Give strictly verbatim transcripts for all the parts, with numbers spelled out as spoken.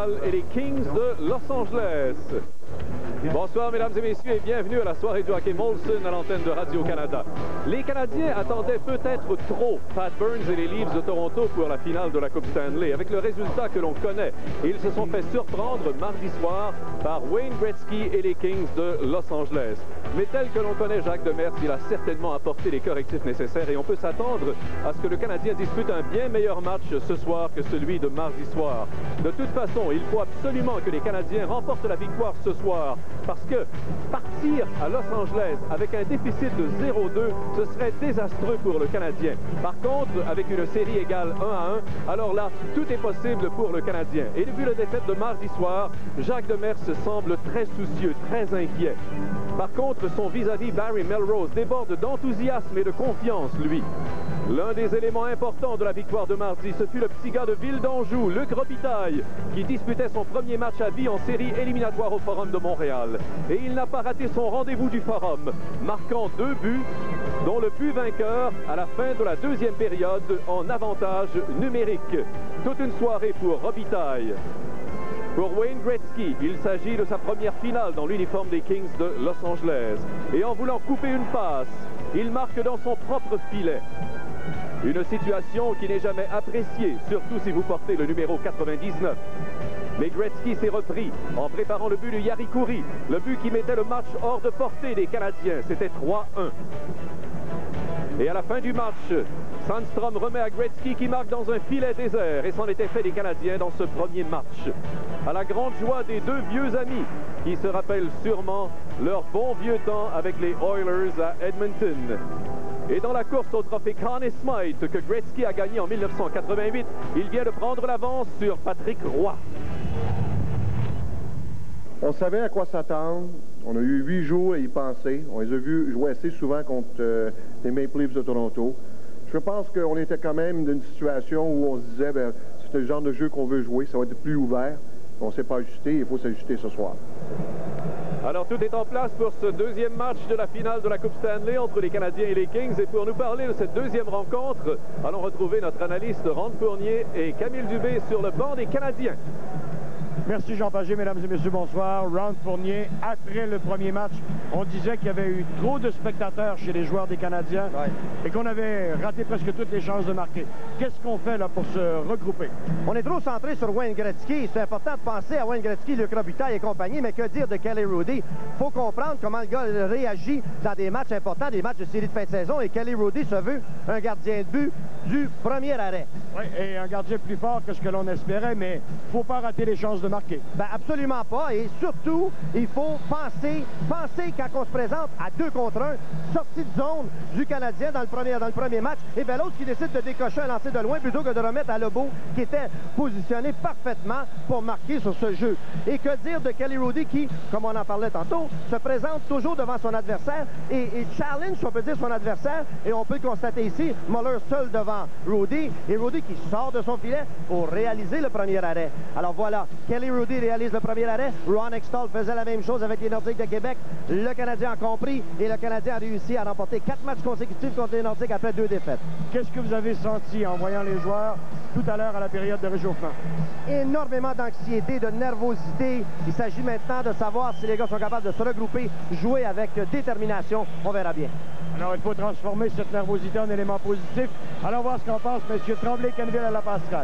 Montréal et les Kings de Los Angeles. Bonsoir mesdames et messieurs et bienvenue à la soirée du hockey Molson à l'antenne de Radio-Canada. Les Canadiens attendaient peut-être trop Pat Burns et les Leafs de Toronto pour la finale de la Coupe Stanley. Avec le résultat que l'on connaît, ils se sont fait surprendre mardi soir par Wayne Gretzky et les Kings de Los Angeles. Mais tel que l'on connaît Jacques Demers, il a certainement apporté les correctifs nécessaires et on peut s'attendre à ce que le Canadien dispute un bien meilleur match ce soir que celui de mardi soir. De toute façon, il faut absolument que les Canadiens remportent la victoire ce soir. Parce que partir à Los Angeles avec un déficit de zéro deux, ce serait désastreux pour le Canadien. Par contre, avec une série égale un à un, alors là, tout est possible pour le Canadien. Et depuis la défaite de mardi soir, Jacques Demers semble très soucieux, très inquiet. Par contre, son vis-à-vis Barry Melrose déborde d'enthousiasme et de confiance, lui. L'un des éléments importants de la victoire de mardi, ce fut le petit gars de Ville d'Anjou, Luc Robitaille, qui disputait son premier match à vie en série éliminatoire au Forum de Montréal. Et il n'a pas raté son rendez-vous du Forum, marquant deux buts, dont le but vainqueur à la fin de la deuxième période en avantage numérique. Toute une soirée pour Robitaille. Pour Wayne Gretzky, il s'agit de sa première finale dans l'uniforme des Kings de Los Angeles. Et en voulant couper une passe, il marque dans son propre filet. Une situation qui n'est jamais appréciée, surtout si vous portez le numéro quatre-vingt-dix-neuf. Mais Gretzky s'est repris en préparant le but de Jari Kurri, le but qui mettait le match hors de portée des Canadiens. C'était trois un. Et à la fin du match, Sandstrom remet à Gretzky qui marque dans un filet désert et c'en était fait des Canadiens dans ce premier match. À la grande joie des deux vieux amis qui se rappellent sûrement leur bon vieux temps avec les Oilers à Edmonton. Et dans la course au trophée Conn Smythe que Gretzky a gagné en mille neuf cent quatre-vingt-huit, il vient de prendre l'avance sur Patrick Roy. On savait à quoi s'attendre. On a eu huit jours à y penser. On les a vus jouer assez souvent contre euh, les Maple Leafs de Toronto. Je pense qu'on était quand même dans une situation où on se disait, ben, c'est le genre de jeu qu'on veut jouer, ça va être plus ouvert. On ne s'est pas ajusté, il faut s'ajuster ce soir. Alors tout est en place pour ce deuxième match de la finale de la Coupe Stanley entre les Canadiens et les Kings. Et pour nous parler de cette deuxième rencontre, allons retrouver notre analyste Ron Fournier et Camille Dubé sur le banc des Canadiens. Merci Jean Pagé, mesdames et messieurs, bonsoir. Ron Fournier, après le premier match, on disait qu'il y avait eu trop de spectateurs chez les joueurs des Canadiens ouais. et qu'on avait raté presque toutes les chances de marquer. Qu'est-ce qu'on fait là pour se regrouper? On est trop centré sur Wayne Gretzky. C'est important de penser à Wayne Gretzky, Luc Robitaille et compagnie, mais que dire de Kelly Hrudey? Il faut comprendre comment le gars réagit dans des matchs importants, des matchs de série de fin de saison, et Kelly Hrudey se veut un gardien de but du premier arrêt. Oui, et un gardien plus fort que ce que l'on espérait, mais il ne faut pas rater les chances de marquer. Ben absolument pas. Et surtout, il faut penser, penser quand on se présente à deux contre un, sortie de zone du Canadien dans le premier, dans le premier match, et bien l'autre qui décide de décocher un lancer de loin plutôt que de remettre à Lebeau, qui était positionné parfaitement pour marquer sur ce jeu. Et que dire de Kelly Hrudey qui, comme on en parlait tantôt, se présente toujours devant son adversaire et, et challenge, on peut dire, son adversaire. Et on peut le constater ici, Muller seul devant Hrudey, et Hrudey qui sort de son filet pour réaliser le premier arrêt. Alors voilà, Kelly Hrudey réalise le premier arrêt. Ron Hextall faisait la même chose avec les Nordiques de Québec. Le Canadien a compris et le Canadien a réussi à remporter quatre matchs consécutifs contre les Nordiques après deux défaites. Qu'est-ce que vous avez senti en voyant les joueurs tout à l'heure à la période de réchauffement? Énormément d'anxiété, de nervosité. Il s'agit maintenant de savoir si les gars sont capables de se regrouper, jouer avec détermination. On verra bien. Alors, il faut transformer cette nervosité en élément positif. Allons voir ce qu'en pense M. Tremblay-Quenneville à la Pascal.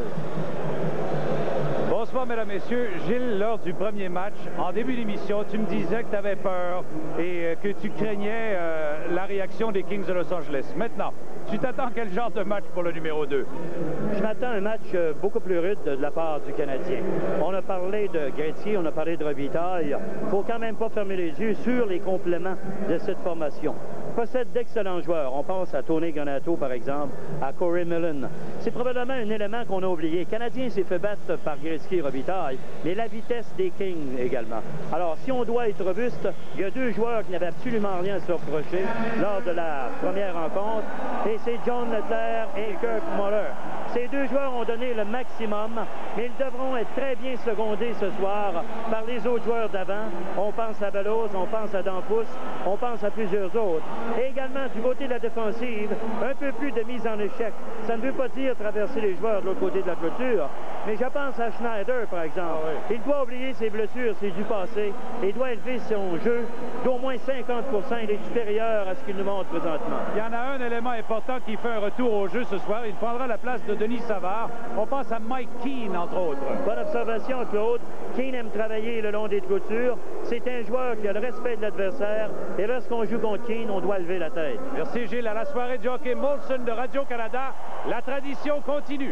Bonsoir, mesdames, messieurs. Gilles, lors du premier match, en début d'émission, tu me disais que tu avais peur et que tu craignais euh, la réaction des Kings de Los Angeles. Maintenant, tu t'attends quel genre de match pour le numéro deux? Je m'attends à un match euh, beaucoup plus rude de la part du Canadien. On a parlé de Gretzky, on a parlé de Robitaille. Il ne faut quand même pas fermer les yeux sur les compléments de cette formation. Possède d'excellents joueurs. On pense à Tony Donato, par exemple, à Corey Millen. C'est probablement un élément qu'on a oublié. Le Canadien s'est fait battre par Gretzky et Robitaille, mais la vitesse des Kings également. Alors, si on doit être robuste, il y a deux joueurs qui n'avaient absolument rien à se reprocher lors de la première rencontre, et c'est John Leclerc et Kirk Muller. Ces deux joueurs ont donné le maximum, mais ils devront être très bien secondés ce soir par les autres joueurs d'avant. On pense à Bellows, on pense à Dampus, on pense à plusieurs autres. Et également, du côté de la défensive, un peu plus de mise en échec. Ça ne veut pas dire traverser les joueurs de l'autre côté de la clôture, mais je pense à Schneider, par exemple. Ah oui. Il doit oublier ses blessures, c'est du passé, et doit élever son jeu d'au moins cinquante pour cent. Il est supérieur à ce qu'il nous montre présentement. Il y en a un élément important qui fait un retour au jeu ce soir. Il prendra la place de Denis Savard. On pense à Mike Keane, entre autres. Bonne observation, Claude. Keane aime travailler le long des clôtures. C'est un joueur qui a le respect de l'adversaire. Et lorsqu'on joue contre Keane, on doit lever la tête. Merci Gilles. À la soirée du hockey Molson de Radio-Canada, la tradition continue.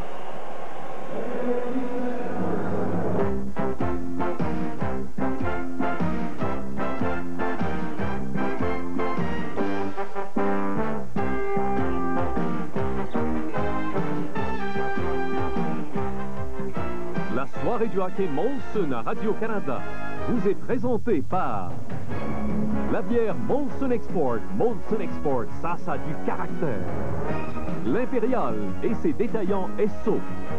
La soirée du hockey Molson à Radio-Canada vous est présentée par la bière Molson Export. Molson Export, ça, ça a du caractère. L'Impérial et ses détaillants Esso.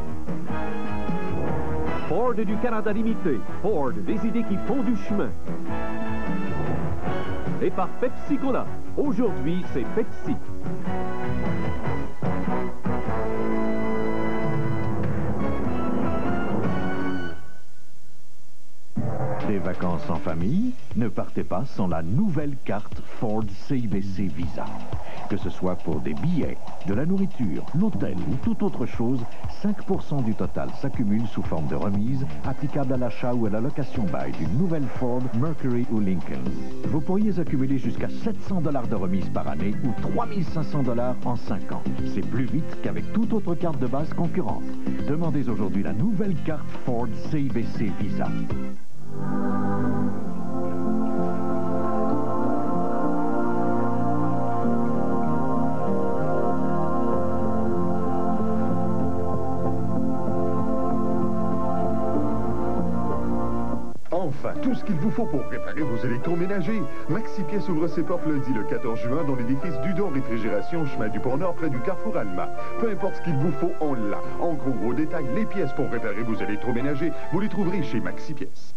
Ford du Canada Limité. Ford, des idées qui font du chemin. Et par Pepsi Cola. Aujourd'hui, c'est Pepsi. Des vacances en famille? Ne partez pas sans la nouvelle carte Ford C I B C Visa. Que ce soit pour des billets, de la nourriture, l'hôtel ou toute autre chose, cinq pour cent du total s'accumule sous forme de remise applicable à l'achat ou à la location bail d'une nouvelle Ford, Mercury ou Lincoln. Vous pourriez accumuler jusqu'à sept cents dollars de remise par année ou trois mille cinq cents dollars en cinq ans. C'est plus vite qu'avec toute autre carte de base concurrente. Demandez aujourd'hui la nouvelle carte Ford C I B C Visa. Enfin, tout ce qu'il vous faut pour réparer vos électroménagers. Maxi Pièces ouvre ses portes lundi le quatorze juin dans l'édifice Dudon Réfrigération, chemin du Pont-Nord, près du Carrefour Alma. Peu importe ce qu'il vous faut, on l'a. En gros, gros détail, les pièces pour réparer vos électroménagers, vous les trouverez chez Maxi Pièces.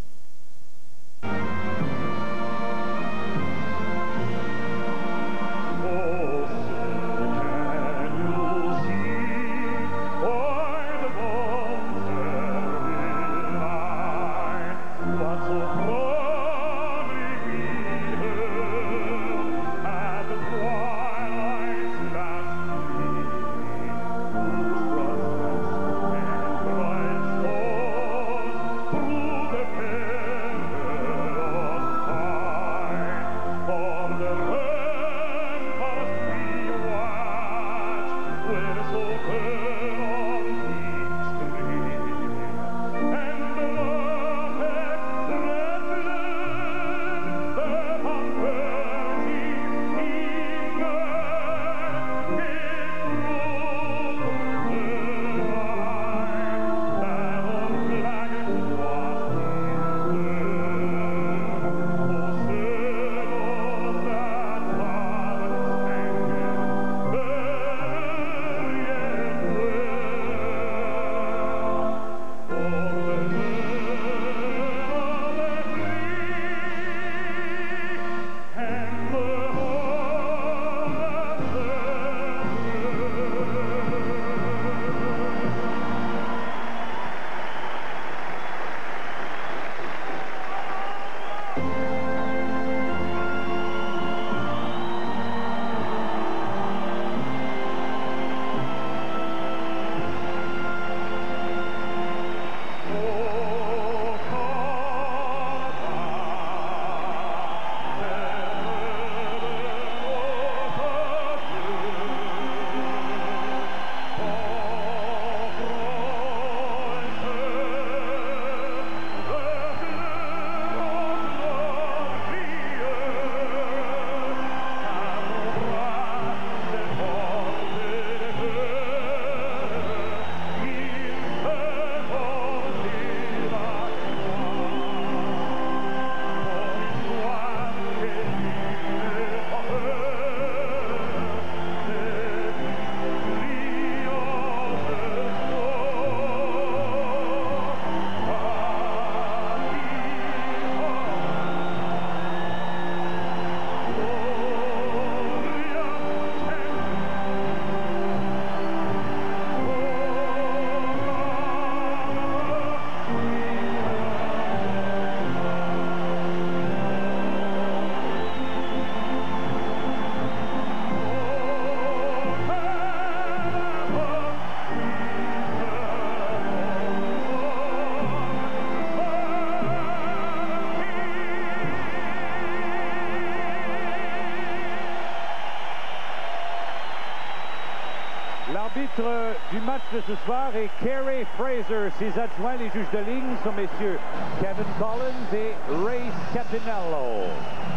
du match de ce soir est Kerry Fraser. Ses adjoints, les juges de ligne, sont messieurs Kevin Collins et Ray Catinello.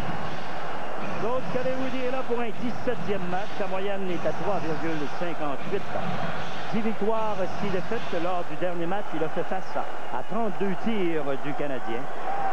Claude Calais-Woody est là pour un dix-septième match. Sa moyenne est à trois virgule cinquante-huit. dix victoires, six défaites. Lors du dernier match, il a fait face à trente-deux tirs du Canadien.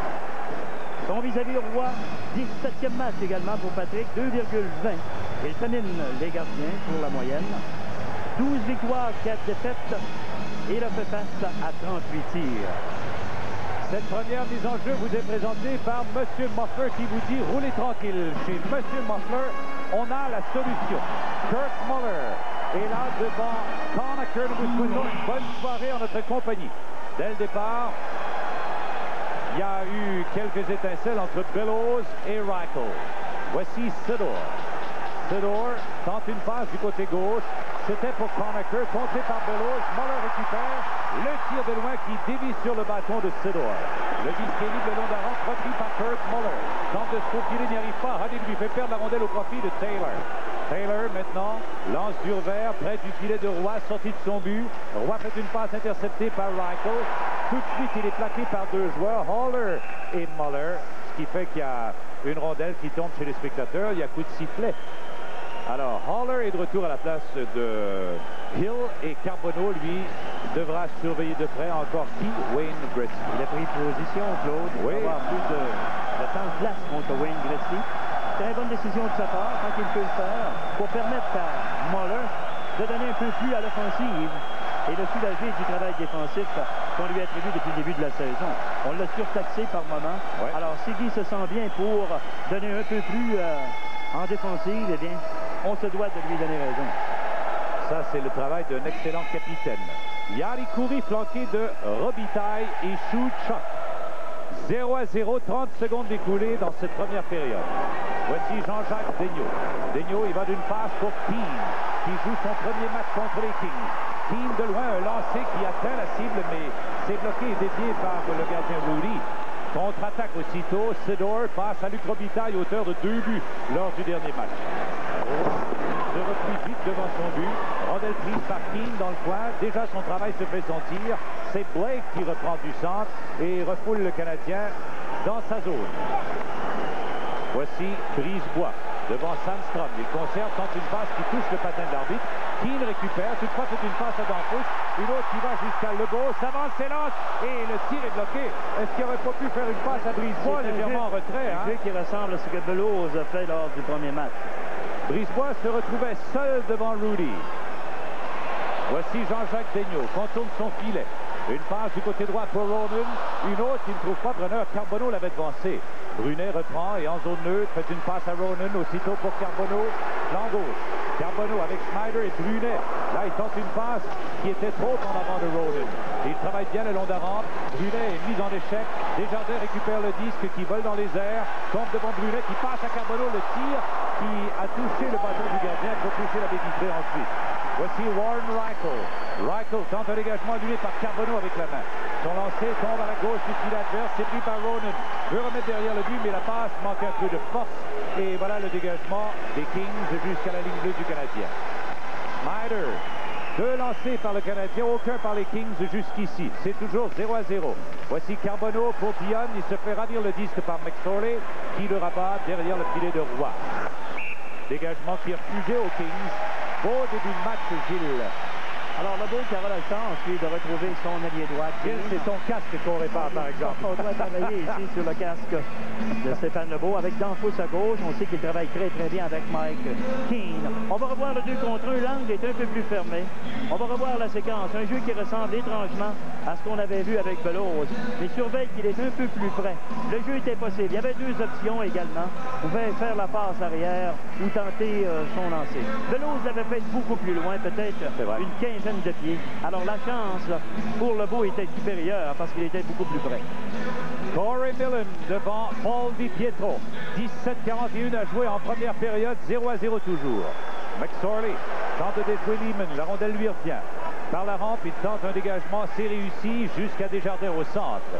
Son vis-à-vis roi, dix-septième match également pour Patrick, deux virgule vingt. Il termine les gardiens pour la moyenne. douze victoires, quatre défaites. Et il a fait face à trente-huit tirs. Cette première mise en jeu vous est présentée par M. Muffler qui vous dit roulez tranquille. Chez M. Muffler, on a la solution. Kurt Muller est là devant Conacher. Nous vous souhaitons une bonne soirée en notre compagnie. Dès le départ, il y a eu quelques étincelles entre Bellows et Reichel. Voici Sidor. Sidor tente une passe du côté gauche. C'était pour Conacher, contré par Bellows. Muller récupère le tir de loin qui dévie sur le bâton de Sidor. Le disque est libre le long de la rampe, repris par Kurt Muller. Tente de se faufiler, n'y arrive pas. Huddy lui fait perdre la rondelle au profit de Taylor. Taylor maintenant lance du revers près du filet de Roy, sorti de son but. Roy fait une passe interceptée par Reichel. Tout de suite, il est plaqué par deux joueurs, Haller et Muller, ce qui fait qu'il y a une rondelle qui tombe chez les spectateurs. Il y a coup de sifflet. Alors, Haller est de retour à la place de Hill et Carbonneau, lui, devra surveiller de près encore qui? Wayne Gretzky. Il a pris position, Claude. Il oui. va avoir plus de, de temps de place contre Wayne Gretzky. Très bonne décision de sa part, tant qu'il peut le faire, pour permettre à Muller de donner un peu plus à l'offensive et de soulager du travail défensif qu'on lui attribue depuis le début de la saison. On l'a surtaxé par moment. Ouais. Alors, si Guy se sent bien pour donner un peu plus euh, en défensive, eh bien, on se doit de lui donner raison. Ça, c'est le travail d'un excellent capitaine. Jari Kurri flanqué de Robitaille et Chouchak. zéro à zéro, trente secondes écoulées dans cette première période. Voici Jean-Jacques Daigneault. Daigneault, il va d'une passe pour Keane, qui joue son premier match contre les Kings. Keane, de loin, un lancer qui atteint la cible, mais c'est bloqué et dévié par le gardien Rudy. Contre-attaque aussitôt, Sidor passe à Luc Robitaille, auteur de deux buts lors du dernier match. Se replie vite devant son but. Rondelle prise par Keane dans le coin. Déjà, son travail se fait sentir. C'est Blake qui reprend du centre et refoule le Canadien dans sa zone. Voici Brisebois devant Sandstrom. Il conserve, tente une passe qui touche le patin de l'arbitre. Keane récupère. Toutefois, c'est une passe à Danfous. Une autre qui va jusqu'à Legault. S'avance, s'élance et le tir est bloqué. Est-ce qu'il n'aurait pas pu faire une passe à Brisebois légèrement en retrait? Un hein? jeu qui ressemble à ce que Bellows a fait lors du premier match. Brisebois se retrouvait seul devant Rudy. Voici Jean-Jacques Daigneault, contourne son filet. Une passe du côté droit pour Ronan. Une autre qui ne trouve pas Brenner. Carbonneau l'avait devancé. Brunet reprend et en zone neutre fait une passe à Ronan. Aussitôt pour Carbonneau. Flanc gauche. Carbonneau avec Schneider et Brunet. Là, il tente une passe qui était trop en avant de Ronan. Il travaille bien le long de la rampe. Brunet est mis en échec. Desjardins récupère le disque qui vole dans les airs. Tombe devant Brunet qui passe à Carbonneau. Le tir qui a touché le bâton du gardien pour toucher la baie vitrée ensuite. Voici Warren Reichel. Reichel tente un dégagement annulé par Carbonneau avec la main. Son lancer tombe à la gauche du filet adverse. C'est pris par Ronan. Veut remettre derrière le but, mais la passe manque un peu de force. Et voilà le dégagement des Kings jusqu'à la ligne bleue du Canadien. Schneider. Deux lancés par le Canadien, aucun par les Kings jusqu'ici. C'est toujours zéro à zéro. Voici Carbonneau pour Dionne. Il se fait ravir le disque par McSorley, qui le rabat derrière le filet de Roy. Dégagement qui est refusé aux Kings. Beau début de match, Gilles. Alors, le beau qui aura la chance, lui, de retrouver son allié droit. Gilles, c'est ton casque qu'on répare, par exemple. On doit travailler ici sur le casque de Stéphane Lebeau. Avec Danfous à gauche, on sait qu'il travaille très, très bien avec Mike Keane. On va revoir le deux contre un. L'angle est un peu plus fermé. On va revoir la séquence. Un jeu qui ressemble étrangement à ce qu'on avait vu avec Bellows. Mais surveille qu'il est un peu plus près. Le jeu était possible. Il y avait deux options également. On pouvait faire la passe arrière ou tenter euh, son lancer. Bellows l'avait fait beaucoup plus loin, peut-être une quinzaine de pieds. Alors la chance pour Lebeau était supérieure parce qu'il était beaucoup plus près. Corey Millen devant Paul Di Pietro. dix-sept quarante et un à jouer en première période, zéro à zéro toujours. McSorley tente de détruire Lehman, la rondelle lui revient. Par la rampe, il tente un dégagement, c'est réussi jusqu'à Desjardins au centre.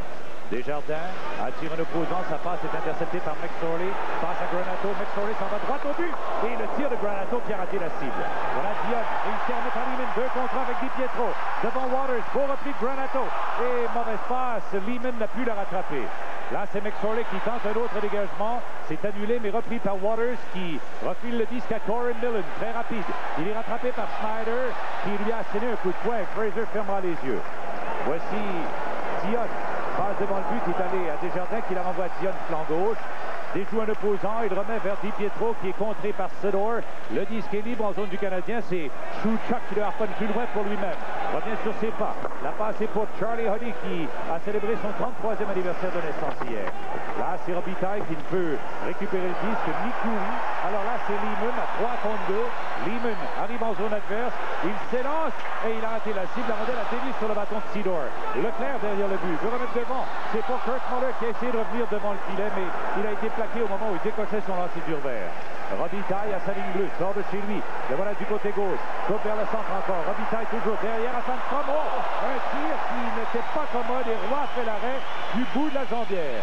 Desjardins attire un opposant, sa passe est interceptée par McSorley, passe à Granato, McSorley s'en va droit au but, et le tir de Granato qui a raté la cible. Voilà Dion, réussit à mettre à Lehman, deux contre un avec Di Pietro, devant Waters, beau repli de Granato, et mauvaise passe, Lehman n'a pu la rattraper. Là, c'est McSorley qui tente un autre dégagement, c'est annulé, mais repris par Waters qui refile le disque à Corin Millen, très rapide. Il est rattrapé par Schneider, qui lui a asséné un coup de poing, Fraser fermera les yeux. Voici Dion. Passe devant le but, il est allé à Desjardins qui la renvoie à Dion, flanc gauche. Déjoue un opposant, il remet vers Di Pietro qui est contré par Sedor. Le disque est libre en zone du Canadien, c'est Chouchak qui le harponne plus loin pour lui-même. Revient sur ses pas. La passe est pour Charlie Huddy qui a célébré son trente-troisième anniversaire de naissance hier. Là, c'est Robitaille qui ne peut récupérer le disque, ni Coury. Alors là, c'est Lehman à trois contre deux. Lehman arrive en zone adverse, il s'élance et il a raté la cible. La rondelle a dévié sur le bâton de Sedor. Leclerc derrière le but, veut remettre devant. C'est pour Kirk Muller qui a essayé de revenir devant le filet, mais il a été plaqué au moment où il décochait son lancer dur vert. Robitaille à sa ligne bleue, sort de chez lui. Le voilà du côté gauche, coupe vers le centre encore. Robitaille toujours derrière à Sandstrom. Oh, un tir qui n'était pas commode et Roy fait l'arrêt du bout de la jambière.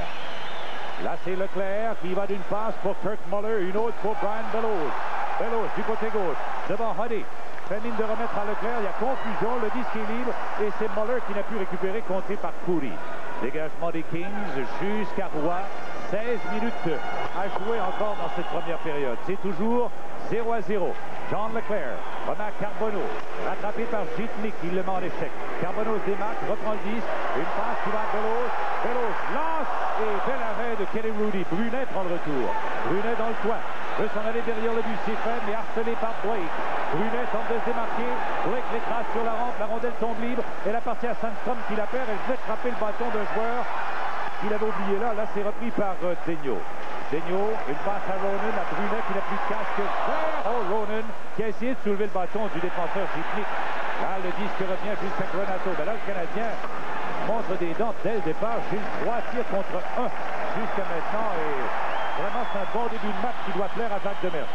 Là, c'est Leclerc qui va d'une passe pour Kirk Muller, une autre pour Brian Bellows. Bellows du côté gauche, devant Huddy. Fait mine de remettre à Leclerc, il y a confusion, le disque est libre et c'est Muller qui n'a pu récupérer, contré par Coury. Dégagement des Kings jusqu'à Roy. seize minutes à jouer encore dans cette première période. C'est toujours zéro à zéro. John Leclerc remet à Carbonneau, rattrapé par Gitnik, il le met en échec. Carbonneau se démarque, reprend le disque, une passe qui va à Bellows. Bellows lance et bel arrêt de Kelly Rudy. Brunet prend le retour. Brunet dans le coin, veut s'en aller derrière le but, c'est fait, mais harcelé par Blake. Brunet tente de se démarquer, Blake l'écrase sur la rampe, la rondelle tombe libre, et la partie à Sandstrom qui la perd, elle venait de frapper le bâton d'un joueur qu'il avait oublié là, là c'est repris par euh, Daigneault. Daigneault, une passe à Ronan, à Brunet qui n'a plus de casque vert. Oh, Ronan qui a essayé de soulever le bâton du défenseur Gitnik. Là, le disque revient jusqu'à Granato. Ben là, le Canadien montre des dents dès le départ. Gilles, trois tirs contre un jusqu'à maintenant. Et vraiment, c'est un bon début de match qui doit plaire à Jacques Demers.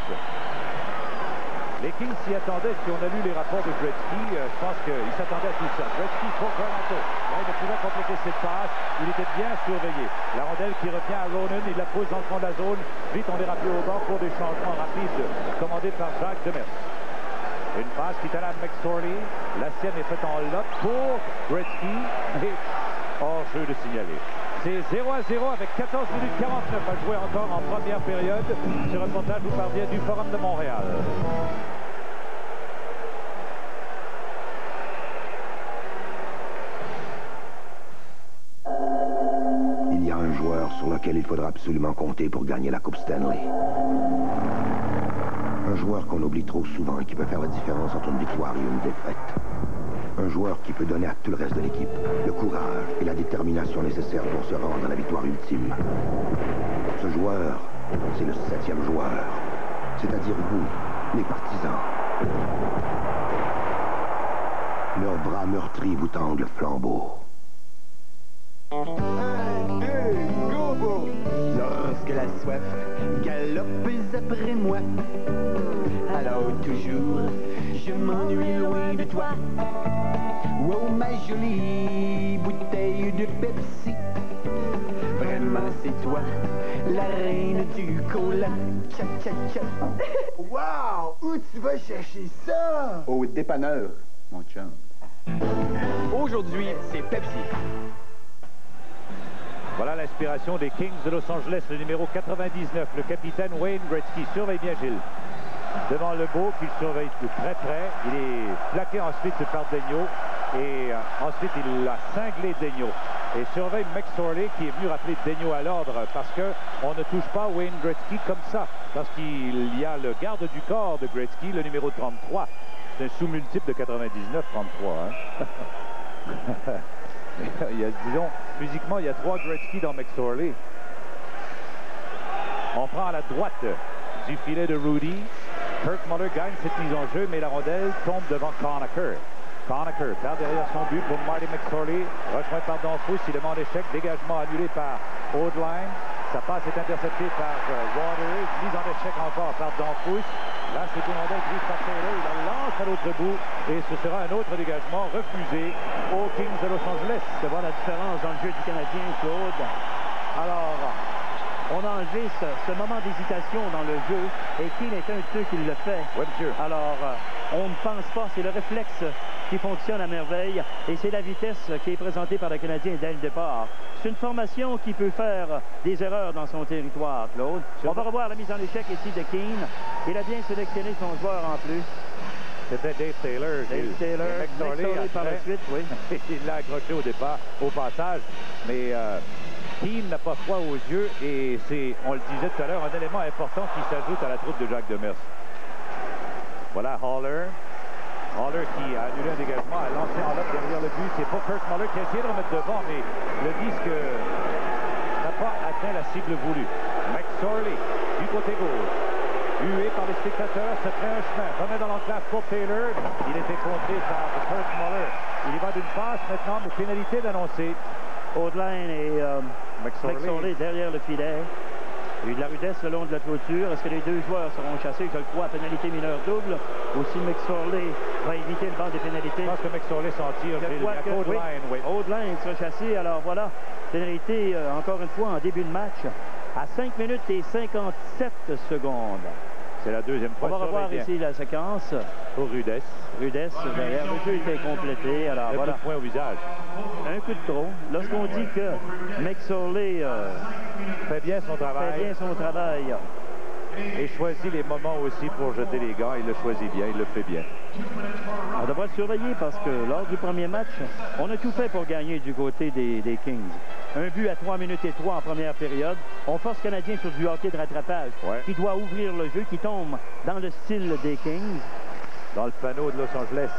Les Kings s'y attendaient. Si on a lu les rapports de Gretzky, euh, je pense qu'ils s'attendaient à tout ça. Gretzky pour Granato. Là, il ne pouvait compléter cette passe. Il était bien surveillé. La rondelle qui revient à Ronan. Il la pose dans le fond de la zone. Vite, on est rappelé au bord pour des changements rapides commandés par Jacques Demers. Une passe qui est à la McSorley. La sienne est faite en lot pour Gretzky. Et hors jeu de signaler. C'est zéro à zéro avec quatorze minutes quarante-neuf à jouer encore en première période. Ce reportage vous parvient du Forum de Montréal. Il y a un joueur sur lequel il faudra absolument compter pour gagner la Coupe Stanley. Un joueur qu'on oublie trop souvent et qui peut faire la différence entre une victoire et une défaite. Un joueur qui peut donner à tout le reste de l'équipe le courage et la détermination nécessaires pour se rendre à la victoire ultime. Ce joueur, c'est le septième joueur, c'est-à-dire vous, les partisans. Leurs bras meurtris vous tendent le flambeau. Un, deux, go, go! Lorsque la soif galope après moi, alors toujours je m'ennuie loin de toi. Oh, ma jolie bouteille de Pepsi, vraiment c'est toi, la reine du cola. Tcha, tcha, tcha. Wow! Où tu vas chercher ça? Au dépanneur, mon chum. Aujourd'hui, c'est Pepsi. Voilà l'inspiration des Kings de Los Angeles, le numéro quatre-vingt-dix-neuf, le capitaine Wayne Gretzky. Surveille bien Gilles. Devant le beau qu'il surveille de très près. Il est plaqué ensuite par Daigneault. Et euh, ensuite, il a cinglé Daigneault. Et surveille McSorley qui est venu rappeler Daigneault à l'ordre parce qu'on ne touche pas Wayne Gretzky comme ça. Parce qu'il y a le garde du corps de Gretzky, le numéro trente-trois. C'est un sous-multiple de quatre-vingt-dix-neuf trente-trois. Hein? il y a, disons, physiquement, il y a trois Gretzky dans McSorley. On prend à la droite du filet de Rudy. Kirk Muller gagne cette mise en jeu, mais la rondelle tombe devant Conacher. Conacher perd derrière son but pour Marty McSorley. Rejoint par Danfous, il demande échec. Dégagement annulé par Odeline. Sa passe est interceptée par euh, Waters, mise en échec encore par Danfous. Là, c'est une rondelle prise par Taylor. Il la lance à l'autre bout et ce sera un autre dégagement refusé aux Kings de Los Angeles. Tu vois la différence dans le jeu du Canadien, Claude. Alors, on a enlevé ce, ce moment d'hésitation dans le jeu et Keane est un de ceux qui le fait. Oui, monsieur. Alors, euh, on ne pense pas, c'est le réflexe qui fonctionne à merveille et c'est la vitesse qui est présentée par le Canadien dès le départ. C'est une formation qui peut faire des erreurs dans son territoire, Claude. On va revoir la mise en échec ici de Keane. Il a bien sélectionné son joueur en plus. C'était Dave Taylor. Dave il, Taylor, McSorley par la suite, oui. Il l'a accroché au départ, au passage, mais euh, Keane n'a pas froid aux yeux et c'est, on le disait tout à l'heure, un élément important qui s'ajoute à la troupe de Jacques Demers. Voilà Haller. Haller qui a annulé un dégagement, a lancé en lobe derrière le but. C'est pas Kurt Muller qui a essayé de remettre devant, mais le disque n'a pas atteint la cible voulue. McSorley du côté gauche. Hué par les spectateurs, se fait un chemin. Remet dans l'enclave pour Taylor. Il était contré par Kurt Muller. Il y va d'une passe maintenant, mais pénalité d'annoncer. Audelaine et euh, McSorley. McSorley derrière le filet. Il y a eu de la rudesse le long de la clôture. Est-ce que les deux joueurs seront chassés? Je le crois, pénalité mineure double. Aussi, McSorley va éviter le banc des pénalités. Je pense que McSorley s'en tire. Je crois que Audelaine, oui. Audelaine sera chassé. Alors voilà, pénalité, euh, encore une fois, en début de match, à cinq minutes et cinquante-sept secondes. C'est la deuxième fois. On va revoir ici la séquence. Pour Rudess. Rudess, derrière. Le jeu était complété. Alors un voilà. coup de poing au visage. Un coup de trop. Lorsqu'on dit que McSorley euh, fait bien son travail. Fait bien son travail. Et choisit les moments aussi pour jeter les gants. Il le choisit bien, il le fait bien. On devra le surveiller parce que lors du premier match, on a tout fait pour gagner du côté des, des Kings. Un but à trois minutes et trois en première période. On force le Canadien sur du hockey de rattrapage ouais. qui doit ouvrir le jeu, qui tombe dans le style des Kings. Dans le panneau de Los Angeles.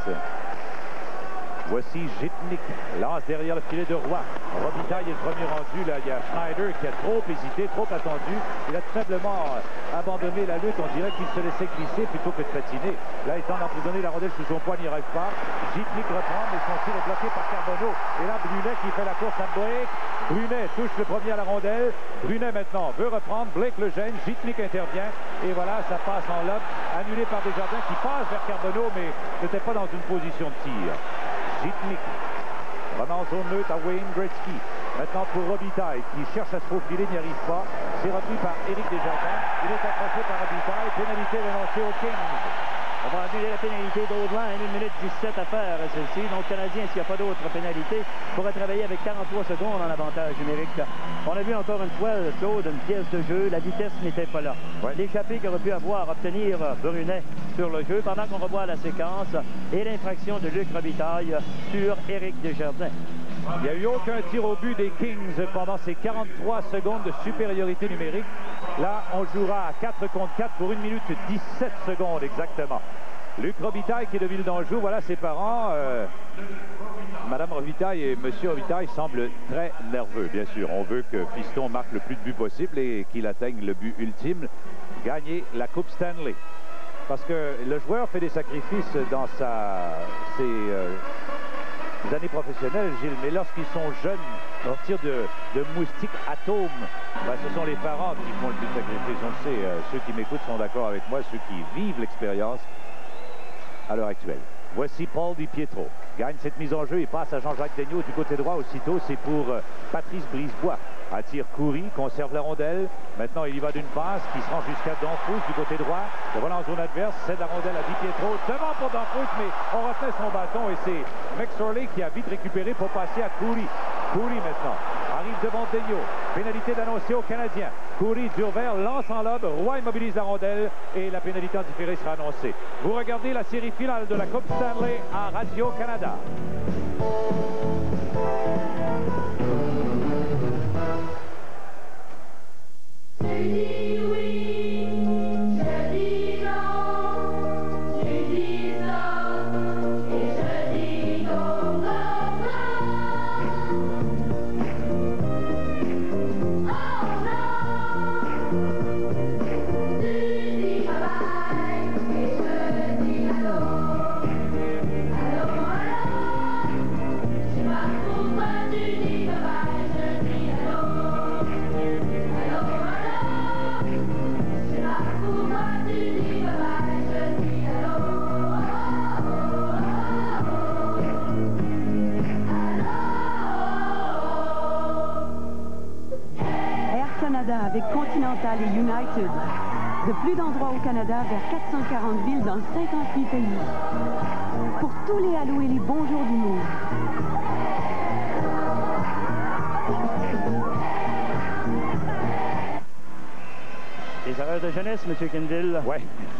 Voici Gitnik, lance derrière le filet de Roy. Robitaille est le premier rendu. Là, il y a Schneider qui a trop hésité, trop attendu. Il a tout simplement abandonné la lutte. On dirait qu'il se laissait glisser plutôt que de patiner. Là, il tente d'emprisonner la rondelle sous son poing, il n'y arrive pas. Gitnik reprend, mais son tir est bloqué par Carbonneau. Et là, Brunet qui fait la course à Blake. Brunet touche le premier à la rondelle. Brunet maintenant veut reprendre. Blake le gêne. Gitnik intervient. Et voilà, ça passe en lobe. Annulé par Desjardins qui passe vers Carbonneau, mais n'était pas dans une position de tir. Gitnik remet en zone neutre à Wayne Gretzky. Maintenant pour Robitaille qui cherche à se faufiler, n'y arrive pas. C'est repris par Éric Desjardins. Il est accroché par Robitaille. Pénalité dénoncée aux Kings. On va annuler la pénalité d'Audelaine. une minute dix-sept à faire à celle-ci. Donc, Canadien, s'il n'y a pas d'autres pénalités, pourrait travailler avec quarante-trois secondes en avantage numérique. On a vu encore une fois, Claude, une pièce de jeu. La vitesse n'était pas là. Ouais. L'échappée qu'aurait pu avoir, obtenir Brunet sur le jeu, pendant qu'on revoit la séquence, et l'infraction de Luc Robitaille sur Éric Desjardins. Il n'y a eu aucun tir au but des Kings pendant ces quarante-trois secondes de supériorité numérique. Là, on jouera à quatre contre quatre pour une minute dix-sept secondes exactement. Luc Robitaille qui est de Ville-d'Anjou, voilà ses parents. Euh, Madame Robitaille et Monsieur Robitaille semblent très nerveux, bien sûr. On veut que Fiston marque le plus de buts possible et qu'il atteigne le but ultime, gagner la Coupe Stanley. Parce que le joueur fait des sacrifices dans sa, ses... Euh, Les années professionnelles, Gilles, mais lorsqu'ils sont jeunes, sortir de, de moustiques atomes, ben, ce sont les parents qui font le plus de sacrifices. On le sait, euh, ceux qui m'écoutent sont d'accord avec moi, ceux qui vivent l'expérience à l'heure actuelle. Voici Paul Di Pietro, gagne cette mise en jeu et passe à Jean-Jacques Daigneault du côté droit. Aussitôt, c'est pour euh, Patrice Brisebois. Attire Coury, conserve la rondelle. Maintenant, il y va d'une passe qui se rend jusqu'à Danfous du côté droit. Et voilà en zone adverse, c'est la rondelle à Di Pietro. Devant pour Danfous, mais on retenait son bâton et c'est McSorley qui a vite récupéré pour passer à Coury. Coury maintenant arrive devant Daigneault. Pénalité d'annoncer aux Canadiens. Coury, Durvert lance en lobe. Roy immobilise la rondelle et la pénalité en différé sera annoncée. Vous regardez la série finale de la Coupe Stanley à Radio-Canada. Bye. Canada avec Continental et United. De plus d'endroits au Canada, vers quatre cent quarante villes dans cinquante-huit pays. Pour tous les halos et les bons jours du monde. Les erreurs de jeunesse, M. Kendall. Oui.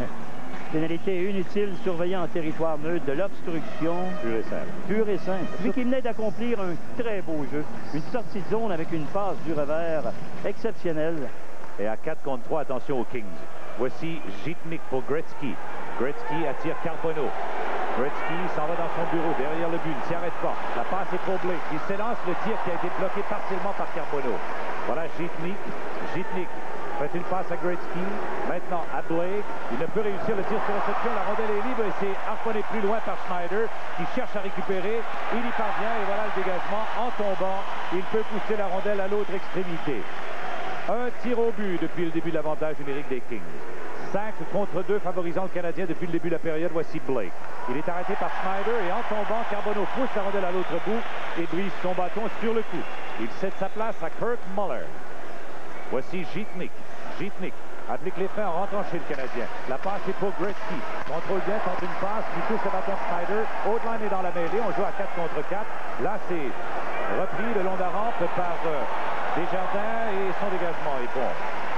Pénalité inutile, surveillant en territoire neutre, de l'obstruction. Pure et simple. Pure et simple. Lui qui venait d'accomplir un très beau jeu. Une sortie de zone avec une passe du revers exceptionnelle. Et à quatre contre trois, attention aux Kings. Voici Žitnik pour Gretzky. Gretzky attire Carbonneau. Gretzky s'en va dans son bureau, derrière le but, il ne s'y arrête pas. La passe est troublée. Il s'élance le tir qui a été bloqué partiellement par Carbonneau. Voilà Žitnik. Žitnik fait une passe à Gretzky. Maintenant à Blake. Il ne peut réussir le tir sur réception. La rondelle est libre et c'est harponné plus loin par Schneider qui cherche à récupérer. Il y parvient et voilà le dégagement. En tombant, il peut pousser la rondelle à l'autre extrémité. Un tir au but depuis le début de l'avantage numérique des Kings. cinq contre deux favorisant le Canadien depuis le début de la période. Voici Blake. Il est arrêté par Schneider et en tombant, Carbonneau pousse la rondelle à l'autre bout et brise son bâton sur le coup. Il cède sa place à Kirk Muller. Voici Žitnik. Žitnik applique les freins en rentrant chez le Canadien. La passe est pour Gretzky. Contrôle bien, tente une passe, qui touche le bâton Schneider. Oldline est dans la mêlée. On joue à quatre contre quatre. Là, c'est repris le long de la rampe par euh, Desjardins et son dégagement est bon.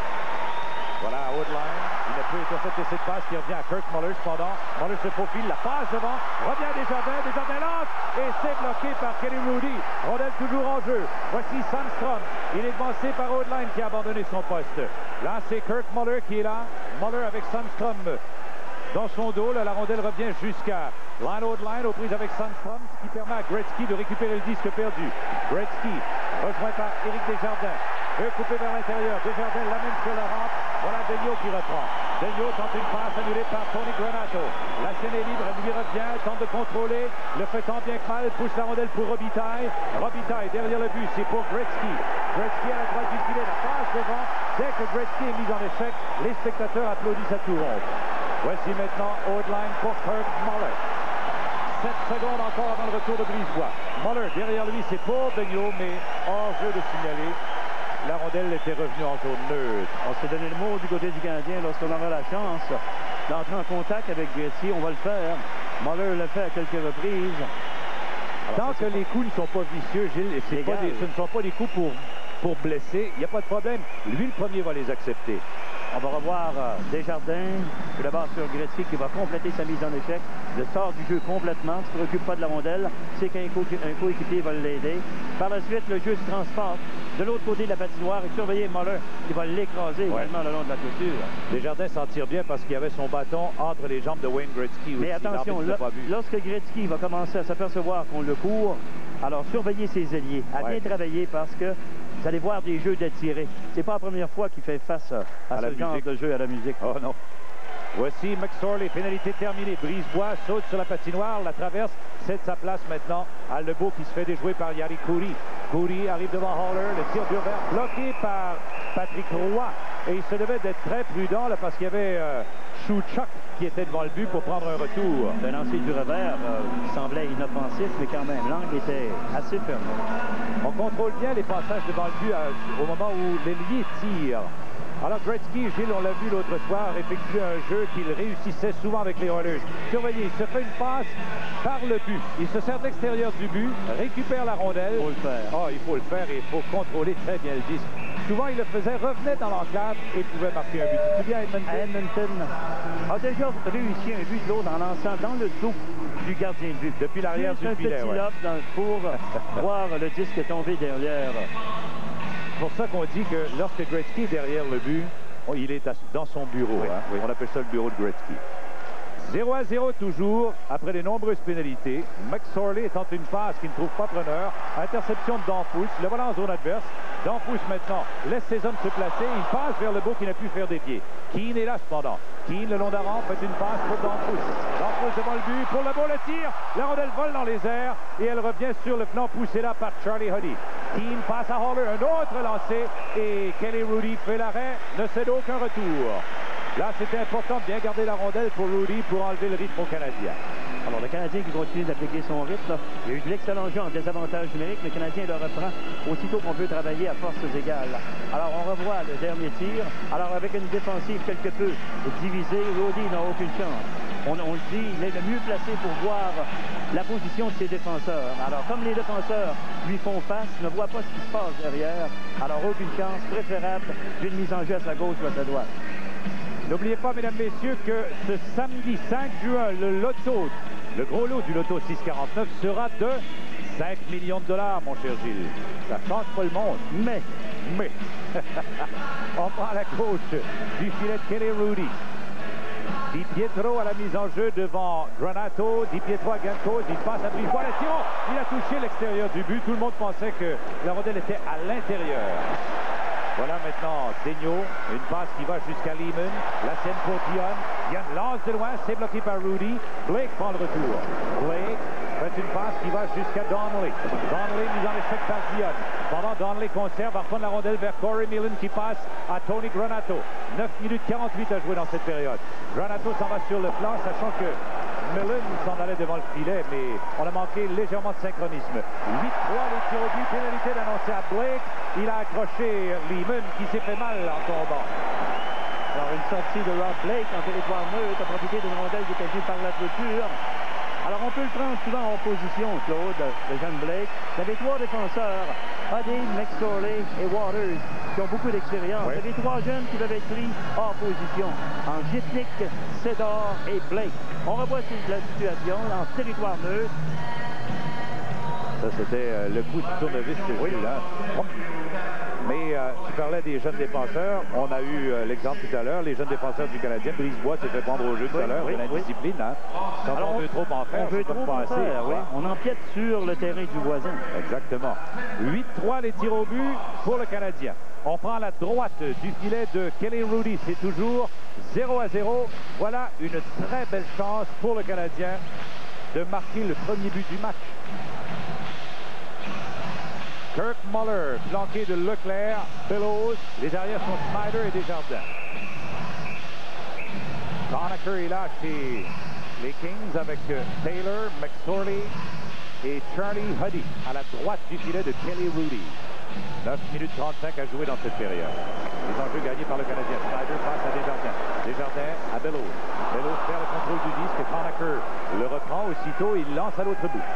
Voilà, Oldline. Il ne peut intercepter cette passe qui revient à Kirk Muller. Cependant, Muller se faufile, la passe devant, revient Desjardins, Desjardins lance et c'est bloqué par Kelly Hrudey. Rondelle toujours en jeu. Voici Sandstrom. Il est devancé par Oldline qui a abandonné son poste. Là, c'est Kirk Muller qui est là. Muller avec Sandstrom dans son dos. Là, la rondelle revient jusqu'à line Oldline aux prises avec Sandstrom, ce qui permet à Gretzky de récupérer le disque perdu. Gretzky, rejoint par Éric Desjardins, veut couper vers l'intérieur. Desjardins l'amène sur la rampe. Voilà Degnaud qui reprend. Degnaud tente une passe annulée par Tony Granato. La scène est libre, elle lui revient, tente de contrôler. Le fait tant bien que mal, pousse la rondelle pour Robitaille. Robitaille derrière le but, c'est pour Gretzky. Gretzky à la droite du filet, la passe devant. Dès que Gretzky est mis en échec, les spectateurs applaudissent à tout rompre. Voici maintenant Oldline pour Kirk Muller. sept secondes encore avant le retour de Brisebois. Muller derrière lui, c'est pour Degnaud, mais hors jeu de signaler. La rondelle était revenue en zone neutre. On s'est donné le mot du côté du Canadien lorsqu'on aura la chance d'entrer en contact avec Gretzky. On va le faire. Muller l'a fait à quelques reprises. Alors, Tant que les coups ne sont pas vicieux, Gilles, et pas des, ce ne sont pas des coups pour, pour blesser, il n'y a pas de problème. Lui, le premier, va les accepter. On va revoir euh, Desjardins, tout d'abord sur Gretzky qui va compléter sa mise en échec. Le sort du jeu complètement, ne se préoccupe pas de la rondelle, c'est qu'un coéquipier va l'aider. Par la suite, le jeu se transporte de l'autre côté de la patinoire et surveiller Muller qui va l'écraser ouais. également le long de la clôture. Desjardins s'en tire bien parce qu'il y avait son bâton entre les jambes de Wayne Gretzky. Mais aussi, attention, lo lorsque Gretzky va commencer à s'apercevoir qu'on le court, alors surveillez ses ailiers, à ouais. bien travailler parce que vous allez voir des jeux d'étirés. C'est pas la première fois qu'il fait face à, à, à ce genre musique. de jeu à la musique. Oh non. Voici McSorley, pénalité terminée. Brisebois saute sur la patinoire, la traverse, cède sa place maintenant à Lebeau qui se fait déjouer par Jari Kurri. Kurri arrive devant Haller, le tir du revers bloqué par Patrick Roy. Et il se devait d'être très prudent là, parce qu'il y avait euh, Chouchuk qui était devant le but pour prendre un retour. Un lancer du revers euh, qui semblait inoffensif, mais quand même, l'angle était assez fermé. On contrôle bien les passages devant le but à, au moment où l'ailier tire. Alors Gretzky, Gilles, on l'a vu l'autre soir, effectuer un jeu qu'il réussissait souvent avec les Oilers. Surveillez, il se fait une passe par le but. Il se sert de l'extérieur du but, récupère la rondelle. Il faut le faire. Oh, il faut le faire et il faut contrôler très bien le disque. Souvent, il le faisait, revenait dans l'encadre et pouvait marquer un but. Tu te souviens, Edmonton? Edmonton a déjà réussi un but de l'autre en lançant dans le dos du gardien de but. Depuis l'arrière du filet, un petit lob ouais. pour voir le disque tomber derrière. C'est pour ça qu'on dit que lorsque Gretzky est derrière le but, il est dans son bureau. Oui, hein? oui. On appelle ça le bureau de Gretzky. zéro à zéro toujours, après les nombreuses pénalités. McSorley tente une passe qui ne trouve pas preneur. Interception de Danfous. Le voilà en zone adverse. Danfous maintenant laisse ses hommes se placer. Il passe vers le beau qui n'a pu faire des pieds. Keane est là cependant. Keane, le long de la rampe, fait une passe pour Danfous. Danfous devant le but. Pour le beau, le tir. La rondelle vole dans les airs et elle revient sur le flanc poussé là par Charlie Hrudey. Keane passe à Haller. Un autre lancé. Et Kelly Hrudey fait l'arrêt. Ne cède aucun retour. Là, c'était important de bien garder la rondelle pour Hrudey pour enlever le rythme au Canadien. Alors, le Canadien qui continue d'appliquer son rythme. Là. Il y a eu de l'excellent jeu en désavantage numérique. Le Canadien le reprend aussitôt qu'on peut travailler à forces égales. Alors, on revoit le dernier tir. Alors, avec une défensive quelque peu divisée, Rhodey n'a aucune chance. On, on le dit, il est le mieux placé pour voir la position de ses défenseurs. Alors, comme les défenseurs lui font face, ne voient pas ce qui se passe derrière. Alors, aucune chance, préférable d'une mise en jeu à sa gauche ou à sa droite. N'oubliez pas, mesdames, messieurs, que ce samedi cinq juin, le loto, le gros lot du loto six quarante-neuf sera de cinq millions de dollars, mon cher Gilles. Ça change pas le monde. Mais, mais, on prend la gauche du filet de Kelly Hrudey. Di Pietro à la mise en jeu devant Granato. Di Pietro à Gankos. Il passe à Brisebois. Le tirant, il a touché l'extérieur du but. Tout le monde pensait que la rondelle était à l'intérieur. Voilà maintenant Daigneault, une passe qui va jusqu'à Lehman. La scène pour Dion. Dion lance de loin, c'est bloqué par Hrudey. Blake prend le retour. Blake fait une passe qui va jusqu'à Donnelly. Donnelly mise en échec par Dion. Pendant Donnelly conserve, va reprendre la rondelle vers Corey Millen qui passe à Tony Granato. neuf minutes quarante-huit à jouer dans cette période. Granato s'en va sur le plan, sachant que Millen s'en allait devant le filet, mais on a manqué légèrement de synchronisme. huit trois, les tirs au but, pénalité d'annoncer à Blake. Il a accroché Lehman qui s'est fait mal en tombant. Alors une sortie de Rob Blake en territoire neutre, a profité d'une rondelle qui était vue par la clôture. Alors on peut le prendre souvent en position, Claude, le jeune Blake. Il y avait trois défenseurs, Huddy, McSorley et Waters, qui ont beaucoup d'expérience. Il y avait trois jeunes qui devaient être pris hors position, en Gitnik, Cedar et Blake. On revoit la situation en territoire neutre. Ça, c'était euh, le coup du tournevis de Gilles, là. Mais euh, tu parlais des jeunes défenseurs. On a eu euh, l'exemple tout à l'heure. Les jeunes défenseurs du Canadien, Brisebois s'est fait prendre au jeu tout à l'heure. Oui, c'est oui. l'indiscipline, hein. Quand Alors, on veut trop en faire, on veut trop en pas faire, assez. oui. On empiète sur le terrain du voisin. Exactement. huit trois les tirs au but pour le Canadien. On prend la droite du filet de Kelly Hrudey. C'est toujours zéro à zéro. Voilà une très belle chance pour le Canadien de marquer le premier but du match. Kirk Muller, flanqué de Leclerc, Bellows. Les arrières sont Snyder et Desjardins. Conacher est là chez les Kings avec Taylor, McSorley et Charlie Huddy à la droite du filet de Kelly Hrudey. neuf minutes trente-cinq à jouer dans cette période. Les enjeux gagnés par le Canadien. Snyder passe à Desjardins. Desjardins à Bellows. Bellows perd le contrôle du disque. Conacher le reprend aussitôt. Il lance à l'autre bout.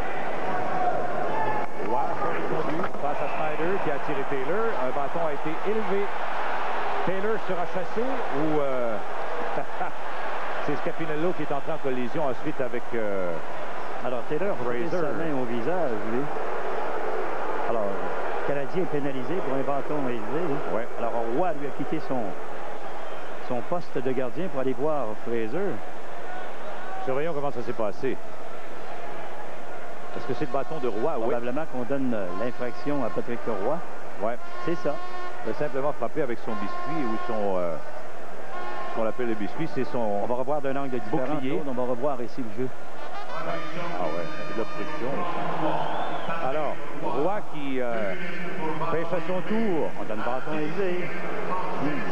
Face à Snyder qui a tiré Taylor. Un bâton a été élevé. Taylor sera chassé ou euh... c'est Scapinello qui est entré en collision ensuite avec euh... alors Taylor Fraser sa main au visage, lui. Alors le Canadien est pénalisé pour un bâton élevé. Ouais. Alors Roy lui a quitté son son poste de gardien pour aller voir Fraser. Surveillons comment ça s'est passé. Est-ce que c'est le bâton de Roy? Probablement oui. Qu'on donne l'infraction à Patrick Roy. Ouais. C'est ça. Il a simplement frappé avec son biscuit ou son... Euh, ce qu'on appelle le biscuit, c'est son... On va revoir d'un angle différent. Bouclier. On va revoir ici le jeu. Ouais. Ah ouais, c'est de l'obstruction. Alors, Roy qui euh, pêche à son tour. On donne bâton élevé. Hmm.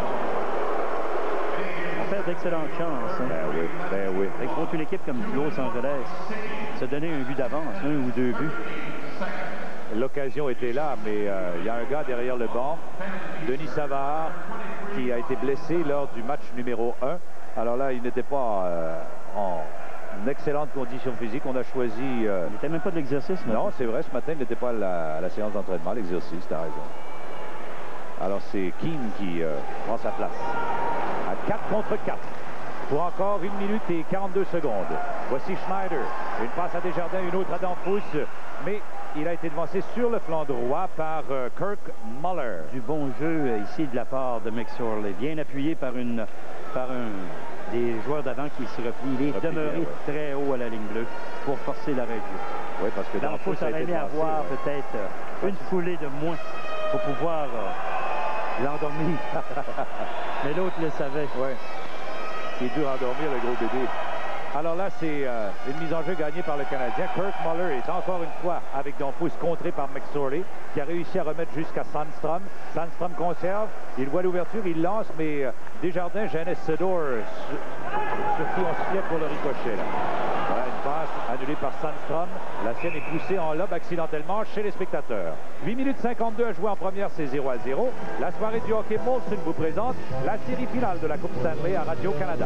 D'excellentes chances. Hein. Ben oui, ben oui. Et contre une équipe comme Los Angeles, se donner un but d'avance, un ou deux buts. L'occasion était là, mais euh, il y a un gars derrière le banc, Denis Savard, qui a été blessé lors du match numéro un. Alors là, il n'était pas euh, en excellente condition physique. On a choisi... Euh... Il n'était même pas de l'exercice. Non, c'est vrai, ce matin, il n'était pas à la, à la séance d'entraînement, l'exercice, t'as raison. Alors c'est Keane qui euh, prend sa place. À quatre contre quatre. Pour encore une minute et quarante-deux secondes. Voici Schneider. Une passe à Desjardins, une autre à Danfous. Mais il a été devancé sur le flanc droit par euh, Kirk Muller. Du bon jeu ici de la part de McSorley. Bien appuyé par, une, par un des joueurs d'avant qui se replie. Il est replie demeuré bien, ouais. Très haut à la ligne bleue pour forcer l'arrêt de jeu. Oui, parce que Danfous aurait aimé avoir ouais. peut-être euh, une foulée de moins pour pouvoir euh, l'endormir. Mais l'autre le savait. Ouais. Il est dur à endormir, le gros bébé. Alors là, c'est euh, une mise en jeu gagnée par le Canadien. Kirk Muller est encore une fois avec Danfous, contré par McSorley, qui a réussi à remettre jusqu'à Sandstrom. Sandstrom conserve, il voit l'ouverture, il lance, mais euh, Desjardins, Janus Sedor, sur, sur qui on se fiait pour le ricochet. Là. Ouais, Passe annulée par Sandstrom. La sienne est poussée en lobe accidentellement chez les spectateurs. huit minutes cinquante-deux à jouer en première, c'est zéro à zéro. La soirée du hockey Molson vous présente la série finale de la Coupe Stanley à Radio-Canada.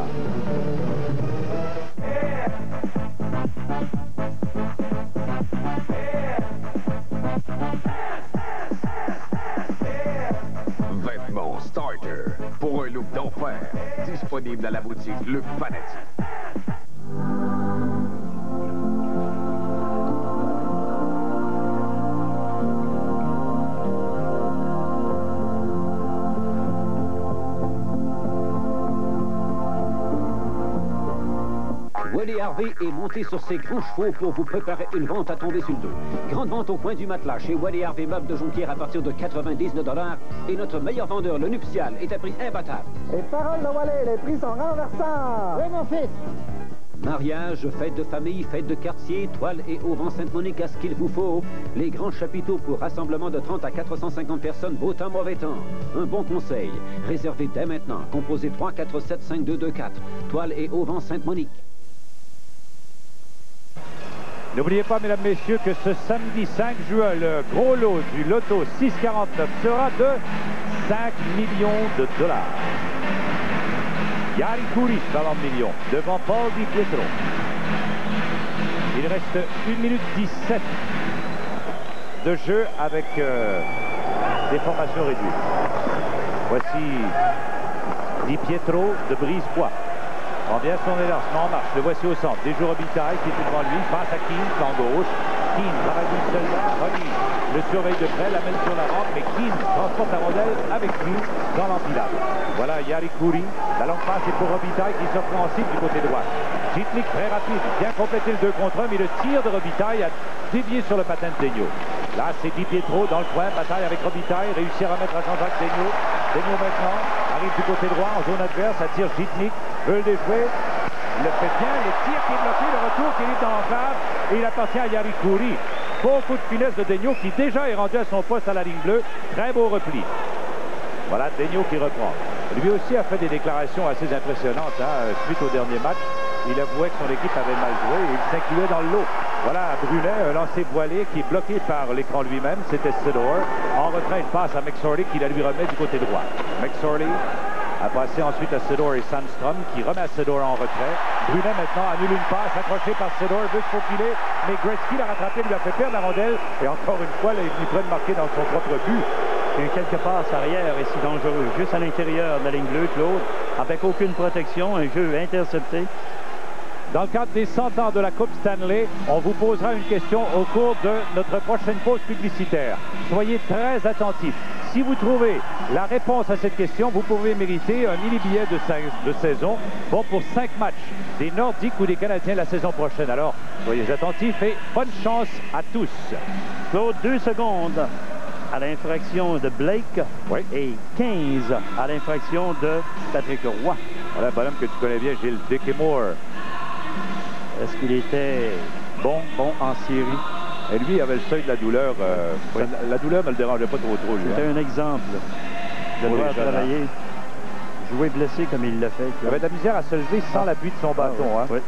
Vêtements Starter pour un look d'enfer. Disponible à la boutique Le Fanatique. Woody Harvey est monté sur ses grands chevaux pour vous préparer une vente à tomber sur le dos. Grande vente au coin du matelas chez Woody Harvey Meubles de Jonquière à partir de quatre-vingt-dix-neuf dollars. Et notre meilleur vendeur, le Nuptial, est à prix imbattable. Et parole de Wally, les prix sont renversants. Oui, mon fils. Mariage, fête de famille, fête de quartier, toile et auvent Sainte-Monique à ce qu'il vous faut. Les grands chapiteaux pour rassemblement de trente à quatre cent cinquante personnes, beau temps, mauvais temps. Un bon conseil. Réservez dès maintenant. Composez trois quatre sept cinq deux deux quatre. Toile et auvent Sainte-Monique. N'oubliez pas, mesdames, messieurs, que ce samedi cinq juin, le gros lot du loto six quarante-neuf sera de cinq millions de dollars. Jari Kurri va en millions, devant Paul Di Pietro. Il reste une minute dix-sept de jeu avec euh, des formations réduites. Voici Di Pietro de Brisebois. Prend bien son élancement en marche. Le voici au centre. Déjà Robitaille qui est devant lui. Passe à Keane, flanc gauche. Keane travaille d'une seule main. Remise. Le surveille de près, l'amène sur la rampe. Mais Keane transporte la rondelle avec lui dans l'empilade. Voilà Jari Kurri. La longue passe est pour Robitaille qui s'offre ensuite du côté droit. Gitlik très rapide. Bien complété le deux contre un. Mais le tir de Robitaille a dévié sur le patin de Daigneault. Là, c'est Di Pietro dans le coin. Bataille avec Robitaille. Réussir à mettre à Jean-Jacques Daigneault. Daigneault maintenant arrive du côté droit en zone adverse. Attire Gitlik. Veut le déjouer. Il le fait bien. Le tir qui est bloqué. Le retour qui est dans l'enclave. Et il appartient à Jari Kurri. Beaucoup de finesse de Daigneault qui déjà est rendu à son poste à la ligne bleue. Très beau repli. Voilà Daigneault qui reprend. Lui aussi a fait des déclarations assez impressionnantes hein, suite au dernier match. Il avouait que son équipe avait mal joué et il s'incluait dans le lot. Voilà Brunet, un lancer voilé qui est bloqué par l'écran lui-même. C'était Sedor. En retrait, il passe à McSorley qui la lui remet du côté droit. McSorley a passé ensuite à Sedor et Sandstrom qui remet à Sedor en retrait. Brunet maintenant annule une passe accrochée par Sedor, veut se faufiler, mais Gretzky l'a rattrapé, lui a fait perdre la rondelle et encore une fois, il est venu près de marquer dans son propre but. Et quelques passes arrière ici dangereux, juste à l'intérieur de la ligne bleue, Claude, avec aucune protection, un jeu intercepté. Dans le cadre des cent ans de la Coupe Stanley, on vous posera une question au cours de notre prochaine pause publicitaire. Soyez très attentifs. Si vous trouvez la réponse à cette question, vous pouvez mériter un mini-billet de, de saison, bon pour cinq matchs des Nordiques ou des Canadiens la saison prochaine. Alors, soyez attentifs et bonne chance à tous. Claude, deux secondes à l'infraction de Blake oui. et quinze à l'infraction de Patrick Roy. Voilà un bonhomme que tu connais bien, Gilles Dickemore. Est-ce qu'il était bon, bon en série? Et lui, il avait le seuil de la douleur. Euh, oui. ça, la douleur ne le dérangeait pas trop trop. C'était hein. un exemple de devoir travailler. Jouer blessé comme il l'a fait. Il avait de la misère à se lever sans ah. l'appui de son bâton. Ah, hein. oui.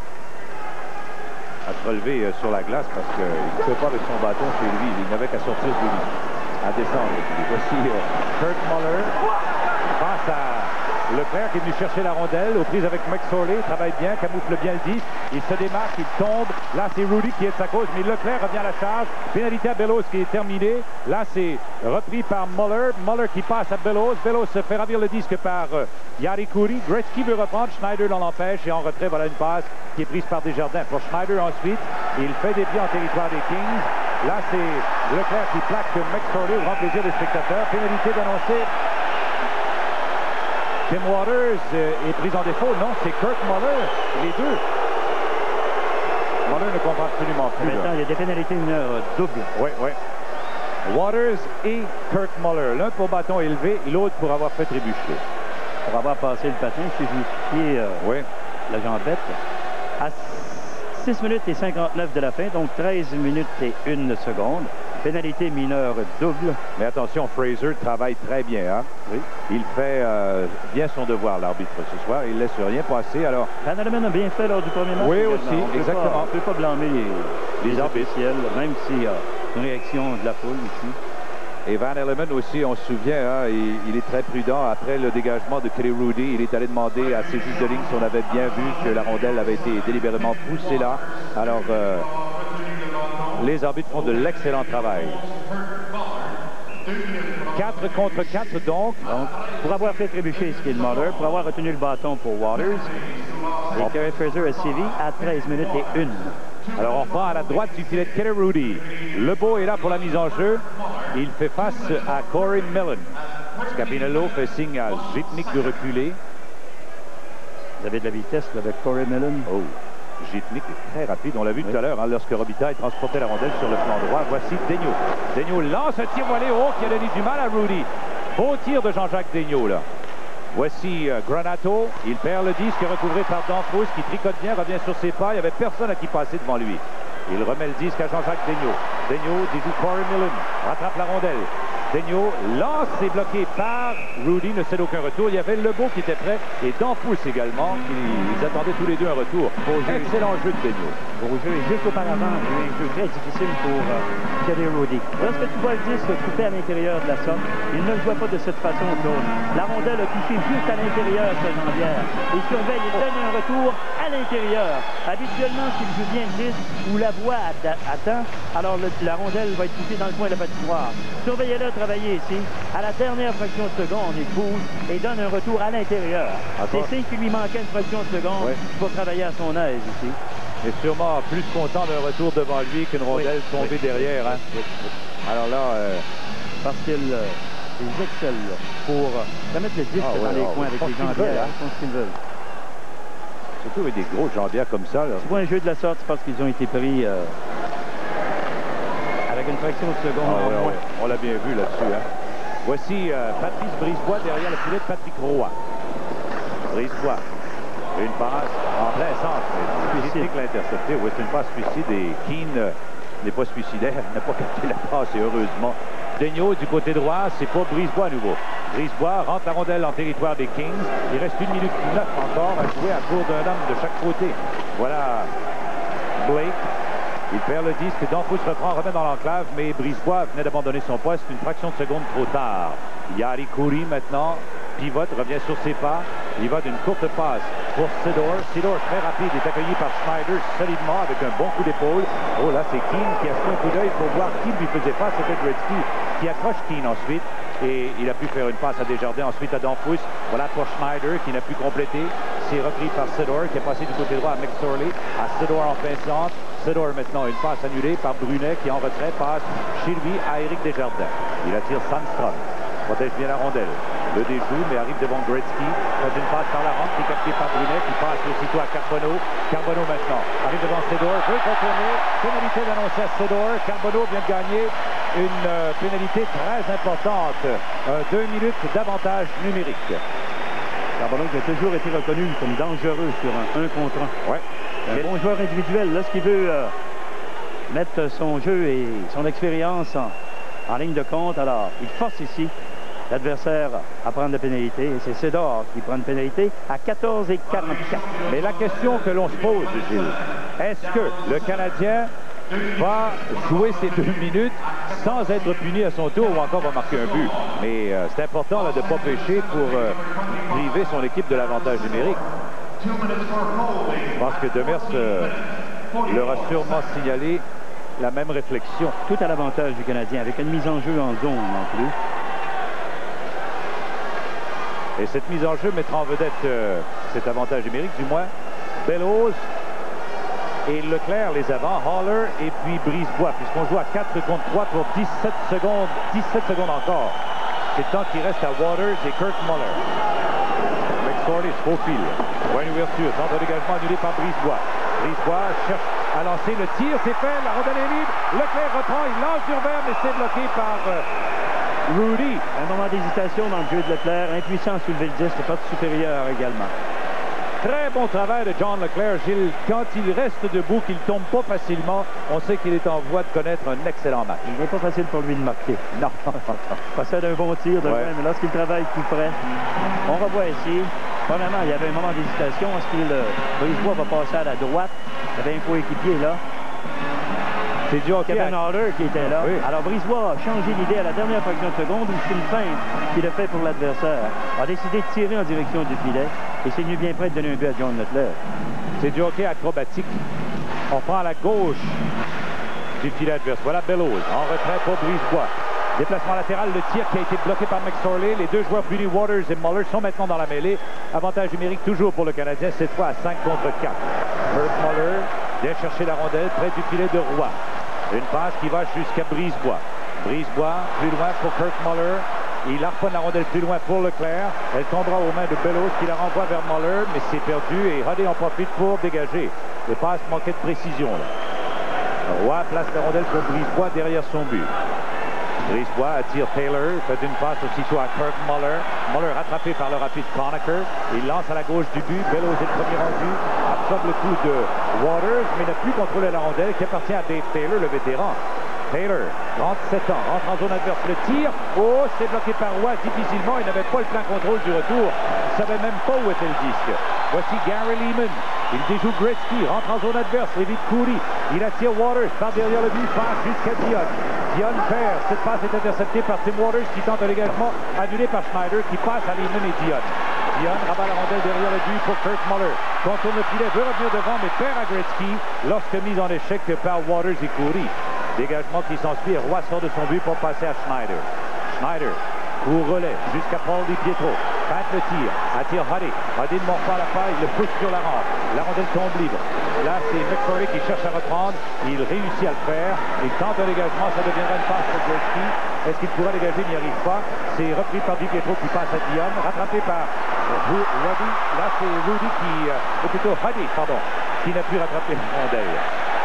À se relever euh, sur la glace parce qu'il ne pouvait pas avec son bâton chez lui. Il n'avait qu'à sortir du lit, à descendre. Voici euh, Kurt Muller. Passe à Leclerc qui est venu chercher la rondelle aux prises avec McSorley, travaille bien, camoufle bien le disque, il se démarque, il tombe, là c'est Rudy qui est de sa cause, mais Leclerc revient à la charge, pénalité à Bellows qui est terminée, là c'est repris par Muller, Muller qui passe à Bellows, Bellows se fait ravir le disque par euh, Jari Kurri, Gretzky veut reprendre, Schneider l'en empêche et en retrait voilà une passe qui est prise par Desjardins pour Schneider ensuite, il fait des pieds en territoire des Kings, là c'est Leclerc qui plaque McSorley au grand plaisir des spectateurs, pénalité d'annoncer. Tim Waters euh, est pris en défaut. Non, c'est Kurt Muller. Les deux. Muller ne comprend absolument plus. Maintenant, il y a des pénalités euh, doubles. Oui, oui. Waters et Kurt Muller. L'un pour bâton élevé et l'autre pour avoir fait trébucher. Pour avoir passé le patin, si je pied euh, oui. la jambette. À six minutes et cinquante-neuf de la fin, donc treize minutes et une seconde. pénalité mineure double. Mais attention, Fraser travaille très bien. Hein? Oui. Il fait euh, bien son devoir, l'arbitre, ce soir. Il ne laisse rien passer. Alors, Van Hellemond a bien fait lors du premier match. Oui, également. aussi, on exactement. Pas, on ne peut pas blâmer les, les officiels, même s'il y a une réaction de la foule ici. Et Van Hellemond aussi, on se souvient, hein, il, il est très prudent. Après le dégagement de Kelly Rudy, il est allé demander à ses juges de ligne si on avait bien vu que la rondelle avait été délibérément poussée là. Alors, euh, les arbitres font de l'excellent travail. quatre contre quatre, donc. donc. Pour avoir fait trébucher Skidmother, pour avoir retenu le bâton pour Waters, et Kerry Fraser a sévi à treize minutes et une. Alors on prend à la droite du filet de Kelly Rudy. Lebeau est là pour la mise en jeu. Il fait face à Corey Millen. Scapinello fait signe à Jitnik de reculer. Vous avez de la vitesse là, avec Corey Millen. Oh, Jitnik est très rapide. On l'a vu oui. tout à l'heure hein, lorsque Robitaille transportait la rondelle sur le flanc droit. Voici Daigneault. Daigneault lance un tir voilé haut qui a donné du mal à Rudy. Beau tir de Jean-Jacques Daigneault là. Voici euh, Granato, il perd le disque, recouvré par Danfous qui tricote bien, revient sur ses pas, il n'y avait personne à qui passer devant lui. Il remet le disque à Jean-Jacques Daigneault. Daigneault déjoue Corey Millen, rattrape la rondelle. Daigneault lance, c'est bloqué par Rudy, ne cède aucun retour. Il y avait Lebeau qui était prêt et Danfous également, qui ils attendaient tous les deux un retour. Beau jeu, excellent jeu de Daigneault. Beau jeu, et juste auparavant, il y a eu un jeu très difficile pour euh, Kelly Rudy. Lorsque tu vois le disque coupé à l'intérieur de la sorte, il ne le voit pas de cette façon, Claude. La rondelle a touché juste à l'intérieur sa jambière. Il surveille et donne un retour à l'intérieur. Habituellement, s'il joue bien le disque ou la voix attend, alors le, la rondelle va être touchée dans le coin de la patinoire. Surveillez-le travailler ici. À la dernière fraction de seconde, il pousse et donne un retour à l'intérieur. C'est signe qu'il lui manquait une fraction de seconde ouais. pour travailler à son aise ici. Et sûrement plus content d'un retour devant lui qu'une rondelle oui. tombée oui. derrière. Hein? Oui. Alors là... Euh... Parce qu'il euh, excelle pour euh, mettre le disque ah, dans ouais, les coins avec les jambières. Ils font ce qu'ils veulent. Surtout avec des grosses jambières comme ça. Là. Tu vois un jeu de la sorte, c'est parce qu'ils ont été pris... Euh... avec une fraction de seconde ah, en ouais, moins. Ouais. On l'a bien vu là-dessus. Hein. Voici euh, Patrice Brisebois derrière le filet de Patrick Roy. Brisebois. Une passe en plein centre. Jitnik l'a intercepté. Oui, c'est une passe suicide et Keane euh, n'est pas suicidaire. Il n'a pas capté la passe et heureusement. Daigneault du côté droit, c'est pas Brisebois à nouveau. Brisebois rentre la rondelle en territoire des Kings. Il reste une minute neuf encore à jouer à court d'un homme de chaque côté. Voilà Blake. Il perd le disque, Danfous reprend, remet dans l'enclave, mais Brisebois venait d'abandonner son poste une fraction de seconde trop tard. Yari Kouri maintenant pivote, revient sur ses pas. Il va d'une courte passe pour Sidor. Sidor très rapide, est accueilli par Schneider solidement avec un bon coup d'épaule. Oh là, c'est Keane qui a jeté un coup d'œil pour voir qui lui faisait face. C'était Gretzky qui accroche Keane ensuite. Et il a pu faire une passe à Desjardins, ensuite à Danfous. Voilà pour Schneider qui n'a pu compléter. C'est repris par Sidor qui est passé du côté droit à McSorley. À Sidor en fin centre. Sidor maintenant une passe annulée par Brunet qui en retrait passe chez lui à Éric Desjardins. Il attire Sandstrom. Protège bien la rondelle. Le déjoue, mais arrive devant Gretzky. Fait une passe par la rampe qui est captée par Brunet, qui passe aussitôt à Carbonneau. Carbonneau maintenant arrive devant Sidor, veut contourner. Pénalité d'annoncer à Sidor. Carbonneau vient de gagner une euh, pénalité très importante. Euh, deux minutes d'avantage numérique. Carbonneau qui a toujours été reconnu comme dangereux sur un un contre un. Ouais. Un bon joueur individuel. Lorsqu'il veut euh, mettre son jeu et son expérience en, en ligne de compte, alors il force ici l'adversaire à prendre la pénalité. Et c'est Sidor qui prend une pénalité à quatorze et quarante-quatre. Mais la question que l'on se pose, Gilles, est-ce que le Canadien va jouer ces deux minutes sans être puni à son tour ou encore va marquer un but? Mais euh, c'est important là, de ne pas pêcher pour euh, priver son équipe de l'avantage numérique. Je pense que Demers euh, leur a sûrement signalé la même réflexion. Tout à l'avantage du Canadien, avec une mise en jeu en zone en plus. Et cette mise en jeu mettra en vedette euh, cet avantage numérique, du moins Bellows et Leclerc les avant, Haller et puis Brisebois, puisqu'on joue à quatre contre trois pour dix-sept secondes, dix-sept secondes encore. C'est le temps qui reste à Waters et Kurt Muller. McSorley se faufile. Bonne ouverture, centre de dégagement annulé par Brisebois. Brisebois cherche à lancer le tir, c'est fait, la rondelle est libre. Leclerc reprend, il lance sur vert, mais c'est bloqué par euh, Rudy. Un moment d'hésitation dans le jeu de Leclerc, impuissant à soulever le disque, pas supérieur également. Très bon travail de John Leclerc. Gilles, quand il reste debout, qu'il ne tombe pas facilement, on sait qu'il est en voie de connaître un excellent match. Il n'est pas facile pour lui de marquer. Non. Possède un bon tir de ouais. loin, mais lorsqu'il travaille tout près, on revoit ici. Premièrement, il y avait un moment d'hésitation. Est-ce qu'il euh, Brisebois va passer à la droite? Il y avait un coéquipier là. C'est du hockey. Kevin Haller qui était là. Oui. Alors Brisebois a changé d'idée à la dernière fraction de seconde où c'est une feinte qu'il a fait pour l'adversaire. A décidé de tirer en direction du filet et s'est venu bien près de donner un but à John Leclerc. C'est du hockey acrobatique. On prend à la gauche du filet adverse. Voilà Bellows en retrait pour Brisebois. Déplacement latéral, le tir qui a été bloqué par McSorley. Les deux joueurs punis, Waters et Muller, sont maintenant dans la mêlée. Avantage numérique toujours pour le Canadien, cette fois à cinq contre quatre. Kurt Muller vient chercher la rondelle près du filet de Roy. Une passe qui va jusqu'à Brisebois. Brisebois, plus loin pour Kurt Muller. Il harponne la rondelle plus loin pour Leclerc. Elle tombera aux mains de Bellows qui la renvoie vers Muller, mais c'est perdu et Huddy en profite pour dégager. Les passes manquaient de précision. Là. Roy place la rondelle pour Brisebois derrière son but. Brisebois attire Taylor, fait une passe aussitôt à Kurt Muller. Muller rattrapé par le rapide Conacher. Il lance à la gauche du but. Bellows est le premier rendu. Absorbe le coup de Waters, mais n'a plus contrôlé la rondelle qui appartient à Dave Taylor, le vétéran. Taylor, trente-sept ans, rentre en zone adverse. Le tir, oh, c'est bloqué par Roy difficilement. Il n'avait pas le plein contrôle du retour. Il ne savait même pas où était le disque. Voici Gary Leeman. Il déjoue Gretzky, rentre en zone adverse. Évite Cooley. Il attire Waters par derrière le but, passe jusqu'à Dion. Dion perd. Cette passe est interceptée par Tim Waters qui tente un dégagement annulé par Schneider qui passe à Leeman et Dion. Dion rabat la rondelle derrière le but pour Kurt Muller. Contourne le filet, veut revenir devant, mais perd à Gretzky lorsque mise en échec par Waters et Cooley. Dégagement qui s'ensuit et Roy sort de son but pour passer à Schneider. Schneider, court relais jusqu'à Paul Di Pietro. Feinte le tir, attire Huddy. Huddy ne mord pas la paille, il le pousse sur la rampe. La rondelle tombe libre. Là, c'est McSorley qui cherche à reprendre. Il réussit à le faire. Il tente un dégagement, ça deviendra une passe pour Gretzky. Est-ce qu'il pourra dégager? Il n'y arrive pas. C'est repris par Di Pietro qui passe à Dion. Rattrapé par Rudy. Là, c'est Rudy qui... Euh, ou plutôt Huddy, pardon, qui n'a plus rattrapé la rondelle.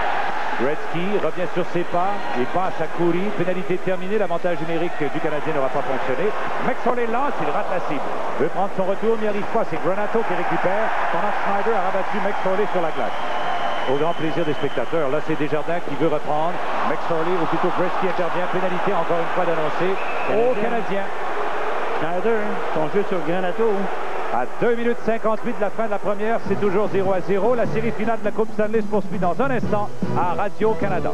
Gretzky revient sur ses pas et passe à Cooley. Pénalité terminée, l'avantage numérique du Canadien n'aura pas fonctionné. McSorley lance, il rate la cible. Veut prendre son retour, n'y arrive pas. C'est Granato qui récupère pendant que Schneider a rabattu McSorley sur la glace. Au grand plaisir des spectateurs. Là, c'est Desjardins qui veut reprendre. McSorley, ou plutôt Gretzky intervient. Pénalité encore une fois d'annoncer au Canadien. Schneider, son jeu sur Granato. À deux minutes cinquante-huit de la fin de la première, c'est toujours zéro à zéro. La série finale de la Coupe Stanley se poursuit dans un instant à Radio-Canada.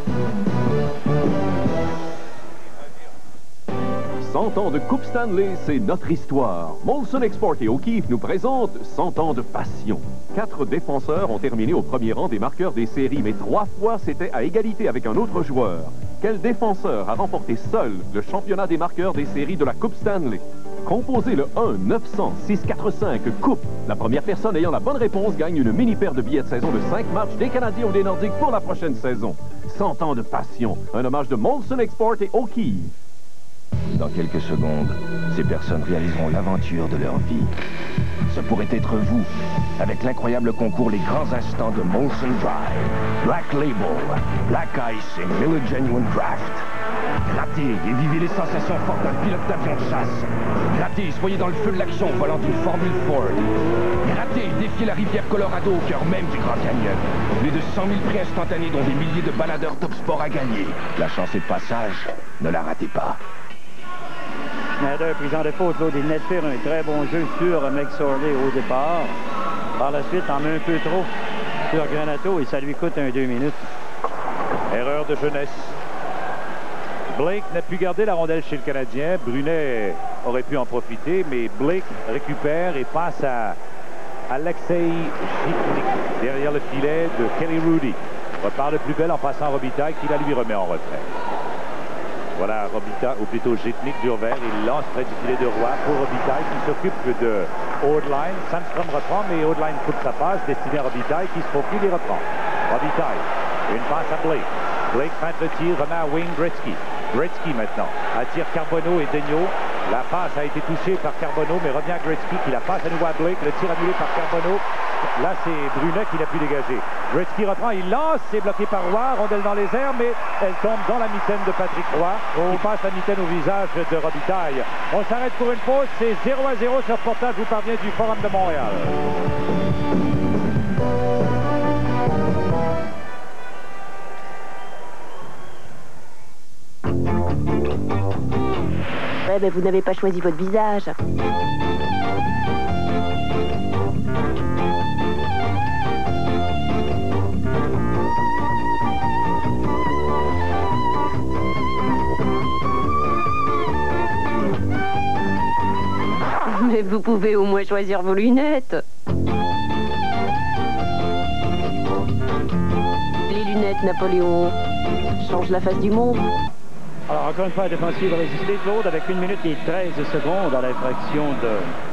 cent ans de Coupe Stanley, c'est notre histoire. Molson Export et O'Keefe nous présentent cent ans de passion. Quatre défenseurs ont terminé au premier rang des marqueurs des séries, mais trois fois c'était à égalité avec un autre joueur. Quel défenseur a remporté seul le championnat des marqueurs des séries de la Coupe Stanley? Composez le un neuf cent six cent quatre-vingt-cinq Coupe. La première personne ayant la bonne réponse gagne une mini-paire de billets de saison de cinq matchs des Canadiens ou des Nordiques pour la prochaine saison. cent ans de passion. Un hommage de Molson Export et O'Keefe. Dans quelques secondes, ces personnes réaliseront l'aventure de leur vie. Ce pourrait être vous, avec l'incroyable concours Les Grands Instants de Molson Drive. Black Label, Black Ice et Miller Genuine Draft. Grattez et vivez les sensations fortes d'un pilote d'avion de chasse. Grattez et soyez dans le feu de l'action au volant d'une Formule Ford. Grattez et défiez la rivière Colorado au cœur même du Grand Canyon. Plus de cent mille prix instantanés dont des milliers de baladeurs top sport à gagner. La chance est de passage, ne la ratez pas. Schneider, pris en défaut, Claude, il venait de faire un très bon jeu sur McSorley au départ. Par la suite, en met un peu trop sur Granato et ça lui coûte un deux minutes. Erreur de jeunesse. Blake n'a pu garder la rondelle chez le Canadien. Brunet aurait pu en profiter, mais Blake récupère et passe à Alexei Chipnik derrière le filet de Kelly Rudy. Repart le plus bel en passant à Robitaille qui la lui remet en retrait. Voilà Robitaille, ou plutôt Chipnik du revers. Il lance près du filet de Roy pour Robitaille qui s'occupe de Oldline. Sandstrom reprend, mais Oldline coupe sa passe destinée à Robitaille qui se procure et reprend. Robitaille, une passe à Blake. Blake feinte le tir, remet à Wayne Gretzky. Gretzky maintenant attire Carbonneau et Degnaud. La passe a été touchée par Carbonneau, mais revient à Gretzky qui la passe à nouveau à Blake. Le tir annulé par Carbonneau. Là, c'est Brunet qui n'a pu dégager. Gretzky reprend, il lance, c'est bloqué par Roy. Rondelle dans les airs, mais elle tombe dans la mitaine de Patrick Roy. Qui passe la mitaine au visage de Robitaille. On s'arrête pour une pause. C'est zéro à zéro. Ce reportage vous parvient du Forum de Montréal. Ouais, mais vous n'avez pas choisi votre visage. Mais vous pouvez au moins choisir vos lunettes. Les lunettes Napoléon changent la face du monde. Alors, encore une fois, la défensive résistée, Claude, avec une minute et treize secondes à l'infraction de,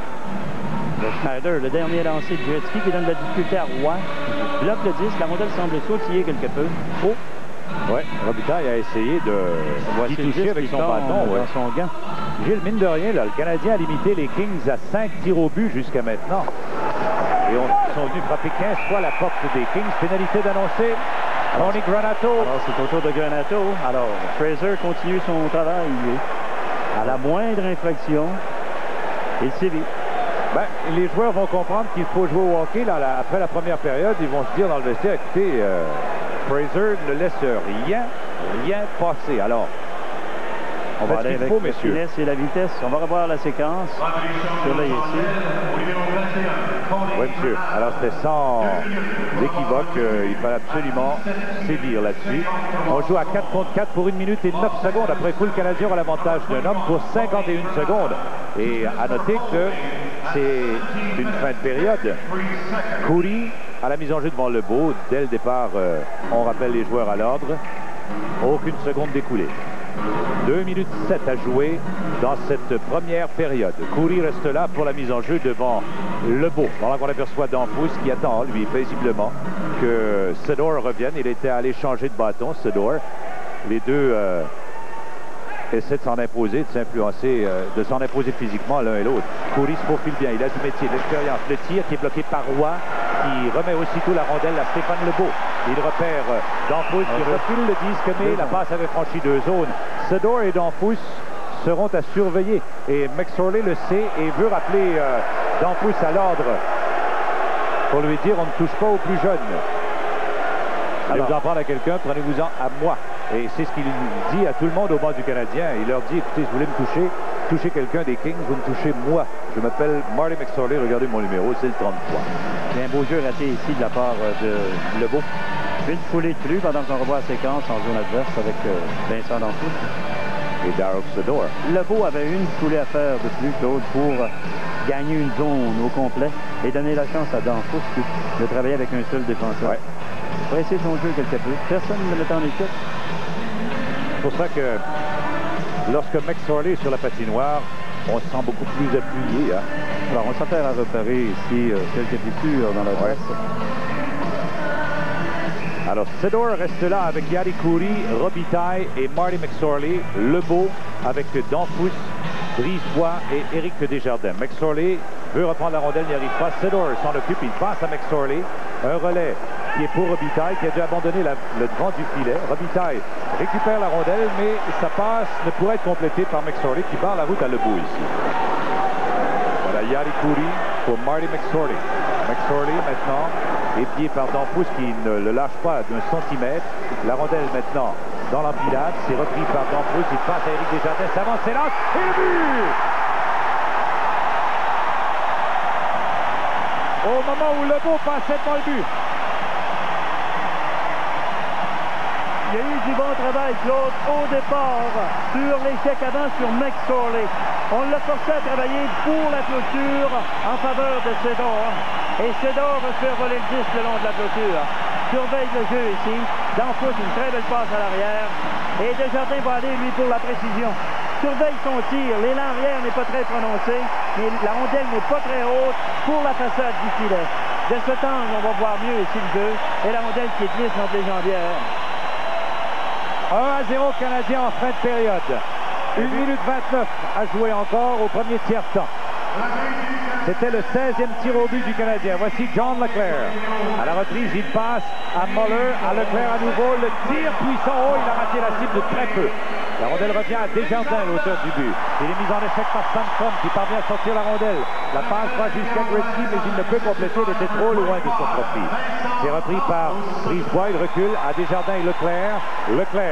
de Schneider. Le dernier lancé de Gretzky qui donne de la difficulté à Roy. Bloque le dix, la rondelle semble sautiller quelque peu. Oh! Ouais, Robitaille a essayé de d'y toucher avec son bâton. Ouais. Dans son gant. Gilles, mine de rien, là, le Canadien a limité les Kings à cinq tirs au but jusqu'à maintenant. Et on sont venus frapper quinze fois la porte des Kings. Pénalité d'annoncer. Tony Granato. Alors, c'est au tour de Granato. Alors, Fraser continue son travail. À la moindre infraction, il sévit. Ben, les joueurs vont comprendre qu'il faut jouer au hockey. Là, là, après la première période, ils vont se dire dans le vestiaire, écoutez, euh, Fraser ne laisse rien, rien passer. Alors, on va aller avec faut, la finesse et la vitesse. On va revoir la séquence sur l'œil ici. Oui, monsieur. Alors, c'était sans équivoque. Euh, il fallait absolument sévir là-dessus. On joue à quatre contre quatre pour une minute et neuf secondes. Après coup, le Canadien aura l'avantage d'un homme pour cinquante et une secondes. Et à noter que c'est une fin de période. Coury à la mise en jeu devant Lebeau. Dès le départ, euh, on rappelle les joueurs à l'ordre. Aucune seconde découlée. deux minutes sept à jouer dans cette première période. Coury reste là pour la mise en jeu devant Lebeau. Voilà qu'on aperçoit Danfous qui attend, lui, paisiblement, que Sedor revienne. Il était allé changer de bâton, Sedor. Les deux euh, essaient de s'en imposer, de s'influencer, euh, de s'en imposer physiquement l'un et l'autre. Coury se profile bien, il a du métier, de l'expérience. Le tir qui est bloqué par Roy, qui remet aussitôt la rondelle à Stéphane Lebeau. Il repère euh, Danfous qui refile le disque, mais la passe avait franchi deux zones. Sedor et Danfous seront à surveiller. Et McSorley le sait et veut rappeler euh, Danfous à l'ordre pour lui dire on ne touche pas aux plus jeunes. Allez vous en prendre à quelqu'un, prenez-vous-en à moi. Et c'est ce qu'il dit à tout le monde au banc du Canadien. Il leur dit, écoutez, si vous voulez me toucher, touchez quelqu'un des Kings, vous me touchez moi. Je m'appelle Marty McSorley, regardez mon numéro, c'est le trente-trois. Il y a un beau jeu raté ici de la part de Lebeau. Une foulée de plus pendant qu'on revoit la séquence en zone adverse avec euh, Vincent Danfous. Et Darryl Sedor. Lebeau avait une foulée à faire de plus, Claude, pour gagner une zone au complet et donner la chance à Danfous de travailler avec un seul défenseur. Ouais. Presser son jeu quelque peu. Personne ne le met en équipe. C'est pour ça que lorsque McSorley est sur la patinoire, on se sent beaucoup plus appuyé. Hein? Alors, on s'affaire à repérer ici euh, quelques fissures dans la dresse. Ouais. Alors, Sedor reste là avec Jari Kurri, Robitaille et Marty McSorley. Lebeau avec Danfous, Brisebois et Éric Desjardins. McSorley veut reprendre la rondelle, n'y arrive pas. Sedor s'en occupe, il passe à McSorley. Un relais qui est pour Robitaille, qui a dû abandonner la, le devant du filet. Robitaille récupère la rondelle, mais sa passe ne pourrait être complétée par McSorley qui barre la route à Lebeau ici. Voilà Jari Kurri pour Marty McSorley. McSorley maintenant épié par Danfous qui ne le lâche pas d'un centimètre. La rondelle maintenant dans l'empilade, c'est repris par Danfous, il passe à Éric Desjardins, s'avance, s'élance, et le but! Au moment où Lebeau passait devant le but. Il y a eu du bon travail, Claude, au départ, sur l'échec avant sur McSorley. On l'a forcé à travailler pour la clôture en faveur de Sedor. Et Sedor va se faire voler le disque le long de la clôture. Surveille le jeu ici. Danfous, une très belle passe à l'arrière. Et Desjardins va aller, lui, pour la précision. Surveille son tir. L'élan arrière n'est pas très prononcé, mais la rondelle n'est pas très haute pour la façade du filet. De ce temps, on va voir mieux ici le jeu. Et la rondelle qui est glisse entre les jambières. un à zéro Canadien en fin de période. une minute vingt-neuf à jouer encore au premier tiers-temps. C'était le seizième tir au but du Canadien. Voici John Leclerc. À la reprise, il passe à Muller, à Leclerc à nouveau. Le tir puissant haut, il a raté la cible de très peu. La rondelle revient à Desjardins, l'auteur du but. Il est mis en échec par Samson qui parvient à sortir la rondelle. La passe va jusqu'à Gretzky, mais il ne peut compléter, il était trop loin de son profil. C'est repris par Brisebois, il recule à Desjardins et Leclerc. Leclerc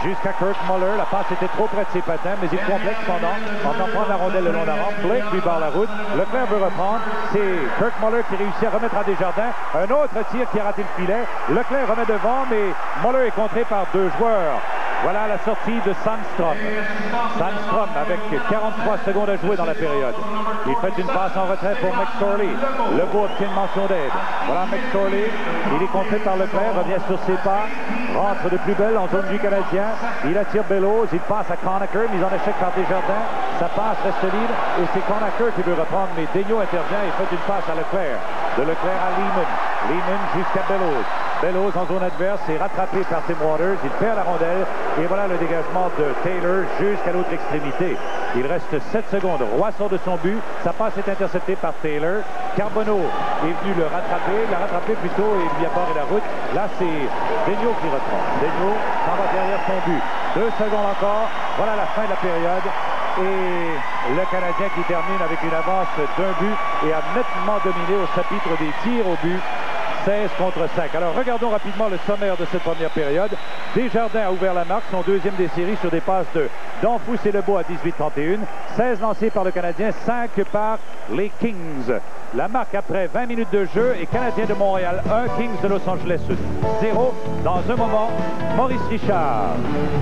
jusqu'à Kirk Muller. La passe était trop près de ses patins, mais il complète cependant en en prendre la rondelle le long de la rampe. Blake lui barre la route. Leclerc veut reprendre. C'est Kirk Muller qui réussit à remettre à Desjardins. Un autre tir qui a raté le filet. Leclerc remet devant, mais Muller est contré par deux joueurs. Voilà la sortie de Sandstrom. Sandstrom avec quarante-trois secondes à jouer dans la période. Il fait une passe en retrait pour McSorley. Lebeau obtient une mention d'aide. Voilà McSorley. Il est contré par Leclerc, revient sur ses pas, rentre de plus belle en zone du Canadien. Il attire Bellows, il passe à Conacher, mise en échec par Desjardins. Sa passe reste libre et c'est Conacher qui veut reprendre, mais Daigneault intervient et fait une passe à Leclerc. De Leclerc à Lehman. Lehman jusqu'à Bellows. Bellows en zone adverse est rattrapé par Tim Waters. Il perd la rondelle et voilà le dégagement de Taylor jusqu'à l'autre extrémité. Il reste sept secondes. Roy sort de son but. Sa passe est interceptée par Taylor. Carbonneau est venu le rattraper. Il l'a rattrapé plutôt et lui a barré la route. Là, c'est Daigneault qui reprend. Daigneault s'en va derrière son but. Deux secondes encore. Voilà la fin de la période. Et le Canadien qui termine avec une avance d'un but et a nettement dominé au chapitre des tirs au but. seize contre cinq. Alors, regardons rapidement le sommaire de cette première période. Desjardins a ouvert la marque, son deuxième des séries sur des passes de Danfous et Lebeau à dix-huit trente et un. seize lancés par le Canadien, cinq par les Kings. La marque après vingt minutes de jeu est Canadien de Montréal un, Kings de Los Angeles zéro. Dans un moment, Maurice Richard.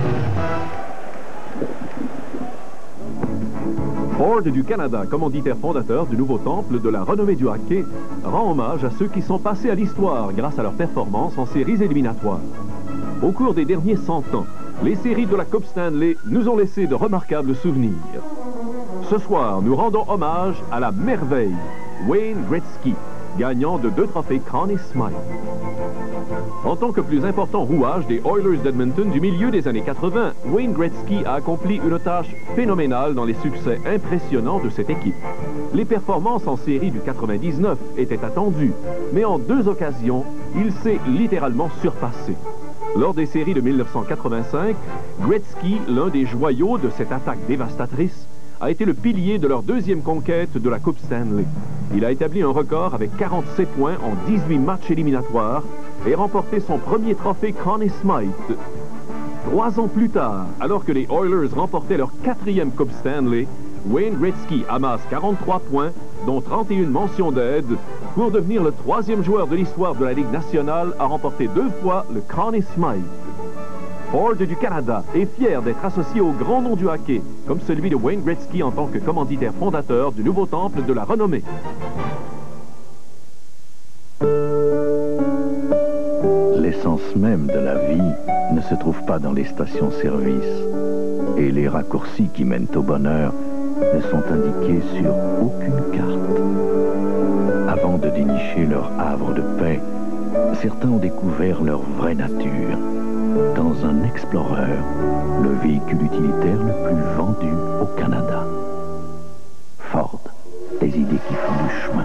Ford du Canada, commanditaire fondateur du nouveau temple de la renommée du hockey, rend hommage à ceux qui sont passés à l'histoire grâce à leur performance en séries éliminatoires. Au cours des derniers cent ans, les séries de la Coupe Stanley nous ont laissé de remarquables souvenirs. Ce soir, nous rendons hommage à la merveille, Wayne Gretzky, gagnant de deux trophées Conn Smythe. En tant que plus important rouage des Oilers d'Edmonton du milieu des années quatre-vingt, Wayne Gretzky a accompli une tâche phénoménale dans les succès impressionnants de cette équipe. Les performances en série du quatre-vingt-dix-neuf étaient attendues, mais en deux occasions, il s'est littéralement surpassé. Lors des séries de mille neuf cent quatre-vingt-cinq, Gretzky, l'un des joyaux de cette attaque dévastatrice, a été le pilier de leur deuxième conquête de la Coupe Stanley. Il a établi un record avec quarante-sept points en dix-huit matchs éliminatoires et remporté son premier trophée Conn Smythe. Trois ans plus tard, alors que les Oilers remportaient leur quatrième Coupe Stanley, Wayne Gretzky amasse quarante-trois points, dont trente et une mentions d'aide, pour devenir le troisième joueur de l'histoire de la Ligue nationale à remporter deux fois le Conn Smythe. Ford du Canada est fier d'être associé au grand nom du hockey, comme celui de Wayne Gretzky en tant que commanditaire fondateur du nouveau temple de la renommée. L'essence même de la vie ne se trouve pas dans les stations-service. Et les raccourcis qui mènent au bonheur ne sont indiqués sur aucune carte. Avant de dénicher leur havre de paix, certains ont découvert leur vraie nature. Dans un Explorer, le véhicule utilitaire le plus vendu au Canada. Ford, des idées qui font du chemin.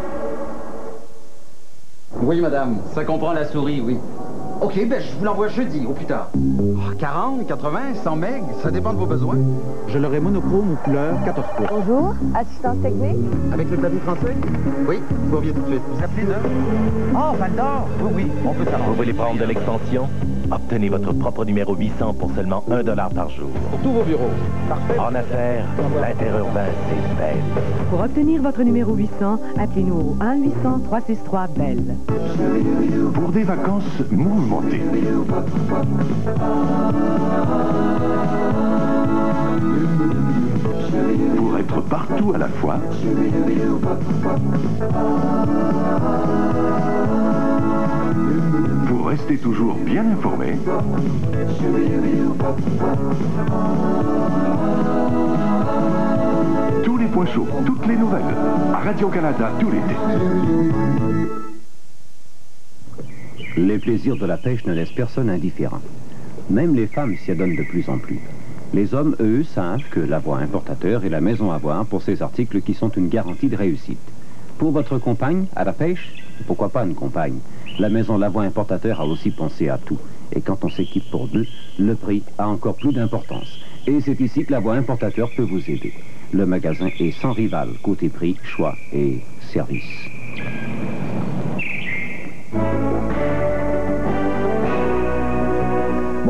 Oui, madame, ça comprend la souris, oui. OK, ben je vous l'envoie jeudi, au plus tard. Oh, quarante, quatre-vingts, cent meg, ça dépend de vos besoins. Je l'aurai monochrome aux couleurs quatorze pouces. Bonjour, assistance technique. Avec le clavier français? Oui, vous reviez tout de suite. Vous appelez neuf? Oh, Val d'Or! Oui, oui, on peut savoir. Vous voulez prendre de l'extension? Obtenez votre propre numéro huit cents pour seulement un dollar par jour. Pour tous vos bureaux. Parfait. En affaires, l'interurbain, c'est belle. Pour obtenir votre numéro huit cents, appelez-nous au un huit cents trois six trois belle. Pour des vacances mouvementées. Pour être partout à la fois. Pour rester toujours bien informé. Tous les points chauds, toutes les nouvelles. À Radio-Canada tout l'été. Les plaisirs de la pêche ne laissent personne indifférent. Même les femmes s'y adonnent de plus en plus. Les hommes, eux, savent que la voie importateur est la maison à voir pour ces articles qui sont une garantie de réussite. Pour votre compagne, à la pêche, pourquoi pas une compagne? La maison Lavoie Importateur a aussi pensé à tout. Et quand on s'équipe pour deux, le prix a encore plus d'importance. Et c'est ici que Lavoie Importateur peut vous aider. Le magasin est sans rival, côté prix, choix et service.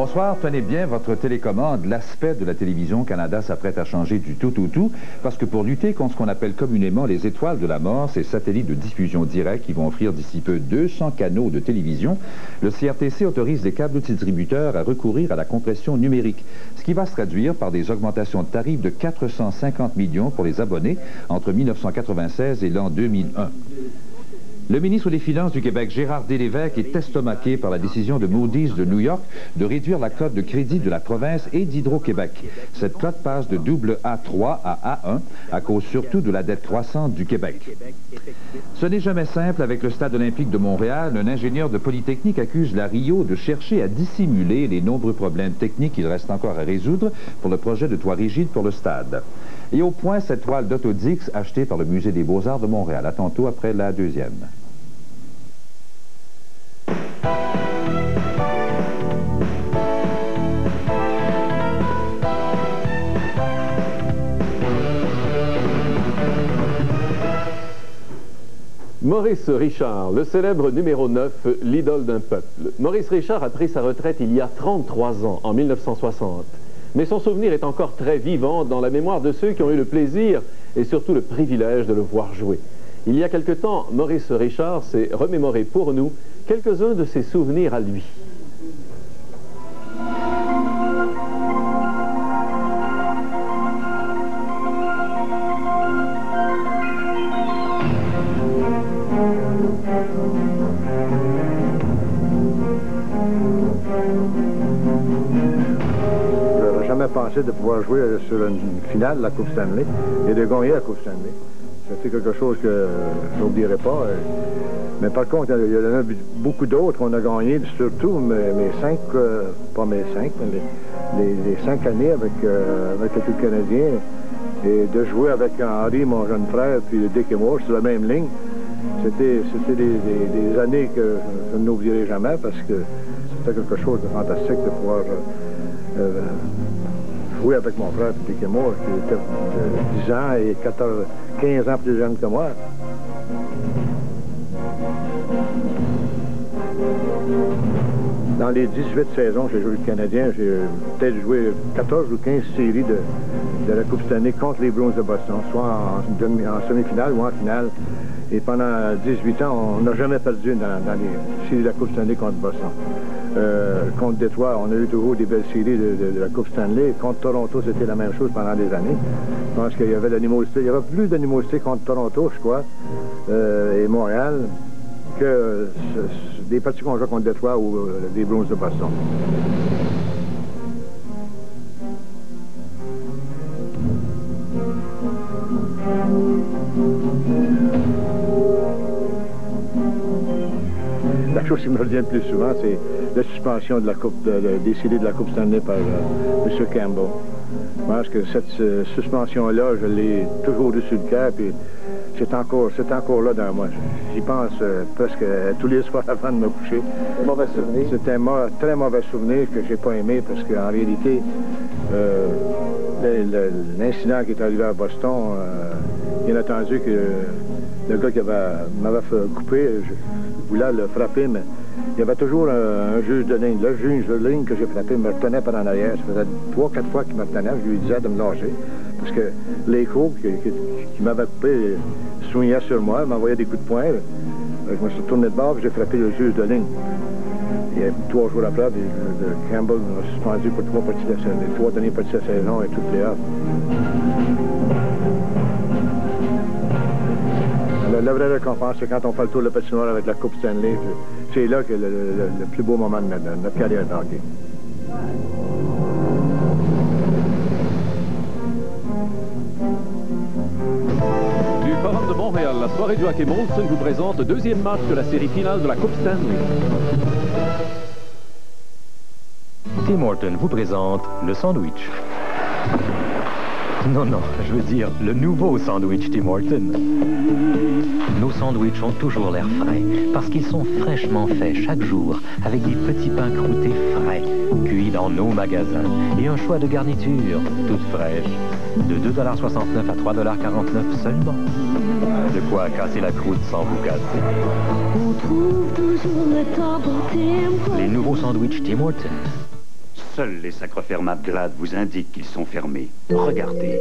Bonsoir, tenez bien votre télécommande. L'aspect de la télévision Canada s'apprête à changer du tout au tout, parce que pour lutter contre ce qu'on appelle communément les étoiles de la mort, ces satellites de diffusion directe qui vont offrir d'ici peu deux cents canaux de télévision, le C R T C autorise les câbles distributeurs à recourir à la compression numérique, ce qui va se traduire par des augmentations de tarifs de quatre cent cinquante millions pour les abonnés entre mille neuf cent quatre-vingt-seize et l'an deux mille un. Le ministre des Finances du Québec, Gérard Delévesque, est estomaqué par la décision de Moody's de New York de réduire la cote de crédit de la province et d'Hydro-Québec. Cette cote passe de double A trois à A un à cause surtout de la dette croissante du Québec. Ce n'est jamais simple avec le Stade olympique de Montréal. Un ingénieur de Polytechnique accuse la Rio de chercher à dissimuler les nombreux problèmes techniques qu'il reste encore à résoudre pour le projet de toit rigide pour le stade. Et au point, cette toile d'Autodix achetée par le Musée des Beaux-Arts de Montréal. À tantôt après la deuxième. Maurice Richard, le célèbre numéro neuf, l'idole d'un peuple. Maurice Richard a pris sa retraite il y a trente-trois ans, en mille neuf cent soixante. Mais son souvenir est encore très vivant dans la mémoire de ceux qui ont eu le plaisir et surtout le privilège de le voir jouer. Il y a quelque temps, Maurice Richard s'est remémoré pour nous quelques-uns de ses souvenirs à lui. Pensé de pouvoir jouer sur une finale de la Coupe Stanley et de gagner la Coupe Stanley. C'est quelque chose que je n'oublierai pas. Mais par contre, il y en a beaucoup d'autres qu'on a gagné, surtout mes, mes cinq, euh, pas mes cinq, mais les, les, les cinq années avec, euh, avec l'équipe canadienne et de jouer avec Henri, mon jeune frère, puis Dick et moi sur la même ligne. C'était des, des, des années que je, je n'oublierai jamais parce que c'était quelque chose de fantastique de pouvoir euh, euh, jouer avec mon frère Dick et moi, qui était de dix ans et quatorze, quinze ans plus jeune que moi. Dans les dix-huit saisons que j'ai joué le Canadien, j'ai peut-être joué quatorze ou quinze séries de, de la Coupe Stanley contre les Bruins de Boston, soit en, en semi-finale ou en finale. Et pendant dix-huit ans, on n'a jamais perdu dans, dans les séries de la Coupe Stanley contre Boston. Euh, contre Détroit, on a eu toujours des belles séries de, de, de la Coupe Stanley. Contre Toronto, c'était la même chose pendant des années. Je pense qu'il y avait l'animosité. Il y avait plus d'animosité contre Toronto, je crois, euh, et Montréal, que euh, des parties qu'on joue contre Détroit ou euh, des Bruins de Boston. La chose qui me revient le plus souvent, c'est la suspension de la coupe, de, de, des séries de la Coupe Stanley par euh, M. Campbell. Je pense que cette euh, suspension-là, je l'ai toujours eu sur le cœur, puis c'est encore, c'est encore là dans moi. J'y pense euh, presque euh, tous les soirs avant de me coucher. Un mauvais souvenir. C'était un mo très mauvais souvenir que j'ai pas aimé, parce qu'en réalité, euh, l'incident qui est arrivé à Boston, euh, bien entendu que le gars qui m'avait fait couper, je, je voulais le frapper, mais il y avait toujours un, un juge de ligne. Le juge de ligne que j'ai frappé me retenait par en arrière. Ça faisait trois, quatre fois qu'il me retenait. Je lui disais de me lâcher. Parce que l'écho qui, qui, qui m'avait coupé soignait sur moi, m'envoyait des coups de poing. Je me suis retourné de bord et j'ai frappé le juge de ligne. Et trois jours après, le, le Campbell m'a suspendu pour trois parties de la saison, les trois dernières parties de la saison et toutes les heures. La, la vraie récompense, c'est quand on fait le tour de la patinoire avec la Coupe Stanley. C'est là que le, le, le plus beau moment de notre, de notre carrière de hockey. Du Forum de Montréal, la soirée du hockey Molson vous présente le deuxième match de la série finale de la Coupe Stanley. Tim Horton vous présente le sandwich. Non, non, je veux dire le nouveau sandwich Tim Horton. Nos sandwichs ont toujours l'air frais parce qu'ils sont fraîchement faits chaque jour avec des petits pains croûtés frais, cuits dans nos magasins et un choix de garnitures toutes fraîches de deux dollars soixante-neuf à trois dollars quarante-neuf seulement. De quoi casser la croûte sans vous casser. On trouve toujours le temps pour Tim Hortons. Les nouveaux sandwichs Tim Horton. Seuls les sacres fermables Glad vous indiquent qu'ils sont fermés. Regardez.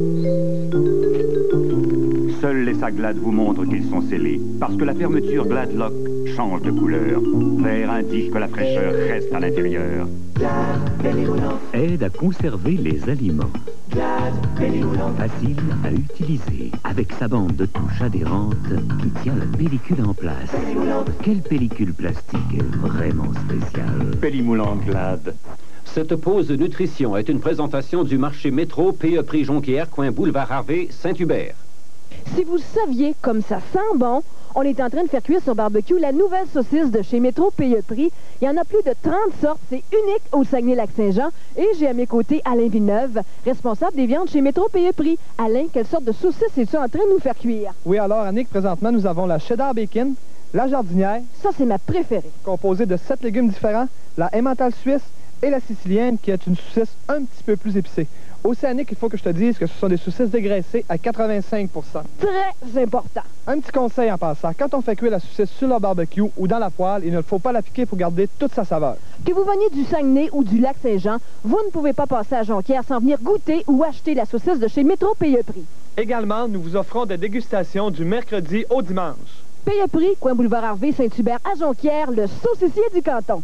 Seuls les sacs Glad vous montrent qu'ils sont scellés, parce que la fermeture Glad Lock change de couleur. Vert indique que la fraîcheur reste à l'intérieur. Aide à conserver les aliments. Facile à utiliser, avec sa bande de touche adhérente qui tient la pellicule en place. Quelle pellicule plastique est vraiment spéciale? Pellimoulant Glad. Cette pause nutrition est une présentation du marché métro P E Prix Jonquière, coin boulevard Harvey, Saint-Hubert. Si vous le saviez, comme ça sent bon, on est en train de faire cuire sur barbecue la nouvelle saucisse de chez Métro P E Prix. Il y en a plus de trente sortes, c'est unique au Saguenay-Lac-Saint-Jean. Et j'ai à mes côtés Alain Villeneuve, responsable des viandes chez Métro P E Prix. Alain, quelle sorte de saucisse es-tu en train de nous faire cuire? Oui, alors Annick, présentement, nous avons la cheddar bacon, la jardinière. Ça, c'est ma préférée. Composée de sept légumes différents, la emmental suisse et la sicilienne, qui est une saucisse un petit peu plus épicée. Aussi, Annick, il faut que je te dise que ce sont des saucisses dégraissées à quatre-vingt-cinq pour cent. Très important. Un petit conseil en passant, quand on fait cuire la saucisse sur le barbecue ou dans la poêle, il ne faut pas la piquer pour garder toute sa saveur. Que vous veniez du Saguenay ou du Lac-Saint-Jean, vous ne pouvez pas passer à Jonquière sans venir goûter ou acheter la saucisse de chez Métro P E Prix. Également, nous vous offrons des dégustations du mercredi au dimanche. P E Prix, coin boulevard Harvey, Saint-Hubert, à Jonquière, le saucissier du canton.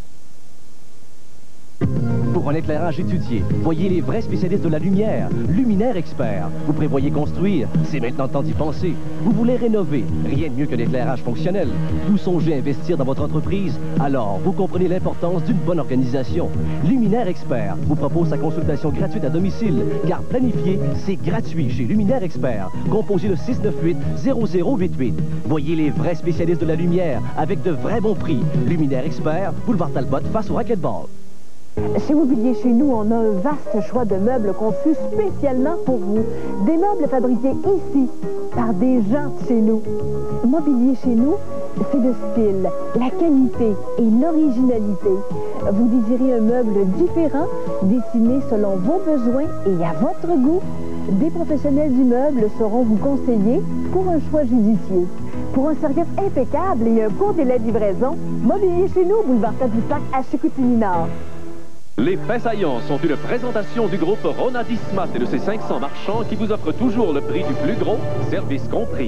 Pour un éclairage étudié, voyez les vrais spécialistes de la lumière, Luminaire Expert. Vous prévoyez construire, c'est maintenant le temps d'y penser. Vous voulez rénover, rien de mieux que l'éclairage fonctionnel. Vous songez à investir dans votre entreprise, alors vous comprenez l'importance d'une bonne organisation. Luminaire Expert vous propose sa consultation gratuite à domicile, car planifier, c'est gratuit chez Luminaire Expert. Composez le six neuf huit zéro zéro huit huit. Voyez les vrais spécialistes de la lumière avec de vrais bons prix. Luminaire Expert, boulevard Talbot, face au racquetball. Chez Mobilier Chez Nous, on a un vaste choix de meubles conçus spécialement pour vous. Des meubles fabriqués ici, par des gens de chez nous. Mobilier Chez Nous, c'est le style, la qualité et l'originalité. Vous désirez un meuble différent, dessiné selon vos besoins et à votre goût? Des professionnels du meuble sauront vous conseiller pour un choix judicieux. Pour un service impeccable et un court délai de livraison, Mobilier Chez Nous, boulevard Tadoussac à Chicoutimi-Nord. Les faits saillants sont une présentation du groupe Rona Dismas et de ses cinq cents marchands qui vous offrent toujours le prix du plus gros, service compris.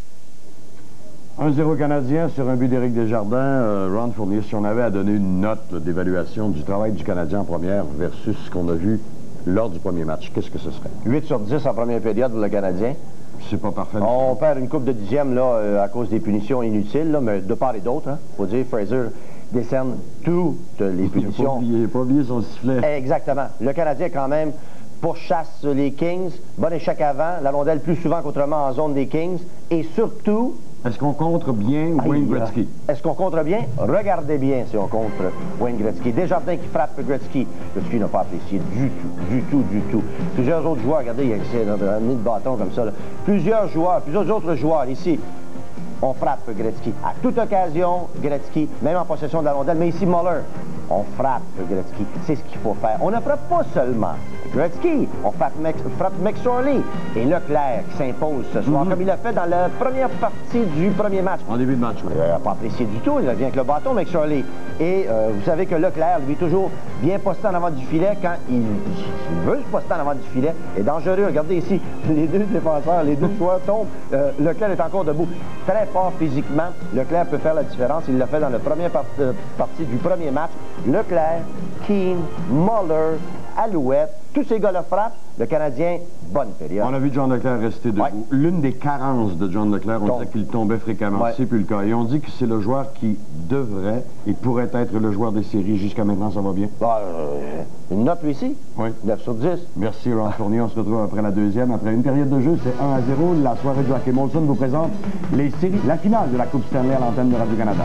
un zéro Canadien sur un but d'Éric Desjardins. Euh, Ron Fournier, si on avait à donner une note d'évaluation du travail du Canadien en première versus ce qu'on a vu lors du premier match, qu'est-ce que ce serait? huit sur dix en première période pour le Canadien. C'est pas parfait. On perd une coupe de dixième là, euh, à cause des punitions inutiles, là, mais de part et d'autre. Hein. Faut dire, Fraser décerne toutes les punitions. Il n'a pas oublié son sifflet. Exactement. Le Canadien, quand même, pourchasse les Kings. Bon échec avant. La rondelle plus souvent qu'autrement en zone des Kings. Et surtout... Est-ce qu'on contre bien Wayne Gretzky? Est-ce qu'on contre bien? Regardez bien si on contre Wayne Gretzky. Desjardins qui frappe Gretzky. Gretzky n'a pas apprécié du tout, du tout, du tout. Plusieurs autres joueurs, regardez, il y a un nid de bâton comme ça. Là. Plusieurs joueurs, plusieurs autres joueurs ici. On frappe Gretzky. À toute occasion, Gretzky, même en possession de la rondelle, mais ici, Muller, on frappe Gretzky. C'est ce qu'il faut faire. On ne frappe pas seulement Gretzky, on frappe, frappe McSorley et Leclerc qui s'impose ce soir, mm-hmm. comme il l'a fait dans la première partie du premier match. En début de match, oui. Il n'a pas apprécié du tout, il vient avec le bâton, McSorley. Et euh, vous savez que Leclerc, lui, est toujours bien posté en avant du filet quand il, il veut se poster en avant du filet. Est dangereux. Regardez ici, les deux défenseurs, les deux joueurs tombent. Euh, Leclerc est encore debout. Très fort physiquement. Leclerc peut faire la différence. Il l'a fait dans la première part, euh, partie du premier match. Leclerc, Keane, Muller, Alouette, tous ces gars-là frappent. Le Canadien, bonne période. On a vu John Leclerc rester debout. Ouais. L'une des carences de John Leclerc, on Donc. disait qu'il tombait fréquemment. Ouais. C'est plus le cas. Et on dit que c'est le joueur qui devrait et pourrait être le joueur des séries. Jusqu'à maintenant, ça va bien? Bah, euh, une note, lui, ici? Oui. neuf sur dix. Merci, Ron Fournier. On se retrouve après la deuxième. Après une période de jeu, c'est un à zéro. La soirée de Joachim Molson vous présente les séries, la finale de la Coupe Stanley à l'antenne de Radio-Canada.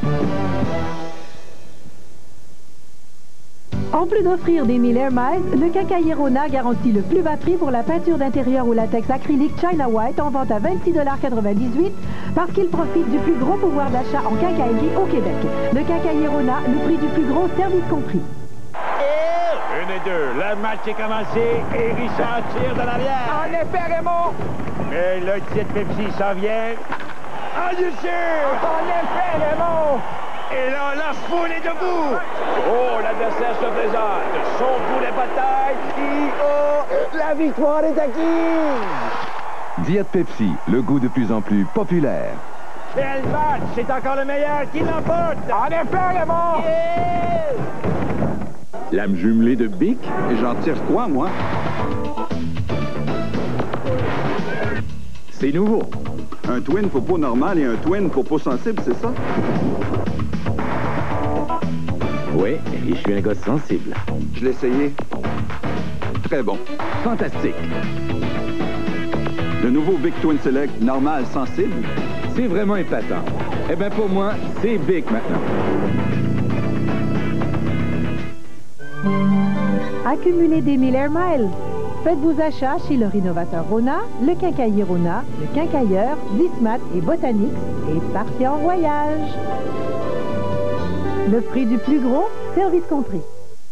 En plus d'offrir des Miller Miles, le quincaillier Rona garantit le plus bas prix pour la peinture d'intérieur ou latex acrylique China White en vente à vingt-six dollars quatre-vingt-dix-huit parce qu'il profite du plus gros pouvoir d'achat en quincaillerie au Québec. Le quincaillier Rona, le prix du plus gros, service compris. Une et deux, le match est commencé et Richard tire de l'arrière. En effet, Raymond! Et le titre Pepsi s'en vient. En effet, Raymond! Et là, la foule est debout. Oh, l'adversaire se présente. Son coup de bataille. Et oh, la victoire est acquise. Diète Pepsi, le goût de plus en plus populaire. Quel match! C'est encore le meilleur qui l'emporte! En effet, Raymond! Yeah! Lame jumelée de Bic. Et j'en tire quoi, moi? C'est nouveau. Un twin pour peau normale et un twin pour peau sensible, c'est ça? Oui, et je suis un gosse sensible. Je l'ai essayé. Très bon. Fantastique. Le nouveau Bic Twin Select normal sensible? C'est vraiment épatant. Eh bien, pour moi, c'est Bic maintenant. Accumulez des Miller Miles. Faites vos achats chez le rénovateur Rona, le quincailler Rona, le quincailleur, Dismat et Botanix et partez en voyage. Le prix du plus gros, service compris.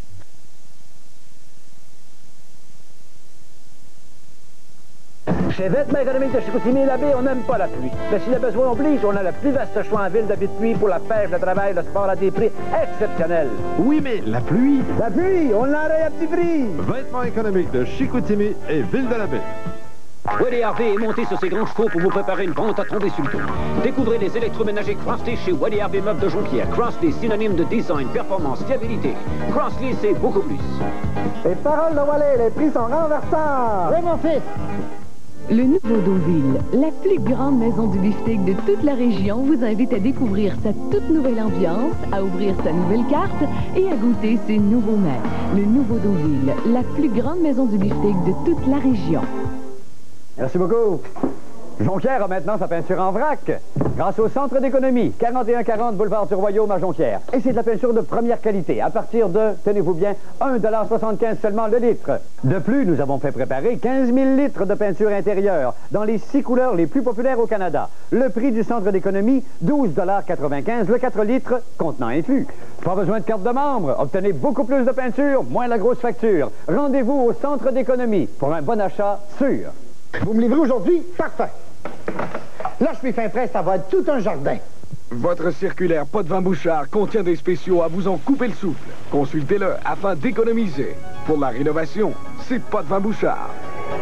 Chez Vêtements économiques de Chicoutimi-Labbé, on n'aime pas la pluie. Mais si le besoin oblige, on a le plus vaste choix en ville d'habits de pluie pour la pêche, le travail, le sport à des prix exceptionnels. Oui, mais la pluie... La pluie, on l'enraye à petit prix. Vêtements économiques de Chicoutimi et Ville-de-la-Baie. Wally Harvey est monté sur ses grands chevaux pour vous préparer une vente à tomber sur le dos. Découvrez les électroménagers Crossley chez Wally Harvey Meubles de Jonquière. Crossley, synonyme de design, performance, fiabilité. Crossley, c'est beaucoup plus. Et parole de Wally, les prix sont renversants. Oui, mon fils. Le nouveau Deauville, la plus grande maison du beefsteak de toute la région, vous invite à découvrir sa toute nouvelle ambiance, à ouvrir sa nouvelle carte et à goûter ses nouveaux mets. Le nouveau Deauville, la plus grande maison du beefsteak de toute la région. Merci beaucoup. Jonquière a maintenant sa peinture en vrac, grâce au Centre d'économie, quarante et un quarante boulevard du Royaume à Jonquière. Et c'est de la peinture de première qualité, à partir de, tenez-vous bien, un dollar soixante-quinze seulement le litre. De plus, nous avons fait préparer quinze mille litres de peinture intérieure, dans les six couleurs les plus populaires au Canada. Le prix du Centre d'économie, douze dollars quatre-vingt-quinze, le quatre litres, contenant influx. Pas besoin de carte de membre, obtenez beaucoup plus de peinture, moins la grosse facture. Rendez-vous au Centre d'économie pour un bon achat sûr. Vous me livrez aujourd'hui? Parfait. Là, je suis fin prêt, ça va être tout un jardin. Votre circulaire Pas de vin Bouchard contient des spéciaux à vous en couper le souffle. Consultez-le afin d'économiser. Pour la rénovation, c'est Pas de vin Bouchard.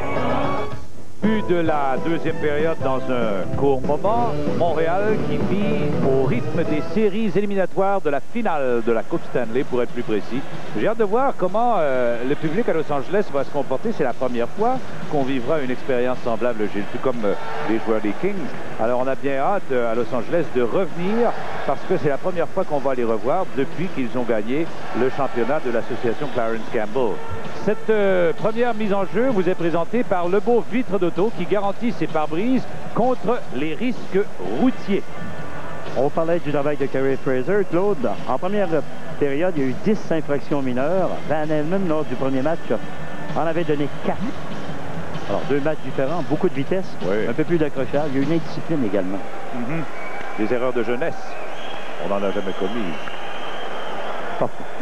But de la deuxième période dans un court moment. Montréal qui vit au rythme des séries éliminatoires de la finale de la Coupe Stanley, pour être plus précis. J'ai hâte de voir comment euh, le public à Los Angeles va se comporter. C'est la première fois qu'on vivra une expérience semblable, Gilles, tout comme euh, les joueurs des Kings. Alors on a bien hâte euh, à Los Angeles de revenir parce que c'est la première fois qu'on va les revoir depuis qu'ils ont gagné le championnat de l'association Clarence Campbell. Cette euh, première mise en jeu vous est présentée par Lebeau Vitre d'Auto qui garantit ses pare-brises contre les risques routiers. On parlait du travail de Kerry Fraser. Claude, en première période, il y a eu dix infractions mineures. Van Helman, lors du premier match, en avait donné quatre. Alors, deux matchs différents, beaucoup de vitesse, oui. Un peu plus d'accrochage. Il y a eu une indiscipline également. Mm-hmm. Des erreurs de jeunesse. On n'en a jamais commis. Oh.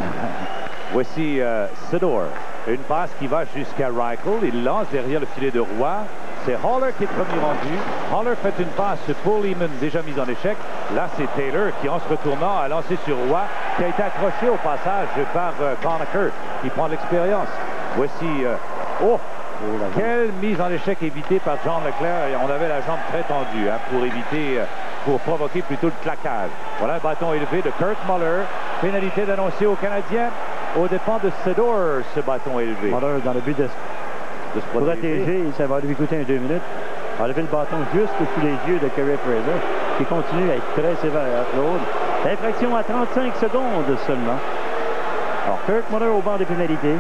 Voici euh, Sedor. Une passe qui va jusqu'à Reichel. Il lance derrière le filet de Roy. C'est Haller qui est premier rendu. Haller fait une passe pour Lehman, déjà mise en échec. Là, c'est Taylor qui, en se retournant, a lancé sur Roy, qui a été accroché au passage par euh, Conacher, qui prend l'expérience. Voici... Euh, oh! Quelle mise en échec évitée par John Leclerc. On avait la jambe très tendue hein, pour éviter, pour provoquer plutôt le claquage. Voilà un bâton élevé de Kurt Muller. Pénalité d'annoncer aux Canadiens aux dépens de Sedor, ce bâton élevé. Muller dans le but de, de se protéger. protéger. Ça va lui coûter un deux minutes. A levé le bâton juste sous les yeux de Kerry Fraser, qui continue à être très sévère, Claude. Infraction à trente-cinq secondes seulement. Alors, Kurt Muller au banc des pénalités.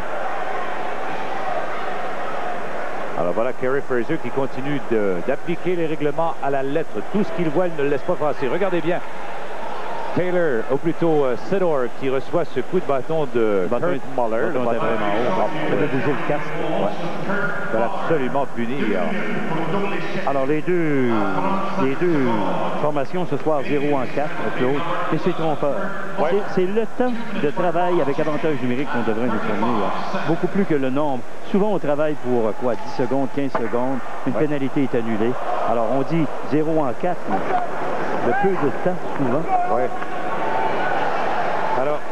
Alors voilà Kerry Fraser qui continue d'appliquer les règlements à la lettre. Tout ce qu'il voit, il ne le laisse pas passer. Regardez bien. Taylor, ou plutôt uh, Sedor, qui reçoit ce coup de bâton de Kurt Muller. Le bâton est vraiment haut. Il va bouger le casque. Ouais. Il va absolument punir. Alors les deux, les deux formations ce soir zéro en quatre, Claude. Et c'est trompeur. Ouais. C'est le temps de travail avec avantage numérique qu'on devrait nous fournir. Beaucoup plus que le nombre. Souvent on travaille pour quoi, dix secondes, quinze secondes. Une ouais. pénalité est annulée. Alors on dit zéro en quatre, mais le peu de temps souvent. Ouais.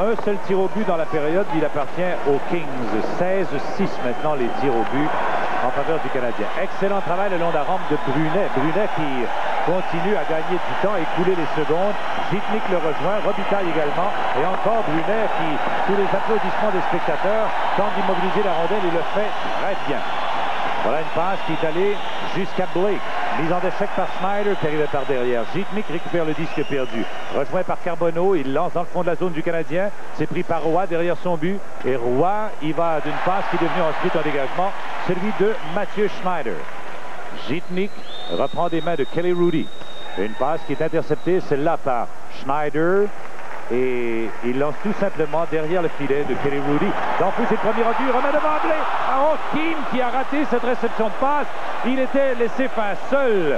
un seul tir au but dans la période. Il appartient aux Kings. seize six maintenant les tirs au but en faveur du Canadien. Excellent travail le long de la rampe de Brunet. Brunet qui continue à gagner du temps, écouler les secondes. Žitník le rejoint, Robitaille également. Et encore Brunet qui, sous les applaudissements des spectateurs, tente d'immobiliser la rondelle et le fait très bien. Voilà une passe qui est allée jusqu'à Blake. Mise en échec par Schneider qui arrivait par derrière. Žitník récupère le disque perdu. Rejoint par Carbonneau. Il lance dans le fond de la zone du Canadien. C'est pris par Roy derrière son but. Et Roy, il va d'une passe qui est devenue ensuite un dégagement. Celui de Mathieu Schneider. Žitník reprend des mains de Kelly Hrudey. Une passe qui est interceptée, celle-là par Schneider. Et il lance tout simplement derrière le filet de Kelly Hrudey. Danfou, c'est le premier rendu, il remet devant Blais. Aaron Keane qui a raté cette réception de passe. Il était laissé faire seul.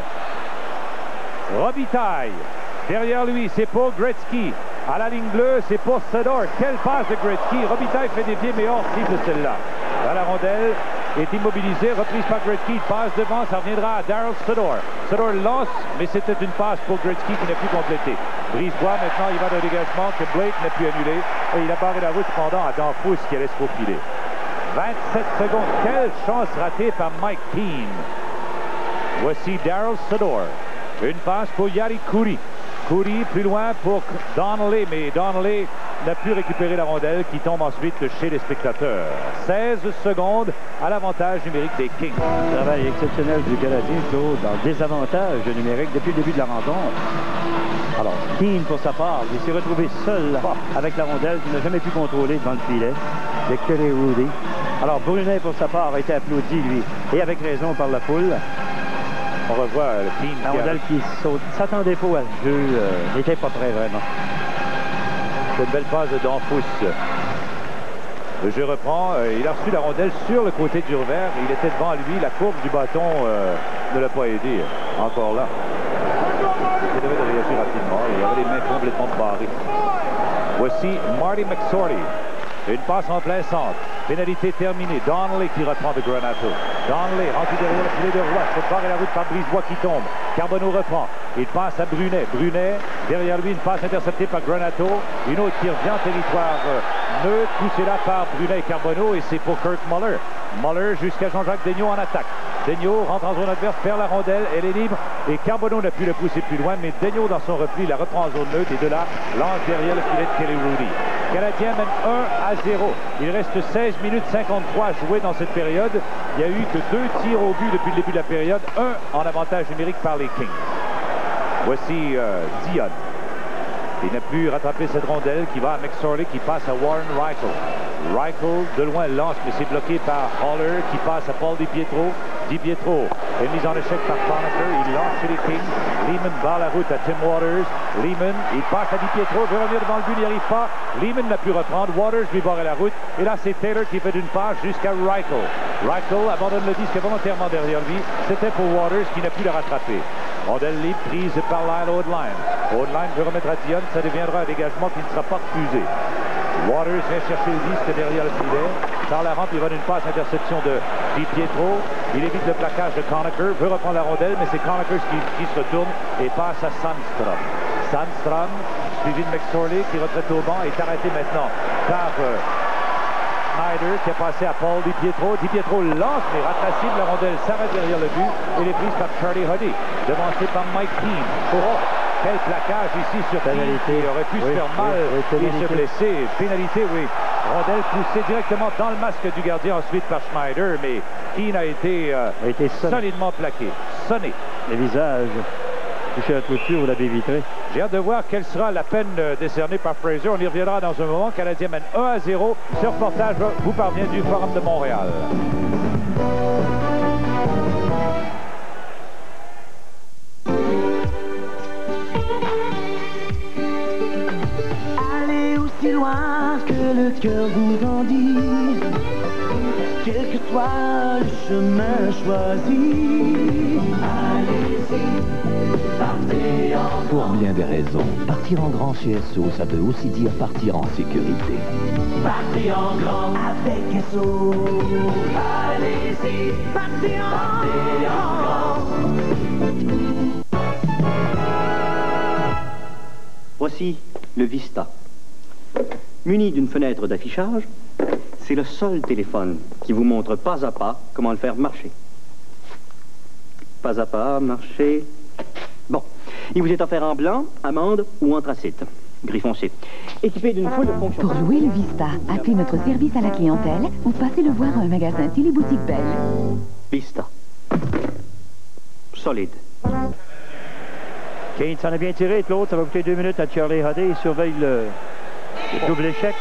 Robitaille. Derrière lui, c'est pour Gretzky. À la ligne bleue, c'est pour Sedor. Quelle passe de Gretzky. Robitaille fait des pieds, mais hors cible celle-là. Là, la rondelle est immobilisée, reprise par Gretzky. Il passe devant, ça reviendra à Daryl Sedor. Sedor lance, mais c'était une passe pour Gretzky qui n'a plus complété. Brisebois, maintenant, il va d'un dégagement que Blake n'a pu annuler. Et il a barré la route cependant à Danfous qui allait se faufiler. vingt-sept secondes. Quelle chance ratée par Mike Keane. Voici Daryl Sedor. Une passe pour Jari Kurri. Kurri plus loin pour Donnelly, mais Donnelly n'a pu récupérer la rondelle qui tombe ensuite chez les spectateurs. seize secondes à l'avantage numérique des Kings. Travail exceptionnel du Canadien, Claude, dans le désavantage numérique depuis le début de la rencontre. Alors, Keane, pour sa part, il s'est retrouvé seul avec la rondelle qu'il n'a jamais pu contrôler devant le filet de Kelly Hrudey. Alors, Brunet, pour sa part, a été applaudi, lui, et avec raison par la foule. On revoit le Keane. La rondelle qui saute. S'attendait pas à ce jeu. Euh, n'était pas prêt, vraiment. C'est une belle passe de Danfous. Le jeu reprend. Euh, il a reçu la rondelle sur le côté du revers. Il était devant lui. La courbe du bâton euh, ne l'a pas aidé. Encore là. Il devait réagir rapidement. Il avait les mains complètement barrées. Voici Marty McSorley. Une passe en plein centre. Pénalité terminée. Donnelly qui reprend de Granato. Donnelly rendu derrière le filet de Roy. Se barre et la route par Brisebois qui tombe. Carbonneau reprend. Il passe à Brunet. Brunet, derrière lui, une passe interceptée par Granato. Une autre qui revient en territoire euh, neutre, poussée là par Brunet et Carbonneau. Et c'est pour Kurt Muller. Muller jusqu'à Jean-Jacques Daigneault en attaque. Daigneault rentre en zone adverse, perd la rondelle. Elle est libre. Et Carbonneau n'a pu le pousser plus loin. Mais Daigneault, dans son repli, la reprend en zone neutre. Et de là, lance derrière le filet de Kelly Hrudey. Canadien mène un à zéro. Il reste seize minutes cinquante-trois à jouer dans cette période. Il n'y a eu que deux tirs au but depuis le début de la période. Un en avantage numérique par les Kings. Voici euh, Dion. Il n'a plus rattrapé cette rondelle qui va à McSorley qui passe à Warren Reichel. Reichel de loin lance, mais c'est bloqué par Haller qui passe à Paul DiPietro. DiPietro est mis en échec par Conacher. Il lance chez les Kings. Lehman bat la route à Tim Waters. Lehman, il passe à DiPietro, veut revenir devant le but, il n'y arrive pas. Lehman n'a pu reprendre. Waters lui barre la route. Et là, c'est Taylor qui fait d'une passe jusqu'à Reichel. Reichel abandonne le disque volontairement derrière lui. C'était pour Waters qui n'a pu le rattraper. Rondelle libre prise par Lyle Odeline. Odeline veut remettre à Dion. Ça deviendra un dégagement qui ne sera pas refusé. Waters vient chercher le disque derrière le filet. Par la rampe, il va d'une passe interception de DiPietro. Il évite le plaquage de Conacher, veut reprendre la rondelle, mais c'est Conacher qui, qui se retourne et passe à Sandstrom. Sandstrom, suivi de McSorley, qui retraite au banc, est arrêté maintenant par euh, Schneider, qui a passé à Paul DiPietro. DiPietro lance, mais rattracible, la rondelle s'arrête derrière le but. Et est prise par Charlie Huddy, devancé par Mike Keane. Oh, quel plaquage ici sur pénalité. Il aurait pu oui, se faire mal oui, et se blesser. Pénalité, oui. Rondelle poussée directement dans le masque du gardien ensuite par Schneider, mais Keane a été, euh, a été solidement plaqué. Sonné. Les visages touché à la clôture ou la baie vitrée. J'ai hâte de voir quelle sera la peine euh, décernée par Fraser. On y reviendra dans un moment. Canadien mène un à zéro. Ce reportage vous parvient du Forum de Montréal. Allez aussi loin que le cœur vous en dit, quel que soit le chemin choisi. Allez-y, partez en Pour bien des raisons, partir en grand chez S O, ça veut aussi dire partir en sécurité. Partez en grand avec S O. Allez-y, partez en, partez en grand. Voici le Vista. muni d'une fenêtre d'affichage, c'est le seul téléphone qui vous montre pas à pas comment le faire marcher. Pas à pas, marcher... Bon, il vous est offert en blanc, amande ou anthracite. Gris foncé. Équipé d'une foule de fonctions... Pour louer le Vista, appelez notre service à la clientèle ou passez le voir à un magasin Téléboutique Belle. Vista. Solide. Kane s'en a bien tiré, Claude. Ça va coûter deux minutes à Charlie Huddy. Il surveille le, le double échec.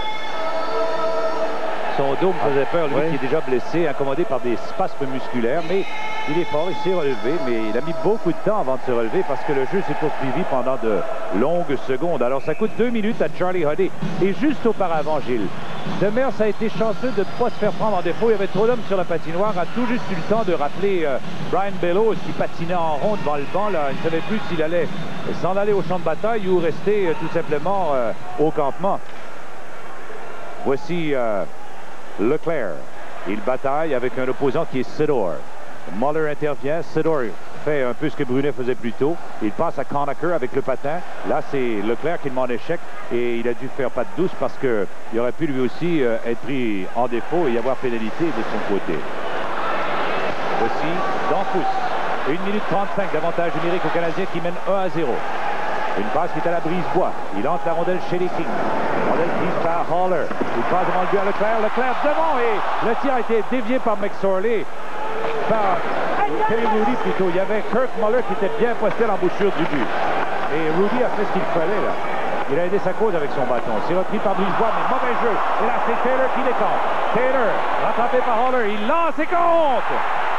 Son dos me faisait peur, lui oui. qui est déjà blessé, accommodé par des spasmes musculaires, mais il est fort, il s'est relevé, mais il a mis beaucoup de temps avant de se relever parce que le jeu s'est poursuivi pendant de longues secondes. Alors ça coûte deux minutes à Charlie Huddy. Et juste auparavant, Gilles, Demers a été chanceux de ne pas se faire prendre en défaut. Il y avait trop d'hommes sur la patinoire, a tout juste eu le temps de rappeler euh, Brian Bellows qui patinait en rond devant le banc. Là. Il ne savait plus s'il allait s'en aller au champ de bataille ou rester euh, tout simplement euh, au campement. Voici... Euh, Leclerc, il bataille avec un opposant qui est Sidor. Muller intervient, Sidor fait un peu ce que Brunet faisait plus tôt. Il passe à Conacher avec le patin. Là, c'est Leclerc qui le met en échec et il a dû faire patte douce parce qu'il aurait pu lui aussi euh, être pris en défaut et y avoir pénalité de son côté. Voici Danfous. une minute trente-cinq d'avantage numérique aux Canadiens qui mènent un à zéro. Une passe qui est à la brise-bois. Il entre la rondelle chez les Kings. Rondelle prise par Haller. Il passe devant le but à Leclerc. Leclerc devant et le tir a été dévié par McSorley. Par Terry Rudy plutôt. Il y avait Kirk Muller qui était bien posté à l'embouchure du but. Et Rudy a fait ce qu'il fallait là. Il a aidé sa cause avec son bâton. C'est repris par Brisebois, mais mauvais jeu. Et là, c'est Taylor qui décompte. Taylor, rattrapé par Haller. Il lance et compte!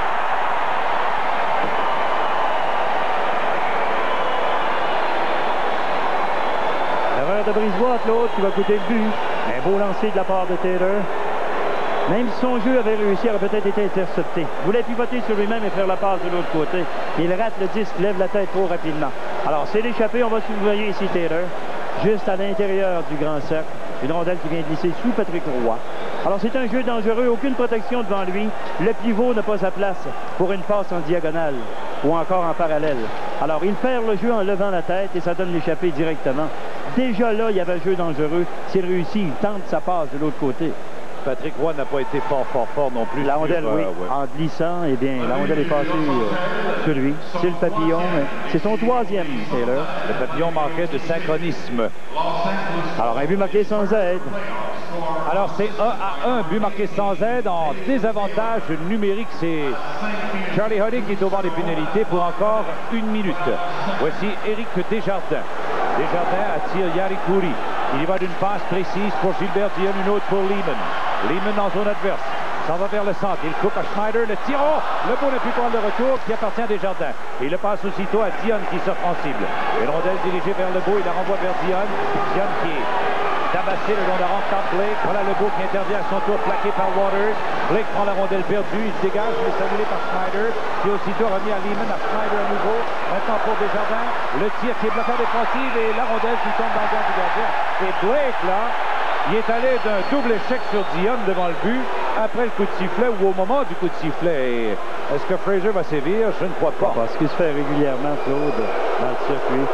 De Brisebois, Claude, qui va coûter le but. Un beau lancer de la part de Taylor. Même si son jeu avait réussi, il aurait peut-être été intercepté. Il voulait pivoter sur lui-même et faire la passe de l'autre côté. Il rate le disque, lève la tête trop rapidement. Alors, c'est l'échappé. On va surveiller ici Taylor. Juste à l'intérieur du grand cercle. Une rondelle qui vient glisser sous Patrick Roy. Alors, c'est un jeu dangereux. Aucune protection devant lui. Le pivot n'a pas sa place pour une passe en diagonale ou encore en parallèle. Alors, il perd le jeu en levant la tête et ça donne l'échappée directement. Déjà là, il y avait un jeu dangereux. S'il réussit, il tente sa passe de l'autre côté. Patrick Roy n'a pas été fort, fort, fort non plus. La rondelle, oui. Ouais. En glissant, eh bien, la rondelle est passée euh, sur lui. C'est le papillon. C'est son troisième, Taylor. Le papillon manquait de synchronisme. Alors, un but marqué sans aide. Alors, c'est un à un, but marqué sans aide. En désavantage numérique, c'est Charlie Huddy qui est au banc des pénalités pour encore une minute. Voici Éric Desjardins. Desjardins attire Yari Kouri. Il y va d'une passe précise pour Gilbert Dionne, une autre pour Lehman. Lehman en zone adverse. S'en va vers le centre. Il coupe à Schneider. Le tir. Oh, le beau ne peut prendre le retour qui appartient à Desjardins. Et il le passe aussitôt à Dionne qui sort sensible. Et le rondelle dirigée vers le beau. Il la renvoie vers Dionne. Dionne qui est tabassé le long de la rampe par Blake. Voilà le beau qui intervient à son tour, plaqué par Waters. Blake prend la rondelle perdue. Il se dégage, mais annulé par Schneider. Qui est aussitôt remis à Lehman, à Schneider à nouveau. Maintenant pour Desjardins. Le tir qui est bloqué en défensive et la rondelle qui tombe dans le gant du gardien. Et Blake, là, il est allé d'un double échec sur Dionne devant le but, après le coup de sifflet ou au moment du coup de sifflet. Est-ce que Fraser va sévir? Je ne crois pas. Parce qu'il se fait régulièrement, Claude, dans le circuit.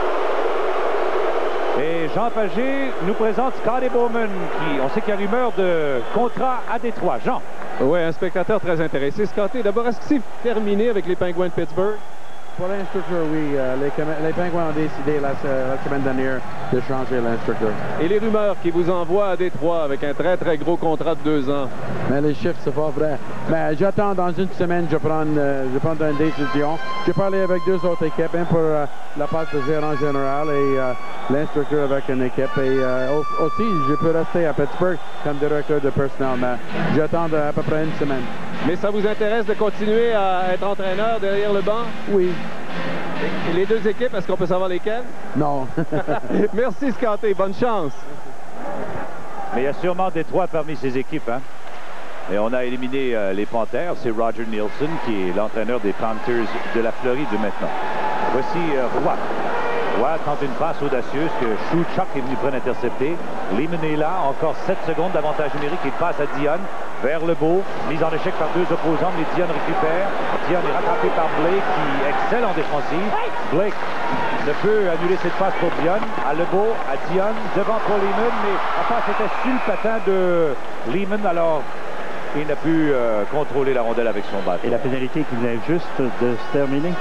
Et Jean Pagé nous présente Scotty Bowman, qui, on sait qu'il y a rumeur de contrat à Détroit. Jean. Oui, un spectateur très intéressé. Scotty, d'abord, est-ce que c'est terminé avec les Penguins de Pittsburgh? Pour l'instructeur, oui. Euh, les, les Penguins ont décidé la, la semaine dernière de changer l'instructeur. Et les rumeurs qui vous envoient à Détroit avec un très, très gros contrat de deux ans? Mais les chiffres, c'est pas vrai. Mais j'attends dans une semaine, je prends, euh, je prends une décision. J'ai parlé avec deux autres équipes, un pour euh, la passe de gérant général et euh, l'instructeur avec une équipe. Et euh, aussi, je peux rester à Pittsburgh comme directeur de personnel, mais j'attends à peu près une semaine. Mais ça vous intéresse de continuer à être entraîneur derrière le banc? Oui. Et les deux équipes, est-ce qu'on peut savoir lesquelles? Non. Merci, Scotty. Bonne chance. Mais il y a sûrement Détroit parmi ces équipes, hein? Et on a éliminé euh, les Panthers. C'est Roger Nielsen qui est l'entraîneur des Panthers de la Floride maintenant. Voici euh, Roy. Roy tente une passe audacieuse que Schuchak est venu prendre intercepter. Lehman est là. Encore sept secondes d'avantage numérique. Il passe à Dionne. vers le beau, mise en échec par deux opposants, mais Dion récupère. Dion est rattrapé par Blake qui excelle en défensive. Blake ne peut annuler cette passe pour Dion. À Lebeau, à Dion, devant pour Lehman, mais la passe était sur le patin de Lehman, alors il n'a pu euh, contrôler la rondelle avec son bat. Et la pénalité qui venait juste de se terminer.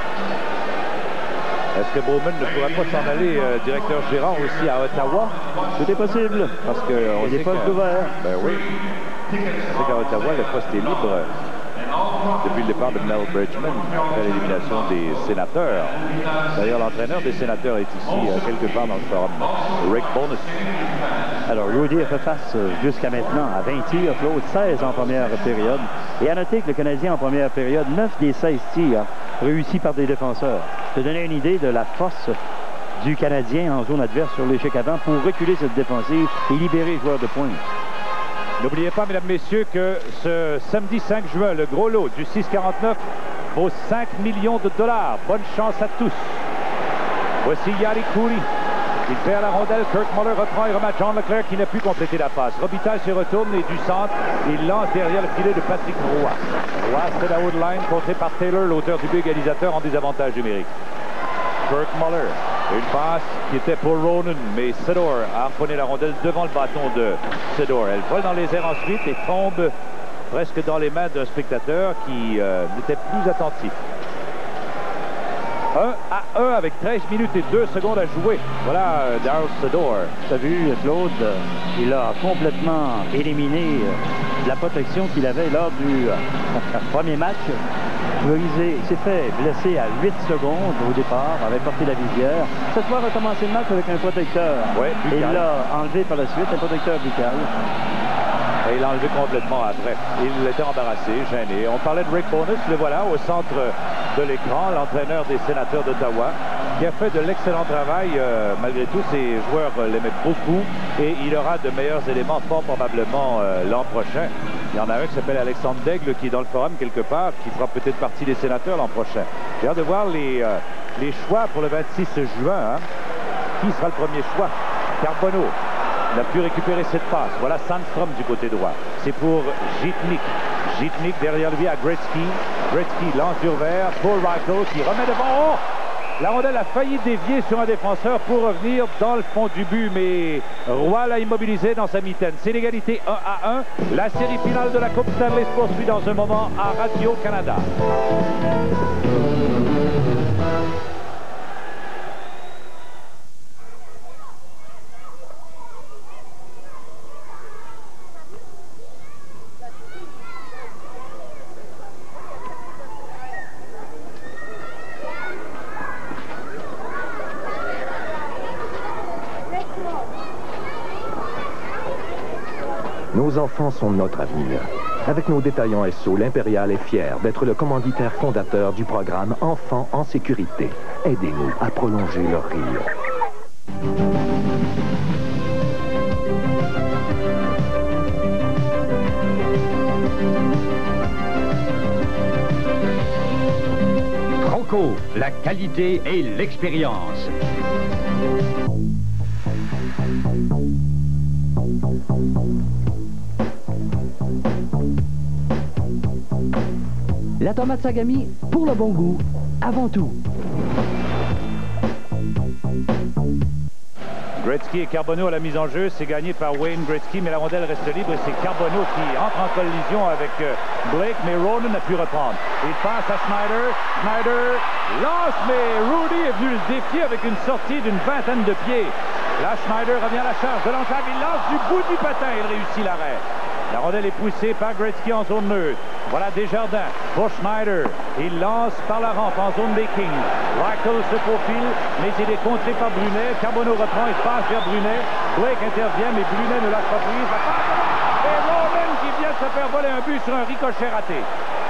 Est-ce que Bowman ne pourrait pas s'en aller euh, directeur gérant aussi à Ottawa? C'était possible. Parce que on il y a des postes ouverts. Ben oui. On sait qu'à Ottawa, le poste est libre depuis le départ de Mel Bridgman, après l'élimination des sénateurs. D'ailleurs, l'entraîneur des sénateurs est ici, euh, quelque part dans le forum, Rick Bowness. Alors, Rudy a fait face euh, jusqu'à maintenant à vingt tirs, Claude, seize en première période. Et à noter que le Canadien en première période, neuf des seize tirs réussis par des défenseurs. Je te donner une idée de la force du Canadien en zone adverse sur l'échec avant pour reculer cette défensive et libérer les joueurs de pointe. N'oubliez pas, mesdames, messieurs, que ce samedi cinq juin, le gros lot du six quarante-neuf vaut cinq millions de dollars. Bonne chance à tous. Voici Yari Coury. Il perd la rondelle. Kirk Muller reprend et remet John Leclerc qui n'a pu compléter la passe. Robitaille se retourne et du centre. Il lance derrière le filet de Patrick Roy. Roy, c'est la haut line, contré par Taylor, l'auteur du but égalisateur en désavantage numérique. Kirk Muller. Une passe qui était pour Ronan, mais Sedor a harponné la rondelle devant le bâton de Sedor. Elle vole dans les airs ensuite et tombe presque dans les mains d'un spectateur qui euh, n'était plus attentif. un à un avec treize minutes et deux secondes à jouer. Voilà euh, Darryl Sedor. Tu as vu, Claude, euh, il a complètement éliminé euh, la protection qu'il avait lors du euh, premier match. Il s'est fait blesser à huit secondes au départ, avait porté la visière. Cette fois, a recommencé le match avec un protecteur. Ouais, et il l'a enlevé par la suite, un protecteur buccal. Et il l'a enlevé complètement après. Il était embarrassé, gêné. On parlait de Rick Bowness, le voilà au centre de l'écran, l'entraîneur des sénateurs d'Ottawa, qui a fait de l'excellent travail. Euh, malgré tout, ses joueurs euh, l'aimaient beaucoup et il aura de meilleurs éléments fort probablement euh, l'an prochain. Il y en a un qui s'appelle Alexandre Daigle qui est dans le forum quelque part, qui fera peut-être partie des sénateurs l'an prochain. J'ai hâte de voir les, euh, les choix pour le vingt-six juin. Hein. Qui sera le premier choix? Carbonneau n'a pu récupérer cette passe. Voilà Sandstrom du côté droit. C'est pour Gitnik. Gitnik derrière lui à Gretzky. Gretzky lance du revers pour Reichel qui remet devant. Oh! La rondelle a failli dévier sur un défenseur pour revenir dans le fond du but, mais Roy l'a immobilisé dans sa mitaine. C'est l'égalité un à un. La série finale de la Coupe Stanley se poursuit dans un moment à Radio-Canada. Nos enfants sont notre avenir. Avec nos détaillants S O, l'Impérial est fier d'être le commanditaire fondateur du programme Enfants en sécurité. Aidez-nous à prolonger leur rire. Croco, la qualité et l'expérience. La tomate Sagami, pour le bon goût, avant tout. Gretzky et Carbonneau à la mise en jeu, c'est gagné par Wayne Gretzky, mais la rondelle reste libre et c'est Carbonneau qui entre en collision avec Blake, mais Ronan a pu reprendre. Il passe à Schneider, Schneider lance, mais Rudy est venu le défier avec une sortie d'une vingtaine de pieds. Là, Schneider revient à la charge de l'entrave, il lance du bout du patin, il réussit l'arrêt. La rondelle est poussée par Gretzky en zone neutre. Voilà Desjardins pour Schneider. Il lance par la rampe en zone des Kings. Reichel se faufile, mais il est contré par Brunet. Carbonneau reprend et passe vers Brunet. Blake intervient, mais Brunet ne lâche pas prise. Et Roman qui vient de se faire voler un but sur un ricochet raté.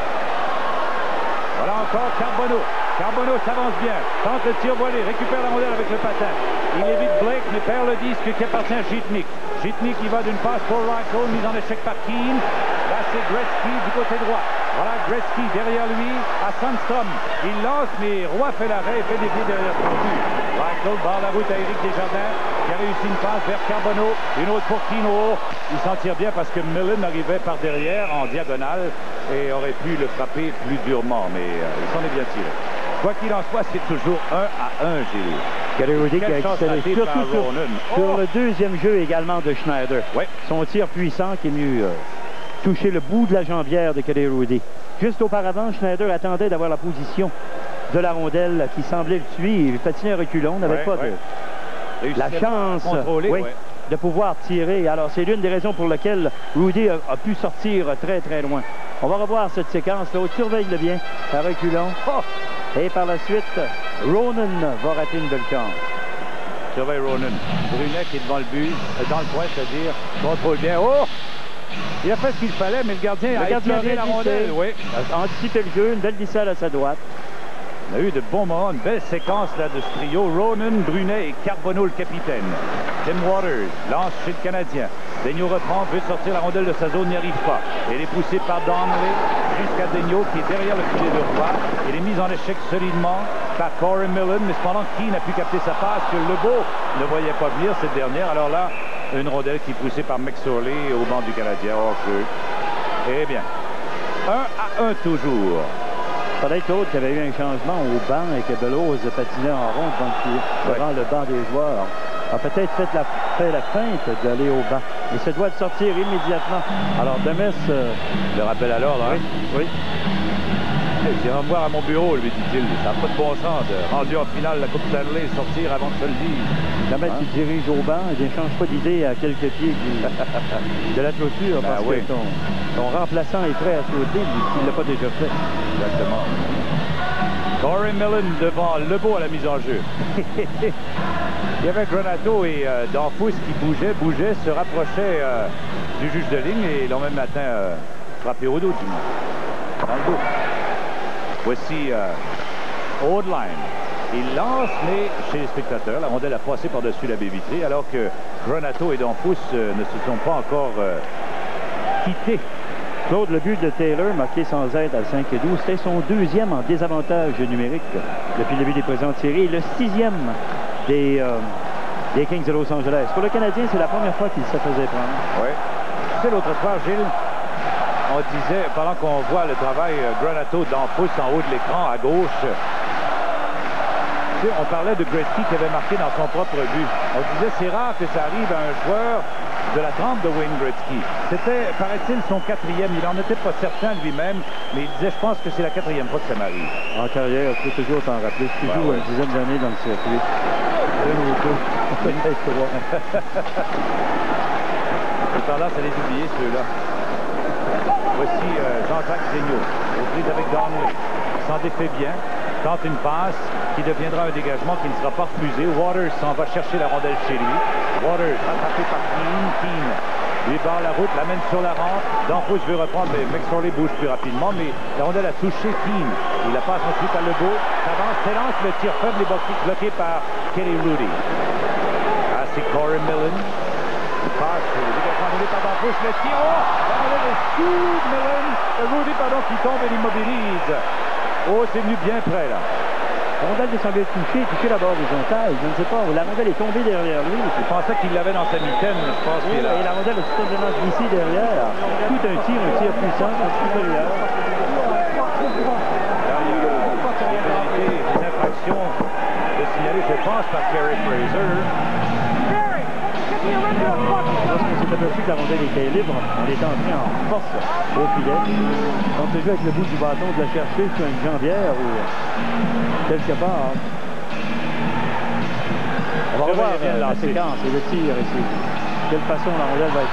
Voilà encore Carbonneau. Carbonneau s'avance bien, tente le tir voilé, récupère la rondelle avec le patin. Il évite Blake, mais perd le disque qui appartient à Gitnik. Gitnik qui va d'une passe pour Reichel, mise en échec par Keane. Là, c'est Gretzky du côté droit. Voilà Gretzky derrière lui à Sandstrom. Il lance, mais Roy fait l'arrêt et fait des pieds derrière son but. Claude barre la route à Éric Desjardins qui a réussi une passe vers Carbonneau. Une autre pour Kino. Il s'en tire bien parce que Millen arrivait par derrière en diagonale et aurait pu le frapper plus durement, mais euh, il s'en est bien tiré. Quoi qu'il en soit, c'est toujours un à un, Gilles. Kelly Hrudey qui a excellé surtout sur, oh! sur le deuxième jeu également de Schneider. Ouais. Son tir puissant qui est venu euh, toucher le bout de la jambière de Kelly Hrudey. Juste auparavant, Schneider attendait d'avoir la position de la rondelle qui semblait le tuer. Il patinait reculons, n'avait ouais, pas ouais. de la chance oui, ouais. de pouvoir tirer. Alors, c'est l'une des raisons pour lesquelles Hrudey a, a pu sortir très, très loin. On va revoir cette séquence-là. Surveille-le bien à reculons. Oh! Et par la suite, Ronan va rater une belle chance. Surveille Ronan. Brunet qui est devant le but, dans le coin, c'est-à-dire, contrôle bien. Oh! Il a fait ce qu'il fallait, mais le gardien le a gardien étiré la rondelle. Oui. A anticipé le jeu, une belle glissade à sa droite. On a eu de bons moments, une belle séquence là de ce trio. Ronan, Brunet et Carbonneau, le capitaine. Tim Waters lance chez le Canadien. Daigneault reprend, veut sortir la rondelle de sa zone, n'y arrive pas. Elle est poussée par Donnelly jusqu'à Daigneault qui est derrière le filet de Roy. Elle est mise en échec solidement par Corey Millen, mais cependant Keane a pu capter sa passe que Lebeau ne voyait pas venir cette dernière. Alors là, une rondelle qui est poussée par McSorley au banc du Canadien hors jeu. Eh bien, un à un toujours. Peut-être l'autre qui avait eu un changement au banc et que Bellows patinait en rond devant, le, devant ouais. le banc des joueurs. A peut-être fait la, fait la feinte d'aller au banc. Il se doit de sortir immédiatement. Alors Demes euh, le rappelle à l'ordre. Hein? Oui. oui. J'irai me voir à mon bureau, lui dit-il. Ça n'a pas de bon sens de, rendu en finale la Coupe Stanley, sortir avant de se le dire. Demes hein? qui dirige au banc, il ne change pas d'idée à quelques pieds du, de la clôture. Ben parce oui. que ton, ton remplaçant est prêt à sauter, s'il ne l'a pas déjà fait. Exactement. Corey Millen devant Lebeau à la mise en jeu. Il y avait Granato et euh, Danfous qui bougeaient, bougeaient, se rapprochaient euh, du juge de ligne et l'ont même matin euh, frappé au dos du monde. Dans le dos. Voici euh, Oldline. Il lance, mais chez les spectateurs, la rondelle a passé par-dessus la baie vitrée, alors que Granato et Danfous euh, ne se sont pas encore euh, quittés. Claude, le but de Taylor, marqué sans aide à cinq et douze, c'était son deuxième en désavantage numérique depuis le début des présentes séries, le sixième des, euh, des Kings de Los Angeles. Pour le Canadien, c'est la première fois qu'il se faisait prendre. Oui. Tu sais, l'autre soir, Gilles, on disait, pendant qu'on voit le travail euh, Granato d'Anfous en haut de l'écran, à gauche, tu sais, on parlait de Gretzky qui avait marqué dans son propre but. On disait, c'est rare que ça arrive à un joueur de la trempe de Wayne Gretzky. C'était, paraît-il, son quatrième. Il n'en était pas certain lui-même, mais il disait, je pense que c'est la quatrième fois que ça m'arrive. En carrière, il faut toujours s'en rappeler. Tu joues ouais, ouais. une dizaine d'années dans le circuit. Une ou deux. Peut-être trois. J'ai tendance à les oublier, ceux-là. Voici euh, Jean-Jacques Daigneault, aux prises avec Donnelly. Il s'en défait bien, tente une passe qui deviendra un dégagement qui ne sera pas refusé. Waters s'en va chercher la rondelle chez lui. Waters, attrapé par Keane. Keane lui barre la route, l'amène sur la rampe. Danfous veut reprendre, mais McSorley bouge plus rapidement, mais la rondelle a touché Keane. Il la passe ensuite à Legault. S'avance, s'élance, le tir faible est bloqué par Kelly Hrudey. Ah, c'est Corey Millen. Il passe, le dégagement donné par Danfous, le tir. Oh! La rondelle est sous Millen. Hrudey, pardon, qui tombe et l'immobilise. Oh, c'est venu bien près, là. La rondelle semblait toucher, toucher la barre horizontale. Je ne sais pas. La rondelle est tombée derrière lui. Je pensais qu'il l'avait dans sa mitaine, je pense oui, qu'il a... Et la rondelle est tout simplement glissée derrière. Tout un tir, un tir puissant, un supérieur. Là, il y a des infractions de signaler, je pense, par Kerry Fraser. Lorsqu'on s'est aperçu que la rondelle était libre, on est entré en force au filet. On se joue avec le bout du bâton de la chercher sur une jambière ou quelque part. On va revoir euh, la séquence et le tir ici. De quelle façon la rondelle va être.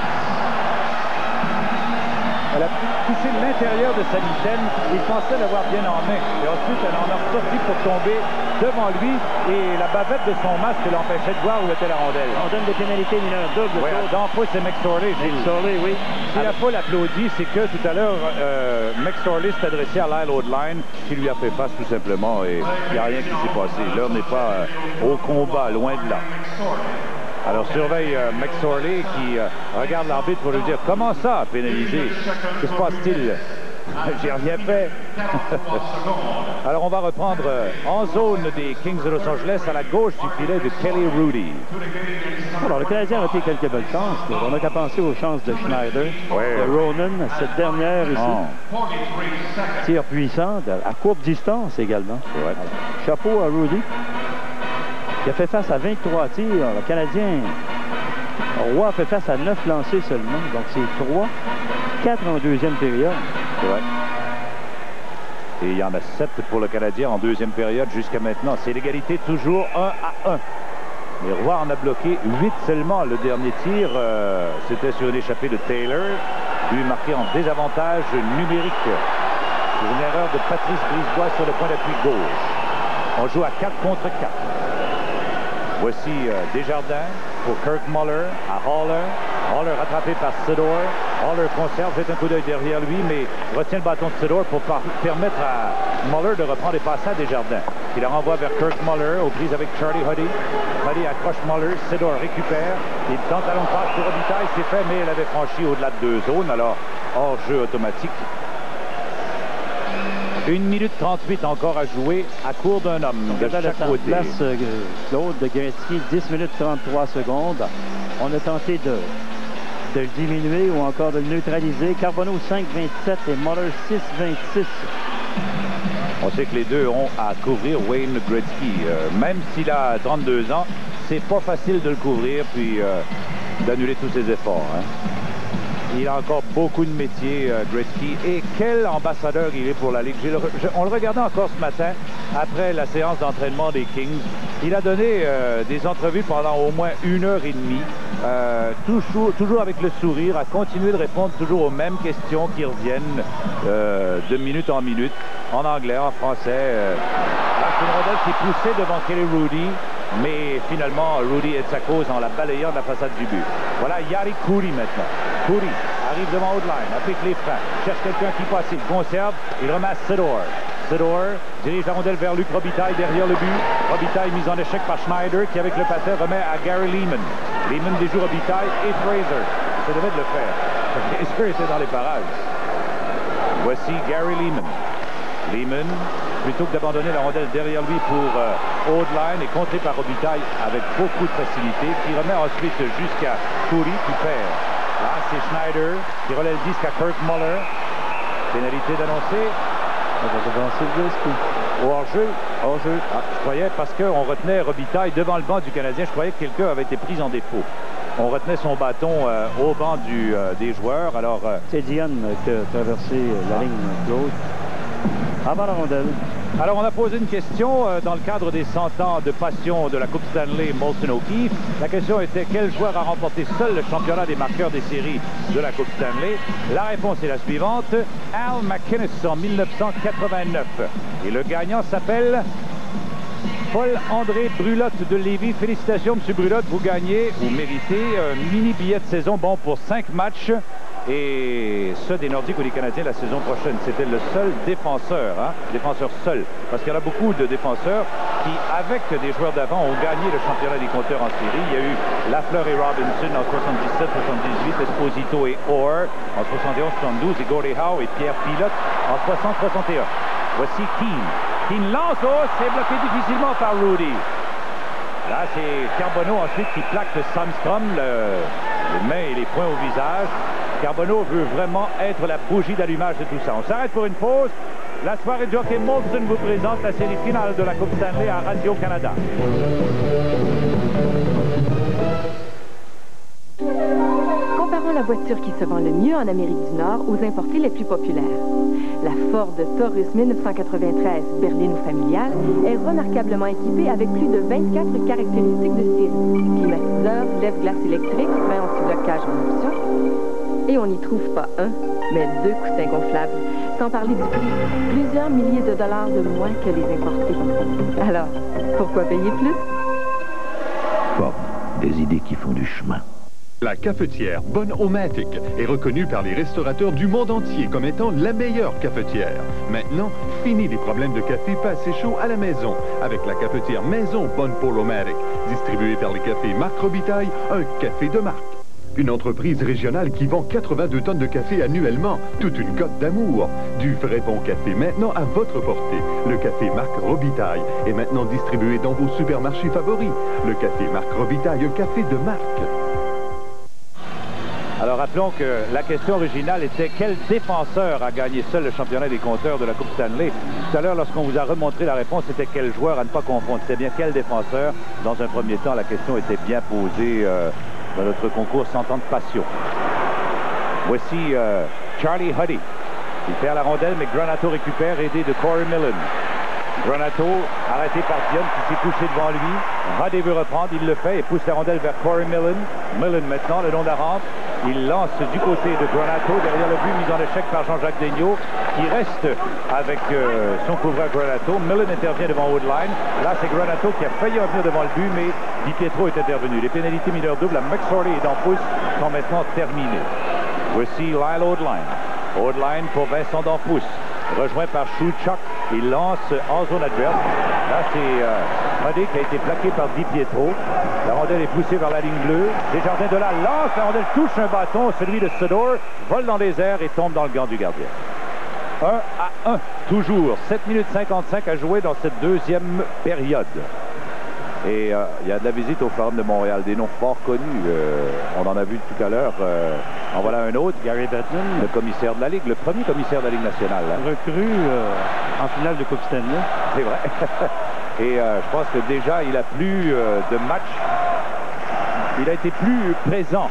Elle a poussé l'intérieur de sa mitaine. Il pensait l'avoir bien en main. Et ensuite, elle en a ressorti pour tomber devant lui. Et la bavette de son masque l'empêchait de voir où était la rondelle. On donne des pénalités mineures doubles. Oui, Danfous et McSorley. McSorley, oui. Si la foule applaudit, c'est que tout à l'heure, euh, McSorley s'est adressé à Lyle Oldline, qui lui a fait face tout simplement. Et il n'y a rien qui s'est passé. L'heure n'est pas euh, au combat, loin de là. Alors surveille euh, McSorley qui euh, regarde l'arbitre pour lui dire comment ça pénaliser. Que se passe-t-il? J'ai rien fait. Alors, on va reprendre en zone des Kings de Los Angeles à la gauche du filet de Kelly Hrudey. Alors, le Canadien a pris quelques belles chances. On n'a qu'à penser aux chances de Schneider, ouais. de Ronan, cette dernière ici. Oh. Tir puissant, à courte distance également. Ouais. Chapeau à Hrudey, qui a fait face à vingt-trois tirs. Le Canadien, Roy a fait face à neuf lancés seulement. Donc, c'est trois, quatre en deuxième période. Ouais. Et il y en a sept pour le Canadien en deuxième période jusqu'à maintenant. C'est l'égalité toujours un à un. Mais Roy en a bloqué huit seulement. Le dernier tir, euh, c'était sur une échappée de Taylor. Lui marqué en désavantage numérique. Sur une erreur de Patrice Brisebois sur le point d'appui gauche. On joue à quatre contre quatre. Voici euh, Desjardins pour Kirk Muller à Haller. Haller rattrapé par Sidor. Haller conserve, jette un coup d'œil derrière lui, mais retient le bâton de Sidor pour permettre à Muller de reprendre les passes à Desjardins. Il la renvoie vers Kirk Muller, aux prises avec Charlie Huddy. Huddy accroche Muller, Sidor récupère. Il tente à longue passe pour Robitaille, c'est fait, mais elle avait franchi au-delà de deux zones, alors hors jeu automatique. une minute trente-huit encore à jouer à court d'un homme de chaque côté. Place euh, Claude de Gretzky, dix minutes trente-trois secondes. On a tenté de, de le diminuer ou encore de le neutraliser. Carbonneau cinq vingt-sept et Muller six vingt-six. On sait que les deux ont à couvrir Wayne Gretzky. Euh, même s'il a trente-deux ans, c'est pas facile de le couvrir puis euh, d'annuler tous ses efforts. Hein. Il a encore beaucoup de métiers, euh, Gretzky. Et quel ambassadeur il est pour la Ligue. Le, je, on le regardait encore ce matin, après la séance d'entraînement des Kings. Il a donné euh, des entrevues pendant au moins une heure et demie. Euh, toujours, toujours avec le sourire, à continuer de répondre toujours aux mêmes questions qui reviennent euh, de minute en minute, en anglais, en français. Euh, c'est une rondelle qui est poussée devant Kelly Hrudey. Mais finalement, Hrudey est de sa cause en la balayant de la façade du but. Voilà Jari Kurri maintenant. Kurri arrive devant Outline, applique les freins, cherche quelqu'un qui passe, il conserve, il ramasse Sidor. Sidor dirige la rondelle vers Luc Robitaille derrière le but. Robitaille mise en échec par Schneider qui, avec le patin, remet à Gary Lehman. Lehman déjoue Robitaille et Fraser. Ça devait de le faire. Fraser était dans les parages. Voici Gary Lehman. Lehman, plutôt que d'abandonner la rondelle derrière lui pour euh, Oldline, est contré par Robitaille avec beaucoup de facilité, qui remet ensuite jusqu'à Kurri qui perd. Là, c'est Schneider qui relaie le disque à Kirk Muller. Pénalité d'annoncer. On va devancer le disque. Au hors-jeu. Hors-jeu. Ah, je croyais, parce qu'on retenait Robitaille devant le banc du Canadien, je croyais que quelqu'un avait été pris en défaut. On retenait son bâton euh, au banc du, euh, des joueurs. Alors, euh... c'est Diane qui a traversé la ligne, Claude. Avant la rondelle. Alors, on a posé une question euh, dans le cadre des cent ans de passion de la Coupe Stanley Molson O'Keefe. La question était quel joueur a remporté seul le championnat des marqueurs des séries de la Coupe Stanley? La réponse est la suivante. Al MacInnis en mille neuf cent quatre-vingt-neuf. Et le gagnant s'appelle Paul-André Brulotte de Lévis. Félicitations, M. Brulotte. Vous gagnez, vous méritez un mini billet de saison bon pour cinq matchs. Et ceux des Nordiques ou des Canadiens la saison prochaine. C'était le seul défenseur, hein, défenseur seul. Parce qu'il y en a beaucoup de défenseurs qui, avec des joueurs d'avant, ont gagné le championnat des compteurs en série. Il y a eu Lafleur et Robinson en soixante-dix-sept soixante-dix-huit, Esposito et Orr en soixante et onze soixante-douze, et Gordie Howe et Pierre Pilote en soixante soixante et un. Voici Keane. Keane lance, oh, c'est bloqué difficilement par Hrudey. Là, c'est Carbonneau ensuite qui plaque Sandstrom, le, les mains et les poings au visage. Carbonneau veut vraiment être la bougie d'allumage de tout ça. On s'arrête pour une pause. La soirée du hockey Molson vous présente la série finale de la Coupe Stanley à Radio-Canada. Comparons la voiture qui se vend le mieux en Amérique du Nord aux importées les plus populaires. La Ford Taurus mille neuf cent quatre-vingt-treize berline ou familiale est remarquablement équipée avec plus de vingt-quatre caractéristiques de style. Climatiseur, lève-glace électrique, frein anti-blocage en option. Et on n'y trouve pas un, mais deux coussins gonflables. Sans parler du prix, plusieurs milliers de dollars de moins que les importés. Alors, pourquoi payer plus? Ford, des idées qui font du chemin. La cafetière Bon-O-Matic est reconnue par les restaurateurs du monde entier comme étant la meilleure cafetière. Maintenant, fini les problèmes de café pas assez chaud à la maison avec la cafetière maison Bon-O-Matic, distribuée par les cafés Marc Robitaille, un café de marque. Une entreprise régionale qui vend quatre-vingt-deux tonnes de café annuellement. Toute une cote d'amour. Du vrai bon café maintenant à votre portée. Le café marque Robitaille est maintenant distribué dans vos supermarchés favoris. Le café marque Robitaille, un café de marque. Alors rappelons que la question originale était quel défenseur a gagné seul le championnat des compteurs de la Coupe Stanley. Tout à l'heure, lorsqu'on vous a remontré la réponse, c'était quel joueur à ne pas confondre. C'était bien quel défenseur. Dans un premier temps, la question était bien posée euh, dans notre concours cent ans de passion. Voici euh, Charlie Huddy. Il perd la rondelle, mais Granato récupère, aidé de Corey Millen. Granato, arrêté par Dion, qui s'est couché devant lui. Huddy veut reprendre, il le fait et pousse la rondelle vers Corey Millen. Millen maintenant, le long de la rampe. Il lance du côté de Granato, derrière le but, mis en échec par Jean-Jacques Daigneault, qui reste avec euh, son couvreur Granato. Millen intervient devant Woodline. Là, c'est Granato qui a failli revenir devant le but, mais Di Pietro est intervenu. Les pénalités mineures doubles à McSorley et Dampousse sont maintenant terminées. Voici Lyle Woodline. Woodline pour Vincent Dampousse. Rejoint par Schuchuk. Il lance en zone adverse. Là, c'est euh, Huddy qui a été plaqué par Di Pietro. La rondelle est poussée vers la ligne bleue. Desjardins de la lance. La rondelle touche un bâton, celui de Sodor, vole dans les airs et tombe dans le gant du gardien. un à un, toujours. sept minutes cinquante-cinq à jouer dans cette deuxième période. Et euh, il y a de la visite au Forum de Montréal. Des noms fort connus. Euh, on en a vu tout à l'heure. Euh, en voilà un autre. Gary Bettman, le commissaire de la Ligue, le premier commissaire de la Ligue nationale. Hein. Recru euh, en finale de Coupe Stanley. C'est vrai. Et euh, je pense que déjà, il a plus euh, de matchs. Il a été plus présent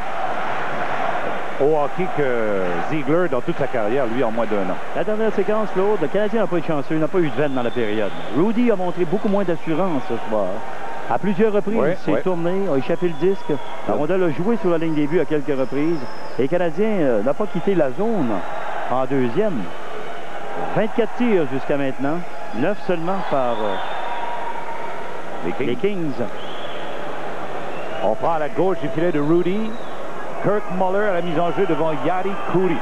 au hockey que Ziegler dans toute sa carrière, lui, en moins d'un an. La dernière séquence, Claude, le Canadien n'a pas été chanceux, il n'a pas eu de veine dans la période. Rudy a montré beaucoup moins d'assurance ce soir. À plusieurs reprises, oui, il s'est oui. tourné, a échappé le disque. La rondelle a joué sur la ligne des buts à quelques reprises. Et le Canadien euh, n'a pas quitté la zone en deuxième. vingt-quatre tirs jusqu'à maintenant, neuf seulement par euh, les, Kings. les Kings. On prend à la gauche du filet de Rudy. Kirk Muller à la mise en jeu devant Yari Kuri.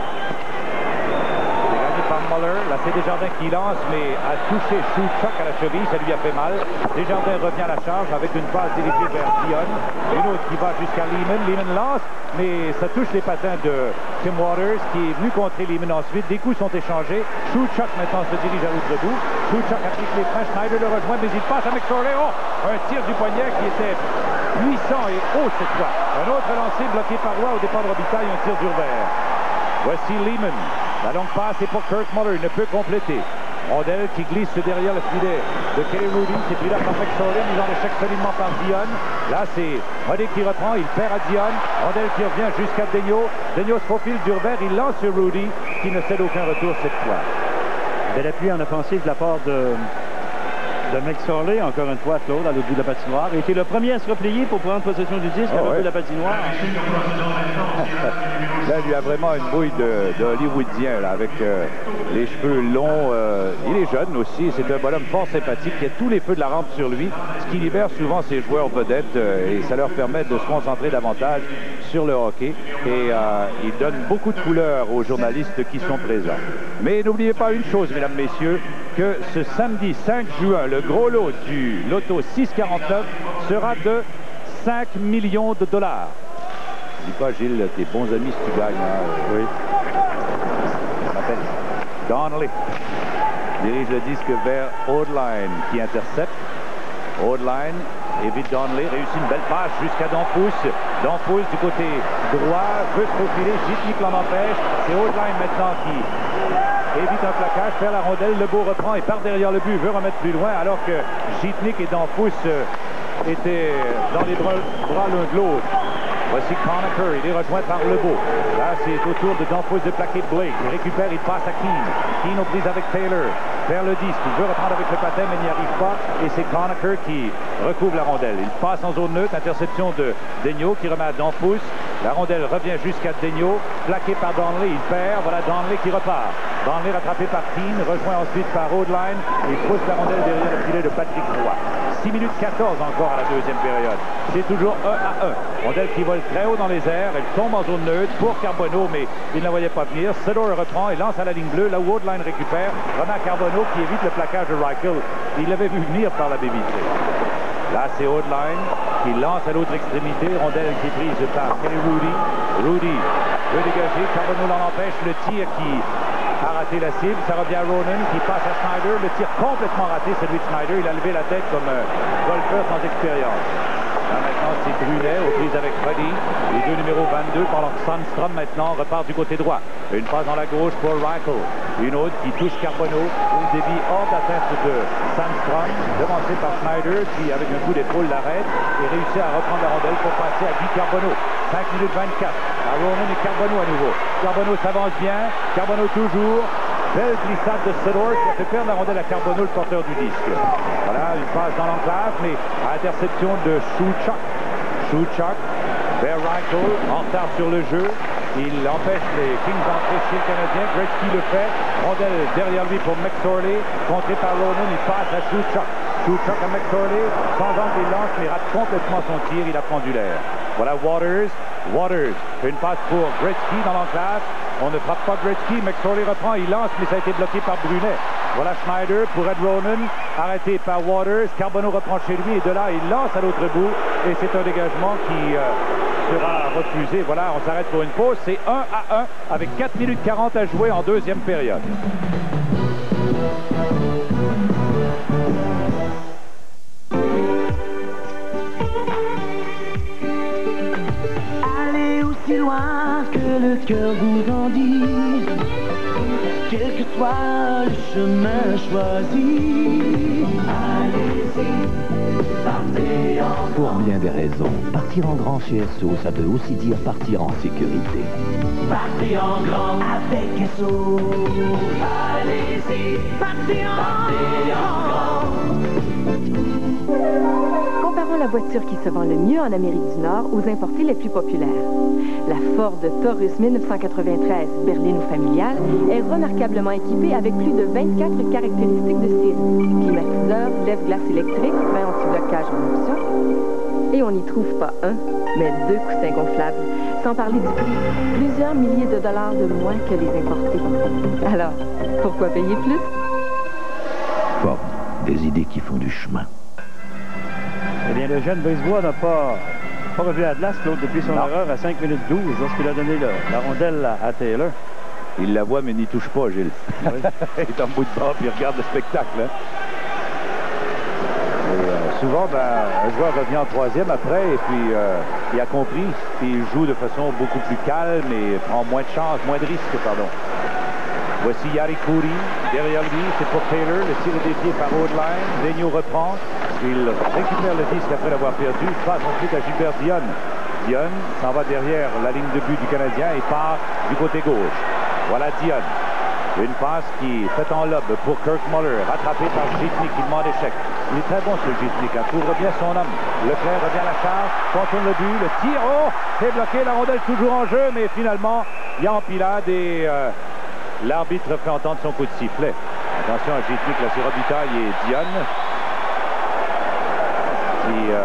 C'est gagné par Muller. Là, c'est Desjardins qui lance, mais a touché Schuchuk à la cheville. Ça lui a fait mal. Desjardins revient à la charge avec une passe dirigée vers Dion. Une autre qui va jusqu'à Lehman. Lehman lance, mais ça touche les patins de Tim Waters, qui est venu contrer Lehman ensuite. Des coups sont échangés. Schuchuk maintenant se dirige à l'autre bout. Schuchuk applique les freins. Schneider le rejoint, mais il passe à McSorley. Oh! Un tir du poignet qui était puissant et haut cette fois. Un autre lancé bloqué par Roy au départ de Robitaille, un tir d'Urvert. Voici Lehman. La longue passe est pour Kirk Muller. Il ne peut compléter. Rondelle qui glisse derrière le filet de Kelly Rudy. C'est pris là par McSorley, mis en échec solidement par Dion. Là, c'est Huddy qui reprend. Il perd à Dion. Rondelle qui revient jusqu'à Daigneault. Daigneault se faufile d'Urvert. Il lance sur Rudy qui ne cède aucun retour cette fois. Bel appui en offensive de la part de... de McSorley, encore une fois, Claude, à l'autre bout de la patinoire. Il était le premier à se replier pour prendre possession du disque oh, à l'autre ouais. bout de la patinoire. Là, il lui a vraiment une bouille de, de Hollywoodien, là, avec euh, les cheveux longs. Euh, il est jeune aussi. C'est un bonhomme fort sympathique qui a tous les feux de la rampe sur lui, ce qui libère souvent ses joueurs vedettes euh, et ça leur permet de se concentrer davantage sur le hockey. Et euh, il donne beaucoup de couleurs aux journalistes qui sont présents. Mais n'oubliez pas une chose, mesdames, messieurs, que ce samedi cinq juin, le gros lot du loto six quarante-neuf sera de cinq millions de dollars. Dis pas, Gilles, tes bons amis si tu gagnes. Hein? Oui. On m'appelle Donnelly. Dirige le disque vers Odeline qui intercepte. Odeline évite Donnelly, réussit une belle passe jusqu'à Dampousse. Dampousse du côté droit, veut se profiler, Gitnik l'en empêche. C'est Odeline maintenant qui évite un plaquage, perd la rondelle, Lebeau reprend et part derrière le but, veut remettre plus loin alors que Gitnik et Dampousse étaient dans les bras, bras l'un de l'autre. Voici Conacher, il est rejoint par Lebeau. Là, c'est au tour de Dampousse de plaquer Blake. Il récupère, il passe à Keane. Keane aux prises avec Taylor. Vers le disque, il veut reprendre avec le patin, mais n'y arrive pas. Et c'est Conacher qui recouvre la rondelle. Il passe en zone neutre, interception de Daigneault qui remet à Dampousse. La rondelle revient jusqu'à Daigneault, plaqué par Donnelly, il perd. Voilà Donnelly qui repart. Donnelly rattrapé par Keane, rejoint ensuite par Odeline. Il pousse la rondelle derrière le filet de Patrick Roy. six minutes quatorze encore à la deuxième période. C'est toujours un à un. Rondelle qui vole très haut dans les airs. Elle tombe en zone neutre pour Carbonneau, mais il ne la voyait pas venir. Sodor reprend et lance à la ligne bleue. Là où Odeline récupère, remet à Carbonneau qui évite le plaquage de Reichel. Il l'avait vu venir par la baie vitrée. Là, c'est Odeline qui lance à l'autre extrémité. Rondelle qui est prise par Kenny Rudy. Rudy veut dégager. Carbonneau l'en empêche. Le tir qui a raté la cible. Ça revient à Ronan qui passe à Schneider. Le tir complètement raté, celui de Schneider. Il a levé la tête comme un golfeur sans expérience. Là, maintenant, c'est Brunet aux prises avec Freddy. Les deux numéros vingt-deux, pendant que Sandstrom, maintenant, repart du côté droit. Une passe dans la gauche pour Reichel. Une autre qui touche Carbonneau. Une débit hors d'atteinte de Sandstrom, devancé par Schneider, qui, avec un coup d'épaule, l'arrête et réussit à reprendre la rondelle pour passer à Guy Carbonneau. cinq minutes vingt-quatre. À Ronan et Carbonneau à nouveau. Carbonneau s'avance bien. Carbonneau toujours. Belle glissade de Sedor qui a fait perdre la rondelle à Carbonneau, le porteur du disque. Voilà, une passe dans l'enclave, mais à interception de Schuchuk. Schuchuk vers Reichel, en retard sur le jeu. Il empêche les Kings d'entrer chez le Canadien. Gretzky le fait. Rondelle derrière lui pour McSorley. Contré par Ronan, il passe à Schuchuk. Schuchuk à McSorley. Sans angle, il lance, mais rate complètement son tir. Il a pendu l'air. Voilà Waters. Waters fait une passe pour Gretzky dans l'enclave. On ne frappe pas Gretzky. McSorley reprend. Il lance, mais ça a été bloqué par Brunet. Voilà Schneider pour Ed Ronan. Arrêté par Waters. Carbonneau reprend chez lui. Et de là, il lance à l'autre bout. Et c'est un dégagement qui euh, sera refusé. Voilà, on s'arrête pour une pause. C'est un à un avec quatre minutes quarante à jouer en deuxième période. Allez aussi loin que le cœur vous en dit, quel que soit le chemin choisi. Allez-y, partez en Pour bien des raisons, partir en grand chez S O, ça veut aussi dire partir en sécurité. Partez en grand avec S O. Allez-y, partez en, partez en grand. Comparons la voiture qui se vend le mieux en Amérique du Nord aux importées les plus populaires. La Ford Taurus mille neuf cent quatre-vingt-treize berline ou familiale est remarquablement équipée avec plus de vingt-quatre caractéristiques de série. Climatiseur, lève-glace électrique, main anti-blocage en option. Et on n'y trouve pas un, mais deux coussins gonflables. Sans parler du prix, plusieurs milliers de dollars de moins que les importés. Alors, pourquoi payer plus? Ford, des idées qui font du chemin. Eh bien, le jeune Brisebois n'a pas, pas revu Atlas, l'autre, depuis son non. erreur à cinq minutes douze, lorsqu'il a donné le, la rondelle à, à Taylor. Il la voit, mais n'y touche pas, Gilles. Oui. Il est en bout de bras, puis il regarde le spectacle. Hein. Et, euh, souvent, ben, un joueur revient en troisième après, et puis euh, il a compris, puis il joue de façon beaucoup plus calme et prend moins de chance, moins de risques, pardon. Voici Jari Kurri, derrière lui, c'est pour Taylor, le tir est dévié par Odeline, Daigneault reprend, il récupère le disque après l'avoir perdu, il passe ensuite à Gilbert Dionne. Dionne s'en va derrière la ligne de but du Canadien et part du côté gauche. Voilà Dionne. Une passe qui est faite en lobe pour Kirk Muller, rattrapé par Gitnik, qui demande échec. Il est très bon ce Gitnik, hein, couvre bien son homme. Leclerc revient à la charge, contourne le but, le tir, oh, c'est bloqué, la rondelle toujours en jeu, mais finalement, il y a empilade et euh, l'arbitre fait entendre son coup de sifflet. Attention à Gitnik, là c'est Robitaille et Dionne qui euh,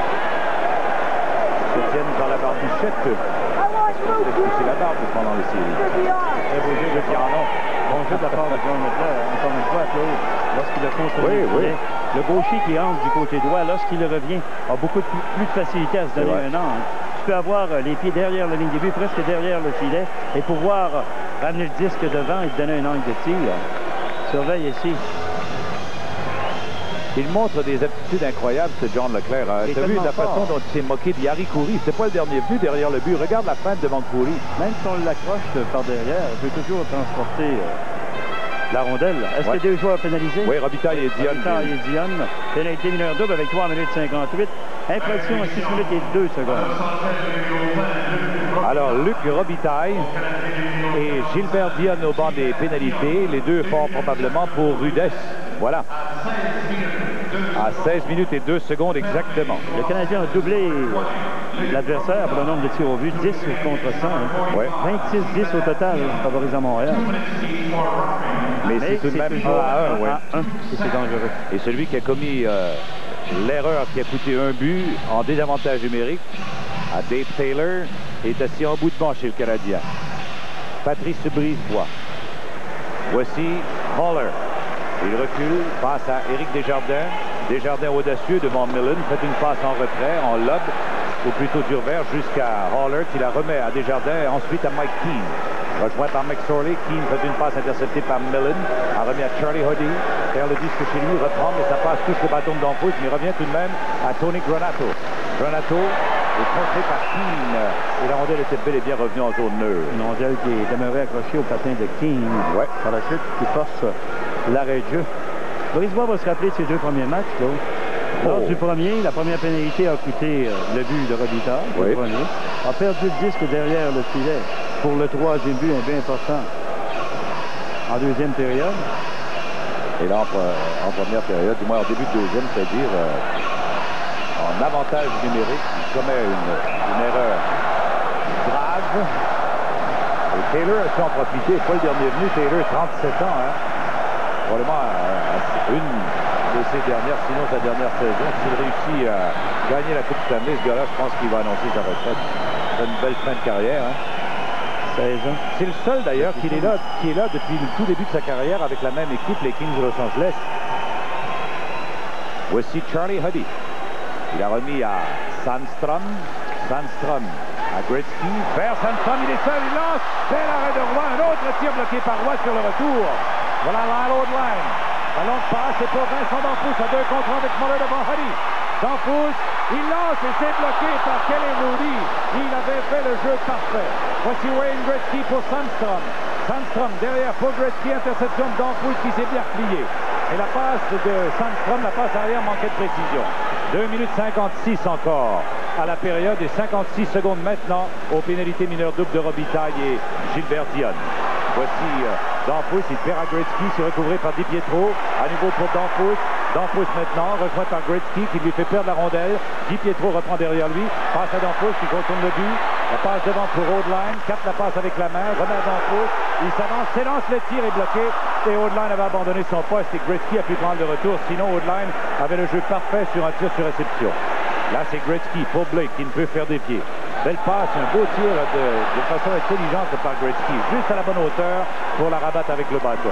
se tiennent dans la barbichette. C'est la barbe pendant les séries. Très beau jeu de Piano. Bon jeu de la part de John Leclerc, encore une fois, Claude, lorsqu'il a contrôlé. Oui, oui. Le gaucher qui entre du côté droit, lorsqu'il revient, a beaucoup de, plus de facilité à se donner un angle. Tu peux avoir les pieds derrière la ligne de but, presque derrière le filet, et pouvoir ramener le disque devant et te donner un angle de tir. Surveille ici. Il montre des aptitudes incroyables, ce John Leclerc. Hein. Tu as vu la fort. façon dont il s'est moqué de Jari Kurri. C'était pas le dernier but derrière le but. Regarde la feinte devant Kurri. Même si on l'accroche par derrière, on peut toujours transporter euh, la rondelle. Est-ce ouais. que deux joueurs pénalisés? Oui, Robitaille et Dionne. Robitaille et Dionne. Pénalité mineure double avec trois minutes cinquante-huit. Impression à six minutes et deux secondes. Alors, Luc Robitaille et Gilbert Dionne au banc des pénalités. Les deux fort probablement pour rudesse. Voilà. À seize minutes et deux secondes exactement. Le Canadien a doublé l'adversaire pour le nombre de tirs au but, dix contre cent. Hein. Ouais. vingt-six dix au total, favorisant Montréal. Mais, Mais c'est tout de même un à un, ouais. un, et c'est dangereux. Et celui qui a commis euh, l'erreur qui a coûté un but en désavantage numérique à Dave Taylor est assis en bout de banc chez le Canadien. Patrice Brisebois. Voici Haller. Il recule, passe à Éric Desjardins. Desjardins audacieux devant Millen, fait une passe en retrait, en lob, ou plutôt dur vert, jusqu'à Haller qui la remet à Desjardins, ensuite à Mike Keane. Rejoint par McSorley, Keane fait une passe interceptée par Millen, a remis à Charlie Huddy, perd le disque chez lui, reprend, mais sa passe touche le bâton de Danfous, mais revient tout de même à Tony Granato. Granato est contré par Keane, et la rondelle était bel et bien revenue en zone neutre. Une rondelle qui est demeurée accrochée au patin de Keane, ouais. Par la chute qui force l'arrêt de jeu. Boris Bois va se rappeler de ses deux premiers matchs, là. Lors oh. du premier, la première pénalité a coûté euh, le but de Robitaille, oui. Le premier. A perdu le disque derrière le filet pour le troisième but, un but important. En deuxième période. Et là, en, en première période, du moins en début de deuxième, c'est-à-dire euh, en avantage numérique, il commet une, une erreur grave. Et Taylor a su en profiter. Pas le dernier venu, Taylor, trente-sept ans, hein. Probablement euh, une de ses dernières, sinon sa dernière saison. S'il réussit à gagner la Coupe Stanley, ce gars-là, je pense qu'il va annoncer sa retraite. C'est une belle fin de carrière. Hein. seize ans. C'est le seul d'ailleurs qui est là, qui est là depuis le tout début de sa carrière avec la même équipe, les Kings de Los Angeles. Voici Charlie Huddy. Il a remis à Sandstrom. Sandstrom à Gretzky. Vers Sandstrom, il est seul, il lance. Bel arrêt de Roy. Un autre tir bloqué par Roy sur le retour. Voilà la longue line. La longue passe, c'est pour Vincent Danfous à deux contre un avec Muller devant Huddy. Danfous, il lance et c'est bloqué par Kelly Moody. Il avait fait le jeu parfait. Voici Wayne Gretzky pour Sandstrom. Sandstrom derrière pour Gretzky, interception de Danfous qui s'est bien plié. Et la passe de Sandstrom, la passe arrière manquait de précision. deux minutes cinquante-six encore à la période et cinquante-six secondes maintenant aux pénalités mineures doubles de Robitaille et Gilbert Dionne. Voici euh, Danfous, il perd à Gretzky, c'est recouvré par Di Pietro. À nouveau pour Danfous. Danfous maintenant, rejoint par Gretzky qui lui fait perdre la rondelle. Di Pietro reprend derrière lui. Passe à Danfous qui contourne le but. La passe devant pour Odeline. Capte la passe avec la main. Remet à Danfous. Il s'avance, s'élance, le tir est bloqué. Et Odeline avait abandonné son poste et Gretzky a pu prendre le retour. Sinon, Odeline avait le jeu parfait sur un tir sur réception. Là, c'est Gretzky pour Blake qui ne peut faire des pieds. Belle passe, un beau tir de, de façon intelligente par Gretzky. Juste à la bonne hauteur pour la rabattre avec le bâton.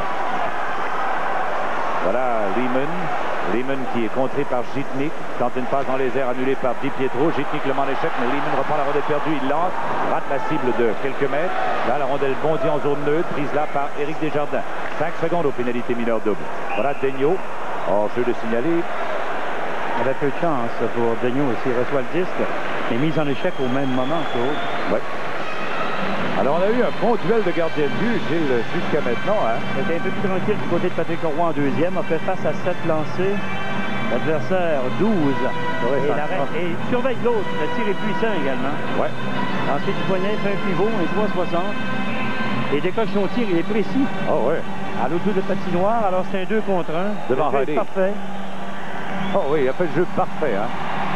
Voilà Lehman. Lehman qui est contré par Gitnik. Tente une passe dans les airs annulée par Di Pietro. Gitnik le met en échec, mais Lehman reprend la rondelle perdue. Il lance, rate la cible de quelques mètres. Là, la rondelle bondit en zone neutre, prise là par Éric Desjardins. cinq secondes aux pénalités mineures doubles. Voilà Daigneault. Hors jeu de signaler. Il avait peu de chance pour Daigneault s'il reçoit le disque. Et mise en échec au même moment, Claude. Oui. Alors, on a eu un bon duel de gardien de but, Gilles, jusqu'à maintenant. Hein? C'était un peu plus tranquille du côté de Patrick Roy en deuxième. A fait face à sept lancés. L'adversaire, douze. Et, et il surveille l'autre. Le tir est puissant également. Ouais. Ensuite, du poignet, fait un pivot, un trois soixante. Et décoche son tir, il est précis. Oh, ouais. À l'autre bout de patinoire, alors c'est un deux contre un. Devant Huddy. Parfait. Oh oui, il a fait le jeu parfait. Hein?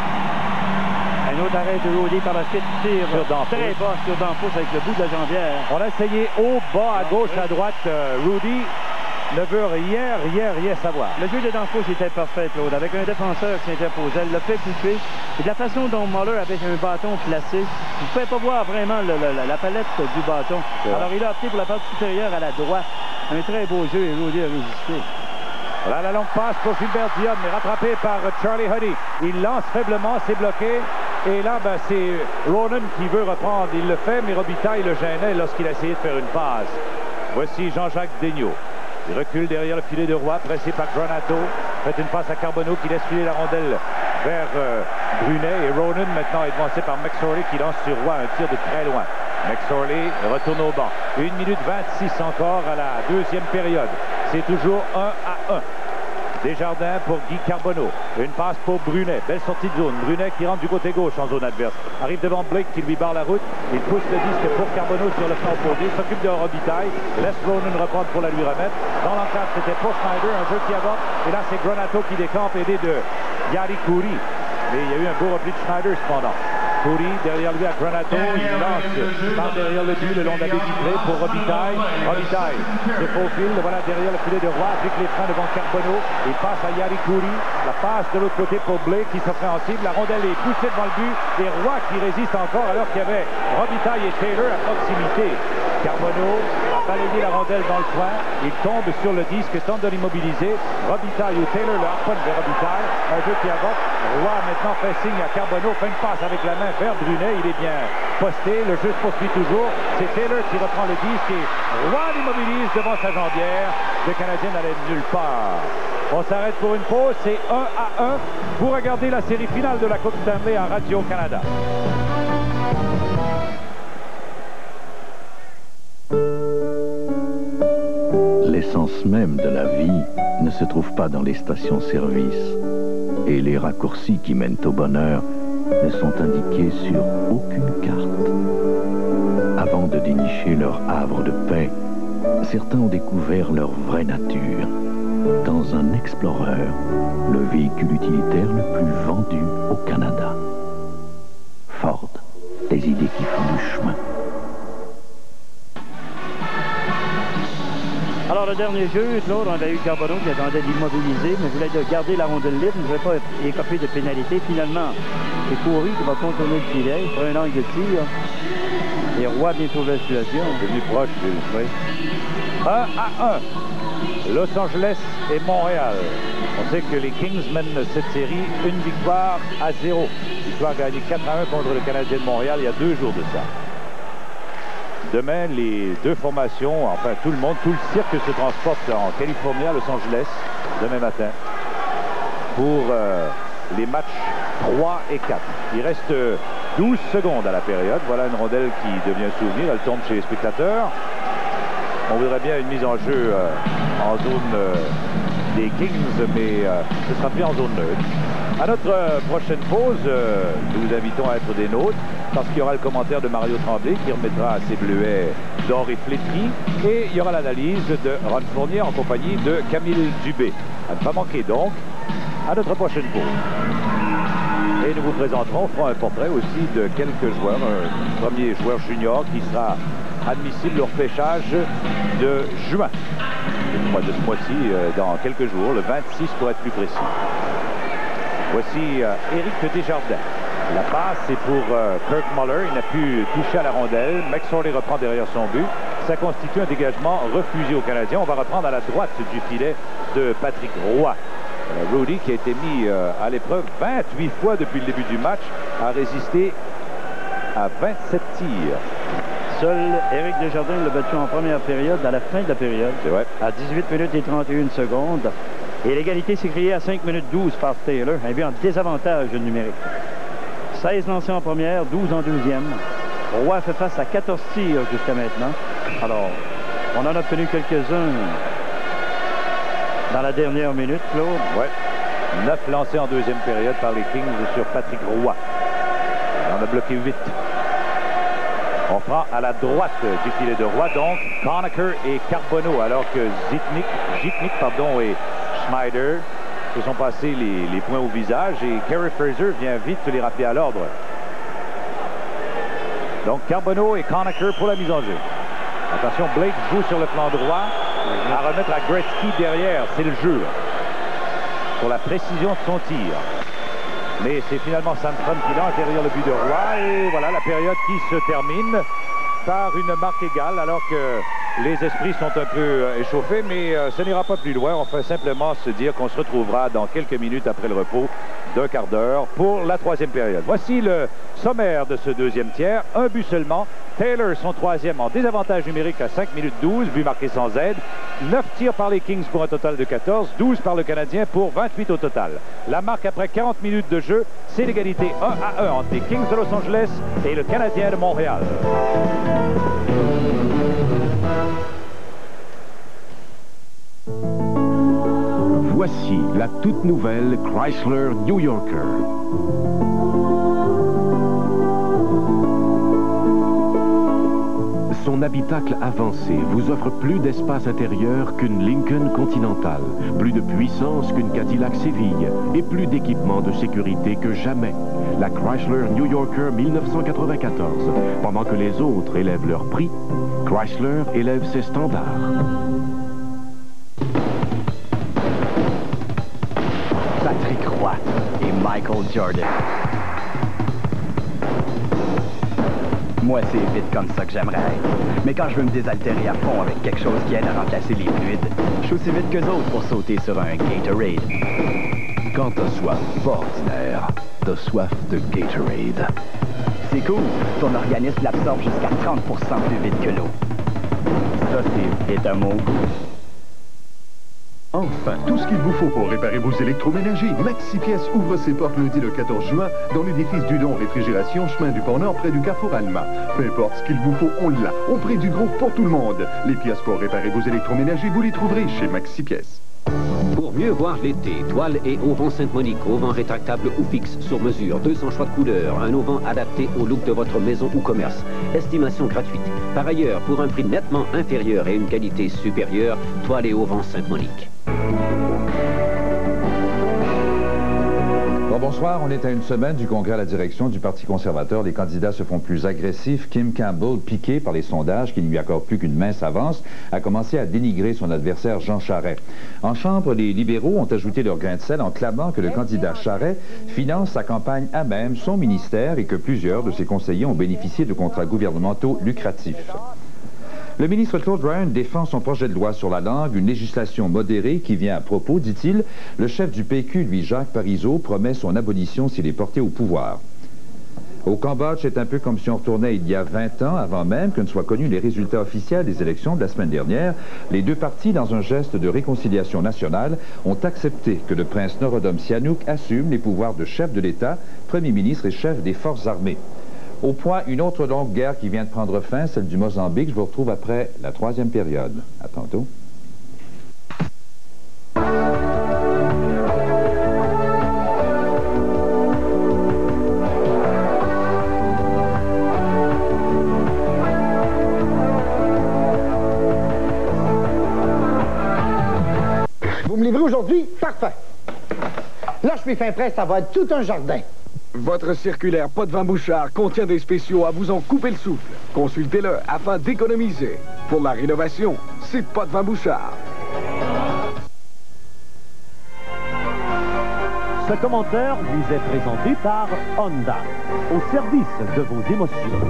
Un autre arrêt de Rudy par la suite, tire sur Danfous. Très bas sur Danfous avec le bout de la jambière. On a essayé haut, bas, à gauche, à droite. Euh, Rudy ne veut rien, rien, rien savoir. Le jeu de Danfous était parfait, Claude, avec un défenseur qui s'interposait. Elle l'a fait couper. Et de la façon dont Muller avait un bâton placé, vous ne pouvez pas voir vraiment le, le, la palette du bâton. Alors il a opté pour la partie supérieure à la droite. Un très beau jeu et Rudy a résisté. Voilà la longue passe pour Gilbert Dionne, mais rattrapé par Charlie Huddy. Il lance faiblement, c'est bloqué. Et là, ben, c'est Ronan qui veut reprendre. Il le fait, mais Robitaille le gênait lorsqu'il a essayé de faire une passe. Voici Jean-Jacques Daigneault. Il recule derrière le filet de Roy, pressé par Granato. Fait une passe à Carbonneau qui laisse filer la rondelle vers euh, Brunet. Et Ronan maintenant est devancé par McSorley qui lance sur Roy un tir de très loin. McSorley retourne au banc. une minute vingt-six encore à la deuxième période. C'est toujours un à un. Desjardins pour Guy Carbonneau. Une passe pour Brunet. Belle sortie de zone. Brunet qui rentre du côté gauche en zone adverse. Arrive devant Blake qui lui barre la route. Il pousse le disque pour Carbonneau sur le flanc opposé. S'occupe de Robitaille. Laisse Ronan reprendre pour la lui remettre. Dans l'encadre, c'était pour Schneider. Un jeu qui avorte. Et là, c'est Granato qui décampe, aidé de Yari Kouri. Mais il y a eu un beau repli de Schneider cependant. Kouri derrière lui à Granato, il lance par derrière le but le long de la baie vitrée pour Robitaille. Robitaille se faufile, voilà derrière le filet de Roy, applique les freins devant Carbonneau. Il passe à Yari Kouri, la passe de l'autre côté pour Blake qui s'offrait en cible. La rondelle est poussée devant le but et Roy qui résiste encore alors qu'il y avait Robitaille et Taylor à proximité. Carbonneau a balayé la rondelle dans le coin. Il tombe sur le disque, tente de l'immobiliser. Robitaille ou Taylor le harponne vers Robitaille. Un jeu qui avance. Roy maintenant fait signe à Carbonneau, fait une passe avec la main vers Brunet. Il est bien posté. Le jeu se poursuit toujours. C'est Taylor qui reprend le disque et Roy l'immobilise devant sa jambière. Le Canadien n'allait nulle part. On s'arrête pour une pause. C'est un à un. Vous regardez la série finale de la Coupe Stanley à Radio-Canada. L'essence même de la vie ne se trouve pas dans les stations-service. Et les raccourcis qui mènent au bonheur ne sont indiqués sur aucune carte. Avant de dénicher leur havre de paix, certains ont découvert leur vraie nature. Dans un Explorer, le véhicule utilitaire le plus vendu au Canada. Ford, des idées qui font du chemin. Alors, le dernier jeu, Claude, on avait eu Carbonneau qui attendait d'immobiliser, mais voulait de garder la rondelle libre, ne voulait pas écoper de pénalité. Finalement, c'est Coury qui va contourner le filet, pour un angle de tir. Et Roy bien sauvé la situation. Devenu proche, oui. un à un. Los Angeles et Montréal. On sait que les Kings mènent cette série une victoire à zéro. Victoire gagnée quatre à un contre le Canadien de Montréal il y a deux jours de ça. Demain, les deux formations, enfin tout le monde, tout le cirque se transporte en Californie, à Los Angeles, demain matin, pour euh, les matchs trois et quatre. Il reste douze secondes à la période. Voilà une rondelle qui devient souvenir. Elle tombe chez les spectateurs. On voudrait bien une mise en jeu euh, en zone euh, des Kings, mais euh, ce sera pris en zone neutre. À notre euh, prochaine pause, euh, nous vous invitons à être des nôtres, parce qu'il y aura le commentaire de Mario Tremblay qui remettra ses bleuets d'or et flétris, et il y aura l'analyse de Ron Fournier en compagnie de Camille Dubé. À ne pas manquer donc à notre prochaine pause. Et nous vous présenterons, on fera un portrait aussi de quelques joueurs, un premier joueur junior qui sera admissible au repêchage de juin, de ce mois-ci, euh, dans quelques jours, le vingt-six pour être plus précis. Voici euh, Éric Desjardins. La passe est pour euh, Kirk Muller. Il n'a pu toucher à la rondelle. McSorley reprend derrière son but. Ça constitue un dégagement refusé aux Canadiens. On va reprendre à la droite du filet de Patrick Roy. Euh, Rudy, qui a été mis euh, à l'épreuve vingt-huit fois depuis le début du match, a résisté à vingt-sept tirs. Seul Éric Desjardins l'a battu en première période, à la fin de la période, à dix-huit minutes et trente et une secondes. Et l'égalité s'est créée à cinq minutes douze par Taylor, un but en désavantage numérique. seize lancés en première, douze en deuxième. Roy fait face à quatorze tirs jusqu'à maintenant. Alors, on en a obtenu quelques-uns dans la dernière minute, Claude. Ouais. neuf lancés en deuxième période par les Kings sur Patrick Roy. On a bloqué huit. On prend à la droite du filet de Roy, donc Conacher et Carbonneau, alors que Zitnik, Zitnik pardon, et Schneider se sont passés les, les poings au visage, et Kerry Fraser vient vite les rappeler à l'ordre. Donc Carbonneau et Conacher pour la mise en jeu. Attention, Blake joue sur le flanc droit, à remettre à Gretzky derrière, c'est le jeu. Pour la précision de son tir. Mais c'est finalement Sandstrom qui lance derrière le but de Roy. Et voilà la période qui se termine par une marque égale, alors que les esprits sont un peu échauffés, mais ce n'ira pas plus loin. On fait simplement se dire qu'on se retrouvera dans quelques minutes après le repos d'un quart d'heure pour la troisième période. Voici le sommaire de ce deuxième tiers. Un but seulement. Taylor, son troisième en désavantage numérique à cinq minutes douze, but marqué sans aide. neuf tirs par les Kings pour un total de quatorze, douze par le Canadien pour vingt-huit au total. La marque après quarante minutes de jeu, c'est l'égalité un à un entre les Kings de Los Angeles et le Canadien de Montréal. Voici la toute nouvelle Chrysler New Yorker. Son habitacle avancé vous offre plus d'espace intérieur qu'une Lincoln Continental, plus de puissance qu'une Cadillac Séville et plus d'équipements de sécurité que jamais. La Chrysler New Yorker mille neuf cent quatre-vingt-quatorze. Pendant que les autres élèvent leur prix, Chrysler élève ses standards. Patrick Roy et Michael Jordan. Moi, c'est vite comme ça que j'aimerais être. Mais quand je veux me désaltérer à fond avec quelque chose qui aide à remplacer les fluides, je suis aussi vite qu'eux autres pour sauter sur un Gatorade. Quand t'as soif, pas ordinaire, t'as soif de Gatorade. C'est cool, ton organisme l'absorbe jusqu'à trente pour cent plus vite que l'eau. Ça, c'est vite à mon goût. Enfin, tout ce qu'il vous faut pour réparer vos électroménagers. Maxi Pièces ouvre ses portes lundi le quatorze juin dans l'édifice du Don Réfrigération, chemin du Pont-Nord, près du Carrefour Alma. Peu importe ce qu'il vous faut, on l'a. Au prix du gros pour tout le monde. Les pièces pour réparer vos électroménagers, vous les trouverez chez Maxi Pièces. Pour mieux voir l'été, toile et auvent Sainte-Monique, auvent rétractable ou fixe, sur mesure, deux cents choix de couleurs, un auvent adapté au look de votre maison ou commerce. Estimation gratuite. Par ailleurs, pour un prix nettement inférieur et une qualité supérieure, toile et auvent Sainte-Monique. Bon, bonsoir, on est à une semaine du congrès à la direction du Parti conservateur. Les candidats se font plus agressifs. Kim Campbell, piqué par les sondages qui ne lui accordent plus qu'une mince avance, a commencé à dénigrer son adversaire Jean Charest. En Chambre, les libéraux ont ajouté leur grain de sel en clamant que le candidat Charest finance sa campagne à même, son ministère, et que plusieurs de ses conseillers ont bénéficié de contrats gouvernementaux lucratifs. Le ministre Claude Ryan défend son projet de loi sur la langue, une législation modérée qui vient à propos, dit-il. Le chef du P Q, lui, Jacques Parizeau, promet son abolition s'il est porté au pouvoir. Au Cambodge, c'est un peu comme si on retournait il y a vingt ans, avant même que ne soient connus les résultats officiels des élections de la semaine dernière. Les deux partis, dans un geste de réconciliation nationale, ont accepté que le prince Norodom Sihanouk assume les pouvoirs de chef de l'État, premier ministre et chef des forces armées. Au point, une autre longue guerre qui vient de prendre fin, celle du Mozambique. Je vous retrouve après la troisième période. À tantôt. Vous me livrez aujourd'hui? Parfait. Là, je suis fin prêt, ça va être tout un jardin. Votre circulaire Potvin Bouchard contient des spéciaux à vous en couper le souffle. Consultez-le afin d'économiser. Pour la rénovation, c'est Potvin Bouchard. Ce commentaire vous est présenté par Honda, au service de vos émotions.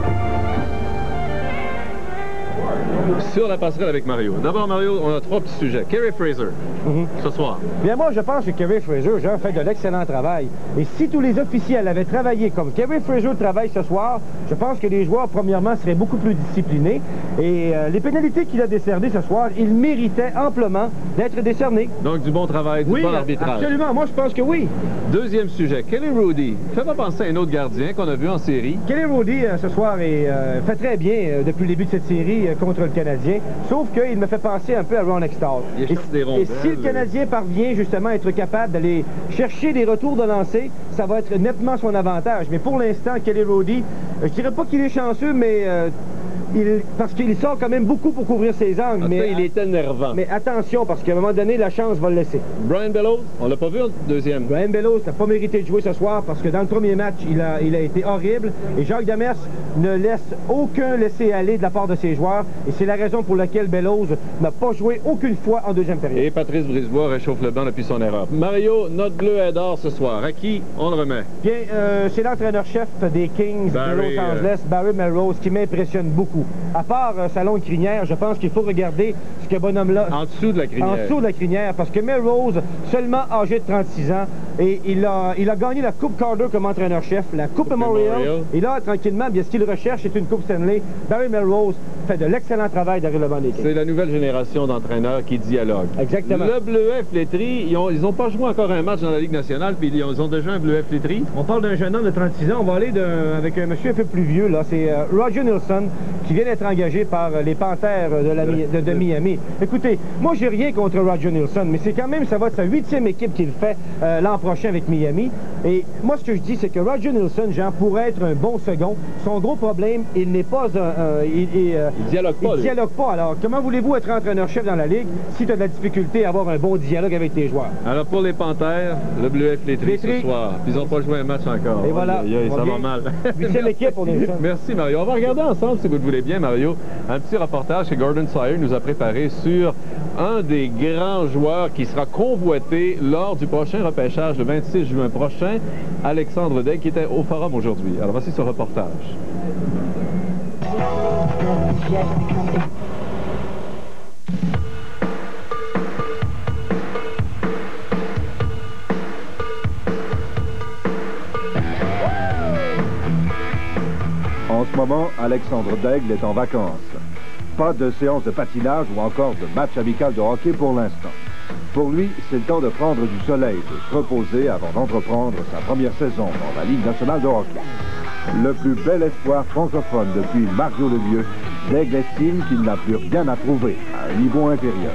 Sur la passerelle avec Mario. D'abord, Mario, on a trois petits sujets. Kerry Fraser, mm-hmm. ce soir. Bien, moi, je pense que Kerry Fraser, Jean, fait de l'excellent travail. Et si tous les officiels avaient travaillé comme Kerry Fraser travaille ce soir, je pense que les joueurs, premièrement, seraient beaucoup plus disciplinés. Et euh, les pénalités qu'il a décernées ce soir, il méritait amplement d'être décerné. Donc, du bon travail, du oui, bon arbitrage. Absolument. Moi, je pense que oui. Deuxième sujet. Kelly Hrudey. Fais-moi penser à un autre gardien qu'on a vu en série. Kelly Hrudey, euh, ce soir, est, euh, fait très bien euh, depuis le début de cette série euh, contre le Canadien. Sauf qu'il me fait penser un peu à Ron Extall. Et, et si le Canadien parvient justement à être capable d'aller chercher des retours de lancer, ça va être nettement son avantage. Mais pour l'instant, Kelly Hrudey, je dirais pas qu'il est chanceux, mais euh, il, parce qu'il sort quand même beaucoup pour couvrir ses angles. En mais fait, il est énervant. Mais attention, parce qu'à un moment donné, la chance va le laisser. Brian Bellows, on l'a pas vu en deuxième. Brian Bellows n'a pas mérité de jouer ce soir parce que dans le premier match, il a, il a été horrible. Et Jacques Demers ne laisse aucun laisser-aller de la part de ses joueurs. Et c'est la raison pour laquelle Bellows n'a pas joué aucune fois en deuxième période. Et Patrice Brisebois réchauffe le banc depuis son erreur. Mario, notre bleu est d'or ce soir. À qui on le remet? Bien, euh, c'est l'entraîneur-chef des Kings Barry, de Los Angeles, euh... Barry Melrose, qui m'impressionne beaucoup. À part euh, sa longue crinière, je pense qu'il faut regarder ce que bonhomme-là... En dessous de la crinière. En dessous de la crinière, parce que Melrose, seulement âgé de trente-six ans, et il a, il a gagné la Coupe Calder comme entraîneur-chef, la Coupe, coupe Memorial, Memorial. Et là, tranquillement, bien, ce qu'il recherche, c'est une Coupe Stanley. Barry Melrose fait de l'excellent travail derrière le banc des Kings. C'est la nouvelle génération d'entraîneurs qui dialoguent. Exactement. Le Bleuet flétri, ils n'ont ils ont pas joué encore un match dans la Ligue nationale, puis ils ont, ils ont déjà un Bleuet flétri. On parle d'un jeune homme de trente-six ans. On va aller avec un monsieur un peu plus vieux, là. C'est euh, Roger Nilsson, qui vient d'être engagé par euh, les Panthères de, la, de, de Miami. Écoutez, moi, j'ai rien contre Roger Nilsson, mais c'est quand même, ça va être sa huitième équipe qu'il fait euh, l'an prochain avec Miami. Et moi, ce que je dis, c'est que Roger Nilsson, Jean, pourrait être un bon second. Son gros problème, il n'est pas un... un il, il, euh, il dialogue pas. Il dialogue pas. Alors, comment voulez-vous être entraîneur-chef dans la Ligue si tu as de la difficulté à avoir un bon dialogue avec tes joueurs? Alors, pour les Panthères, le Bleuet flétri ce soir. Puis ils n'ont pas joué un match encore. Et voilà. Aïe, aïe, ça va mal. huitième équipe pour Nilsson. Merci, Mario. On va regarder ensemble, si vous le voulez bien, Mario, un petit reportage que Gordon Sire nous a préparé sur un des grands joueurs qui sera convoité lors du prochain repêchage le vingt-six juin prochain, Alexandre Daigle, qui était au Forum aujourd'hui. Alors, voici ce reportage. ce moment, Alexandre Daigle est en vacances. Pas de séance de patinage ou encore de match amical de hockey pour l'instant. Pour lui, c'est le temps de prendre du soleil, de se reposer avant d'entreprendre sa première saison dans la Ligue nationale de hockey. Le plus bel espoir francophone depuis Mario Lemieux, Daigle estime qu'il n'a plus rien à prouver à un niveau inférieur.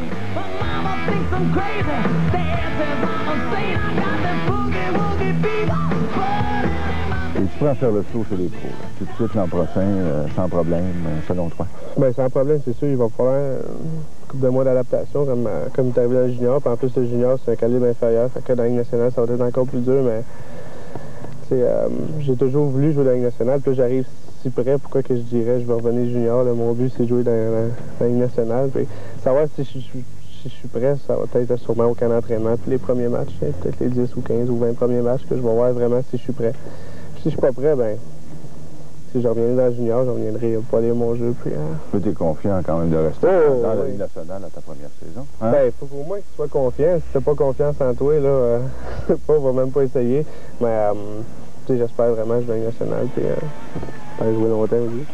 Es-tu prêt à faire le saut chez les pros, là, tout de suite l'an prochain, euh, sans problème, euh, selon toi? Bien, sans problème, c'est sûr, il va falloir euh, une couple de mois d'adaptation, comme, euh, comme il est arrivé dans le junior. Puis en plus, le junior, c'est un calibre inférieur, fait que dans la Ligue nationale, ça va être encore plus dur, mais euh, j'ai toujours voulu jouer dans la Ligue nationale, puis là, j'arrive si près, pourquoi que je dirais je vais revenir junior, là, mon but, c'est de jouer dans, dans, dans la Ligue nationale, puis savoir si je, si je suis prêt, ça va être sûrement au camp d'entraînement, puis les premiers matchs, peut-être les dix ou quinze ou vingt premiers matchs, que je vais voir vraiment si je suis prêt. Si je suis pas prêt, ben, si je reviendrai dans le junior, je reviendrai pas aller mon jeu. Puis, hein. Tu es confiant quand même de rester oh, dans oui. la Ligue nationale à ta première saison? Hein? Ben, il faut au moins que tu sois confiant. Si tu n'as pas confiance en toi, là, euh, on va même pas essayer. Mais, euh, tu sais, j'espère vraiment que je vais à la Ligue nationale, puis, euh, aller jouer longtemps aussi.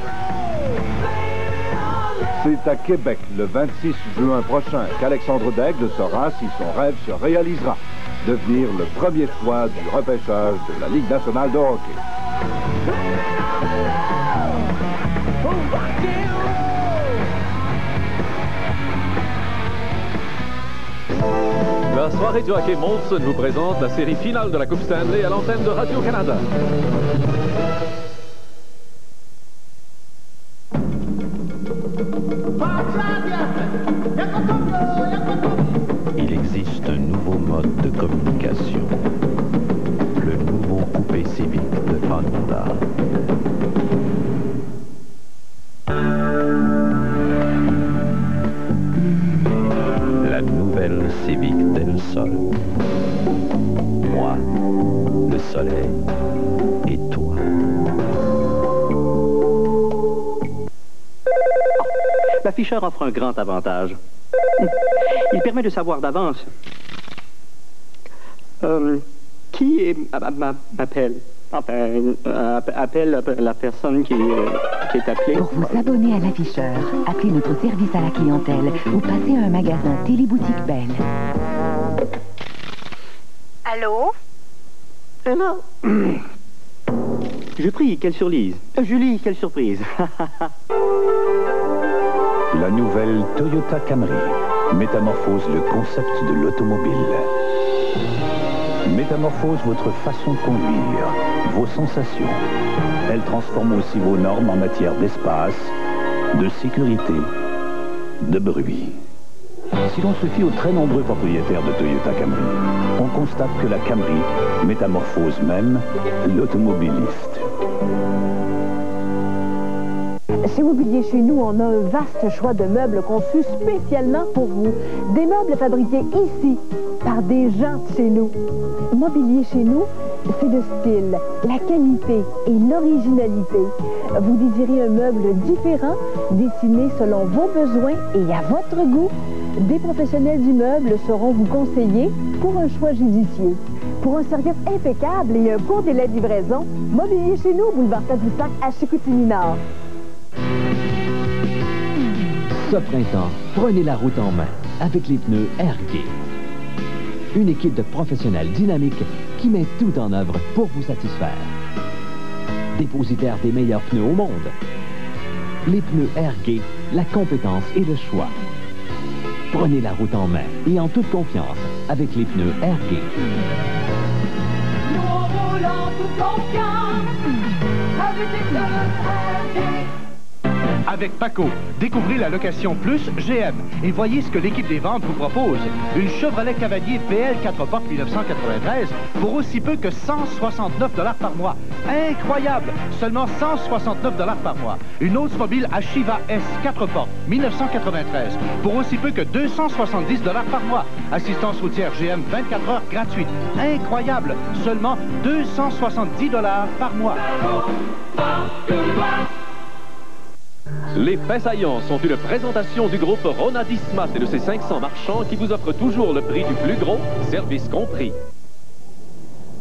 C'est à Québec, le vingt-six juin prochain, qu'Alexandre Daigle saura si son rêve se réalisera. Devenir le premier choix du repêchage de la Ligue nationale de hockey. La soirée du hockey Molson vous présente la série finale de la Coupe Stanley à l'antenne de Radio-Canada. Il existe un nouveau mode de communication. Le nouveau coupé civique de Honda. La nouvelle Civic Del Sol. Moi, le soleil et toi. L'afficheur offre un grand avantage. Il permet de savoir d'avance euh, qui est, m'appelle. Enfin, euh, appelle la personne qui, euh, qui est appelée. Pour vous abonner à l'afficheur, appelez notre service à la clientèle ou passez à un magasin Téléboutique Belle. Allô? Alors? Je prie qu'elle surlise. Julie, quelle surprise. La nouvelle Toyota Camry métamorphose le concept de l'automobile. Métamorphose votre façon de conduire, vos sensations. Elle transforme aussi vos normes en matière d'espace, de sécurité, de bruit. Si l'on se fie aux très nombreux propriétaires de Toyota Camry, on constate que la Camry métamorphose même l'automobiliste. Chez Mobilier Chez Nous, on a un vaste choix de meubles conçus spécialement pour vous. Des meubles fabriqués ici, par des gens de chez nous. Mobilier Chez Nous, c'est le style, la qualité et l'originalité. Vous désirez un meuble différent, dessiné selon vos besoins et à votre goût? Des professionnels du meuble sauront vous conseiller pour un choix judicieux. Pour un service impeccable et un court délai de livraison, Mobilier Chez Nous, boulevard Tadoussac à Chicoutimi-Nord. Ce printemps, prenez la route en main avec les pneus Airgate. Une équipe de professionnels dynamiques qui met tout en œuvre pour vous satisfaire. Dépositaire des meilleurs pneus au monde. Les pneus Airgate, la compétence et le choix. Prenez la route en main et en toute confiance avec les pneus Airgate. Nous roulons toute confiance avec les pneus Airgate. Avec Paco, découvrez la location plus G M et voyez ce que l'équipe des ventes vous propose. Une Chevrolet Cavalier V L quatre portes mille neuf cent quatre-vingt-treize pour aussi peu que cent soixante-neuf dollars par mois. Incroyable! Seulement cent soixante-neuf dollars par mois. Une Oldsmobile Achieva S quatre portes mille neuf cent quatre-vingt-treize pour aussi peu que deux cent soixante-dix dollars par mois. Assistance routière G M vingt-quatre heures gratuite. Incroyable! Seulement deux cent soixante-dix dollars par mois. Les faits saillants sont une présentation du groupe Rona Dismat et de ses cinq cents marchands qui vous offrent toujours le prix du plus gros, service compris.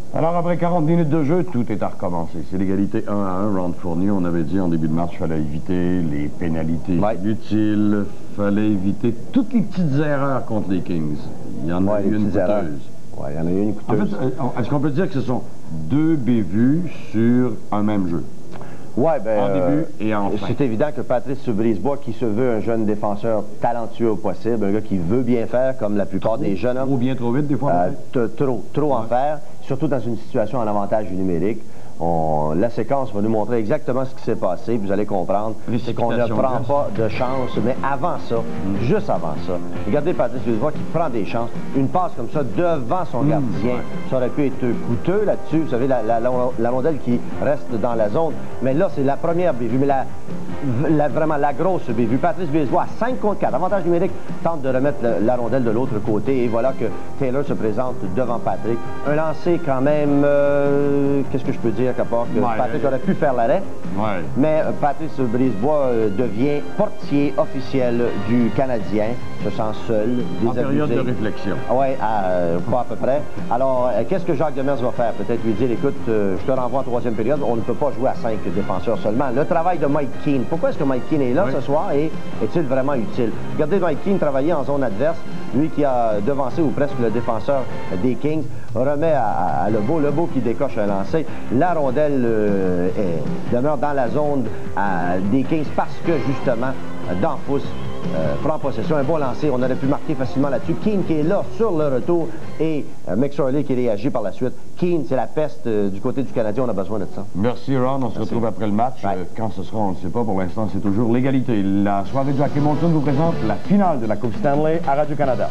Alors, après quarante minutes de jeu, tout est à recommencer. C'est l'égalité un à un, round fourni. On avait dit en début de match qu'il fallait éviter les pénalités ouais. inutiles. Il fallait éviter toutes les petites erreurs contre les Kings. Il y en ouais, a eu une coûteuse. Oui, il y en a eu une coûteuse. En fait, est-ce qu'on peut dire que ce sont deux bévues sur un même jeu? Oui, bien, en début et en fin. C'est évident que Patrice Brisebois, qui se veut un jeune défenseur talentueux au possible, un gars qui veut bien faire, comme la plupart trop, des jeunes hommes. Trop bien, trop vite, des fois? Euh, trop, trop ouais. en faire, surtout dans une situation en avantage numérique. On, la séquence va nous montrer exactement ce qui s'est passé. Vous allez comprendre. C'est qu'on ne prend pas de chance. Mais avant ça, mm. juste avant ça, regardez Patrice Brisebois qui prend des chances. Une passe comme ça devant son mm. gardien, ça aurait pu être coûteux là-dessus. Vous savez, la, la, la, la rondelle qui reste dans la zone. Mais là, c'est la première bévue. Mais la, la, vraiment la grosse bévue. Patrice Brisebois, à cinq contre quatre, avantage numérique, tente de remettre la, la rondelle de l'autre côté. Et voilà que Taylor se présente devant Patrick. Un lancer quand même, euh, qu'est-ce que je peux dire? Que ouais, Patrick aurait pu faire l'arrêt, ouais. mais Patrice Brisebois euh, devient portier officiel du Canadien, se sent seul, désabusé. En période de réflexion. Oui, euh, pas à peu près. Alors, euh, qu'est-ce que Jacques Demers va faire? Peut-être lui dire, écoute, euh, je te renvoie en troisième période, on ne peut pas jouer à cinq défenseurs seulement. Le travail de Mike Keane. Pourquoi est-ce que Mike Keane est là oui. ce soir et est-il vraiment utile? Regardez Mike Keane travailler en zone adverse, lui qui a devancé ou presque le défenseur des Kings, remet à, à Lebeau, Lebeau qui décoche un lancer. La rondelle euh, est, demeure dans la zone à, des Kings parce que, justement, Danfous euh, prend possession. Un bon lancer, on aurait pu marquer facilement là-dessus. Keane qui est là sur le retour et euh, McSorley qui réagit par la suite. Keane, c'est la peste euh, du côté du Canadien, on a besoin de ça. Merci, Ron. On Merci. se retrouve après le match. Ouais. Euh, quand ce sera, on ne le sait pas. Pour l'instant, c'est toujours l'égalité. La soirée de Joaquin Molson vous présente la finale de la Coupe Stanley à Radio-Canada.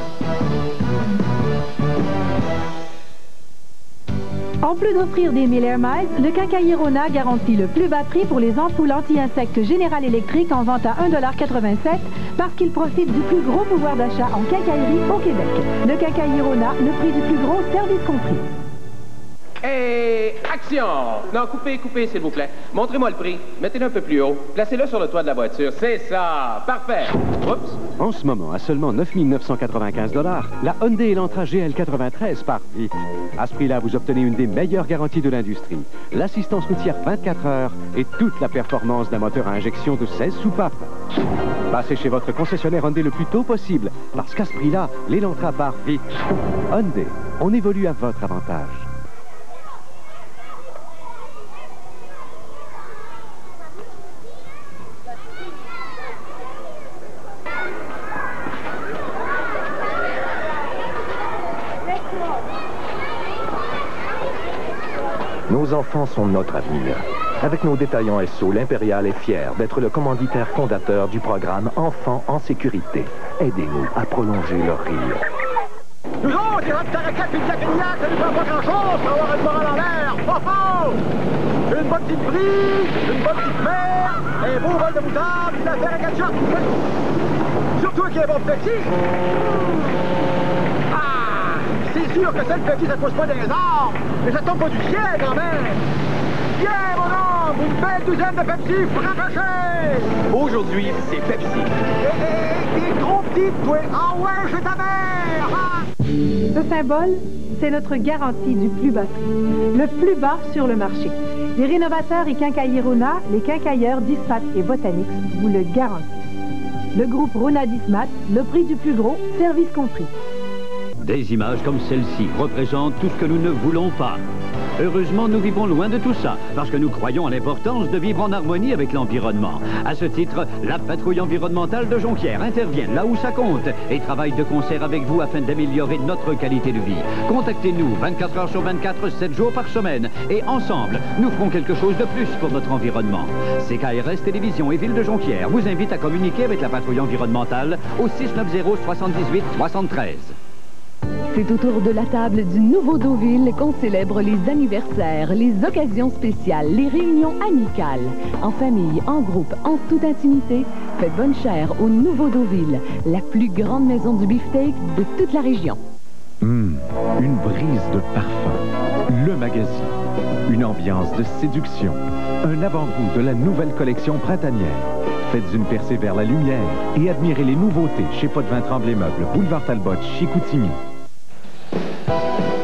En plus d'offrir des Miller Miles, le Quincaillier Rona garantit le plus bas prix pour les ampoules anti-insectes Général Electric en vente à un dollar quatre-vingt-sept parce qu'il profite du plus gros pouvoir d'achat en quincaillerie au Québec. Le Quincaillier Rona, le prix du plus gros, service compris. Et action! Non, coupez, coupez, s'il vous plaît. Montrez-moi le prix. Mettez-le un peu plus haut. Placez-le sur le toit de la voiture. C'est ça! Parfait! Oups! En ce moment, à seulement neuf mille neuf cent quatre-vingt-quinze dollars, la Hyundai Elantra G L quatre-vingt-treize part vite. À ce prix-là, vous obtenez une des meilleures garanties de l'industrie. L'assistance routière vingt-quatre heures et toute la performance d'un moteur à injection de seize soupapes. Passez chez votre concessionnaire Hyundai le plus tôt possible, parce qu'à ce prix-là, l'Elantra part vite. Hyundai, on évolue à votre avantage. Nos enfants sont notre avenir. Avec nos détaillants S O, l'Impérial est fier d'être le commanditaire fondateur du programme Enfants en sécurité. Aidez-nous à prolonger leur rire. Nous autres, les rapides à raquettes et de la grignac, ça ne prend pas grand-chose pour avoir une morale en l'air. Pas fort! Une bonne petite brise, une bonne petite mer, un beau vol de moutarde, une affaire à quatre shots. Surtout qu'il y a un bon Pepsi. Ah! C'est sûr que celle Pepsi, ça ne pousse pas des arbres, mais ça tombe pas du ciel quand même. Viens, mon homme, une belle douzaine de Pepsi frappachées. Aujourd'hui, c'est Pepsi. Hé, hé, t'es trop petite, toi. Ah ouais, j'ai ta mère. Ah! Ce symbole, c'est notre garantie du plus bas prix. Le plus bas sur le marché. Les rénovateurs et quincailliers Rona, les quincailleurs Dismat et Botanix vous le garantissent. Le groupe Rona Dismat, le prix du plus gros, service compris. Des images comme celle-ci représentent tout ce que nous ne voulons pas. Heureusement, nous vivons loin de tout ça, parce que nous croyons à l'importance de vivre en harmonie avec l'environnement. À ce titre, la patrouille environnementale de Jonquière intervient là où ça compte et travaille de concert avec vous afin d'améliorer notre qualité de vie. Contactez-nous vingt-quatre heures sur vingt-quatre, sept jours par semaine, et ensemble, nous ferons quelque chose de plus pour notre environnement. C K R S Télévision et Ville de Jonquière vous invitent à communiquer avec la patrouille environnementale au six neuf zéro, soixante-dix-huit, soixante-treize. C'est autour de la table du Nouveau Deauville qu'on célèbre les anniversaires, les occasions spéciales, les réunions amicales. En famille, en groupe, en toute intimité, faites bonne chère au Nouveau Deauville, la plus grande maison du beefsteak de toute la région. Mmh, une brise de parfum, le magazine, une ambiance de séduction, un avant-goût de la nouvelle collection printanière. Faites une percée vers la lumière et admirez les nouveautés chez Potvin Tremblay Meubles, boulevard Talbot, Chicoutimi.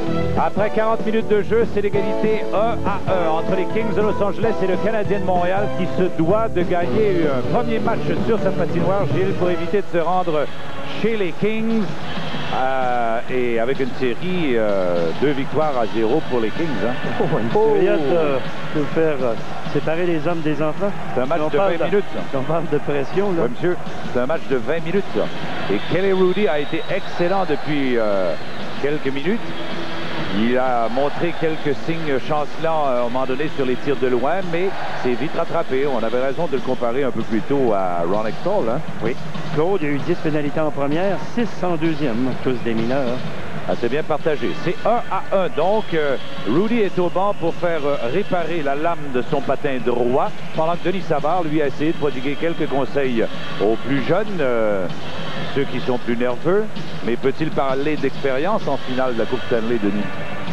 Après quarante minutes de jeu, c'est l'égalité un à un entre les Kings de Los Angeles et le Canadien de Montréal qui se doit de gagner un premier match sur sa patinoire, Gilles, pour éviter de se rendre chez les Kings. Euh, et avec une série, euh, deux victoires à zéro pour les Kings. Hein. Oh, une période euh, pour faire euh, séparer les hommes des enfants. C'est un match on de vingt de, minutes. Ça. On parle de pression. Là. Oui, monsieur. C'est un match de vingt minutes. Ça. Et Kelly Hrudey a été excellent depuis euh, quelques minutes. Il a montré quelques signes chancelants à un moment donné sur les tirs de loin, mais c'est vite rattrapé. On avait raison de le comparer un peu plus tôt à Ron Extall. Hein? Oui. Claude, il y a eu dix pénalités en première, six en deuxième, tous des mineurs. Ah, c'est bien partagé. C'est un à un. Donc, euh, Hrudey est au banc pour faire euh, réparer la lame de son patin droit, pendant que Denis Savard, lui, a essayé de prodiguer quelques conseils aux plus jeunes, euh, ceux qui sont plus nerveux. Mais peut-il parler d'expérience en finale de la Coupe Stanley, Denis?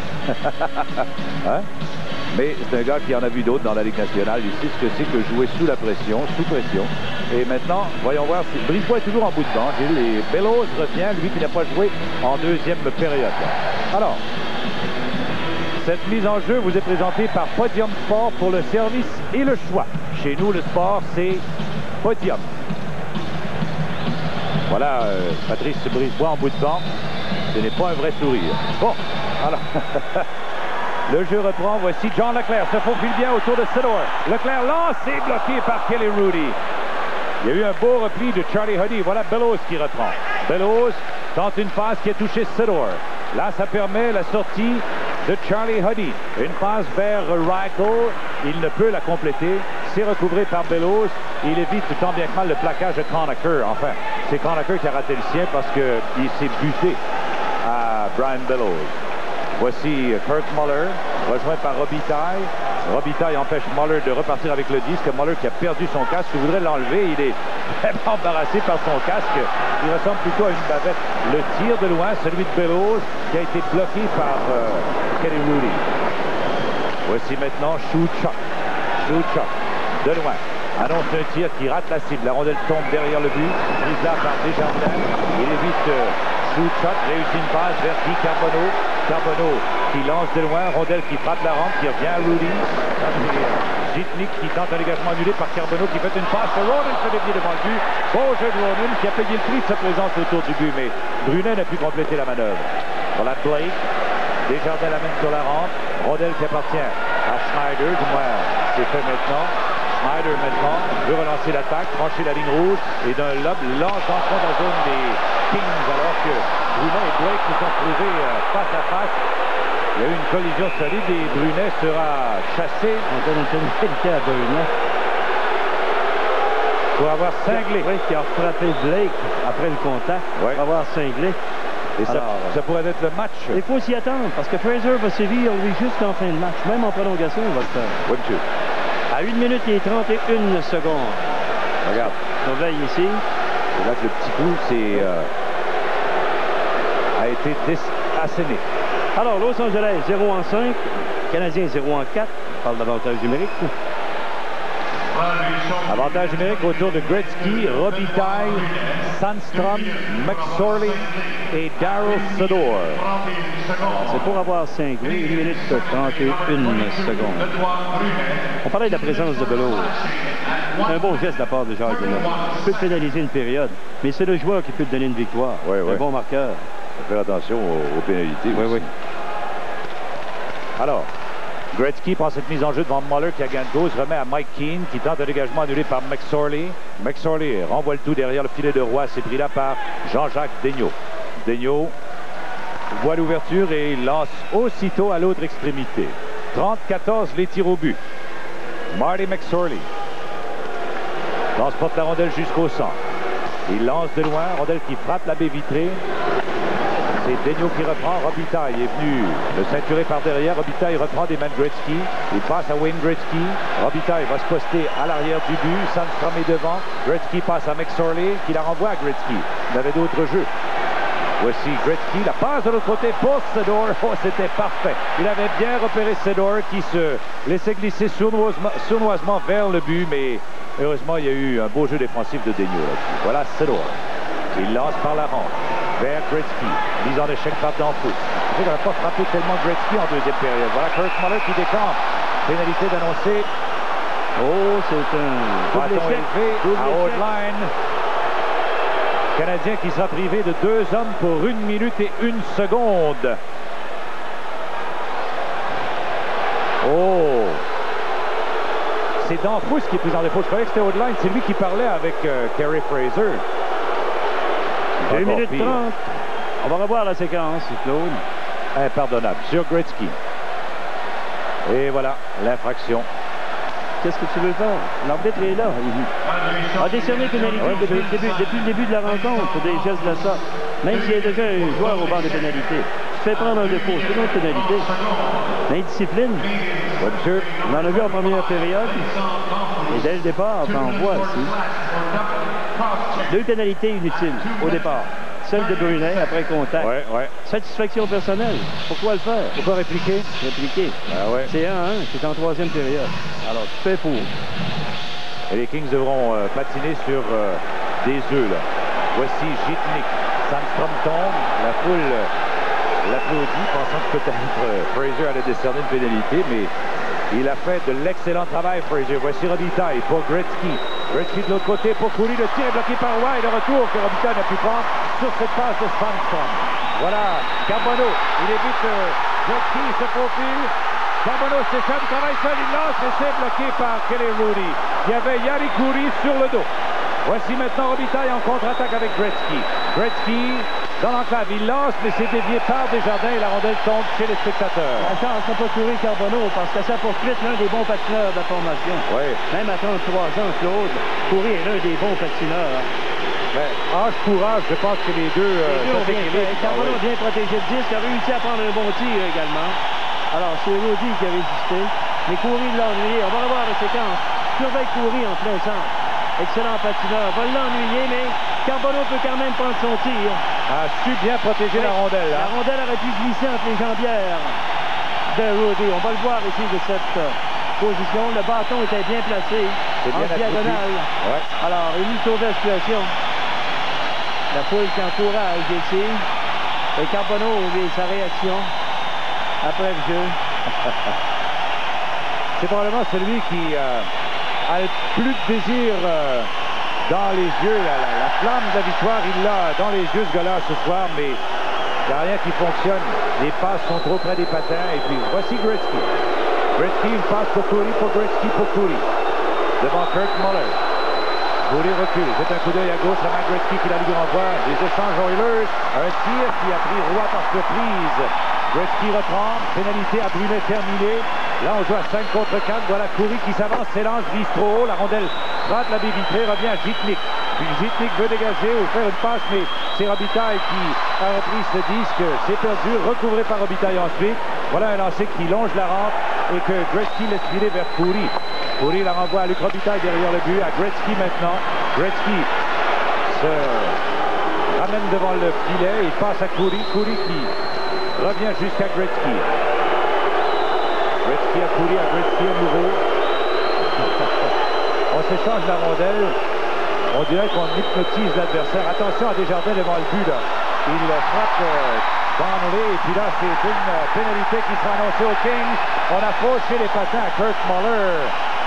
Hein? Mais c'est un gars qui en a vu d'autres dans la Ligue nationale. Il sait ce que c'est que jouer sous la pression, sous pression. Et maintenant, voyons voir si Brisebois est toujours en bout de banc. Et Bellows revient, lui qui n'a pas joué en deuxième période. Alors, cette mise en jeu vous est présentée par Podium Sport pour le service et le choix. Chez nous, le sport, c'est Podium. Voilà, euh, Patrice Brisebois en bout de banc. Ce n'est pas un vrai sourire. Bon, alors... Le jeu reprend. Voici John Leclerc se faufile bien autour de Sidor. Leclerc lancé, bloqué par Kelly Hrudey. Il y a eu un beau repli de Charlie Huddy. Voilà Bellows qui reprend. Bellows tente une passe qui a touché Sidor. Là, ça permet la sortie de Charlie Huddy. Une passe vers Reichel. Il ne peut la compléter. C'est recouvré par Bellows. Il évite tant bien que mal le plaquage de Conacher. Enfin, c'est Conacher qui a raté le sien parce qu'il s'est buté à Brian Bellows. Voici Kurt Muller, rejoint par Robitaille. Robitaille empêche Muller de repartir avec le disque. Muller qui a perdu son casque, il voudrait l'enlever. Il est vraiment embarrassé par son casque. Il ressemble plutôt à une bavette. Le tir de loin, celui de Bellows, qui a été bloqué par euh, Kelly Hrudey. Voici maintenant Shoot-Chuck. Shoot-Chuck, de loin. Annonce un tir qui rate la cible. La rondelle tombe derrière le but. Prise là par Desjardins. Il évite euh, Shoot-Chuck, réussit une passe vers Guy Carbonneau. Carbonneau qui lance de loin, rondelle qui frappe la rampe, qui revient à Hrudey. Zitnik qui tente un dégagement annulé par Carbonneau qui fait une passe. Ronan fait dévier devant le but. Beau jeu de Ronan qui a payé le prix de sa présence autour du but, mais Brunet n'a pu compléter la manœuvre. Voilà Blake. Desjardins l'amène sur la rampe. Rondelle qui appartient à Schneider, du moins c'est fait maintenant. Schneider maintenant veut relancer l'attaque, franchir la ligne rouge et d'un lob lance en fond dans la zone des Kings alors que Brunet et Blake se sont trouvés euh, face à face. Il y a eu une collision solide et Brunet sera chassé. On donne une pénalité à Brunet. Pour avoir cinglé. Oui, qui a frappé Blake après le contact. Ouais. Pour avoir cinglé. Et ça, alors, ça pourrait être le match. Il faut s'y attendre parce que Fraser va sévir lui juste en fin de match. Même en prolongation, il va le faire. Oui, monsieur. À une minute et trente et une secondes. Regarde. On veille ici. C'est là que le petit coup c'est, euh, a été asséné. Alors, Los Angeles, zéro en cinq. Canadien, zéro en quatre. On parle d'avantage numérique. Avantage numérique autour de Gretzky, Robitaille, Sandstrom, McSorley et Daryl Sodor. C'est pour avoir cinq, une minute trente et une secondes. On parlait de la présence de Bellows. Un bon geste de la part de Jacques Deneau. Il peut pénaliser une période, mais c'est le joueur qui peut te donner une victoire. Oui, oui. Un bon marqueur. Faire attention aux, aux pénalités. Oui, aussi. oui. Alors, Gretzky prend cette mise en jeu devant Muller qui a gain de gauche, remet à Mike Keane qui tente un dégagement annulé par McSorley. McSorley renvoie le tout derrière le filet de Roy. C'est pris là par Jean-Jacques Daigneault. Daigneault voit l'ouverture et il lance aussitôt à l'autre extrémité. trente quatorze les tirs au but. Marty McSorley transporte la rondelle jusqu'au centre. Il lance de loin, rondelle qui frappe la baie vitrée. C'est Daigneault qui reprend. Robitaille est venu le ceinturer par derrière. Robitaille reprend des mains de Gretzky. Il passe à Wayne Gretzky. Robitaille va se poster à l'arrière du but. Sandstrom est devant. Gretzky passe à McSorley qui la renvoie à Gretzky. Il avait d'autres jeux. Voici Gretzky. La passe de l'autre côté pour Sedor. Oh, c'était parfait. Il avait bien repéré Sedor qui se laissait glisser sournoisement, sournoisement vers le but. Mais heureusement, il y a eu un beau jeu défensif de Daigneault là-dessus. Voilà Sedor. Il lance par la rampe vers Gretzky. Mise en échec par Danfous. qu'il n'aurait pas frappé tellement Gretzky en deuxième période. Voilà Kurt Muller qui décampe. Pénalité d'annoncer. Oh, c'est un bâton élevé à haute line. Canadien qui sera privé de deux hommes pour une minute et une seconde. Oh! C'est Danfous qui est plus en défaut. Je croyais que c'était haute line. C'est lui qui parlait avec euh, Kerry Fraser. deux minutes trente. On va revoir la séquence, Claude. Impardonnable sur Gretzky. Et voilà, l'infraction. Qu'est-ce que tu veux faire? L'arbitre est là. Il a décerné pénalité ouais, depuis, le début, depuis le début de la rencontre pour des gestes de ça. Même s'il y a déjà un joueur au bord des pénalités. Tu fais prendre un défaut, c'est une autre pénalité. L'indiscipline. On en a vu en première période. Et dès le départ, on en voit ici. Deux pénalités inutiles au départ. Celle de Brunet après contact. Ouais, ouais. Satisfaction personnelle. Pourquoi le faire? Pourquoi répliquer? Répliquer. Ben ouais. C'est un à un, c'est en troisième période. Alors, tu fais pour. Et les Kings devront euh, patiner sur euh, des œufs, là. Voici Gitnik. Sandstrom tombe. La foule euh, l'applaudit, pensant que peut-être euh, Fraser allait décerner une pénalité, mais il a fait de l'excellent travail, Fraser. Voici Robitaille pour Gretzky. Gretzky de l'autre côté pour Cooley. Le tir est bloqué par White. Le retour que Robitaille n'a pu prendre sur cette passe de Sandstrom. Voilà, Carbonneau. Il évite euh, Gretzky, il se faufile. Carbonneau s'échappe, travaille seul, il lance, mais c'est bloqué par Kelly Rudy. Il y avait Jari Kurri sur le dos. Voici maintenant Robitaille en contre-attaque avec Gretzky. Gretzky dans l'enclave, il lance, mais c'est dévié par Desjardins et la rondelle tombe chez les spectateurs. La chance n'a pas couru Carbonneau parce que ça poursuit l'un des bons patineurs de la formation. Oui. Même à trente-trois ans, Claude, Kurri est l'un des bons patineurs. Ben, âge pour âge, je pense que les deux... Les euh, deux ont bien fait. Carbonneau a bien protégé le disque, a réussi à prendre un bon tir également. Alors, c'est Rudy qui a résisté. Mais Kurri l'a ennuyé. On va revoir la séquence. Surveille Kurri en plein centre. Excellent patineur. Va l'ennuyer, mais Carbonneau peut quand même prendre son tir. A su bien protéger oui. la rondelle. Hein? La rondelle aurait pu glisser entre les jambières de Rudy. On va le voir ici de cette position. Le bâton était bien placé en bien diagonale. Ouais. Alors, il lui sauve la situation. La foule qui encourage ici. Et Carbonneau, sa réaction après le jeu. C'est probablement celui qui euh, a le plus de désir euh, dans les yeux. La, la, la flamme de la victoire, il l'a dans les yeux, ce gars-là, ce soir, mais il n'y a rien qui fonctionne. Les passes sont trop près des patins. Et puis, voici Gretzky. Gretzky, une passe pour Cooley, pour Gretzky, pour Cooley. Devant Kurt Muller. Cooley recule, jette un coup d'œil à gauche, à Gretzky qui la lui renvoie. Les échanges Oilers. Un tir qui a pris Roy par surprise. Gretzky reprend, pénalité à Brunet terminée. Là, on joue à cinq contre quatre. Voilà Cooley qui s'avance, s'élance, vise trop haut. La rondelle rate la baie vitrée, revient à Gitnik. Puis Gitnik veut dégager ou faire une passe, mais c'est Robitaille qui a repris ce disque. C'est perdu, recouvré par Robitaille ensuite. Voilà un lancer qui longe la rampe et que Gretzky laisse filer vers Cooley. Cooley la renvoie à Luc Robitaille derrière le but. À Gretzky maintenant. Gretzky se ramène devant le filet. Il passe à Cooley. Cooley qui revient jusqu'à Gretzky. Gretzky à Cooley, à Gretzky à nouveau. On s'échange la rondelle. On dirait qu'on hypnotise l'adversaire. Attention à Desjardins devant le but. Là. Il frappe euh, Donnelly. Et puis là, c'est une euh, pénalité qui sera annoncée aux Kings. On a fauché les patins à Kurt Muller.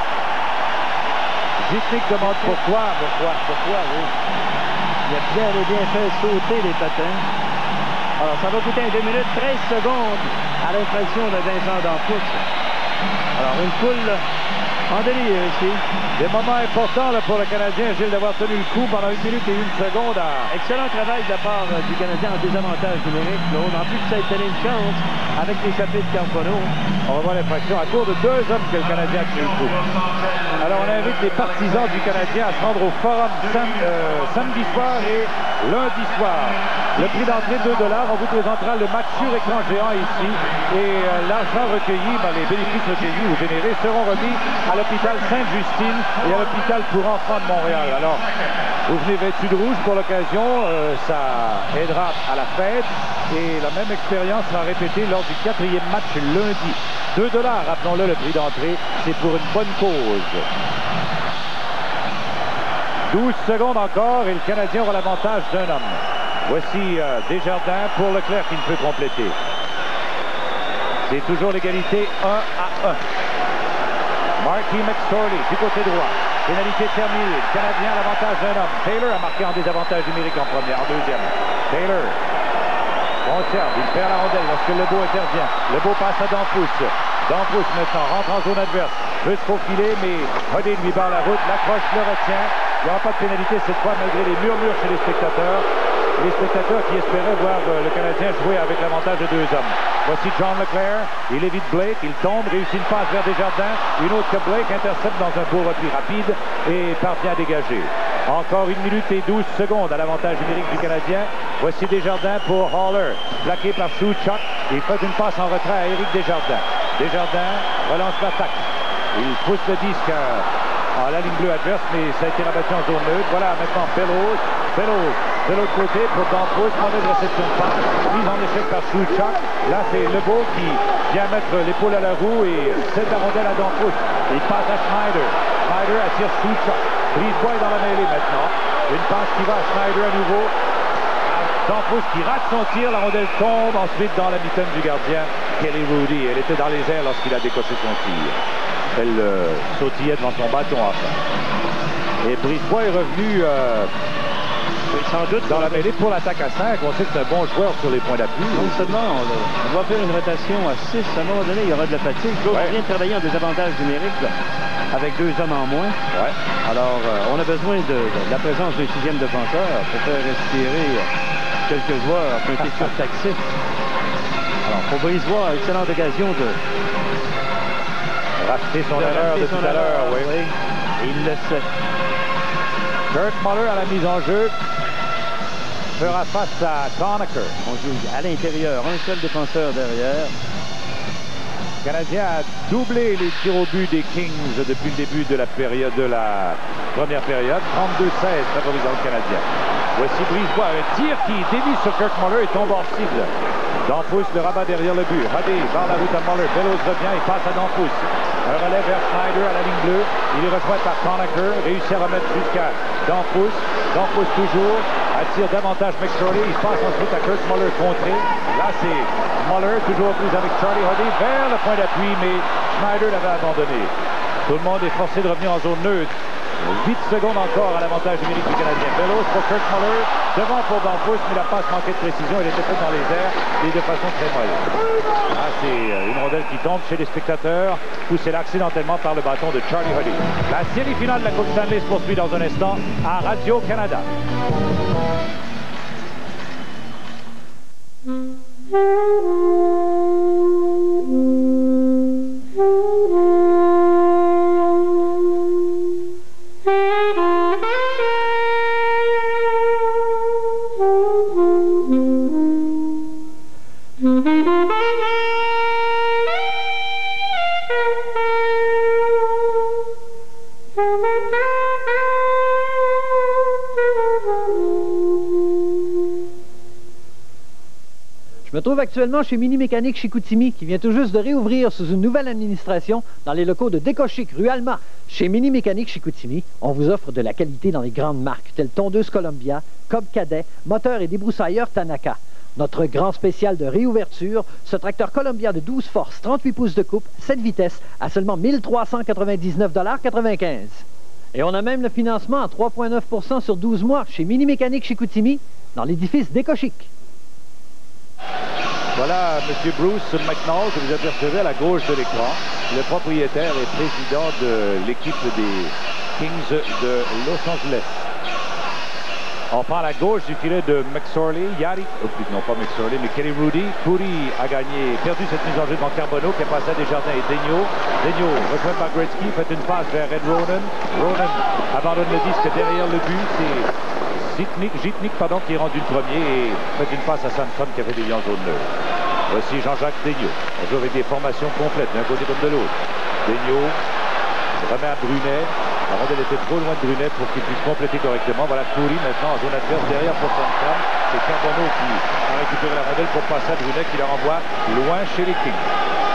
Gitnik demande pourquoi. Pourquoi? Pourquoi, oui. Il a bien et bien fait sauter les patins. Alors, ça va coûter un deux minutes, treize secondes à l'infraction de Vincent Danfous. Alors, une foule en délire ici. Des moments importants là, pour le Canadien, Gilles, d'avoir tenu le coup pendant une minute et une seconde. À... Excellent travail de la part euh, du Canadien en désavantage numérique, Claude. En plus, ça a donné une chance avec l'échappée de Carbonneau. On va voir l'infraction à tour de deux hommes que le Canadien a tenu le coup. Alors, on invite les partisans du Canadien à se rendre au Forum sam euh, samedi soir et lundi soir. Le prix d'entrée deux dollars. On vous présentera le match sur écran géant ici. Et euh, l'argent recueilli, ben, les bénéfices recueillis ou générés seront remis à l'hôpital Sainte-Justine et à l'hôpital pour enfants de Montréal. Alors, vous venez vêtu de rouge pour l'occasion. Euh, ça aidera à la fête. Et la même expérience sera répétée lors du quatrième match lundi. deux dollars, rappelons-le, le prix d'entrée. C'est pour une bonne cause. douze secondes encore et le Canadien aura l'avantage d'un homme. Voici euh, Desjardins pour Leclerc qui ne peut compléter. C'est toujours l'égalité un à un. Marky McSorley du côté droit. Pénalité terminée. Le Canadien a l'avantage d'un homme. Taylor a marqué en désavantage numérique en première, en deuxième. Taylor conserve, il perd la rondelle lorsque Lebeau intervient. Lebeau passe à Danfous. Danfous maintenant rentre en zone adverse. Veut se faufiler, mais Hodé lui barre la route. L'accroche le retient. Il n'y aura pas de pénalité cette fois malgré les murmures chez les spectateurs. Les spectateurs qui espéraient voir le Canadien jouer avec l'avantage de deux hommes. Voici John Leclerc, il évite Blake, il tombe, réussit une passe vers Desjardins, une autre que Blake intercepte dans un beau repli rapide et parvient à dégager. Encore une minute et douze secondes à l'avantage numérique du Canadien. Voici Desjardins pour Haller, plaqué par Souchuk. Il fait une passe en retrait à Éric Desjardins. Desjardins relance l'attaque. Il pousse le disque à la ligne bleue adverse, mais ça a été rabattu en zone neutre. Voilà maintenant Bellows. Bellows de l'autre côté pour Danfous, mauvaise réception de passe, mise en échec par Souchuk. Là, c'est Lebeau qui vient mettre l'épaule à la roue et cède la rondelle à Danfous. Il passe à Schneider. Schneider attire Souchuk. Brisebois est dans la mêlée maintenant. Une passe qui va à Schneider à nouveau. Danfous qui rate son tir, la rondelle tombe ensuite dans la mitaine du gardien Kelly Rudy. Elle était dans les airs lorsqu'il a décoché son tir. Elle euh, sautillait devant son bâton enfin. Et Brisebois est revenu euh, sans doute dans la mêlée pour l'attaque à cinq. On sait que c'est un bon joueur sur les points d'appui. Non seulement, on, on doit faire une rotation à six. À un moment donné, il y aura de la fatigue. Claude ouais. vient de travailler en désavantage numérique là, avec deux hommes en moins. Ouais. Alors, euh, on a besoin de, de la présence d'un sixième défenseur pour faire respirer quelques joueurs qui ont été surtaxés. Alors, pour Brisebois, excellente occasion de racheter son erreur de tout à l'heure. Oui. oui. Il le sait. Kurt Muller à la mise en jeu fera face à Conacher. On joue à l'intérieur, un seul défenseur derrière. Le Canadien a doublé les tirs au but des Kings depuis le début de la période de la première période. trente-deux seize favorisant le Canadien. Voici Brisebois, un tir qui dévie sur Kurt Muller et tombe hors cible. Danfous le rabat derrière le but. Hodé barre la route à Muller. Bellows revient et passe à Danfous. Un relais vers Schneider à la ligne bleue. Il est rejoint par Conacher. Réussit à remettre jusqu'à Danfous. Danfous toujours. Attire davantage McSorley. Il passe ensuite à Kurt Muller contré. Là, c'est Muller toujours plus avec Charlie Hodé vers le point d'appui, mais Schneider l'avait abandonné. Tout le monde est forcé de revenir en zone neutre. huit secondes encore à l'avantage numérique du Canadien. Bellows pour Kurt Muller. Devant pour Danfous, mais la passe manquait de précision. Elle était faite dans les airs et de façon très molle. Ah, c'est une rondelle qui tombe chez les spectateurs, poussée là accidentellement par le bâton de Charlie Hodé. La série finale de la Coupe Stanley se poursuit dans un instant à Radio-Canada. Je me trouve actuellement chez Mini Mécanique Chicoutimi, qui vient tout juste de réouvrir sous une nouvelle administration dans les locaux de Décochic, rue Alma. Chez Mini Mécanique Chicoutimi, on vous offre de la qualité dans les grandes marques, telles Tondeuse Columbia, Cobb Cadet, Moteur et débroussailleur Tanaka. Notre grand spécial de réouverture, ce tracteur Columbia de douze forces, trente-huit pouces de coupe, sept vitesses, à seulement mille trois cent quatre-vingt-dix-neuf dollars quatre-vingt-quinze. Et on a même le financement à trois virgule neuf pour cent sur douze mois chez Mini Mécanique Chicoutimi, dans l'édifice Décochic. Voilà M. Bruce McNall que vous apercevez à la gauche de l'écran, le propriétaire et président de l'équipe des Kings de Los Angeles. On prend à la gauche du filet de McSorley, Yari, oh, non pas McSorley, mais Kelly Rudy. Rudy a gagné, perdu cette mise en jeu devant Carbonneau qui a passé à Desjardins et Daigneault. Daigneault, rejoint par Gretzky, fait une passe vers Ed Ronan. Ronan abandonne le disque derrière le but, c'est Jitnik, Jitnik pardon, qui est rendu le premier et fait une passe à Samson qui a fait des liens en zone neutre. Voici Jean-Jacques Daigneault. On joue avec des formations complètes d'un côté comme de l'autre. Daigneault remet à Brunet. La rondelle était trop loin de Brunet pour qu'il puisse compléter correctement. Voilà Coury maintenant en zone adverse derrière pour Samson. C'est Carbonneau qui a récupéré la rondelle pour passer à Brunet qui la renvoie loin chez les Kings.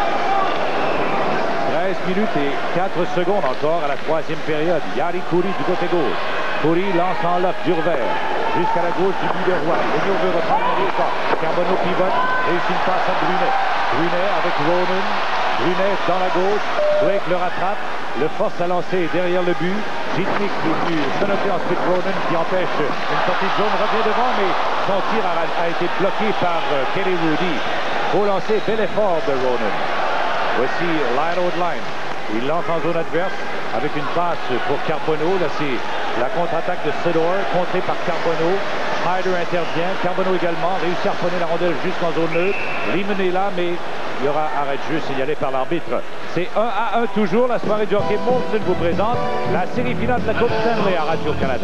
treize minutes et quatre secondes encore à la troisième période. Yari Coury du côté gauche. Coury lance en lock Durvert jusqu'à la gauche du but de Roy. Daigneault veut reprendre le pas. Carbonneau pivote, réussit une passe à Brunet. Brunet avec Ronan. Brunet dans la gauche. Blake le rattrape. Le force à lancer derrière le but. Jitnik qui est venu menotter ensuite Ronan qui empêche une sortie de zone. Revient devant, mais son tir a, a été bloqué par uh, Kelly Rudy. Au lancer, bel effort de Ronan. Voici line out line. Il lance en zone adverse avec une passe pour Carbonneau. Là, c'est la contre-attaque de Sedor, contrée par Carbonneau. Schneider intervient. Carbonneau également réussit à reprendre la rondelle jusqu'en zone neutre. Lehman est là, mais il y aura arrêt de jeu signalé par l'arbitre. C'est un à un toujours. La soirée du hockey Molson vous présente la série finale de la Coupe Stanley à Radio-Canada.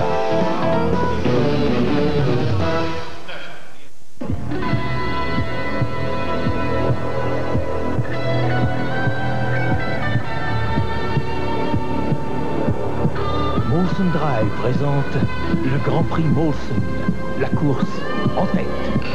Molson Drive présente le Grand Prix Molson, la course en tête.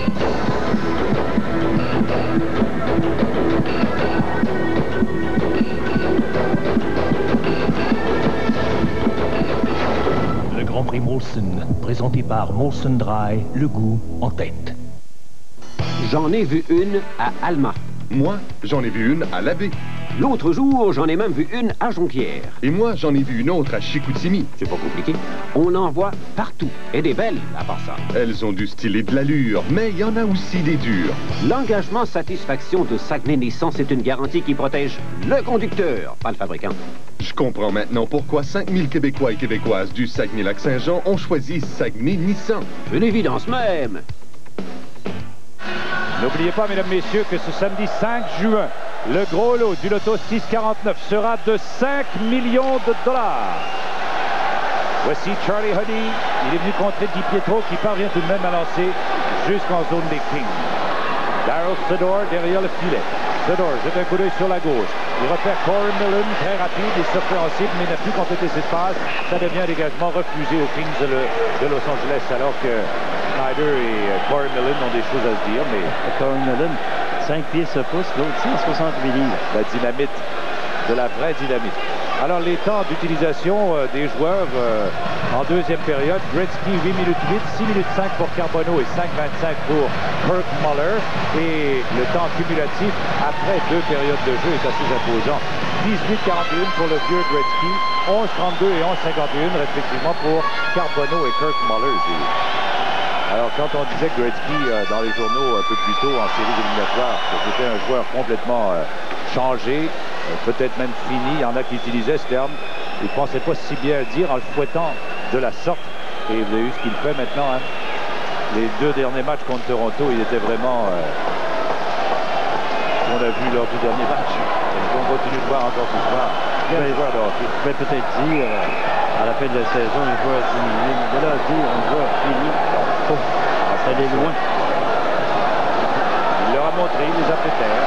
Le Grand Prix Molson, présenté par Molson Dry, le goût en tête. J'en ai vu une à Alma. Moi, j'en ai vu une à Labbé. L'autre jour, j'en ai même vu une à Jonquière. Et moi, j'en ai vu une autre à Chicoutimi. C'est pas compliqué. On en voit partout. Et des belles, à part ça. Elles ont du style et de l'allure, mais il y en a aussi des dures. L'engagement satisfaction de Saguenay-Nissan, c'est une garantie qui protège le conducteur, pas le fabricant. Je comprends maintenant pourquoi cinq mille Québécois et Québécoises du Saguenay-Lac-Saint-Jean ont choisi Saguenay-Nissan. Une évidence même. N'oubliez pas, mesdames, messieurs, que ce samedi cinq juin, le gros lot du loto six quarante-neuf sera de cinq millions de dollars. Voici Charlie Huddy. Il est venu contrer Di Pietro qui parvient tout de même à lancer jusqu'en zone des Kings. Daryl Sedor derrière le filet. Sedor jette un coup d'œil sur la gauche. Il repère Corey Millen, très rapide et surpréhensible, mais n'a plus complété cette passe. Ça devient un dégagement refusé aux Kings de, le, de Los Angeles, alors que Schneider et Corey Millen ont des choses à se dire. Mais Corey Millen, cinq pieds se poussent, l'autre cent soixante-huit livres. La dynamite, de la vraie dynamite. Alors, les temps d'utilisation euh, des joueurs euh, en deuxième période, Gretzky huit minutes huit, six minutes cinq pour Carbonneau et cinq vingt-cinq pour Kirk Muller. Et le temps cumulatif après deux périodes de jeu est assez imposant. dix-huit quarante et un pour le vieux Gretzky, onze trente-deux et onze cinquante et un respectivement pour Carbonneau et Kirk Muller. Alors, quand on disait que Gretzky, euh, dans les journaux un peu plus tôt en séries éliminatoires, que c'était un joueur complètement euh, changé, euh, peut-être même fini, il y en a qui utilisaient ce terme, il ne pensait pas si bien dire en le fouettant de la sorte. Et vous avez vu ce qu'il fait maintenant. Hein. Les deux derniers matchs contre Toronto, il était vraiment... Euh, on a vu lors du dernier match. Et on continue de voir encore ce soir. Bien les joueurs de hockey. Je vais peut-être dire, euh, à la fin de la saison, les joueurs diminués. Mais de là à dire, un joueur fini, oh, ça allait loin. Il leur a montré, il les a fait taire.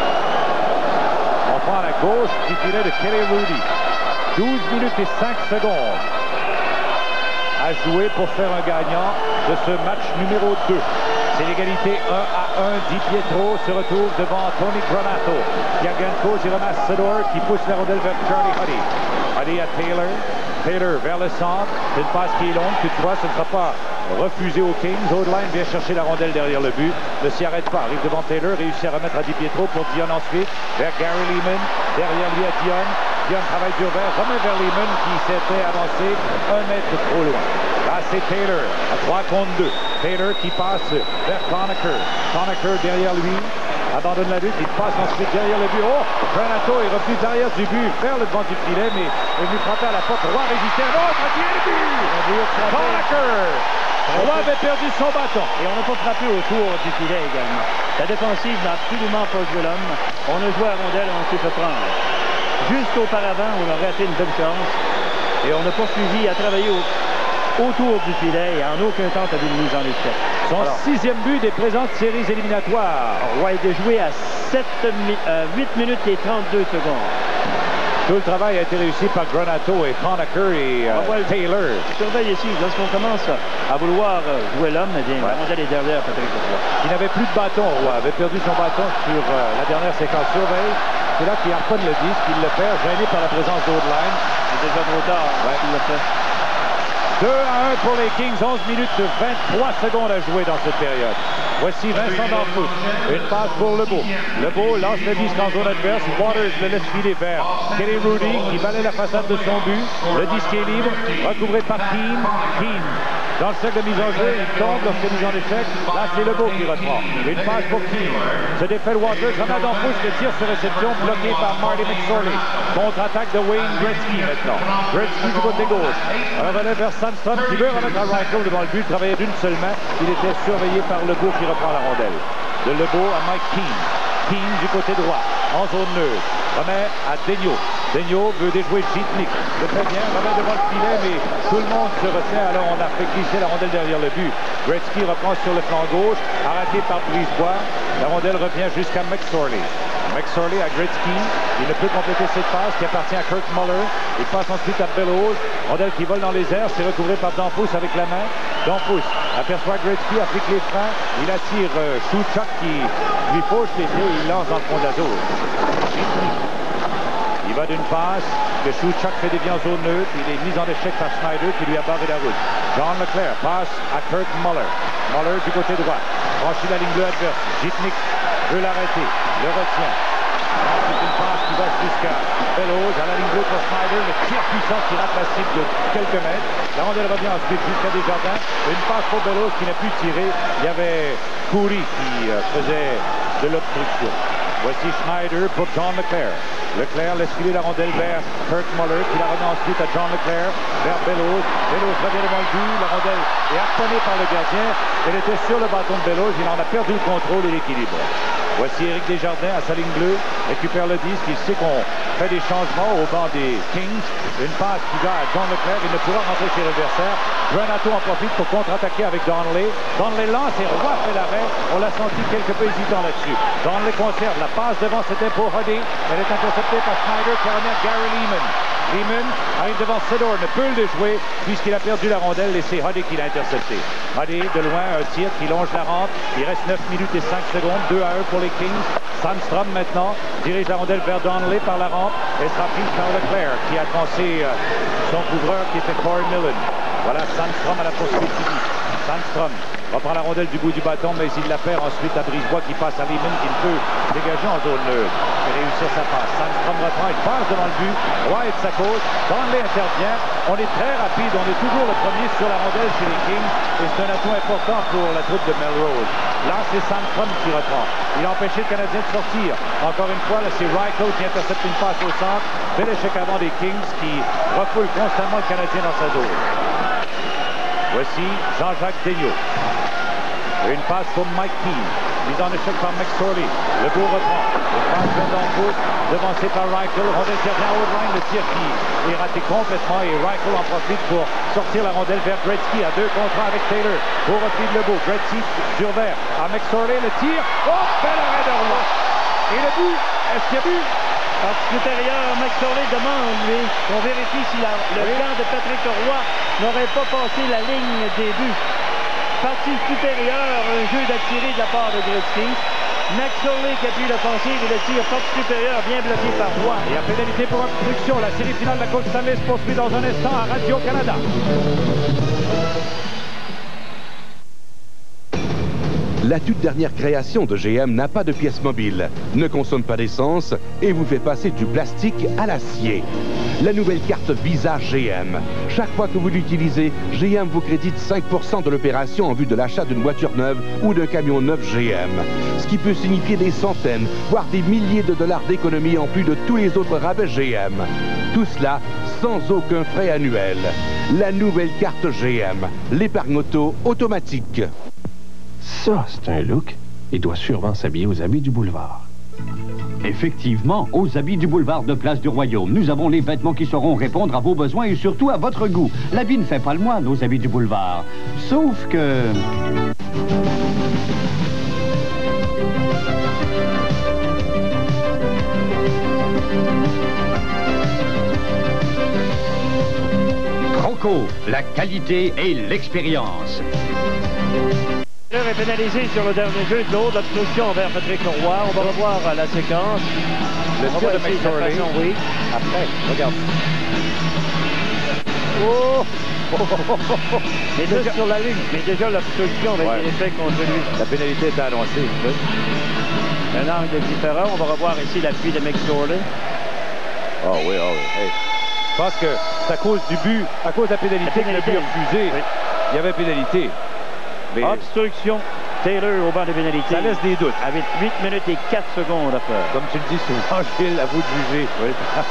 On prend à la gauche du filet de Kelly Rudy. douze minutes et cinq secondes à jouer pour faire un gagnant de ce match numéro deux. C'est l'égalité un à un. Di Pietro se retrouve devant Tony Granato. Qui a gain de cause, il ramasse Sedor qui pousse la rondelle vers Charlie Huddy. Huddy à Taylor. Taylor vers le centre. C'est une passe qui est longue. Toutefois, ce ne sera pas refusé aux Kings. Odeline vient chercher la rondelle derrière le but. Ne s'y arrête pas. Arrive devant Taylor. Réussit à remettre à Di Pietro pour Dion ensuite. Vers Gary Lehman. Derrière lui à Dion. Dion travaille dur vert. Remet vers Lehman qui s'était avancé un mètre trop loin. Là, c'est Taylor à trois contre deux. Taylor qui passe vers Conacher. Conacher derrière lui. Abandonne la lutte. Il passe ensuite derrière le but. Oh! Granato est revenu derrière du but vers le devant du filet, mais est venu frapper à la porte. Roy résistait. Non, ça vient le but! Conacher! Roy avait perdu son bâton. Et on n'a pas frappé autour du filet également. La défensive n'a absolument pas joué l'homme. On a joué à rondelle, on s'est fait prendre. Juste auparavant, on a raté une belle chance. Et on n'a pas suivi à travailler au, autour du filet et en aucun temps à une mise en échec. Son Alors, sixième but des présentes séries éliminatoires. Roy est joué à sept, euh, huit minutes et trente-deux secondes. Tout le travail a été réussi par Granato et Conacher et euh, ouais, Taylor. Surveille ici, lorsqu'on commence à vouloir jouer l'homme, eh bien, ouais. On est derrière Patrick Roy. Il n'avait plus de bâton, Roy. avait perdu son bâton sur euh, la dernière séquence surveille. C'est là qu'il harponne le disque, il le perd, gêné par la présence d'Odeline. C'est déjà trop tard, ouais. Il le fait. deux à un pour les Kings, onze minutes vingt-trois secondes à jouer dans cette période. Voici Vincent D'Anfous, une passe pour Lebeau. Lebeau lance le disque en zone adverse, Waters le laisse filer vers Kelly Rudy qui balaie la façade de son but. Le disque est libre, recouvré par Keane. Keane dans le cercle de mise en jeu, il tombe lorsque mise en échec. Là, c'est Lebeau qui reprend. Une passe pour Keane. Se défait Waters, remet D'Anfous, le tir sur réception, bloqué par Marty McSorley. Contre-attaque de Wayne Gretzky maintenant. Gretzky du côté gauche. Revenait vers Sandstrom qui veut remettre à Reichel devant le but, travaillait d'une seule main. Il était surveillé par Lebeau qui reprend la rondelle. De Lebeau à Mike Keane. Keane du côté droit, en zone neutre. Remet à Daigneault. Daigneault veut déjouer Jeetnik. Le fait bien, remet devant le filet, mais tout le monde se retient. Alors on a fait glisser la rondelle derrière le but. Gretzky reprend sur le flanc gauche, arrêté par Brisebois. La rondelle revient jusqu'à McSorley. McSorley à Gretzky. Il ne peut compléter cette passe qui appartient à Kurt Muller. Il passe ensuite à Bellows. Rondelle qui vole dans les airs. C'est recouvré par D'Anfous avec la main. D'Anfous aperçoit Gretzky, applique les freins. Il attire euh, Schuchak qui lui fauche les pieds. Il lance dans le fond de la zone. Il va d'une passe que Schuchak fait dévier en zone neutre. Il est mis en échec par Schneider qui lui a barré la route. John Leclerc passe à Kurt Muller. Muller du côté droit. Franchit la ligne bleue adverse. Jeetnik veut l'arrêter. Le retient. C'est une passe qui va jusqu'à Bellows à la ligne bleue pour Schneider. Le tir puissant qui rate la cible de quelques mètres. La rondelle revient ensuite jusqu'à Desjardins. Une passe pour Bellows qui n'a pu tirer. Il y avait Coury qui euh, faisait de l'obstruction. Voici Schneider pour John Leclerc. Leclerc laisse filer la rondelle vers Kurt Muller qui la remet ensuite à John Leclerc vers Bellows. Bellows revient devant le but. La rondelle est harponnée par le gardien. Elle était sur le bâton de Bellows. Il en a perdu le contrôle et l'équilibre. Voici Éric Desjardins à sa ligne bleue. Récupère le disque. Il sait qu'on fait des changements au banc des Kings. Une passe qui va à John Leclerc. Il ne pourra rentrer chez l'adversaire. Granato en profite pour contre-attaquer avec Donnelly. Donnelly lance et Roy fait l'arrêt. On l'a senti quelque peu hésitant là-dessus. Donnelly conserve. La passe devant, c'était pour Huddy. Elle est interceptée par Schneider qui remet à Gary Lehman. Lehman arrive devant Sedor, ne peut le déjouer puisqu'il a perdu la rondelle et c'est Huddy qui l'a intercepté. Huddy, de loin, un tir qui longe la rampe. Il reste neuf minutes et cinq secondes. deux à un pour les Kings. Sandstrom maintenant dirige la rondelle vers Donnelly par la rampe. Elle sera prise par Leclerc qui a avancé euh, son couvreur qui était Corey Millen. Voilà Sandstrom à la poursuite. Sandstrom reprend la rondelle du bout du bâton, mais il la perd ensuite à Brisebois qui passe à Lehman qui ne peut dégager en zone neutre. Et réussir sa passe. Sandstrom reprend, il passe devant le but. Roy est de sa cause. Donnelly intervient. On est très rapide. On est toujours le premier sur la rondelle chez les Kings. Et c'est un atout important pour la troupe de Melrose. Là, c'est Sandstrom qui reprend. Il a empêché le Canadien de sortir. Encore une fois, là, c'est Reichel qui intercepte une passe au centre. Bel échec avant des Kings qui refoule constamment le Canadien dans sa zone. Voici Jean-Jacques Daigneault. Une passe pour Mike Keane. Mise en échec par McSorley. Le beau reprend. Une passe vers D'Anfous. Devancé par Reichel. Rondelle qui revient au line. Le tir qui est raté complètement. Et Reichel en profite pour sortir la rondelle vers Gretzky. À deux contre un avec Taylor. Beau repli de Lebeau. Gretzky sur vert. À McSorley. Le tir. Oh, bel arrêt de Roy. Et le but. Est-ce qu'il y a but? Parce que supérieur, McSorley demande, lui, qu'on vérifie si la, le oui. Camp de Patrick Roy n'aurait pas passé la ligne des buts. Partie supérieure, un jeu d'attirer de la part de Gretzky. McSorley qui appuie l'offensive et le tir porte supérieur bien bloqué par Roy. Et à pénalité pour obstruction, la série finale de la Coupe Stanley se poursuit dans un instant à Radio-Canada. La toute dernière création de G M n'a pas de pièces mobiles, ne consomme pas d'essence et vous fait passer du plastique à l'acier. La nouvelle carte Visa G M. Chaque fois que vous l'utilisez, G M vous crédite cinq pour cent de l'opération en vue de l'achat d'une voiture neuve ou d'un camion neuf G M. Ce qui peut signifier des centaines, voire des milliers de dollars d'économie en plus de tous les autres rabais G M. Tout cela sans aucun frais annuel. La nouvelle carte G M. L'épargne auto automatique. Ça, c'est un look. Il doit sûrement s'habiller aux habits du boulevard. Effectivement, aux habits du boulevard de Place du Royaume, nous avons les vêtements qui sauront répondre à vos besoins et surtout à votre goût. L'habit ne fait pas le moine aux habits du boulevard. Sauf que... Croco, la qualité et l'expérience. Est pénalisé sur le dernier jeu de l'autre, l'obstruction vers Patrick Roy. On va revoir la séquence. Le tir de McSorley. Oui. Après, regarde. Oh! Mais déjà sur la ligne, mais déjà l'obstruction avait Ouais. été faite contre lui. La pénalité est annoncée. Un angle différent. On va revoir ici l'appui de McSorley. Ah oh, oui, ah oh, oui. Hey. Je pense que c'est à cause du but, à cause de la pénalité, La pénalité. que le but refusé. Oui. Il y avait pénalité. Mais Obstruction. Taylor au banc de pénalité. ça laisse des doutes. Avec huit minutes et quatre secondes à faire. Comme tu le dis souvent, Gilles, à vous de juger. Oui.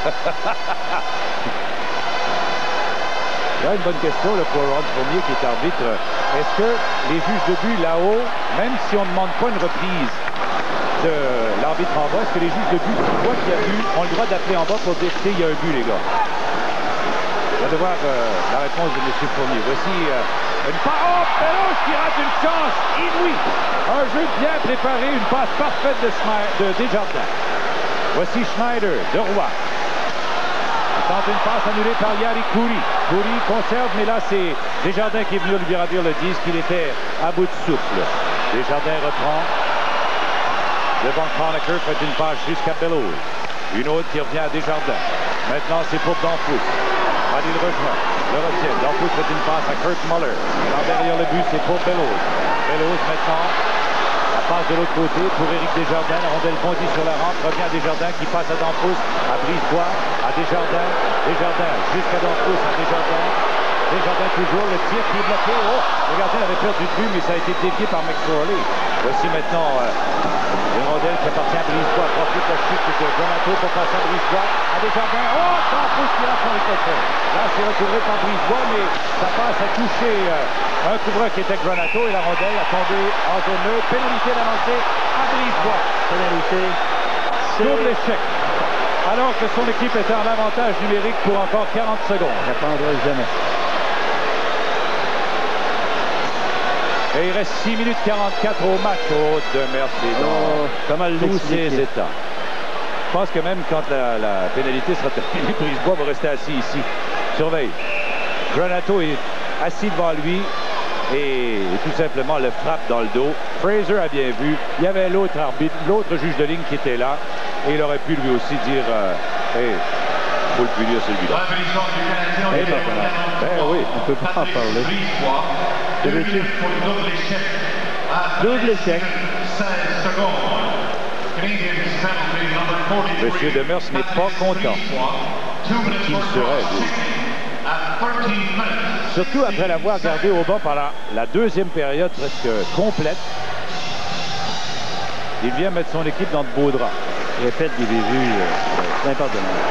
Il y a une bonne question là, pour Ron Fournier qui est arbitre. Est-ce que les juges de but là-haut, même si on ne demande pas une reprise de l'arbitre en bas, est-ce que les juges de but qui voient qu'il y a but ont le droit d'appeler en bas pour dire qu'il y a un but, les gars? On va devoir euh, la réponse de M. Fournier. Voici euh, une passe. Oh, Bellows qui rate une chance inouïe. Un jeu bien préparé, une passe parfaite de, Schme- de Desjardins. Voici Schneider de Roy. Il tente une passe annulée par Yari Khoury. Khoury conserve, mais là c'est Desjardins qui est venu lui dire le disque qu'il était à bout de souffle. Desjardins reprend. Devant Conacher, fait une passe jusqu'à Bellows. Une autre qui revient à Desjardins. Maintenant c'est pour Danfous. Allez, le rejoint, le retient. Danfous fait une passe à Kurt Muller. Alors derrière le but, c'est pour Bellows. Bellows maintenant. La passe de l'autre côté pour Éric Desjardins. La rondelle bondit sur la rampe. Revient à Desjardins qui passe à Danfous. À Brisebois. À Desjardins. Desjardins jusqu'à Danfous. À Desjardins. Desjardins toujours. Le tir qui est bloqué. Oh! Le gardien avait perdu de but, mais ça a été dévié par McSorley. Voici maintenant euh, une rondelle qui appartient à Brisebois. Profite la chute de Granato pour passer à Brisebois. À Desjardins. Oh! Danfous qui lance son éclateur. Là, c'est recouvré par Brisebois, mais sa passe a touché euh, un couvreur qui était Granato et la rondelle a tombé en zone neutre. Pénalité lancée à Brisebois. Pénalité. Double échec. Alors que son équipe était en avantage numérique pour encore quarante secondes. N'attendra jamais. Et il reste six minutes quarante-quatre au match au de Merci dans Oh, comment tous l'expliquer? ces états. Je pense que même quand la, la pénalité sera terminée, Brisebois va rester assis ici. Surveille. Granato est assis devant lui et, et tout simplement le frappe dans le dos. Fraser a bien vu. Il y avait l'autre arbitre, l'autre juge de ligne qui était là et il aurait pu lui aussi dire euh, hey, faut le punir celui-là. Eh ben, voilà. Ben oui, on ne peut pas en parler. Double échec. Monsieur Demers n'est pas content. Qui le serait, lui? Surtout après l'avoir gardé au banc pendant la deuxième période presque complète. Il vient mettre son équipe dans de beaux draps. Répète des bévues euh, impardonnables.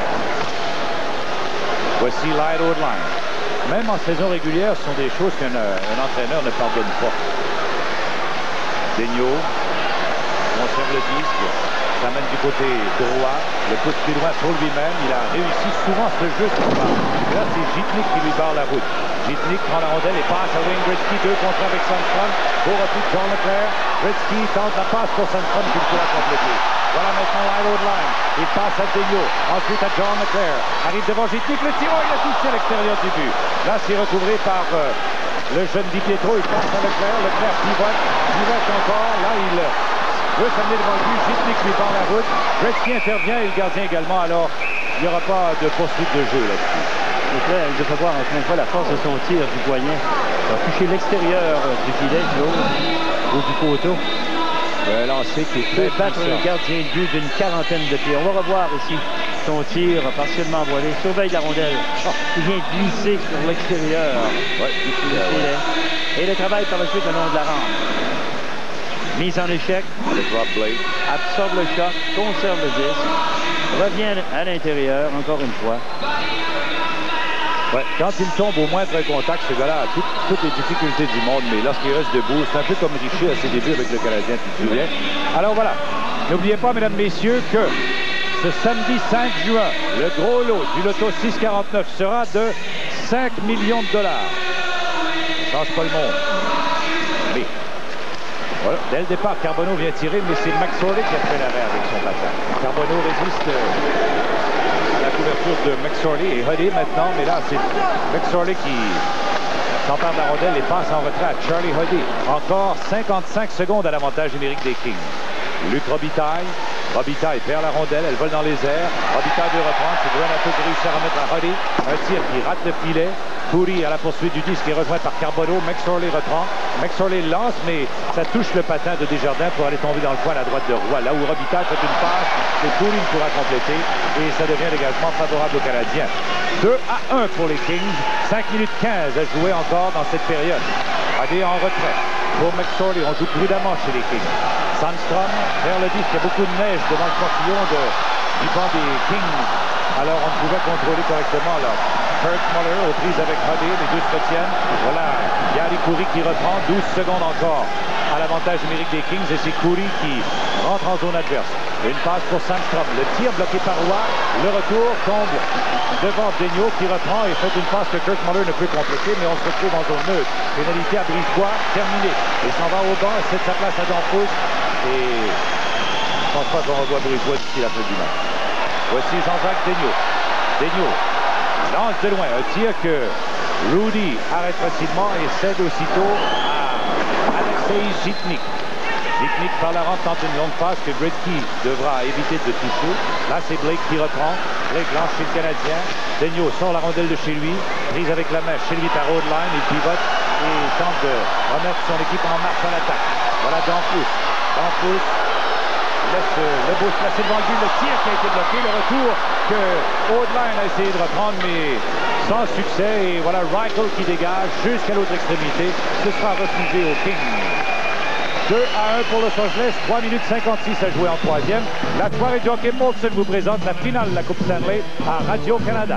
Voici Light Old Line. Même en saison régulière, ce sont des choses qu'un un entraîneur ne pardonne pas. Daigneault conserve le disque. Ça mène du côté droit. Le coup de pied droit sur lui-même. Il a réussi souvent ce jeu qui part. Là, c'est Gitnik qui lui barre la route. Gitnik prend la rondelle et passe à Wayne Gretzky. Deux contre un avec Sandstrom. Beau repli de John Leclerc. Gretzky tente la passe pour Sandstrom qui ne pourra compléter. Voilà maintenant Light Old Line. Il passe à Daigneault. Ensuite à John Leclerc. Arrive devant Gitnik. Le tir, il a touché à l'extérieur du but. Là, c'est recouvré par euh, le jeune Di Pietro. Il passe à Leclerc. Leclerc pivote. Pivote encore. Là, il veut s'amener devant le but. Gitnik lui barre la route. Gretzky intervient et le gardien également. Alors, il n'y aura pas de poursuite de jeu là-dessus. Leclerc, il devrait voir encore une fois la force de son tir du poignet. Il a touché l'extérieur du filet, ou du poteau. Un lancer qui est peut très battre le gardien de but d'une quarantaine de pieds. On va revoir ici son tir partiellement voilé. Surveille la rondelle. Oh, il vient glisser sur l'extérieur ouais, du filet. Et le travail par la suite le long de la rampe. Mise en échec. Le drop blade. Absorbe le choc. Conserve le disque. Revient à l'intérieur encore une fois. Ouais, quand il tombe au moindre contact, ce gars-là a tout, toutes les difficultés du monde, mais lorsqu'il reste debout, c'est un peu comme Richer à ses débuts avec le Canadien, tu te souviens. Alors voilà, n'oubliez pas, mesdames, messieurs, que ce samedi cinq juin, le gros lot du loto six quarante-neuf sera de cinq millions de dollars. Ça change pas le monde. Mais, voilà, dès le départ, Carbonneau vient tirer, mais c'est McSorley qui a fait l'arrêt avec son patin. Carbonneau résiste... Euh, la couverture de McSorley et Huddy maintenant, mais là c'est McSorley qui s'empare de la rondelle et passe en retrait à Charlie Huddy. Encore cinquante-cinq secondes à l'avantage numérique des Kings. Luc Robitaille Robitaille perd la rondelle, elle vole dans les airs. Robitaille veut reprendre, c'est Granato qui réussit à remettre à Huddy. Un tir qui rate le filet. Cooley à la poursuite du disque est rejoint par Carbonneau. McSorley reprend. McSorley lance, mais ça touche le patin de Desjardins pour aller tomber dans le coin à la droite de Roy. Là où Robitaille fait une passe, et Cooley ne pourra compléter. Et ça devient dégagement favorable aux Canadiens. deux à un pour les Kings. cinq minutes quinze à jouer encore dans cette période. Huddy en retrait. Pour McSorley, on joue prudemment chez les Kings. Sandstrom vers le disque. Il y a beaucoup de neige devant le portillon de, du banc des Kings. Alors on ne pouvait contrôler correctement là. Kurt Muller aux prises avec Huddy, les deux se retiennent. Voilà, Yari Coury qui reprend, douze secondes encore à l'avantage numérique des Kings et c'est Coury qui rentre en zone adverse. Une passe pour Sandstrom, le tir bloqué par Roy, le retour tombe devant Daigneault qui reprend et fait une passe que Kurt Muller ne peut compléter, mais on se retrouve en zone neutre. Pénalité à Brisebois, terminé. Il s'en va au banc et cède sa place à Danfous et je ne pense pas qu'on revoit Brisebois d'ici la fin du match. Voici Jean-Jacques Daigneault. Daigneault lance de loin, un tir que Rudy arrête facilement et cède aussitôt à Alexei Zhitnik. Zhitnik par la rampe tente une longue passe que Gretzky devra éviter de toucher. Là, c'est Blake qui reprend. Blake lance chez le Canadien. Daigneault sort la rondelle de chez lui, prise avec la main chez lui par Odeline. Il pivote et tente de remettre son équipe en marche à l'attaque. Voilà Danfous. Danfous laisse le beau se placer devant le but, le tir qui a été bloqué, le retour que Odeline a essayé de reprendre, mais sans succès. Et voilà Reichel qui dégage jusqu'à l'autre extrémité. Ce sera refusé au King. deux à un pour Los Angeles, trois minutes cinquante-six à jouer en troisième. La soirée de Joachim Molson vous présente la finale de la Coupe Stanley à Radio-Canada.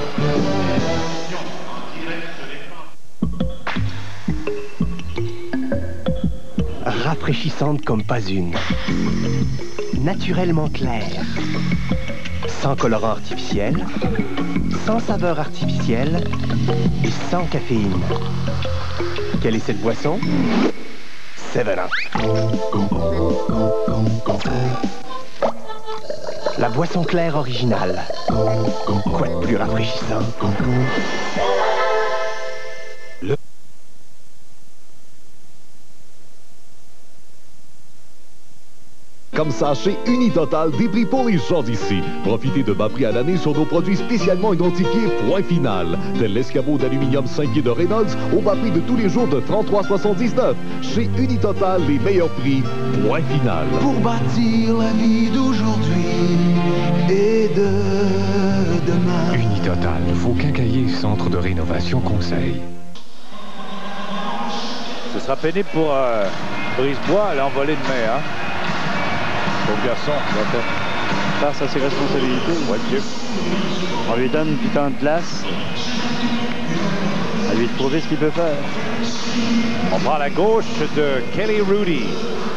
Rafraîchissante comme pas une. Naturellement claire. Sans colorant artificiel. Sans saveur artificielle. Et sans caféine. Quelle est cette boisson? seven up. La boisson claire originale. Quoi de plus rafraîchissant? Le... Comme ça, chez Unitotal, des prix pour les gens d'ici. Profitez de bas prix à l'année sur nos produits spécialement identifiés Point Final. Tel l'escabeau d'aluminium cinq pieds de Reynolds au bas prix de tous les jours de trente-trois soixante-dix-neuf. Chez Unitotal, les meilleurs prix Point Final. Pour bâtir la vie d'aujourd'hui et de demain. Unitotal, vos quincailliers centre de rénovation conseil. Ce sera pénible pour euh, Brisebois à l'envolée de mai, hein? Au garçon, face à ses responsabilités. Ouais, Dieu. On lui donne du temps de glace. À lui de prouver ce qu'il peut faire. On prend la gauche de Kelly Rudy.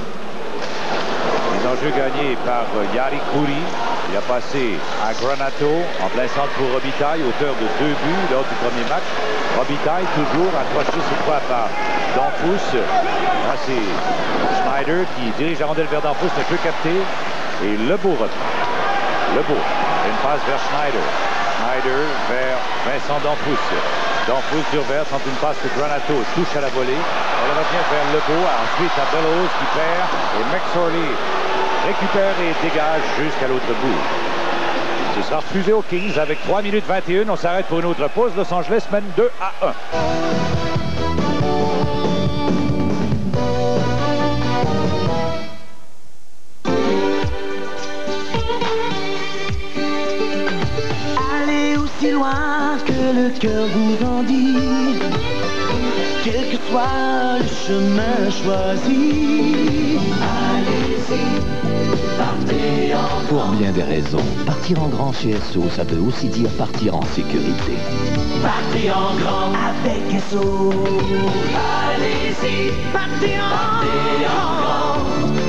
Les enjeux gagnés par Yari Coury. Il a passé à Granato en plein centre pour Robitaille, auteur de deux buts lors du premier match. Robitaille toujours accroché cette fois par Danfous. Là, c'est Schneider qui dirige la rondelle vers Danfous, ne peut capter. Et Lebeau reprend. Lebeau, une passe vers Schneider. Schneider vers Vincent Danfous. Danfous sur vert, tente une passe que Granato touche à la volée. Elle revient vers Lebeau, ensuite à Bellows qui perd. Et McSorley récupère et dégage jusqu'à l'autre bout. Ce sera refusé aux Kings avec trois minutes vingt et un. On s'arrête pour une autre pause. Los Angeles mène deux à un. Allez aussi loin que le cœur vous en dit, quel que soit le chemin choisi. Allez-y, partez en Pour bien des raisons, partir en grand chez S O, ça veut aussi dire partir en sécurité. Partez en grand avec S O. Allez-y, partez en grand.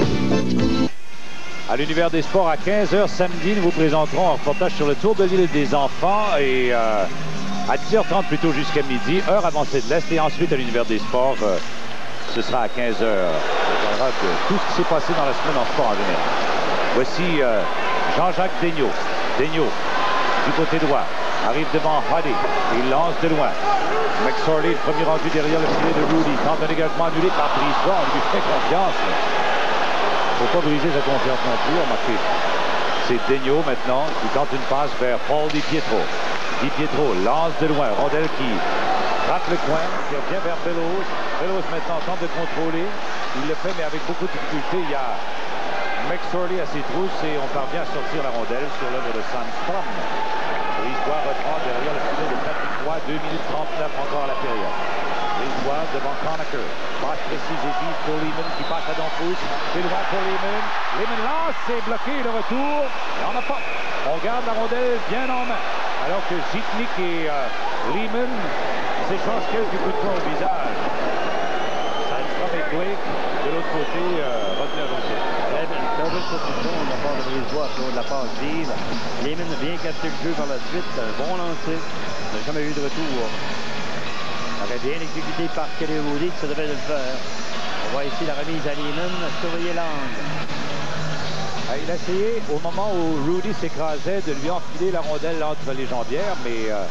À l'Univers des Sports, à quinze heures samedi, nous vous présenterons un reportage sur le Tour de l'île des enfants et euh, à dix heures trente plutôt jusqu'à midi, heure avancée de l'Est. Et ensuite, à l'Univers des Sports, euh, ce sera à quinze heures. On parlera de tout ce qui s'est passé dans la semaine en sport en général. Voici euh, Jean-Jacques Daigneault. Daigneault, du côté droit, arrive devant Huddy. Il lance de loin. McSorley, le premier rendu derrière le filet de Rudy. Tente un dégagement annulé par Brisebois. On lui fait confiance. Il ne faut pas briser sa confiance non plus. Remarquez, c'est Daigneault maintenant qui tente une passe vers Paul Di Pietro. Di Pietro lance de loin. Rondelle qui rate le coin, qui revient vers Bellows. Bellows maintenant tente de contrôler. Il le fait, mais avec beaucoup de difficulté. Il y a McSorley à ses trousses et on parvient à sortir la rondelle sur l'œuvre de Sandstrom. Brisebois reprend derrière le filet de Patrick Roy. deux minutes trente-neuf encore à la période. Brisebois devant Conacher. Passe précise et vive pour Lehman qui passe à Donfus. C'est loin pour Lehman. Lehman lance, c'est bloqué. Le retour, il n'y en a pas. On garde la rondelle bien en main. Alors que Zitnik et euh, Lehman s'échangent quelques coups de poing au visage. Sandstrom et Blake de l'autre côté euh, retenir aussi. Très belle position de la part de Brisebois sur de la passe vive. Lehman a bien capté le jeu par la suite. Un bon lancer. Il n'a jamais eu de retour. Avait bien exécuté par Kelly Rudy, ça devait le faire. On voit ici la remise à Lehman, surveiller l'angle. Il a essayé, au moment où Rudy s'écrasait, de lui enfiler la rondelle entre les jambières, mais euh,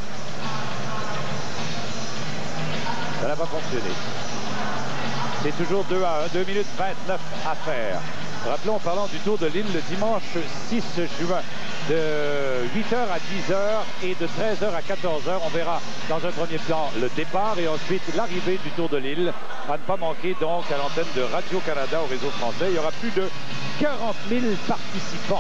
ça n'a pas fonctionné. C'est toujours deux à un, deux minutes vingt-neuf à faire. Rappelons, parlant du Tour de l'Île, le dimanche six juin, de huit heures à dix heures et de treize heures à quatorze heures. On verra dans un premier plan le départ et ensuite l'arrivée du Tour de l'Île. À ne pas manquer donc à l'antenne de Radio-Canada au réseau français. Il y aura plus de quarante mille participants.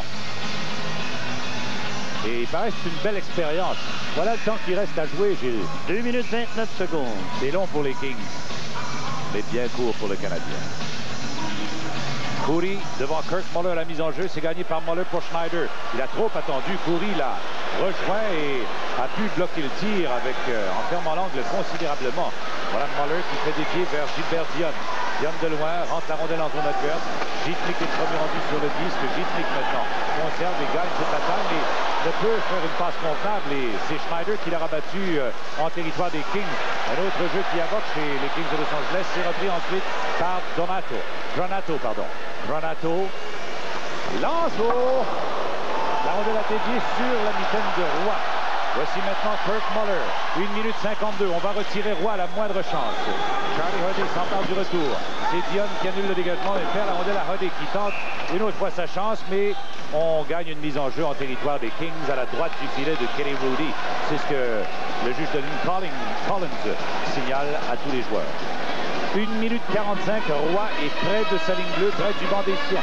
Et il paraît que c'est une belle expérience. Voilà le temps qu'il reste à jouer, Gilles. deux minutes vingt-neuf secondes. C'est long pour les Kings, mais bien court pour le Canadien. Coury devant Kirk Muller à la mise en jeu. C'est gagné par Muller pour Schneider. Il a trop attendu. Coury l'a rejoint et a pu bloquer le tir avec, euh, en fermant l'angle considérablement. Voilà Muller qui fait des pieds vers Gilbert Dionne. Dionne de loin rentre la rondelle en zone adverse. Gitnik est premier rendu sur le disque. Gitnik maintenant conserve et gagne cette bataille, mais ne peut faire une passe convenable. Et c'est Schneider qui l'a rabattu euh, en territoire des Kings. Un autre jeu qui avoque chez les Kings de Los Angeles. C'est repris ensuite par Donato. Granato, pardon. Granato. Lance haut. La rondelle a dévié sur la mitaine de Roy. Voici maintenant Kirk Muller. une minute cinquante-deux. On va retirer Roy à la moindre chance. Charlie Huddy s'empare du retour. C'est Dionne qui annule le dégagement et perd la rondelle à Huddy qui tente une autre fois sa chance, mais on gagne une mise en jeu en territoire des Kings à la droite du filet de Kelly Rudy. C'est ce que le juge de ligne Collins signale à tous les joueurs. une minute quarante-cinq. Roy est près de sa ligne bleue, près du banc des siens.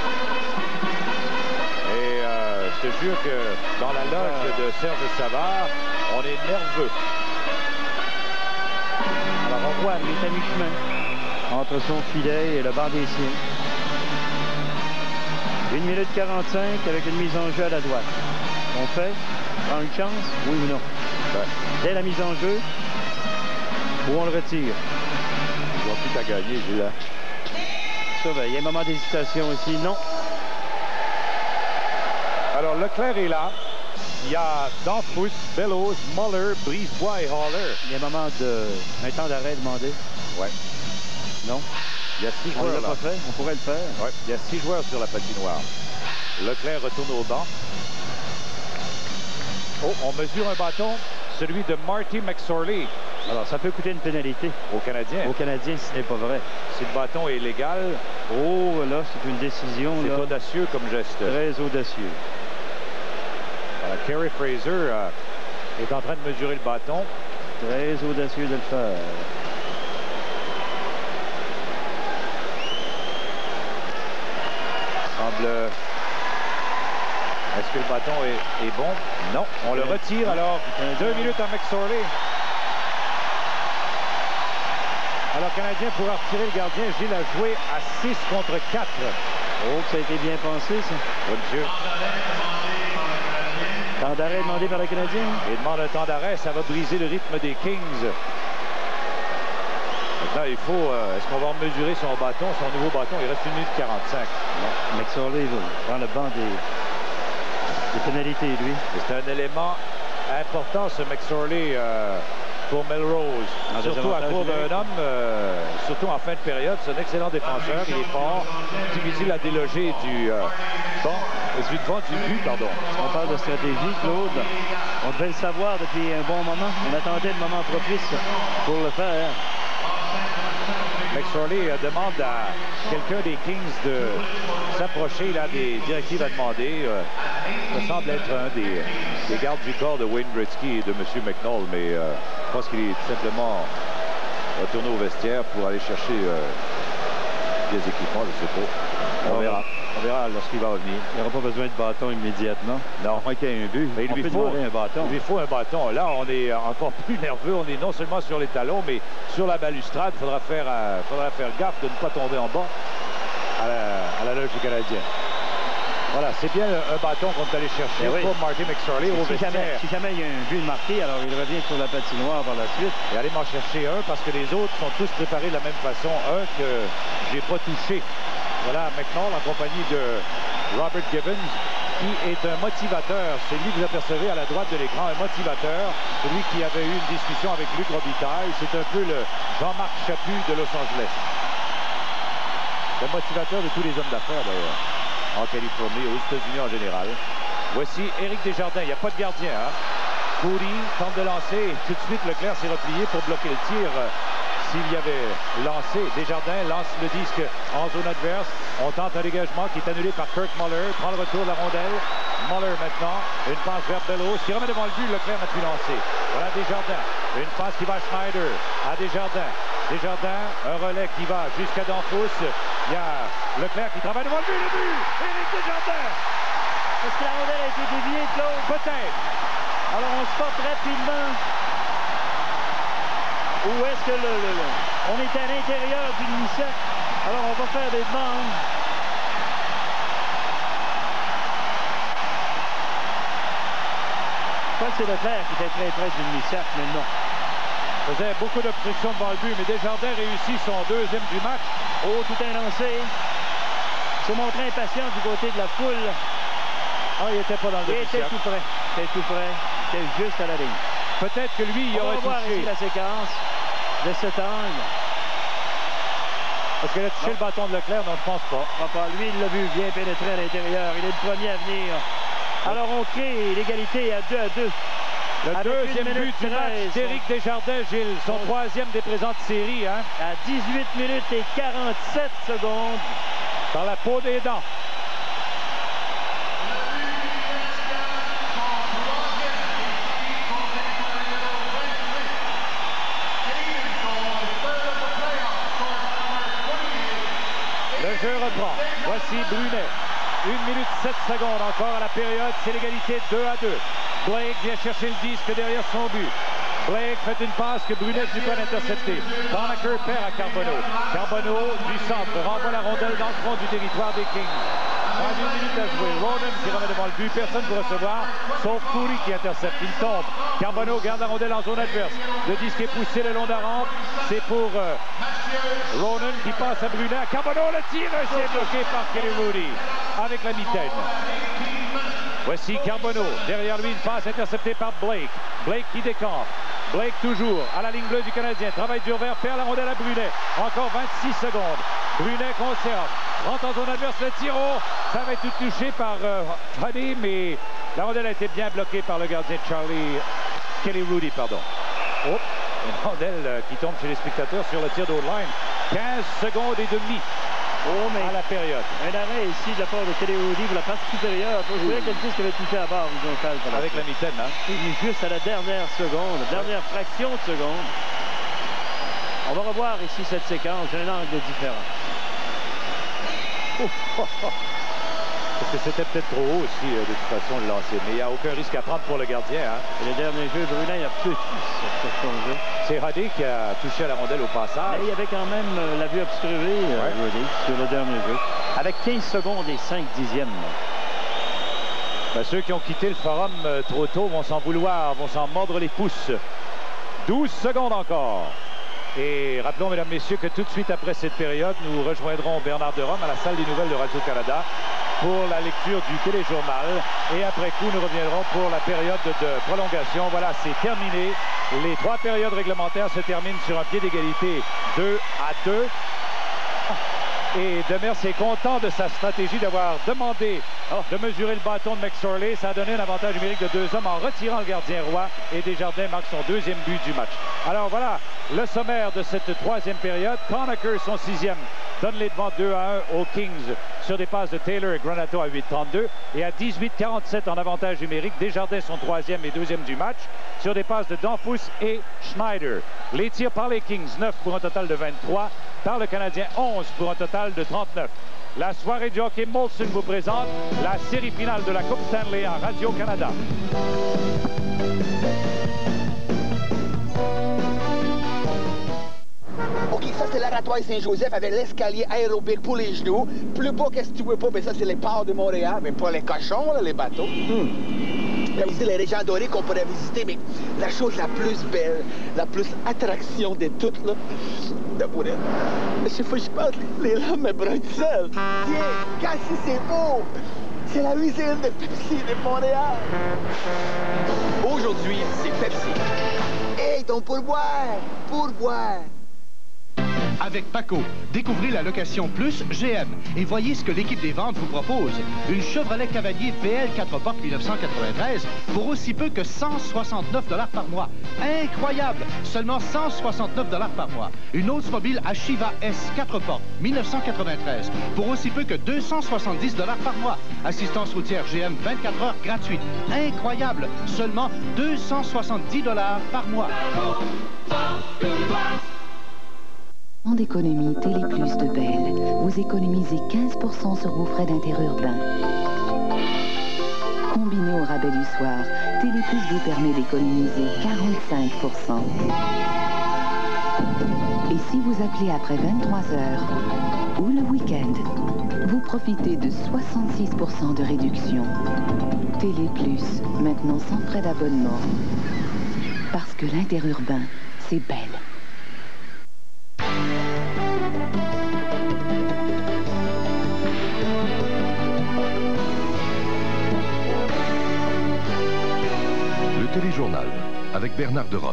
Et euh, je te jure que dans la loge de Serge Savard, on est nerveux. Alors on voit mécaniquement entre son filet et le banc des siens. une minute quarante-cinq avec une mise en jeu à la droite. On fait? Prend une chance? Oui ou non? Ouais. Dès la mise en jeu, ou on le retire? Ils ont tout à gagner, Gilles. Ça, ben, il y a un moment d'hésitation ici. Non. Alors, Leclerc est là. Il y a Danfus, Bellows, Muller, Brisebois et Haller. Il y a un moment de... un temps d'arrêt demandé. Ouais. Non. Il y a six on joueurs l'a là. pas fait. On pourrait le faire. Ouais. Il y a six joueurs sur la patinoire. Leclerc retourne au banc. Oh, on mesure un bâton, celui de Marty McSorley. Alors, ça peut coûter une pénalité. Au Canadien. Au Canadien, ce n'est pas vrai. Si le bâton est légal. Oh, là, c'est une décision. C'est audacieux comme geste. Très audacieux. Voilà, Kerry Fraser euh, est en train de mesurer le bâton. Très audacieux de le faire. Semble... Est-ce que le bâton est, est bon? Non. On le retire alors. Deux minutes à McSorley. Alors, le Canadien pourra retirer le gardien. Gilles a joué à six contre quatre. Oh, ça a été bien pensé, ça. Oui, monsieur. Temps d'arrêt demandé par le Canadien. Il demande un temps d'arrêt. Ça va briser le rythme des Kings. Maintenant, il faut... Euh, est-ce qu'on va mesurer son bâton, son nouveau bâton? Il reste une minute quarante-cinq. Non. McSorley va prendre le banc des... des pénalités, lui. C'est un élément important, ce McSorley, euh, pour Melrose. En surtout à cause d'un homme, euh, surtout en fin de période. C'est un excellent défenseur. Il est fort. Difficile à déloger du euh, banc, du devant du but, pardon. On parle de stratégie, Claude. On devait le savoir depuis un bon moment. On attendait le moment propice pour le faire. McSorley euh, demande à quelqu'un des Kings de s'approcher. Il a des directives à demander. Euh, ça semble être un des, des gardes du corps de Wayne Gretzky et de M. McNall, mais euh, je pense qu'il est simplement retourné au vestiaire pour aller chercher euh, des équipements, je ne sais pas. On verra. On verra lorsqu'il va revenir. Il n'y aura pas besoin de bâton immédiatement. Non. À moins qu'il y ait un but. Mais il on lui peut faut un bâton. Il lui faut un bâton. Là, on est encore plus nerveux. On est non seulement sur les talons, mais sur la balustrade. Il faudra faire, euh, faudra faire gaffe de ne pas tomber en bas à la, à la loge du Canadien. Voilà, c'est bien un bâton qu'on est allé chercher oui. pour Marty McSorley au si vestiaire. Jamais, si jamais il y a un but marqué, alors il revient sur la patinoire par la suite. Et allez m'en chercher un parce que les autres sont tous préparés de la même façon. Un que j'ai pas touché. Voilà, McNall en compagnie de Robert Gibbons, qui est un motivateur. C'est lui que vous apercevez à la droite de l'écran, un motivateur. Celui qui avait eu une discussion avec Luc Robitaille. C'est un peu le Jean-Marc Chaput de Los Angeles. Le motivateur de tous les hommes d'affaires, d'ailleurs, en Californie, aux États-Unis en général. Voici Éric Desjardins. Il n'y a pas de gardien. Hein? Cody tente de lancer. Tout de suite, Leclerc s'est replié pour bloquer le tir. S'il y avait lancé, Desjardins lance le disque en zone adverse. On tente un dégagement qui est annulé par Kirk Muller. Prend le retour de la rondelle. Muller maintenant. Une passe vers Bellows. Qui remet devant le but, Leclerc n'a pu lancer. Voilà Desjardins. Une passe qui va à Schneider. À Desjardins. Desjardins, un relais qui va jusqu'à Danfous. Il y a Leclerc qui travaille devant le but. Le but! Éric Desjardins! Est-ce que la rondelle a été déviée, Claude? Peut-être. Alors on stoppe rapidement. Ou est-ce que le, le, le, on est à l'intérieur du demi-cercle? Alors on va faire des demandes. Je crois que c'est Leclerc qui était très près du demi-cercle, mais non. Il faisait beaucoup d'obstruction devant le but, mais Desjardins réussit son deuxième du match. Oh, tout un lancé. Il s'est montré impatient du côté de la foule. Ah, il n'était pas dans le demi-cercle. Il était tout près. Il était tout près. Il était juste à la ligne. Peut-être que lui, il on aurait va voir touché. Ici la séquence de cet angle. Est-ce qu'elle a touché non. le bâton de Leclerc? Non, je pense pas. Non, pas. Lui, il l'a vu bien pénétrer à l'intérieur. Il est le premier à venir. Alors, on crée l'égalité à deux à deux. Le Avec deuxième but du match d'Éric Desjardins, Gilles. Son oh. troisième des présentes séries. Hein? À dix-huit minutes et quarante-sept secondes. Dans la peau des dents. Le jeu reprend. Voici Brunet. une minute sept secondes encore à la période. C'est l'égalité deux à deux. Blake vient chercher le disque derrière son but. Blake fait une passe que Brunet du pas intercepter. Conacher perd à Carbonneau. Carbonneau du centre renvoie la rondelle dans le fond du territoire des Kings. vingt-une minutes à jouer. Ronan qui remet devant le but. Personne pour recevoir, sauf Coury qui intercepte. Il tombe. Carbonneau garde la rondelle en zone adverse. Le disque est poussé le long de la rampe. C'est pour euh, Ronan qui passe à Brunet. Carbonneau le tire. C'est bloqué par Kelly Rudy avec la mitaine. Voici Carbonneau. Derrière lui, une passe interceptée par Blake. Blake qui décampe. Blake toujours à la ligne bleue du Canadien. Travail dur vert, perd la rondelle à Brunet. Encore vingt-six secondes. Brunet conserve. Rentre en zone adverse, le tiro. Ça va être touché par euh, Huddy, mais la rondelle a été bien bloquée par le gardien Charlie Kelly Rudy, pardon. Oh, une rondelle euh, qui tombe chez les spectateurs sur le tir d'O-line. quinze secondes et demie. Oh, mais à la période. Un arrêt ici de la part de Kelly Rudy pour la partie supérieure. Je voulais que le disque avait touché à barre, avec la mitaine, hein? Et juste à la dernière seconde, la dernière fraction de seconde. On va revoir ici cette séquence, un angle différent. Oh, oh, oh. Parce que c'était peut-être trop haut aussi, euh, de toute façon, le lancer. Mais il n'y a aucun risque à prendre pour le gardien. Hein? Et le dernier jeu, Brunet, il a peu sur son jeu. C'est Huddy qui a touché à la rondelle au passage. Mais il y avait quand même euh, la vue obscurée, euh, ouais. Rudy, sur le dernier jeu. Avec quinze secondes et cinq dixièmes. Ben, ceux qui ont quitté le forum euh, trop tôt vont s'en vouloir, vont s'en mordre les pouces. douze secondes encore. Et rappelons, mesdames, messieurs, que tout de suite après cette période, nous rejoindrons Bernard de Rome à la salle des nouvelles de Radio-Canada pour la lecture du téléjournal. Et après coup, nous reviendrons pour la période de prolongation. Voilà, c'est terminé. Les trois périodes réglementaires se terminent sur un pied d'égalité deux à deux. Et Demers est content de sa stratégie d'avoir demandé de mesurer le bâton de McSorley. Ça a donné un avantage numérique de deux hommes en retirant le gardien roi. Et Desjardins marque son deuxième but du match. Alors voilà le sommaire de cette troisième période. Conacher, son sixième, donne les devants deux à un aux Kings sur des passes de Taylor et Granato à huit trente-deux. Et à dix-huit quarante-sept en avantage numérique, Desjardins son troisième et deuxième du match sur des passes de Danfous et Schneider. Les tirs par les Kings, neuf pour un total de vingt-trois. Par le Canadien, onze pour un total de trente-neuf. La soirée du hockey Molson vous présente la série finale de la Coupe Stanley à Radio-Canada. OK, ça c'est l'Aratoire Saint-Joseph avec l'escalier aérobique pour les genoux. Plus bas qu'est-ce que tu veux pas, mais ça c'est les ports de Montréal, mais pas les cochons, là, les bateaux. Hmm. Il y a aussi les régions dorées qu'on pourrait visiter, mais la chose la plus belle, la plus attraction de toutes, là, de pourrait. Chaque fois que je passe, les lames me brûlent de sel. Tiens, regarde si c'est beau! C'est la usine de Pepsi de Montréal. Aujourd'hui, c'est Pepsi. Hey, ton pourboire! Pourboire! Avec Paco, découvrez la location plus G M et voyez ce que l'équipe des ventes vous propose. Une Chevrolet Cavalier V L quatre portes mille neuf cent quatre-vingt-treize pour aussi peu que cent soixante-neuf dollars par mois. Incroyable! Seulement cent soixante-neuf dollars par mois. Une Oldsmobile Achieva S quatre portes mille neuf cent quatre-vingt-treize pour aussi peu que deux cent soixante-dix dollars par mois. Assistance routière G M vingt-quatre heures gratuite. Incroyable! Seulement deux cent soixante-dix dollars par mois. D'économie Télé Plus de Bell, vous économisez quinze pour cent sur vos frais d'interurbain. Combiné au rabais du soir, Télé Plus vous permet d'économiser quarante-cinq pour cent. Et si vous appelez après vingt-trois heures ou le week-end, vous profitez de soixante-six pour cent de réduction. Télé Plus, maintenant sans frais d'abonnement. Parce que l'interurbain, c'est Bell. Téléjournal avec Bernard de Rome.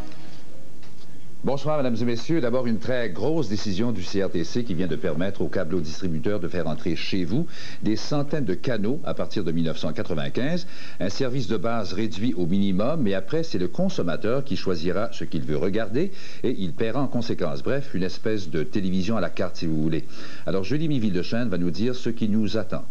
Bonsoir, mesdames et messieurs. D'abord, une très grosse décision du C R T C qui vient de permettre aux câblo-distributeurs de faire entrer chez vous des centaines de canaux à partir de mille neuf cent quatre-vingt-quinze. Un service de base réduit au minimum, mais après, c'est le consommateur qui choisira ce qu'il veut regarder et il paiera en conséquence. Bref, une espèce de télévision à la carte, si vous voulez. Alors, Julie Miville-Dechaine va nous dire ce qui nous attend.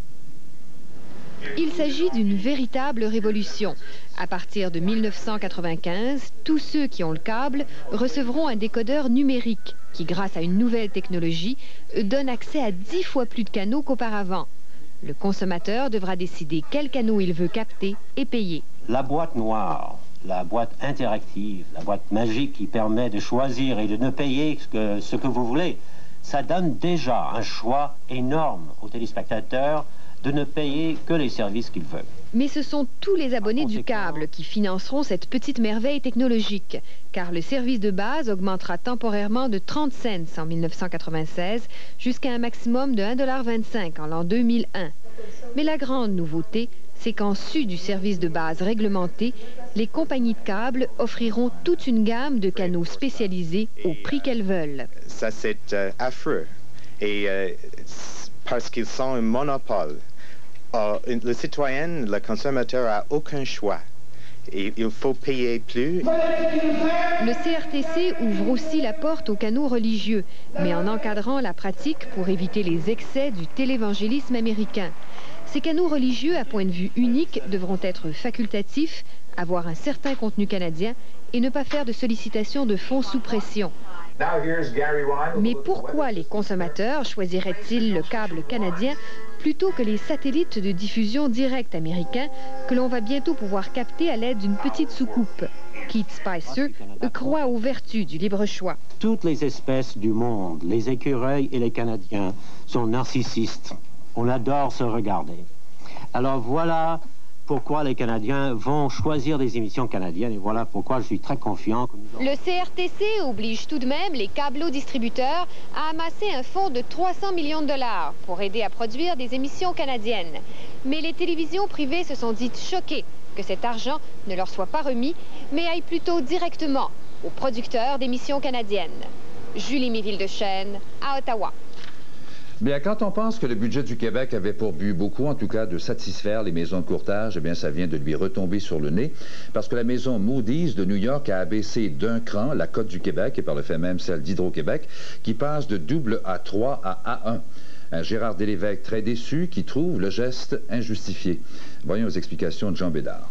Il s'agit d'une véritable révolution. À partir de mille neuf cent quatre-vingt-quinze, tous ceux qui ont le câble recevront un décodeur numérique qui, grâce à une nouvelle technologie, donne accès à dix fois plus de canaux qu'auparavant. Le consommateur devra décider quel canot il veut capter et payer. La boîte noire, la boîte interactive, la boîte magique qui permet de choisir et de ne payer ce que, ce que vous voulez, ça donne déjà un choix énorme aux téléspectateurs de ne payer que les services qu'ils veulent. Mais ce sont tous les abonnés du câble qui financeront cette petite merveille technologique, car le service de base augmentera temporairement de trente cents en mille neuf cent quatre-vingt-seize jusqu'à un maximum de un dollar vingt-cinq en l'an deux mille un. Mais la grande nouveauté, c'est qu'en sus du service de base réglementé, les compagnies de câbles offriront toute une gamme de canaux spécialisés au prix qu'elles veulent. Ça, c'est euh, affreux. Et euh, parce qu'ils sont un monopole. Uh, le citoyen, le consommateur n'a aucun choix. Et il faut payer plus. Le C R T C ouvre aussi la porte aux canaux religieux, mais en encadrant la pratique pour éviter les excès du télévangélisme américain. Ces canaux religieux à point de vue unique devront être facultatifs, avoir un certain contenu canadien et ne pas faire de sollicitation de fonds sous pression. Mais pourquoi les consommateurs choisiraient-ils le câble canadien plutôt que les satellites de diffusion directe américains que l'on va bientôt pouvoir capter à l'aide d'une petite soucoupe? Keith Spicer croit aux vertus du libre choix. Toutes les espèces du monde, les écureuils et les Canadiens, sont narcissistes. On adore se regarder. Alors voilà pourquoi les Canadiens vont choisir des émissions canadiennes et voilà pourquoi je suis très confiant. Le C R T C oblige tout de même les câblo-distributeurs à amasser un fonds de trois cents millions de dollars pour aider à produire des émissions canadiennes. Mais les télévisions privées se sont dites choquées que cet argent ne leur soit pas remis, mais aille plutôt directement aux producteurs d'émissions canadiennes. Julie Miville-Dechaine, à Ottawa. Bien, quand on pense que le budget du Québec avait pour but beaucoup, en tout cas, de satisfaire les maisons de courtage, eh bien, ça vient de lui retomber sur le nez, parce que la maison Moody's de New York a abaissé d'un cran la cote du Québec, et par le fait même celle d'Hydro-Québec, qui passe de double A trois à A un. Un Gérard Delévesque très déçu, qui trouve le geste injustifié. Voyons les explications de Jean Bédard.